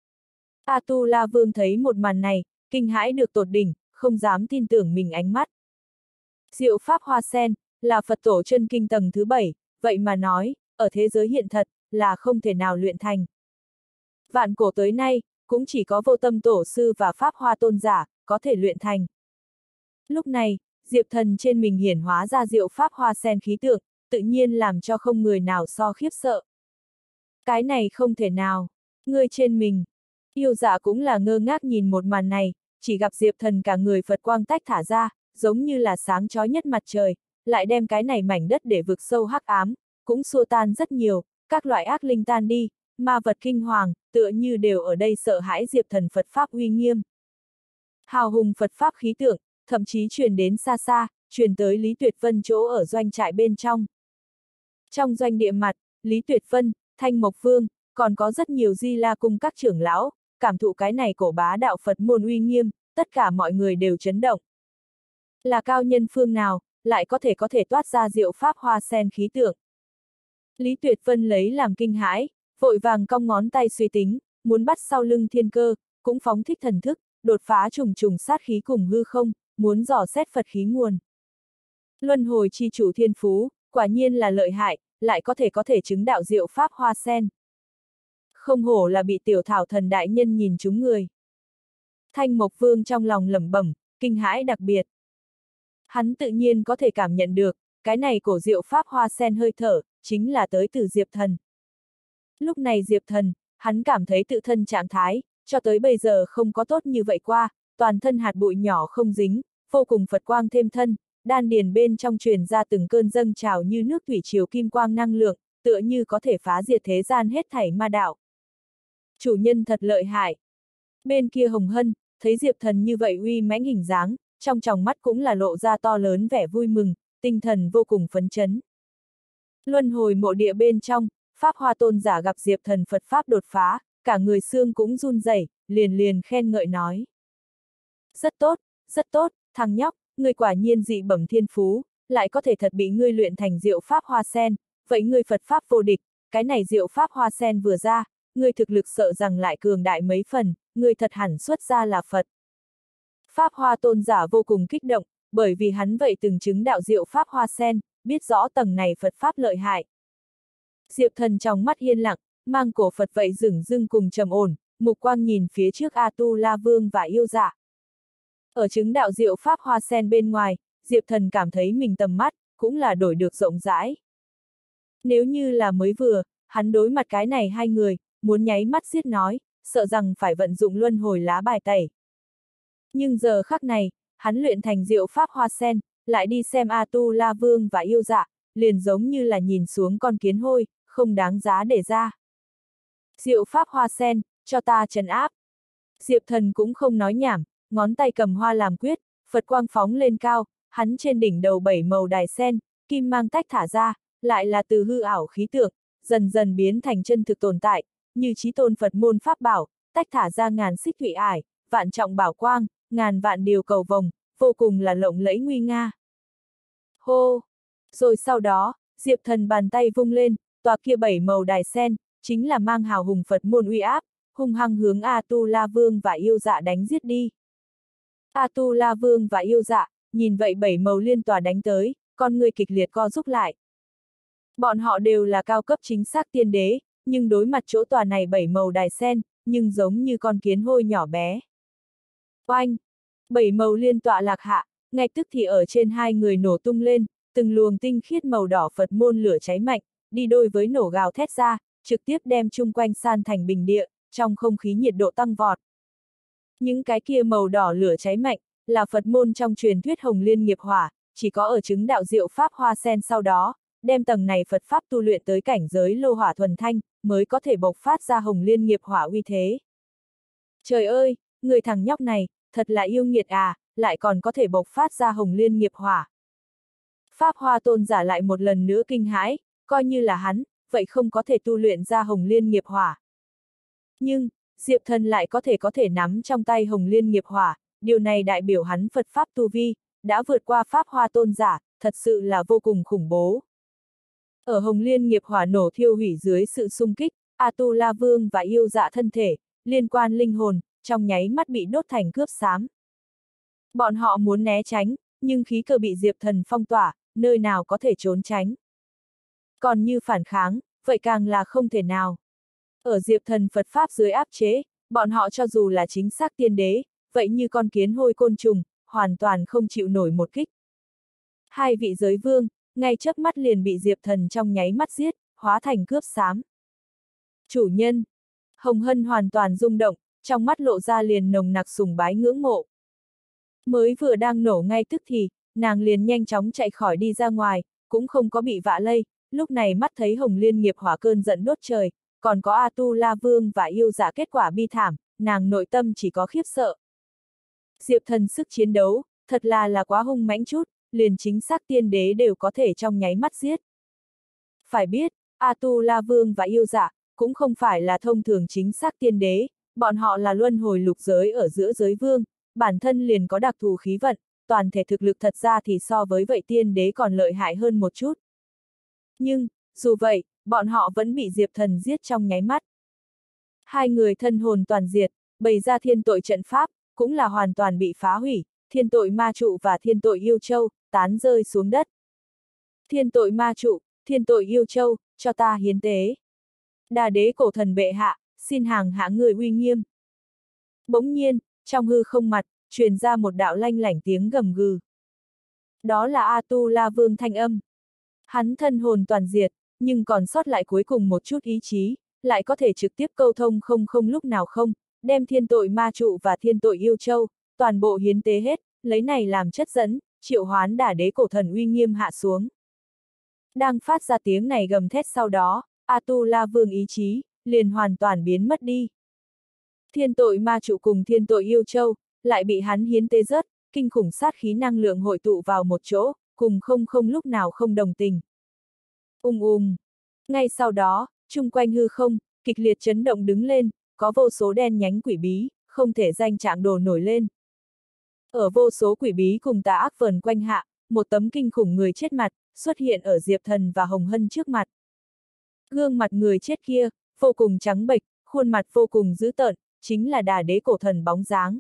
A Tu La Vương thấy một màn này, kinh hãi được tột đỉnh, không dám tin tưởng mình ánh mắt. Diệu Pháp hoa sen, là Phật Tổ chân kinh tầng thứ bảy, vậy mà nói, ở thế giới hiện thật, là không thể nào luyện thành. Vạn cổ tới nay, cũng chỉ có Vô Tâm Tổ sư và Pháp Hoa Tôn giả, có thể luyện thành. Lúc này, Diệp Thần trên mình hiển hóa ra diệu Pháp hoa sen khí tượng, tự nhiên làm cho không người nào so khiếp sợ. Cái này không thể nào, ngươi trên mình. Yêu Dạ cũng là ngơ ngác nhìn một màn này, chỉ gặp Diệp Thần cả người Phật quang tách thả ra, giống như là sáng chói nhất mặt trời, lại đem cái này mảnh đất để vực sâu hắc ám, cũng xua tan rất nhiều, các loại ác linh tan đi, ma vật kinh hoàng, tựa như đều ở đây sợ hãi Diệp Thần Phật Pháp uy nghiêm. Hào hùng Phật Pháp khí tượng, thậm chí truyền đến xa xa, truyền tới Lý Tuyệt Vân chỗ ở doanh trại bên trong. Trong doanh địa mặt, Lý Tuyệt Vân, Thanh Mộc Vương, còn có rất nhiều Di La cung các trưởng lão, cảm thụ cái này cổ bá đạo Phật môn uy nghiêm, tất cả mọi người đều chấn động. Là cao nhân phương nào, lại có thể có thể toát ra diệu Pháp hoa sen khí tượng. Lý Tuyệt Vân lấy làm kinh hãi, vội vàng cong ngón tay suy tính, muốn bắt sau lưng thiên cơ, cũng phóng thích thần thức, đột phá trùng trùng sát khí cùng hư không, muốn dò xét Phật khí nguồn. Luân hồi chi chủ thiên phú, quả nhiên là lợi hại, lại có thể có thể chứng đạo diệu pháp hoa sen. Không hổ là bị tiểu thảo thần đại nhân nhìn trúng người. Thanh Mộc Vương trong lòng lẩm bẩm, kinh hãi đặc biệt. Hắn tự nhiên có thể cảm nhận được, cái này cổ diệu pháp hoa sen hơi thở, chính là tới từ Diệp Thần. Lúc này Diệp Thần, hắn cảm thấy tự thân trạng thái, cho tới bây giờ không có tốt như vậy qua, toàn thân hạt bụi nhỏ không dính, vô cùng Phật quang thêm thân, đan điền bên trong truyền ra từng cơn dâng trào như nước thủy triều kim quang năng lượng, tựa như có thể phá diệt thế gian hết thảy ma đạo. Chủ nhân thật lợi hại. Bên kia Hồng Hân, thấy Diệp Thần như vậy uy mãnh hình dáng, trong tròng mắt cũng là lộ ra to lớn vẻ vui mừng, tinh thần vô cùng phấn chấn. Luân hồi mộ địa bên trong, Pháp Hoa Tôn giả gặp Diệp Thần Phật Pháp đột phá, cả người xương cũng run rẩy, liền liền khen ngợi nói. Rất tốt, rất tốt, thằng nhóc, ngươi quả nhiên dị bẩm thiên phú, lại có thể thật bị ngươi luyện thành diệu Pháp Hoa Sen, vậy ngươi Phật Pháp vô địch, cái này diệu Pháp Hoa Sen vừa ra, ngươi thực lực sợ rằng lại cường đại mấy phần, ngươi thật hẳn xuất ra là Phật. Pháp Hoa Tôn giả vô cùng kích động, bởi vì hắn vậy từng chứng đạo diệu Pháp Hoa Sen, biết rõ tầng này Phật Pháp lợi hại. Diệp Thần trong mắt yên lặng, mang cổ Phật vậy dửng dưng cùng trầm ổn, mục quang nhìn phía trước A-tu-la Vương và yêu dạ. Ở chứng đạo diệu Pháp Hoa Sen bên ngoài, Diệp Thần cảm thấy mình tầm mắt, cũng là đổi được rộng rãi. Nếu như là mới vừa, hắn đối mặt cái này hai người, muốn nháy mắt giết nói, sợ rằng phải vận dụng luân hồi lá bài tẩy. Nhưng giờ khắc này, hắn luyện thành diệu Pháp Hoa Sen, lại đi xem A-tu-la Vương và yêu dạ, liền giống như là nhìn xuống con kiến hôi, không đáng giá để ra. Diệu Pháp Hoa Sen, cho ta trấn áp. Diệp Thần cũng không nói nhảm, ngón tay cầm hoa làm quyết, Phật quang phóng lên cao, hắn trên đỉnh đầu bảy màu đài sen, kim mang tách thả ra, lại là từ hư ảo khí tượng, dần dần biến thành chân thực tồn tại, như chí tôn Phật môn pháp bảo, tách thả ra ngàn xích thủy ải, vạn trọng bảo quang, ngàn vạn điều cầu vồng, vô cùng là lộng lẫy nguy nga. Hô! Rồi sau đó, Diệp Thần bàn tay vung lên, tòa kia bảy màu đài sen, chính là mang hào hùng Phật môn uy áp, hung hăng hướng A-tu-la Vương và yêu dạ đánh giết đi. A-tu-la Vương và yêu dạ, nhìn vậy bảy màu liên tòa đánh tới, con người kịch liệt co rút lại. Bọn họ đều là cao cấp chính xác tiên đế, nhưng đối mặt chỗ tòa này bảy màu đài sen, nhưng giống như con kiến hôi nhỏ bé. Oanh! Bảy màu liên tọa lạc hạ, ngay tức thì ở trên hai người nổ tung lên, từng luồng tinh khiết màu đỏ Phật môn lửa cháy mạnh, đi đôi với nổ gào thét ra, trực tiếp đem chung quanh san thành bình địa, trong không khí nhiệt độ tăng vọt. Những cái kia màu đỏ lửa cháy mạnh, là Phật môn trong truyền thuyết Hồng Liên nghiệp hỏa, chỉ có ở chứng đạo diệu Pháp Hoa Sen sau đó, đem tầng này Phật Pháp tu luyện tới cảnh giới lô hỏa thuần thanh, mới có thể bộc phát ra Hồng Liên nghiệp hỏa uy thế. Trời ơi, người thằng nhóc này, thật là yêu nghiệt à, lại còn có thể bộc phát ra Hồng Liên nghiệp hỏa. Pháp Hoa Tôn giả lại một lần nữa kinh hãi, coi như là hắn, vậy không có thể tu luyện ra Hồng Liên nghiệp hỏa. Nhưng, Diệp Thần lại có thể có thể nắm trong tay Hồng Liên nghiệp hỏa, điều này đại biểu hắn Phật Pháp tu vi, đã vượt qua Pháp Hoa Tôn giả, thật sự là vô cùng khủng bố. Ở Hồng Liên nghiệp hỏa nổ thiêu hủy dưới sự xung kích, A-tu-la Vương và yêu dạ thân thể, liên quan linh hồn, trong nháy mắt bị đốt thành cướp xám. Bọn họ muốn né tránh, nhưng khí cơ bị Diệp Thần phong tỏa, nơi nào có thể trốn tránh. Còn như phản kháng, vậy càng là không thể nào. Ở Diệp Thần Phật Pháp dưới áp chế, bọn họ cho dù là chính xác tiên đế, vậy như con kiến hôi côn trùng, hoàn toàn không chịu nổi một kích. Hai vị giới vương, ngay chớp mắt liền bị Diệp Thần trong nháy mắt giết, hóa thành cướp xám. Chủ nhân! Hồng Hân hoàn toàn rung động, trong mắt lộ ra liền nồng nặc sùng bái ngưỡng mộ. Mới vừa đang nổ ngay tức thì, nàng liền nhanh chóng chạy khỏi đi ra ngoài, cũng không có bị vạ lây, lúc này mắt thấy Hồng Liên nghiệp hỏa cơn giận đốt trời, còn có A-tu-la Vương và yêu dạ kết quả bi thảm, nàng nội tâm chỉ có khiếp sợ. Diệp Thần sức chiến đấu, thật là là quá hung mãnh chút, liền chính xác tiên đế đều có thể trong nháy mắt giết. Phải biết, A-tu-la Vương và yêu dạ, cũng không phải là thông thường chính xác tiên đế, bọn họ là luân hồi lục giới ở giữa giới vương, bản thân liền có đặc thù khí vận, toàn thể thực lực thật ra thì so với vậy tiên đế còn lợi hại hơn một chút. Nhưng, dù vậy, bọn họ vẫn bị Diệp Thần giết trong nháy mắt. Hai người thân hồn toàn diệt, bày ra thiên tội trận pháp, cũng là hoàn toàn bị phá hủy, thiên tội ma trụ và thiên tội yêu châu, tán rơi xuống đất. Thiên tội ma trụ, thiên tội yêu châu, cho ta hiến tế. Đà đế cổ thần bệ hạ, xin hàng hạ người uy nghiêm. Bỗng nhiên, trong hư không mặt, truyền ra một đạo lanh lảnh tiếng gầm gừ. Đó là A-tu-la vương thanh âm. Hắn thân hồn toàn diệt, nhưng còn sót lại cuối cùng một chút ý chí, lại có thể trực tiếp câu thông không không lúc nào không, đem thiên tội ma trụ và thiên tội yêu châu, toàn bộ hiến tế hết, lấy này làm chất dẫn, triệu hoán đả đế cổ thần uy nghiêm hạ xuống. Đang phát ra tiếng này gầm thét sau đó, A-tu-la vương ý chí, liền hoàn toàn biến mất đi. Thiên tội ma trụ cùng thiên tội yêu châu, lại bị hắn hiến tế rớt, kinh khủng sát khí năng lượng hội tụ vào một chỗ, cùng không không lúc nào không đồng tình. Ung ung. Ngay sau đó, chung quanh hư không, kịch liệt chấn động đứng lên, có vô số đen nhánh quỷ bí, không thể danh trạng đồ nổi lên. Ở vô số quỷ bí cùng tà ác vờn quanh hạ, một tấm kinh khủng người chết mặt, xuất hiện ở Diệp Thần và Hồng Hân trước mặt. Gương mặt người chết kia, vô cùng trắng bệch, khuôn mặt vô cùng dữ tợn, chính là đà đế cổ thần bóng dáng.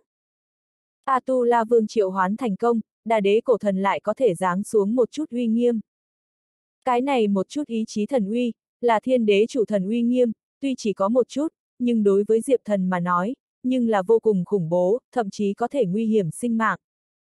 A-tu-la vương triệu hoán thành công, đà đế cổ thần lại có thể giáng xuống một chút uy nghiêm. Cái này một chút ý chí thần uy, là thiên đế chủ thần uy nghiêm, tuy chỉ có một chút, nhưng đối với Diệp Thần mà nói, nhưng là vô cùng khủng bố, thậm chí có thể nguy hiểm sinh mạng.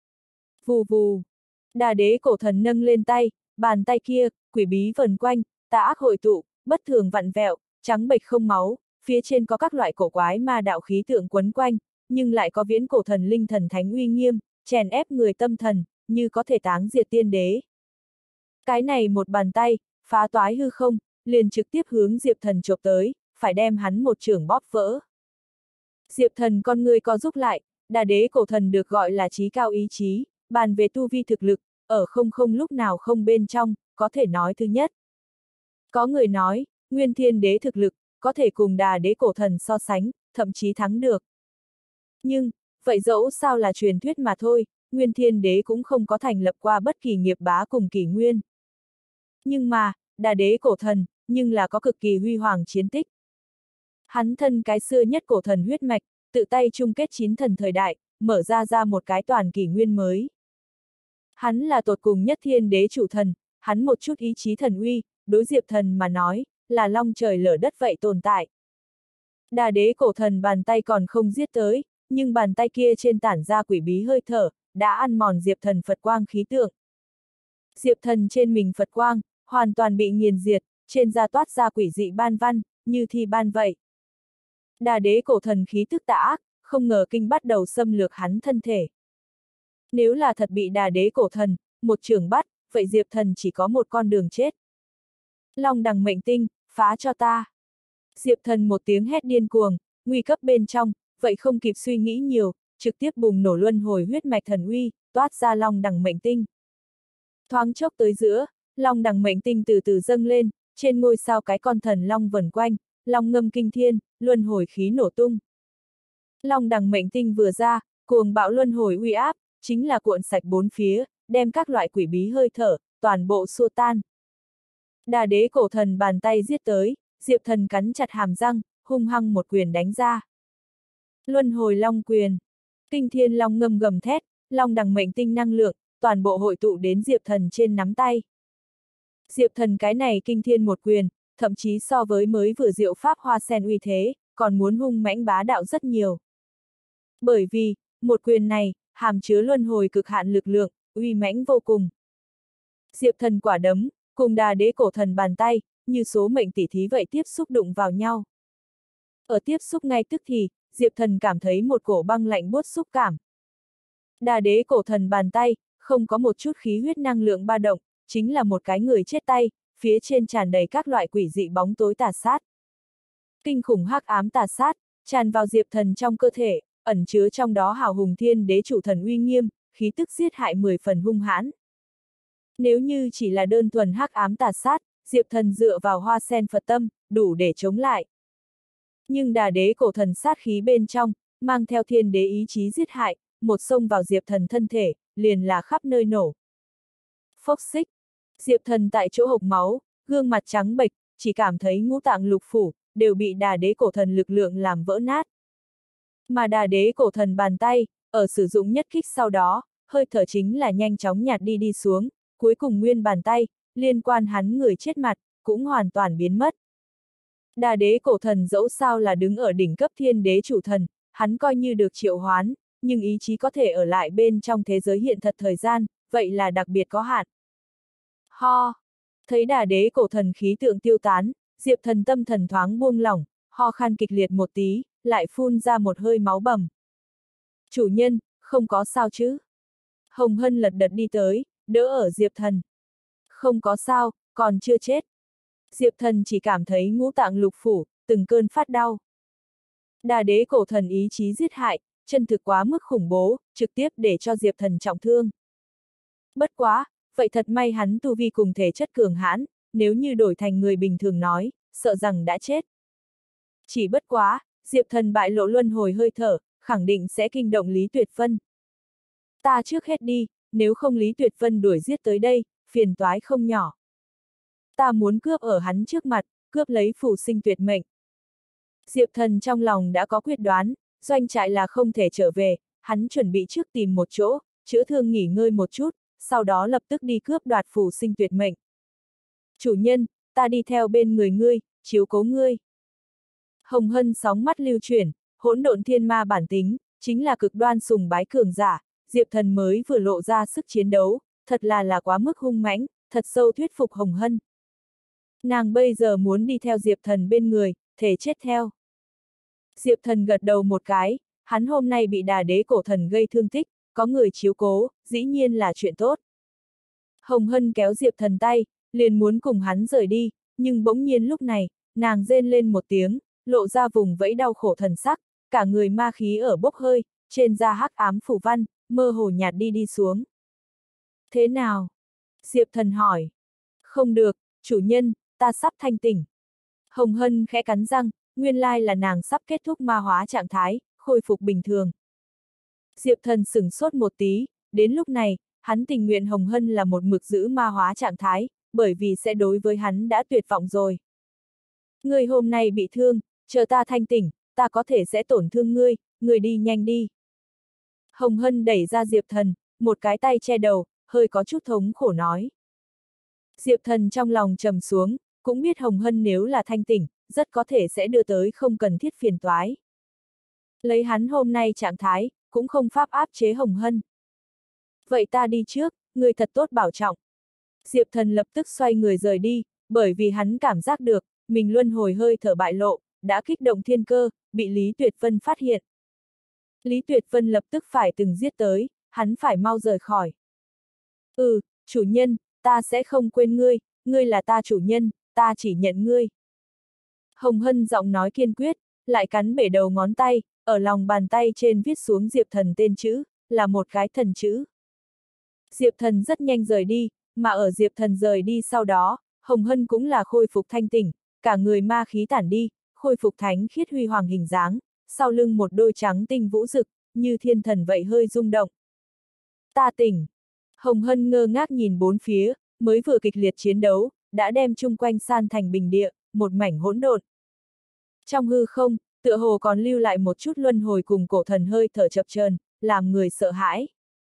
Vù vù. Đà đế cổ thần nâng lên tay, bàn tay kia, quỷ bí vần quanh, tà ác hội tụ, bất thường vặn vẹo, trắng bệch không máu, phía trên có các loại cổ quái ma đạo khí tượng quấn quanh, nhưng lại có viễn cổ thần linh thần thánh uy nghiêm, chèn ép người tâm thần, như có thể táng diệt tiên đế. Cái này một bàn tay, phá toái hư không, liền trực tiếp hướng Diệp Thần chộp tới, phải đem hắn một chưởng bóp vỡ. Diệp Thần con người co giúp lại, đà đế cổ thần được gọi là trí cao ý chí, bàn về tu vi thực lực, ở không không lúc nào không bên trong, có thể nói thứ nhất. Có người nói, nguyên thiên đế thực lực, có thể cùng đà đế cổ thần so sánh, thậm chí thắng được. Nhưng, vậy dẫu sao là truyền thuyết mà thôi, nguyên thiên đế cũng không có thành lập qua bất kỳ nghiệp bá cùng kỷ nguyên. Nhưng mà, đà đế cổ thần, nhưng là có cực kỳ huy hoàng chiến tích. Hắn thân cái xưa nhất cổ thần huyết mạch, tự tay chung kết chín thần thời đại, mở ra ra một cái toàn kỷ nguyên mới. Hắn là tột cùng nhất thiên đế chủ thần, hắn một chút ý chí thần uy, đối Diệp Thần mà nói, là long trời lở đất vậy tồn tại. Đà đế cổ thần bàn tay còn không giết tới, nhưng bàn tay kia trên tản ra quỷ bí hơi thở, đã ăn mòn Diệp Thần Phật quang khí tượng. Diệp Thần trên mình Phật quang, hoàn toàn bị nghiền diệt, trên da toát ra quỷ dị ban văn, như thi ban vậy. Đà đế cổ thần khí tức tà ác, không ngờ kinh bắt đầu xâm lược hắn thân thể. Nếu là thật bị đà đế cổ thần, một chưởng bắt, vậy Diệp Thần chỉ có một con đường chết. Long đằng mệnh tinh, phá cho ta. Diệp Thần một tiếng hét điên cuồng, nguy cấp bên trong, vậy không kịp suy nghĩ nhiều, trực tiếp bùng nổ luân hồi huyết mạch thần uy, toát ra long đằng mệnh tinh. Thoáng chốc tới giữa, long đằng mệnh tinh từ từ dâng lên, trên ngôi sao cái con thần long vần quanh, long ngâm kinh thiên, luân hồi khí nổ tung. Long đằng mệnh tinh vừa ra, cuồng bạo luân hồi uy áp, chính là cuộn sạch bốn phía, đem các loại quỷ bí hơi thở, toàn bộ xua tan. Đà đế cổ thần bàn tay giết tới, Diệp Thần cắn chặt hàm răng, hung hăng một quyền đánh ra. Luân hồi long quyền. Kinh thiên long ngâm gầm thét, long đằng mệnh tinh năng lượng, toàn bộ hội tụ đến Diệp Thần trên nắm tay. Diệp Thần cái này kinh thiên một quyền, thậm chí so với mới vừa diệu pháp hoa sen uy thế, còn muốn hung mãnh bá đạo rất nhiều. Bởi vì, một quyền này, hàm chứa luân hồi cực hạn lực lượng, uy mãnh vô cùng. Diệp Thần quả đấm, cùng đà đế cổ thần bàn tay, như số mệnh tỷ thí vậy tiếp xúc đụng vào nhau. Ở tiếp xúc ngay tức thì, Diệp Thần cảm thấy một cổ băng lạnh buốt xúc cảm. Đà đế cổ thần bàn tay, không có một chút khí huyết năng lượng ba động, chính là một cái người chết tay, phía trên tràn đầy các loại quỷ dị bóng tối tà sát. Kinh khủng hắc ám tà sát, tràn vào Diệp Thần trong cơ thể, ẩn chứa trong đó hào hùng thiên đế chủ thần uy nghiêm, khí tức giết hại mười phần hung hãn. Nếu như chỉ là đơn thuần hắc ám tà sát, Diệp Thần dựa vào hoa sen Phật tâm, đủ để chống lại. Nhưng đà đế cổ thần sát khí bên trong, mang theo thiên đế ý chí giết hại, một xông vào Diệp Thần thân thể, liền là khắp nơi nổ. Phốc xích, Diệp Thần tại chỗ hộc máu, gương mặt trắng bệch, chỉ cảm thấy ngũ tạng lục phủ, đều bị đà đế cổ thần lực lượng làm vỡ nát. Mà đà đế cổ thần bàn tay, ở sử dụng nhất kích sau đó, hơi thở chính là nhanh chóng nhạt đi đi xuống, cuối cùng nguyên bàn tay, liên quan hắn người chết mặt, cũng hoàn toàn biến mất. Đà đế cổ thần dẫu sao là đứng ở đỉnh cấp thiên đế chủ thần, hắn coi như được triệu hoán, nhưng ý chí có thể ở lại bên trong thế giới hiện thật thời gian, vậy là đặc biệt có hạn. Ho! Thấy đà đế cổ thần khí tượng tiêu tán, Diệp Thần tâm thần thoáng buông lỏng, ho khan kịch liệt một tí, lại phun ra một hơi máu bầm. Chủ nhân, không có sao chứ? Hồng Hân lật đật đi tới, đỡ ở Diệp Thần. Không có sao, còn chưa chết. Diệp Thần chỉ cảm thấy ngũ tạng lục phủ, từng cơn phát đau. Đà đế cổ thần ý chí giết hại, chân thực quá mức khủng bố, trực tiếp để cho Diệp Thần trọng thương. Bất quá, vậy thật may hắn tu vi cùng thể chất cường hãn, nếu như đổi thành người bình thường nói, sợ rằng đã chết. Chỉ bất quá, Diệp Thần bại lộ luân hồi hơi thở, khẳng định sẽ kinh động Lý Tuyệt Vân. Ta trước hết đi, nếu không Lý Tuyệt Vân đuổi giết tới đây, phiền toái không nhỏ. Ta muốn cướp ở hắn trước mặt, cướp lấy phù sinh tuyệt mệnh. Diệp Thần trong lòng đã có quyết đoán, doanh trại là không thể trở về, hắn chuẩn bị trước tìm một chỗ, chữa thương nghỉ ngơi một chút, sau đó lập tức đi cướp đoạt phù sinh tuyệt mệnh. Chủ nhân, ta đi theo bên người ngươi, chiếu cố ngươi. Hồng Hân sóng mắt lưu chuyển, hỗn độn thiên ma bản tính, chính là cực đoan sùng bái cường giả, Diệp Thần mới vừa lộ ra sức chiến đấu, thật là là quá mức hung mãnh, thật sâu thuyết phục Hồng Hân. Nàng bây giờ muốn đi theo Diệp Thần bên người, thể chết theo. Diệp Thần gật đầu một cái, hắn hôm nay bị đà đế cổ thần gây thương tích, có người chiếu cố, dĩ nhiên là chuyện tốt. Hồng Hân kéo Diệp Thần tay, liền muốn cùng hắn rời đi, nhưng bỗng nhiên lúc này, nàng rên lên một tiếng, lộ ra vùng vẫy đau khổ thần sắc, cả người ma khí ở bốc hơi, trên da hắc ám phủ văn, mơ hồ nhạt đi đi xuống. Thế nào? Diệp Thần hỏi. Không được, chủ nhân, ta sắp thanh tỉnh. Hồng Hân khẽ cắn răng, nguyên lai là nàng sắp kết thúc ma hóa trạng thái, khôi phục bình thường. Diệp Thần sửng sốt một tí, đến lúc này, hắn tình nguyện Hồng Hân là một mực giữ ma hóa trạng thái, bởi vì sẽ đối với hắn đã tuyệt vọng rồi. Ngươi hôm nay bị thương, chờ ta thanh tỉnh, ta có thể sẽ tổn thương ngươi, ngươi đi nhanh đi. Hồng Hân đẩy ra Diệp Thần, một cái tay che đầu, hơi có chút thống khổ nói. Diệp Thần trong lòng trầm xuống, cũng biết Hồng Hân nếu là thanh tỉnh, rất có thể sẽ đưa tới không cần thiết phiền toái. Lấy hắn hôm nay trạng thái, cũng không pháp áp chế Hồng Hân. Vậy ta đi trước, người thật tốt bảo trọng. Diệp Thần lập tức xoay người rời đi, bởi vì hắn cảm giác được, mình luân hồi hơi thở bại lộ, đã kích động thiên cơ, bị Lý Tuyệt Vân phát hiện. Lý Tuyệt Vân lập tức phải từng giết tới, hắn phải mau rời khỏi. Ừ, chủ nhân, ta sẽ không quên ngươi, ngươi là ta chủ nhân, ta chỉ nhận ngươi. Hồng Hân giọng nói kiên quyết, lại cắn bể đầu ngón tay, ở lòng bàn tay trên viết xuống Diệp Thần tên chữ, là một cái thần chữ. Diệp Thần rất nhanh rời đi, mà ở Diệp Thần rời đi sau đó, Hồng Hân cũng là khôi phục thanh tỉnh, cả người ma khí tản đi, khôi phục thánh khiết huy hoàng hình dáng, sau lưng một đôi trắng tinh vũ rực, như thiên thần vậy hơi rung động. Ta tỉnh. Hồng Hân ngơ ngác nhìn bốn phía, mới vừa kịch liệt chiến đấu, đã đem chung quanh san thành bình địa, một mảnh hỗn độn. Trong hư không, tựa hồ còn lưu lại một chút luân hồi cùng cổ thần hơi thở chập chờn, làm người sợ hãi.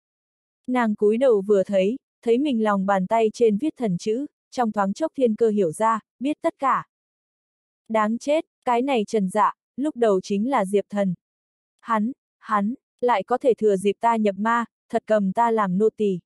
Nàng cúi đầu vừa thấy, thấy mình lòng bàn tay trên viết thần chữ, trong thoáng chốc thiên cơ hiểu ra, biết tất cả. Đáng chết, cái này Trần Dạ, lúc đầu chính là Diệp Thần. Hắn, hắn, lại có thể thừa dịp ta nhập ma, thật cầm ta làm nô tỳ.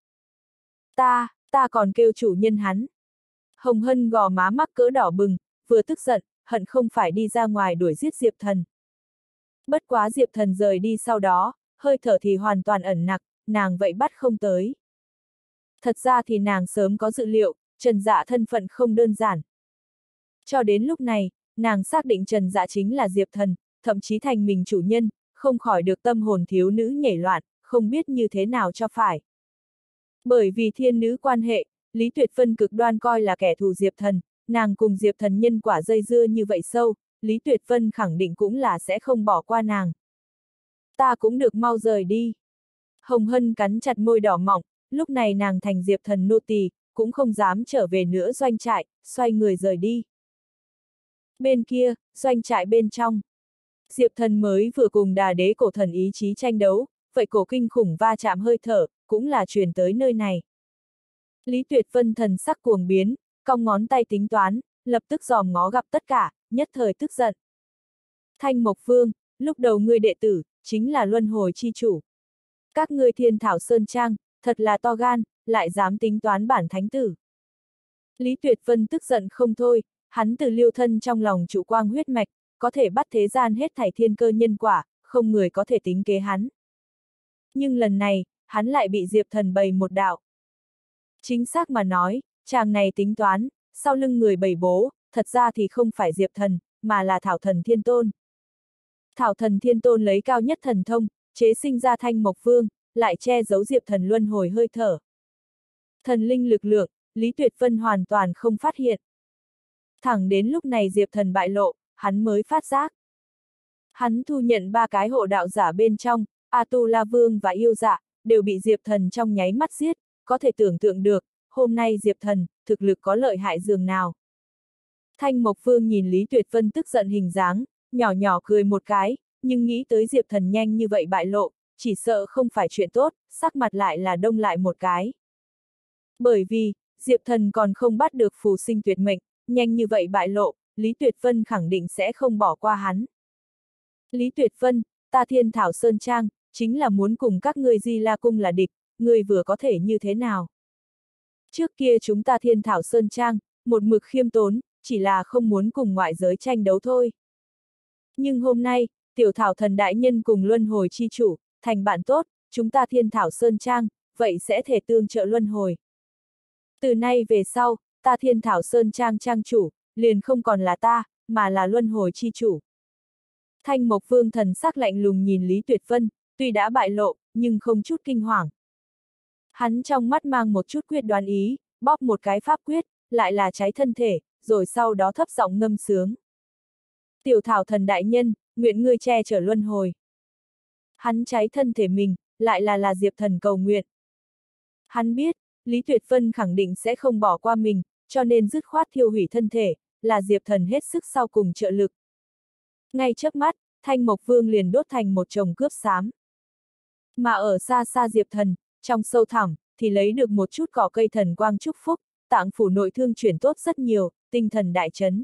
Ta, ta còn kêu chủ nhân hắn. Hồng Hân gò má mắc cỡ đỏ bừng, vừa tức giận, hận không phải đi ra ngoài đuổi giết Diệp Thần. Bất quá Diệp Thần rời đi sau đó, hơi thở thì hoàn toàn ẩn nặc, nàng vậy bắt không tới. Thật ra thì nàng sớm có dự liệu, Trần Dạ thân phận không đơn giản. Cho đến lúc này, nàng xác định Trần Dạ chính là Diệp Thần, thậm chí thành mình chủ nhân, không khỏi được tâm hồn thiếu nữ nhảy loạn, không biết như thế nào cho phải. Bởi vì thiên nữ quan hệ, Lý Tuyệt Vân cực đoan coi là kẻ thù Diệp Thần, nàng cùng Diệp Thần nhân quả dây dưa như vậy sâu, Lý Tuyệt Vân khẳng định cũng là sẽ không bỏ qua nàng. Ta cũng được mau rời đi. Hồng Hân cắn chặt môi đỏ mọng, lúc này nàng thành Diệp Thần nô tỳ, cũng không dám trở về nữa doanh trại, xoay người rời đi. Bên kia, doanh trại bên trong. Diệp Thần mới vừa cùng đà đế cổ thần ý chí tranh đấu, vậy cổ kinh khủng va chạm hơi thở, cũng là truyền tới nơi này. Lý Tuyệt Vân thần sắc cuồng biến, cong ngón tay tính toán, lập tức dòm ngó gặp tất cả, nhất thời tức giận. Thanh Mộc Vương, lúc đầu ngươi đệ tử, chính là luân hồi chi chủ. Các ngươi Thiên Thảo Sơn Trang, thật là to gan, lại dám tính toán bản thánh tử. Lý Tuyệt Vân tức giận không thôi, hắn từ liêu thân trong lòng trụ quang huyết mạch, có thể bắt thế gian hết thảy thiên cơ nhân quả, không người có thể tính kế hắn. Nhưng lần này, hắn lại bị Diệp Thần bày một đạo. Chính xác mà nói, chàng này tính toán, sau lưng người bày bố, thật ra thì không phải Diệp Thần, mà là Thảo Thần Thiên Tôn. Thảo Thần Thiên Tôn lấy cao nhất thần thông, chế sinh ra Thanh Mộc Vương, lại che giấu Diệp Thần luân hồi hơi thở. Thần linh lực lượng, Lý Tuyệt Vân hoàn toàn không phát hiện. Thẳng đến lúc này Diệp Thần bại lộ, hắn mới phát giác. Hắn thu nhận ba cái hộ đạo giả bên trong, A Tu La Vương và Yêu Dạ, đều bị Diệp Thần trong nháy mắt giết, có thể tưởng tượng được, hôm nay Diệp Thần, thực lực có lợi hại dường nào. Thanh Mộc Vương nhìn Lý Tuyệt Vân tức giận hình dáng, nhỏ nhỏ cười một cái, nhưng nghĩ tới Diệp Thần nhanh như vậy bại lộ, chỉ sợ không phải chuyện tốt, sắc mặt lại là đông lại một cái. Bởi vì, Diệp Thần còn không bắt được phù sinh tuyệt mệnh, nhanh như vậy bại lộ, Lý Tuyệt Vân khẳng định sẽ không bỏ qua hắn. Lý Tuyệt Vân, ta Thiên Thảo Sơn Trang, chính là muốn cùng các ngươi Di La Cung là địch, ngươi vừa có thể như thế nào? Trước kia chúng ta Thiên Thảo Sơn Trang, một mực khiêm tốn, chỉ là không muốn cùng ngoại giới tranh đấu thôi. Nhưng hôm nay, tiểu Thảo Thần Đại Nhân cùng Luân Hồi Chi Chủ, thành bạn tốt, chúng ta Thiên Thảo Sơn Trang, vậy sẽ thể tương trợ Luân Hồi. Từ nay về sau, ta Thiên Thảo Sơn Trang Trang chủ, liền không còn là ta, mà là Luân Hồi Chi Chủ. Thanh Mộc Vương thần sắc lạnh lùng nhìn Lý Tuyệt Vân, tuy đã bại lộ, nhưng không chút kinh hoàng. Hắn trong mắt mang một chút quyết đoán ý, bóp một cái pháp quyết, lại là cháy thân thể, rồi sau đó thấp giọng ngâm sướng. Tiểu Thảo Thần Đại Nhân, nguyện ngươi che chở luân hồi. Hắn cháy thân thể mình, lại là là Diệp Thần cầu nguyện. Hắn biết, Lý Tuyệt Vân khẳng định sẽ không bỏ qua mình, cho nên dứt khoát thiêu hủy thân thể, là Diệp Thần hết sức sau cùng trợ lực. Ngay chớp mắt, Thanh Mộc Vương liền đốt thành một chồng cướp xám. Mà ở xa xa Diệp Thần, trong sâu thẳm, thì lấy được một chút cỏ cây thần quang chúc phúc, tạng phủ nội thương chuyển tốt rất nhiều, tinh thần đại chấn.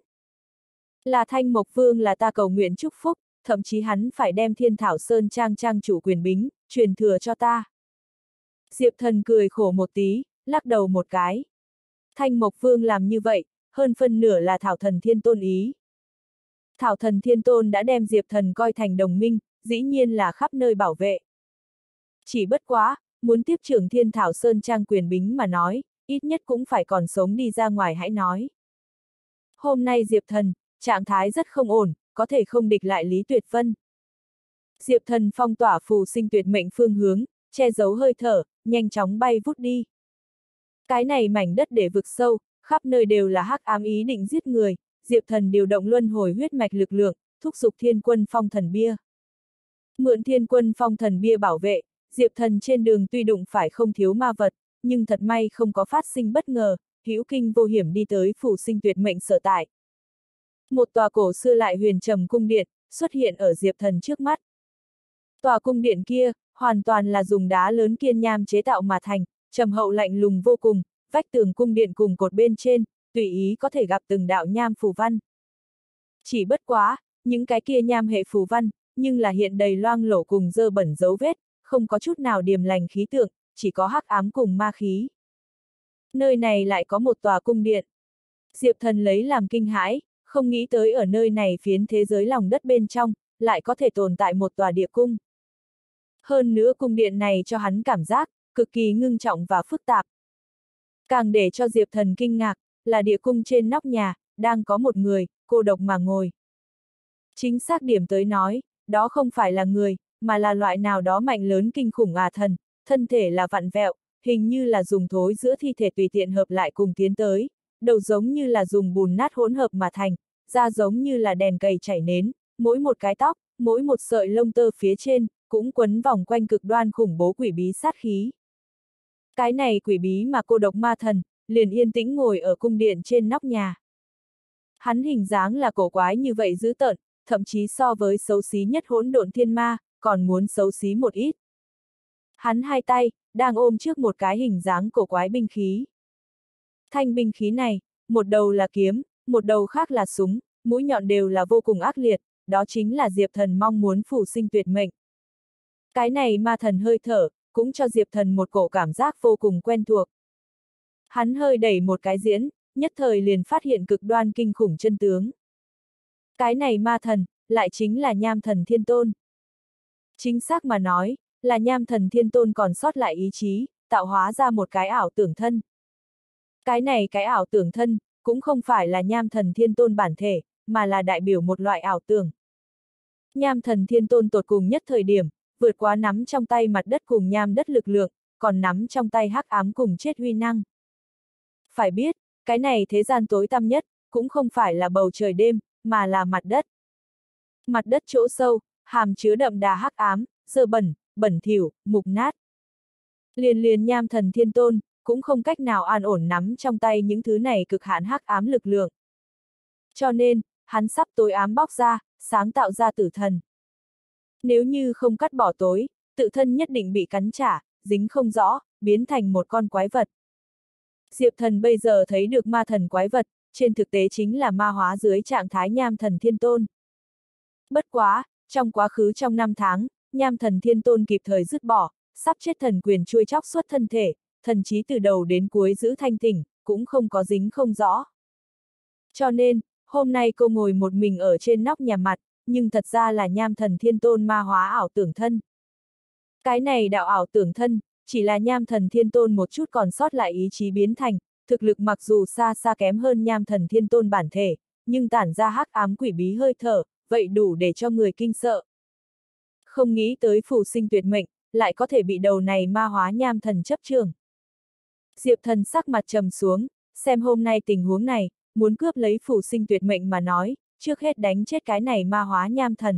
Là Thanh Mộc Vương là ta cầu nguyện chúc phúc, thậm chí hắn phải đem Thiên Thảo Sơn Trang Trang chủ quyền bính, truyền thừa cho ta. Diệp Thần cười khổ một tí, lắc đầu một cái. Thanh Mộc Vương làm như vậy, hơn phân nửa là Thảo Thần Thiên Tôn ý. Thảo Thần Thiên Tôn đã đem Diệp Thần coi thành đồng minh, dĩ nhiên là khắp nơi bảo vệ. Chỉ bất quá, muốn tiếp trưởng Thiên Thảo Sơn Trang quyền bính mà nói, ít nhất cũng phải còn sống đi ra ngoài hãy nói. Hôm nay Diệp Thần, trạng thái rất không ổn, có thể không địch lại Lý Tuyệt Vân. Diệp Thần phong tỏa phù sinh tuyệt mệnh phương hướng, che giấu hơi thở, nhanh chóng bay vút đi. Cái này mảnh đất để vực sâu, khắp nơi đều là hắc ám ý định giết người, Diệp Thần điều động luân hồi huyết mạch lực lượng, thúc giục Thiên Quân Phong Thần Bia. Mượn Thiên Quân Phong Thần Bia bảo vệ, Diệp Thần trên đường tuy đụng phải không thiếu ma vật, nhưng thật may không có phát sinh bất ngờ, hữu kinh vô hiểm đi tới phù sinh tuyệt mệnh sở tại. Một tòa cổ xưa lại huyền trầm cung điện, xuất hiện ở Diệp Thần trước mắt. Tòa cung điện kia, hoàn toàn là dùng đá lớn kiên nham chế tạo mà thành, trầm hậu lạnh lùng vô cùng, vách tường cung điện cùng cột bên trên, tùy ý có thể gặp từng đạo nham phù văn. Chỉ bất quá, những cái kia nham hệ phù văn, nhưng là hiện đầy loang lổ cùng dơ bẩn dấu vết, không có chút nào điềm lành khí tượng, chỉ có hắc ám cùng ma khí. Nơi này lại có một tòa cung điện. Diệp Thần lấy làm kinh hãi, không nghĩ tới ở nơi này phiến thế giới lòng đất bên trong, lại có thể tồn tại một tòa địa cung. Hơn nữa cung điện này cho hắn cảm giác, cực kỳ ngưng trọng và phức tạp. Càng để cho Diệp Thần kinh ngạc, là địa cung trên nóc nhà, đang có một người, cô độc mà ngồi. Chính xác điểm tới nói, đó không phải là người, mà là loại nào đó mạnh lớn kinh khủng à thần, thân thể là vặn vẹo, hình như là dùng thối giữa thi thể tùy tiện hợp lại cùng tiến tới, đầu giống như là dùng bùn nát hỗn hợp mà thành, da giống như là đèn cầy chảy nến, mỗi một cái tóc, mỗi một sợi lông tơ phía trên, cũng quấn vòng quanh cực đoan khủng bố quỷ bí sát khí. Cái này quỷ bí mà cô độc ma thần, liền yên tĩnh ngồi ở cung điện trên nóc nhà. Hắn hình dáng là cổ quái như vậy dữ tợn, thậm chí so với xấu xí nhất hỗn độn thiên ma, còn muốn xấu xí một ít. Hắn hai tay, đang ôm trước một cái hình dáng cổ quái binh khí. Thanh binh khí này, một đầu là kiếm, một đầu khác là súng, mũi nhọn đều là vô cùng ác liệt, đó chính là Diệp Thần mong muốn phù sinh tuyệt mệnh. Cái này ma thần hơi thở, cũng cho Diệp Thần một cổ cảm giác vô cùng quen thuộc. Hắn hơi đẩy một cái diễn, nhất thời liền phát hiện cực đoan kinh khủng chân tướng. Cái này ma thần, lại chính là Nham Thần Thiên Tôn. Chính xác mà nói, là Nham Thần Thiên Tôn còn sót lại ý chí, tạo hóa ra một cái ảo tưởng thân. Cái này cái ảo tưởng thân, cũng không phải là Nham Thần Thiên Tôn bản thể, mà là đại biểu một loại ảo tưởng. Nham Thần Thiên Tôn tột cùng nhất thời điểm, vượt quá nắm trong tay mặt đất cùng nham đất lực lượng, còn nắm trong tay hắc ám cùng chết huy năng. Phải biết, cái này thế gian tối tăm nhất, cũng không phải là bầu trời đêm, mà là mặt đất. Mặt đất chỗ sâu, hàm chứa đậm đà hắc ám, dơ bẩn, bẩn thỉu, mục nát. Liền liền Nham Thần Thiên Tôn, cũng không cách nào an ổn nắm trong tay những thứ này cực hạn hắc ám lực lượng. Cho nên, hắn sắp tối ám bóc ra, sáng tạo ra tử thần. Nếu như không cắt bỏ tối, tự thân nhất định bị cắn trả, dính không rõ, biến thành một con quái vật. Diệp Thần bây giờ thấy được ma thần quái vật, trên thực tế chính là ma hóa dưới trạng thái Nham Thần Thiên Tôn. Bất quá, trong quá khứ trong năm tháng, Nham Thần Thiên Tôn kịp thời dứt bỏ, sắp chết thần quyền chui chóc suốt thân thể, thần trí từ đầu đến cuối giữ thanh tỉnh, cũng không có dính không rõ. Cho nên, hôm nay cô ngồi một mình ở trên nóc nhà mặt, nhưng thật ra là Nham Thần Thiên Tôn ma hóa ảo tưởng thân. Cái này đạo ảo tưởng thân, chỉ là Nham Thần Thiên Tôn một chút còn sót lại ý chí biến thành, thực lực mặc dù xa xa kém hơn Nham Thần Thiên Tôn bản thể, nhưng tản ra hắc ám quỷ bí hơi thở, vậy đủ để cho người kinh sợ. Không nghĩ tới phù sinh tuyệt mệnh, lại có thể bị đầu này ma hóa Nham Thần chấp trường. Diệp Thần sắc mặt trầm xuống, xem hôm nay tình huống này, muốn cướp lấy phù sinh tuyệt mệnh mà nói, trước hết đánh chết cái này ma hóa Nham Thần.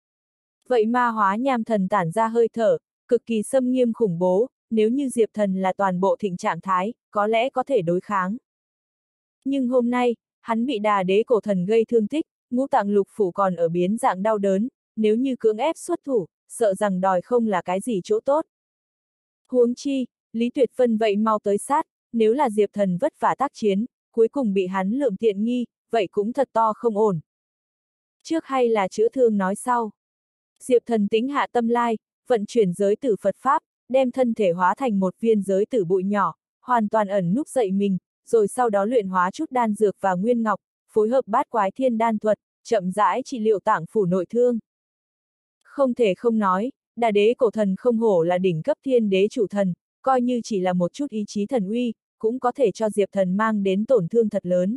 Vậy ma hóa Nham Thần tản ra hơi thở, cực kỳ xâm nghiêm khủng bố, nếu như Diệp Thần là toàn bộ thịnh trạng thái, có lẽ có thể đối kháng. Nhưng hôm nay, hắn bị Đà Đế cổ thần gây thương tích, ngũ tạng lục phủ còn ở biến dạng đau đớn, nếu như cưỡng ép xuất thủ, sợ rằng đòi không là cái gì chỗ tốt. Huống chi, Lý Tuyệt Vân vậy mau tới sát, nếu là Diệp Thần vất vả tác chiến, cuối cùng bị hắn lượm tiện nghi, vậy cũng thật to không ổn. Trước hay là chữa thương nói sau. Diệp Thần tính hạ tâm lai, vận chuyển giới tử Phật Pháp, đem thân thể hóa thành một viên giới tử bụi nhỏ, hoàn toàn ẩn núp dậy mình, rồi sau đó luyện hóa chút đan dược và nguyên ngọc, phối hợp bát quái thiên đan thuật, chậm rãi trị liệu tạng phủ nội thương. Không thể không nói, Đà Đế cổ thần không hổ là đỉnh cấp thiên đế chủ thần, coi như chỉ là một chút ý chí thần uy, cũng có thể cho Diệp Thần mang đến tổn thương thật lớn.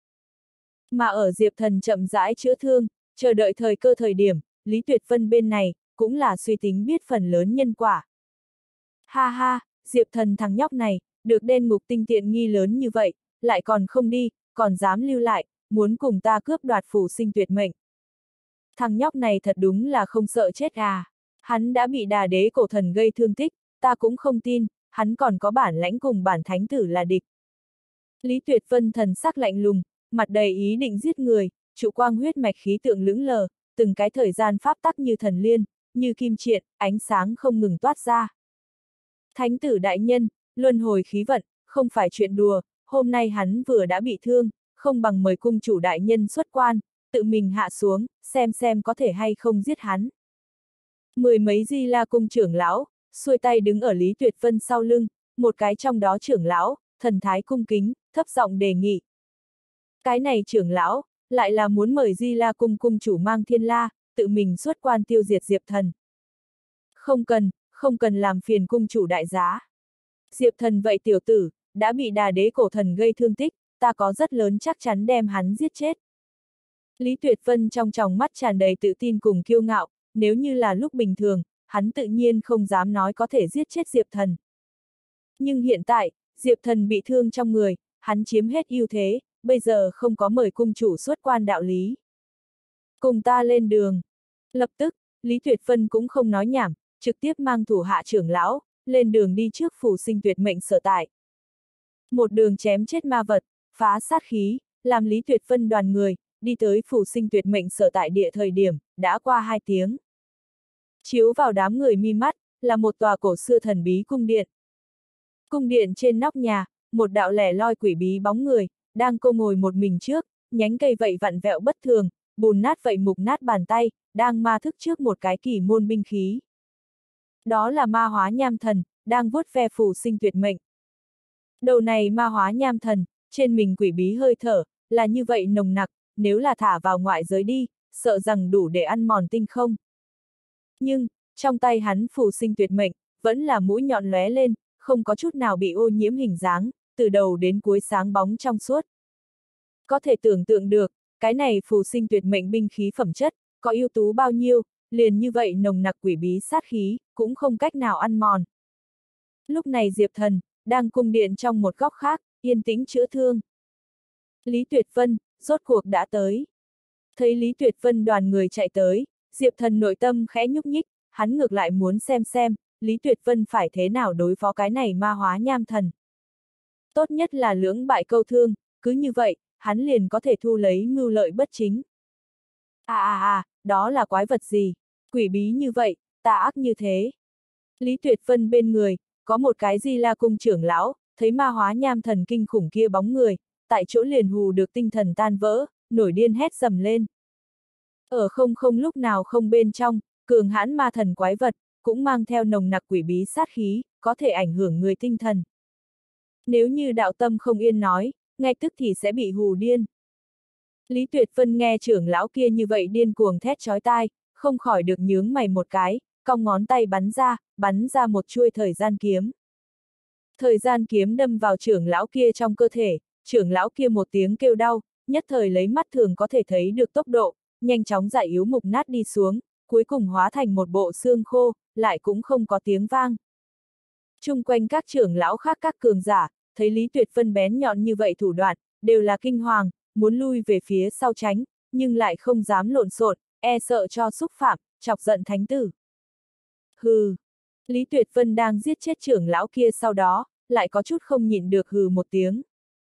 Mà ở Diệp Thần chậm rãi chữa thương, chờ đợi thời cơ thời điểm, Lý Tuyệt Vân bên này, cũng là suy tính biết phần lớn nhân quả. Ha ha, Diệp Thần thằng nhóc này, được đen ngục tinh tiện nghi lớn như vậy, lại còn không đi, còn dám lưu lại, muốn cùng ta cướp đoạt phù sinh tuyệt mệnh. Thằng nhóc này thật đúng là không sợ chết à. Hắn đã bị Đà Đế cổ thần gây thương tích, ta cũng không tin, hắn còn có bản lãnh cùng bản thánh tử là địch. Lý Tuyệt Vân thần sắc lạnh lùng, mặt đầy ý định giết người, trụ quang huyết mạch khí tượng lững lờ, từng cái thời gian pháp tắc như thần liên, như kim triện, ánh sáng không ngừng toát ra. Thánh tử đại nhân, luân hồi khí vận, không phải chuyện đùa, hôm nay hắn vừa đã bị thương, không bằng mời cung chủ đại nhân xuất quan, tự mình hạ xuống, xem xem có thể hay không giết hắn. Mười mấy Di La cung trưởng lão, xuôi tay đứng ở Lý Tuyệt Vân sau lưng, một cái trong đó trưởng lão, thần thái cung kính, thấp giọng đề nghị. Cái này trưởng lão, lại là muốn mời Di La cung cung chủ Mang Thiên La, tự mình xuất quan tiêu diệt Diệp Thần. Không cần, không cần làm phiền cung chủ đại giá. Diệp Thần vậy tiểu tử, đã bị Đà Đế cổ thần gây thương tích, ta có rất lớn chắc chắn đem hắn giết chết. Lý Tuyệt Vân trong tròng mắt tràn đầy tự tin cùng kiêu ngạo, nếu như là lúc bình thường, hắn tự nhiên không dám nói có thể giết chết Diệp Thần. Nhưng hiện tại, Diệp Thần bị thương trong người, hắn chiếm hết ưu thế, bây giờ không có mời cung chủ xuất quan đạo lý. Cùng ta lên đường. Lập tức, Lý Tuyệt Vân cũng không nói nhảm, trực tiếp mang thủ hạ trưởng lão, lên đường đi trước phù sinh tuyệt mệnh sở tại. Một đường chém chết ma vật, phá sát khí, làm Lý Tuyệt Vân đoàn người, đi tới phủ sinh tuyệt mệnh sở tại địa thời điểm, đã qua hai tiếng. Chiếu vào đám người mi mắt, là một tòa cổ xưa thần bí cung điện. Cung điện trên nóc nhà, một đạo lẻ loi quỷ bí bóng người, đang cô ngồi một mình trước, nhánh cây vậy vặn vẹo bất thường, bùn nát vậy mục nát bàn tay, đang ma thức trước một cái kỳ môn binh khí. Đó là ma hóa nham thần, đang vuốt ve phủ sinh tuyệt mệnh. Đầu này ma hóa nham thần, trên mình quỷ bí hơi thở, là như vậy nồng nặc, nếu là thả vào ngoại giới đi, sợ rằng đủ để ăn mòn tinh không. Nhưng, trong tay hắn phủ sinh tuyệt mệnh, vẫn là mũi nhọn lóe lên, không có chút nào bị ô nhiễm hình dáng, từ đầu đến cuối sáng bóng trong suốt. Có thể tưởng tượng được, cái này phù sinh tuyệt mệnh binh khí phẩm chất, có ưu tú bao nhiêu, liền như vậy nồng nặc quỷ bí sát khí, cũng không cách nào ăn mòn. Lúc này Diệp Thần, đang cung điện trong một góc khác, yên tĩnh chữa thương. Lý Tuyệt Vân, rốt cuộc đã tới. Thấy Lý Tuyệt Vân đoàn người chạy tới, Diệp Thần nội tâm khẽ nhúc nhích, hắn ngược lại muốn xem xem, Lý Tuyệt Vân phải thế nào đối phó cái này ma hóa nham thần. Tốt nhất là lưỡng bại câu thương, cứ như vậy, hắn liền có thể thu lấy mưu lợi bất chính. À à à, đó là quái vật gì? Quỷ bí như vậy, tà ác như thế. Lý Tuyệt Vân bên người, có một cái Di La cung trưởng lão, thấy ma hóa nham thần kinh khủng kia bóng người, tại chỗ liền hù được tinh thần tan vỡ, nổi điên hét dầm lên. Ở không không lúc nào không bên trong, cường hãn ma thần quái vật, cũng mang theo nồng nặc quỷ bí sát khí, có thể ảnh hưởng người tinh thần. Nếu như đạo tâm không yên nói, ngay tức thì sẽ bị hù điên. Lý Tuyệt Vân nghe trưởng lão kia như vậy điên cuồng thét chói tai, không khỏi được nhướng mày một cái, cong ngón tay bắn ra, bắn ra một chuôi thời gian kiếm. Thời gian kiếm đâm vào trưởng lão kia trong cơ thể, trưởng lão kia một tiếng kêu đau, nhất thời lấy mắt thường có thể thấy được tốc độ, nhanh chóng giải yếu mục nát đi xuống, cuối cùng hóa thành một bộ xương khô, lại cũng không có tiếng vang. Chung quanh các trưởng lão khác các cường giả, thấy Lý Tuyệt Vân bén nhọn như vậy thủ đoạn, đều là kinh hoàng, muốn lui về phía sau tránh, nhưng lại không dám lộn xộn, e sợ cho xúc phạm, chọc giận thánh tử. Hừ! Lý Tuyệt Vân đang giết chết trưởng lão kia sau đó, lại có chút không nhịn được hừ một tiếng.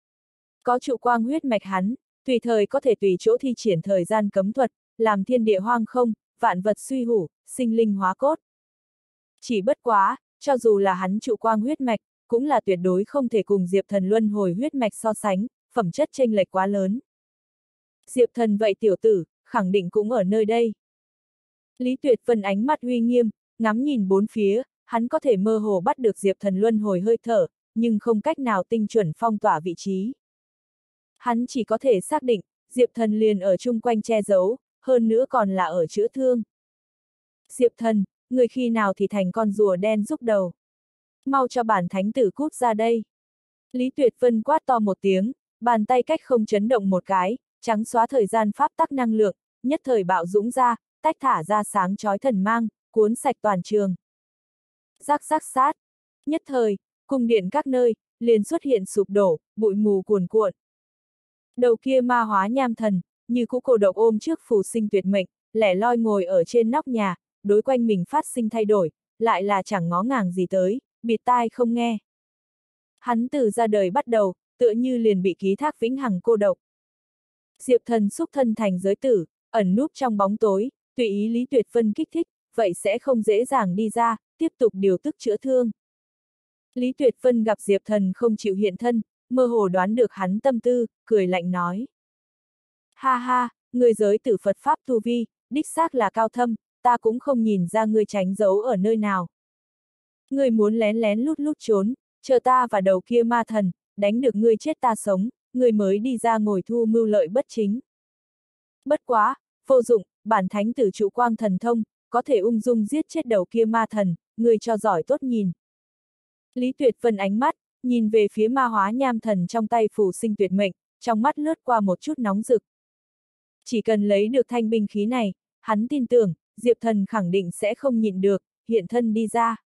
Có trụ quang huyết mạch hắn, tùy thời có thể tùy chỗ thi triển thời gian cấm thuật, làm thiên địa hoang không, vạn vật suy hủ, sinh linh hóa cốt. Chỉ bất quá, cho dù là hắn trụ quang huyết mạch, cũng là tuyệt đối không thể cùng Diệp Thần luân hồi huyết mạch so sánh, phẩm chất chênh lệch quá lớn. Diệp Thần vậy tiểu tử, khẳng định cũng ở nơi đây. Lý Tuyệt Vân ánh mắt uy nghiêm, ngắm nhìn bốn phía, hắn có thể mơ hồ bắt được Diệp Thần luân hồi hơi thở, nhưng không cách nào tinh chuẩn phong tỏa vị trí. Hắn chỉ có thể xác định, Diệp Thần liền ở chung quanh che giấu, hơn nữa còn là ở chữa thương. Diệp Thần, người khi nào thì thành con rùa đen rúc đầu. Mau cho bản thánh tử cút ra đây. Lý Tuyệt Vân quát to một tiếng, bàn tay cách không chấn động một cái, trắng xóa thời gian pháp tắc năng lượng, nhất thời bạo dũng ra, tách thả ra sáng chói thần mang, cuốn sạch toàn trường. Rắc rắc sát. Nhất thời, cung điện các nơi, liền xuất hiện sụp đổ, bụi mù cuồn cuộn. Đầu kia ma hóa nham thần, như cũ cô độc ôm trước phù sinh tuyệt mệnh, lẻ loi ngồi ở trên nóc nhà, đối quanh mình phát sinh thay đổi, lại là chẳng ngó ngàng gì tới, bịt tai không nghe. Hắn từ ra đời bắt đầu, tựa như liền bị ký thác vĩnh hằng cô độc. Diệp Thần xúc thân thành giới tử, ẩn núp trong bóng tối, tùy ý Lý Tuyệt Vân kích thích, vậy sẽ không dễ dàng đi ra, tiếp tục điều tức chữa thương. Lý Tuyệt Vân gặp Diệp Thần không chịu hiện thân, mơ hồ đoán được hắn tâm tư, cười lạnh nói. Ha ha, người giới tử Phật Pháp tu vi, đích xác là cao thâm, ta cũng không nhìn ra ngươi tránh giấu ở nơi nào. Ngươi muốn lén lén lút lút trốn, chờ ta và đầu kia ma thần, đánh được ngươi chết ta sống, ngươi mới đi ra ngồi thu mưu lợi bất chính. Bất quá, vô dụng, bản thánh tử trụ quang thần thông, có thể ung dung giết chết đầu kia ma thần, ngươi cho giỏi tốt nhìn. Lý Tuyệt Vân ánh mắt, nhìn về phía ma hóa nham thần trong tay phù sinh tuyệt mệnh, trong mắt lướt qua một chút nóng rực. Chỉ cần lấy được thanh binh khí này, hắn tin tưởng, Diệp Thần khẳng định sẽ không nhịn được, hiện thân đi ra.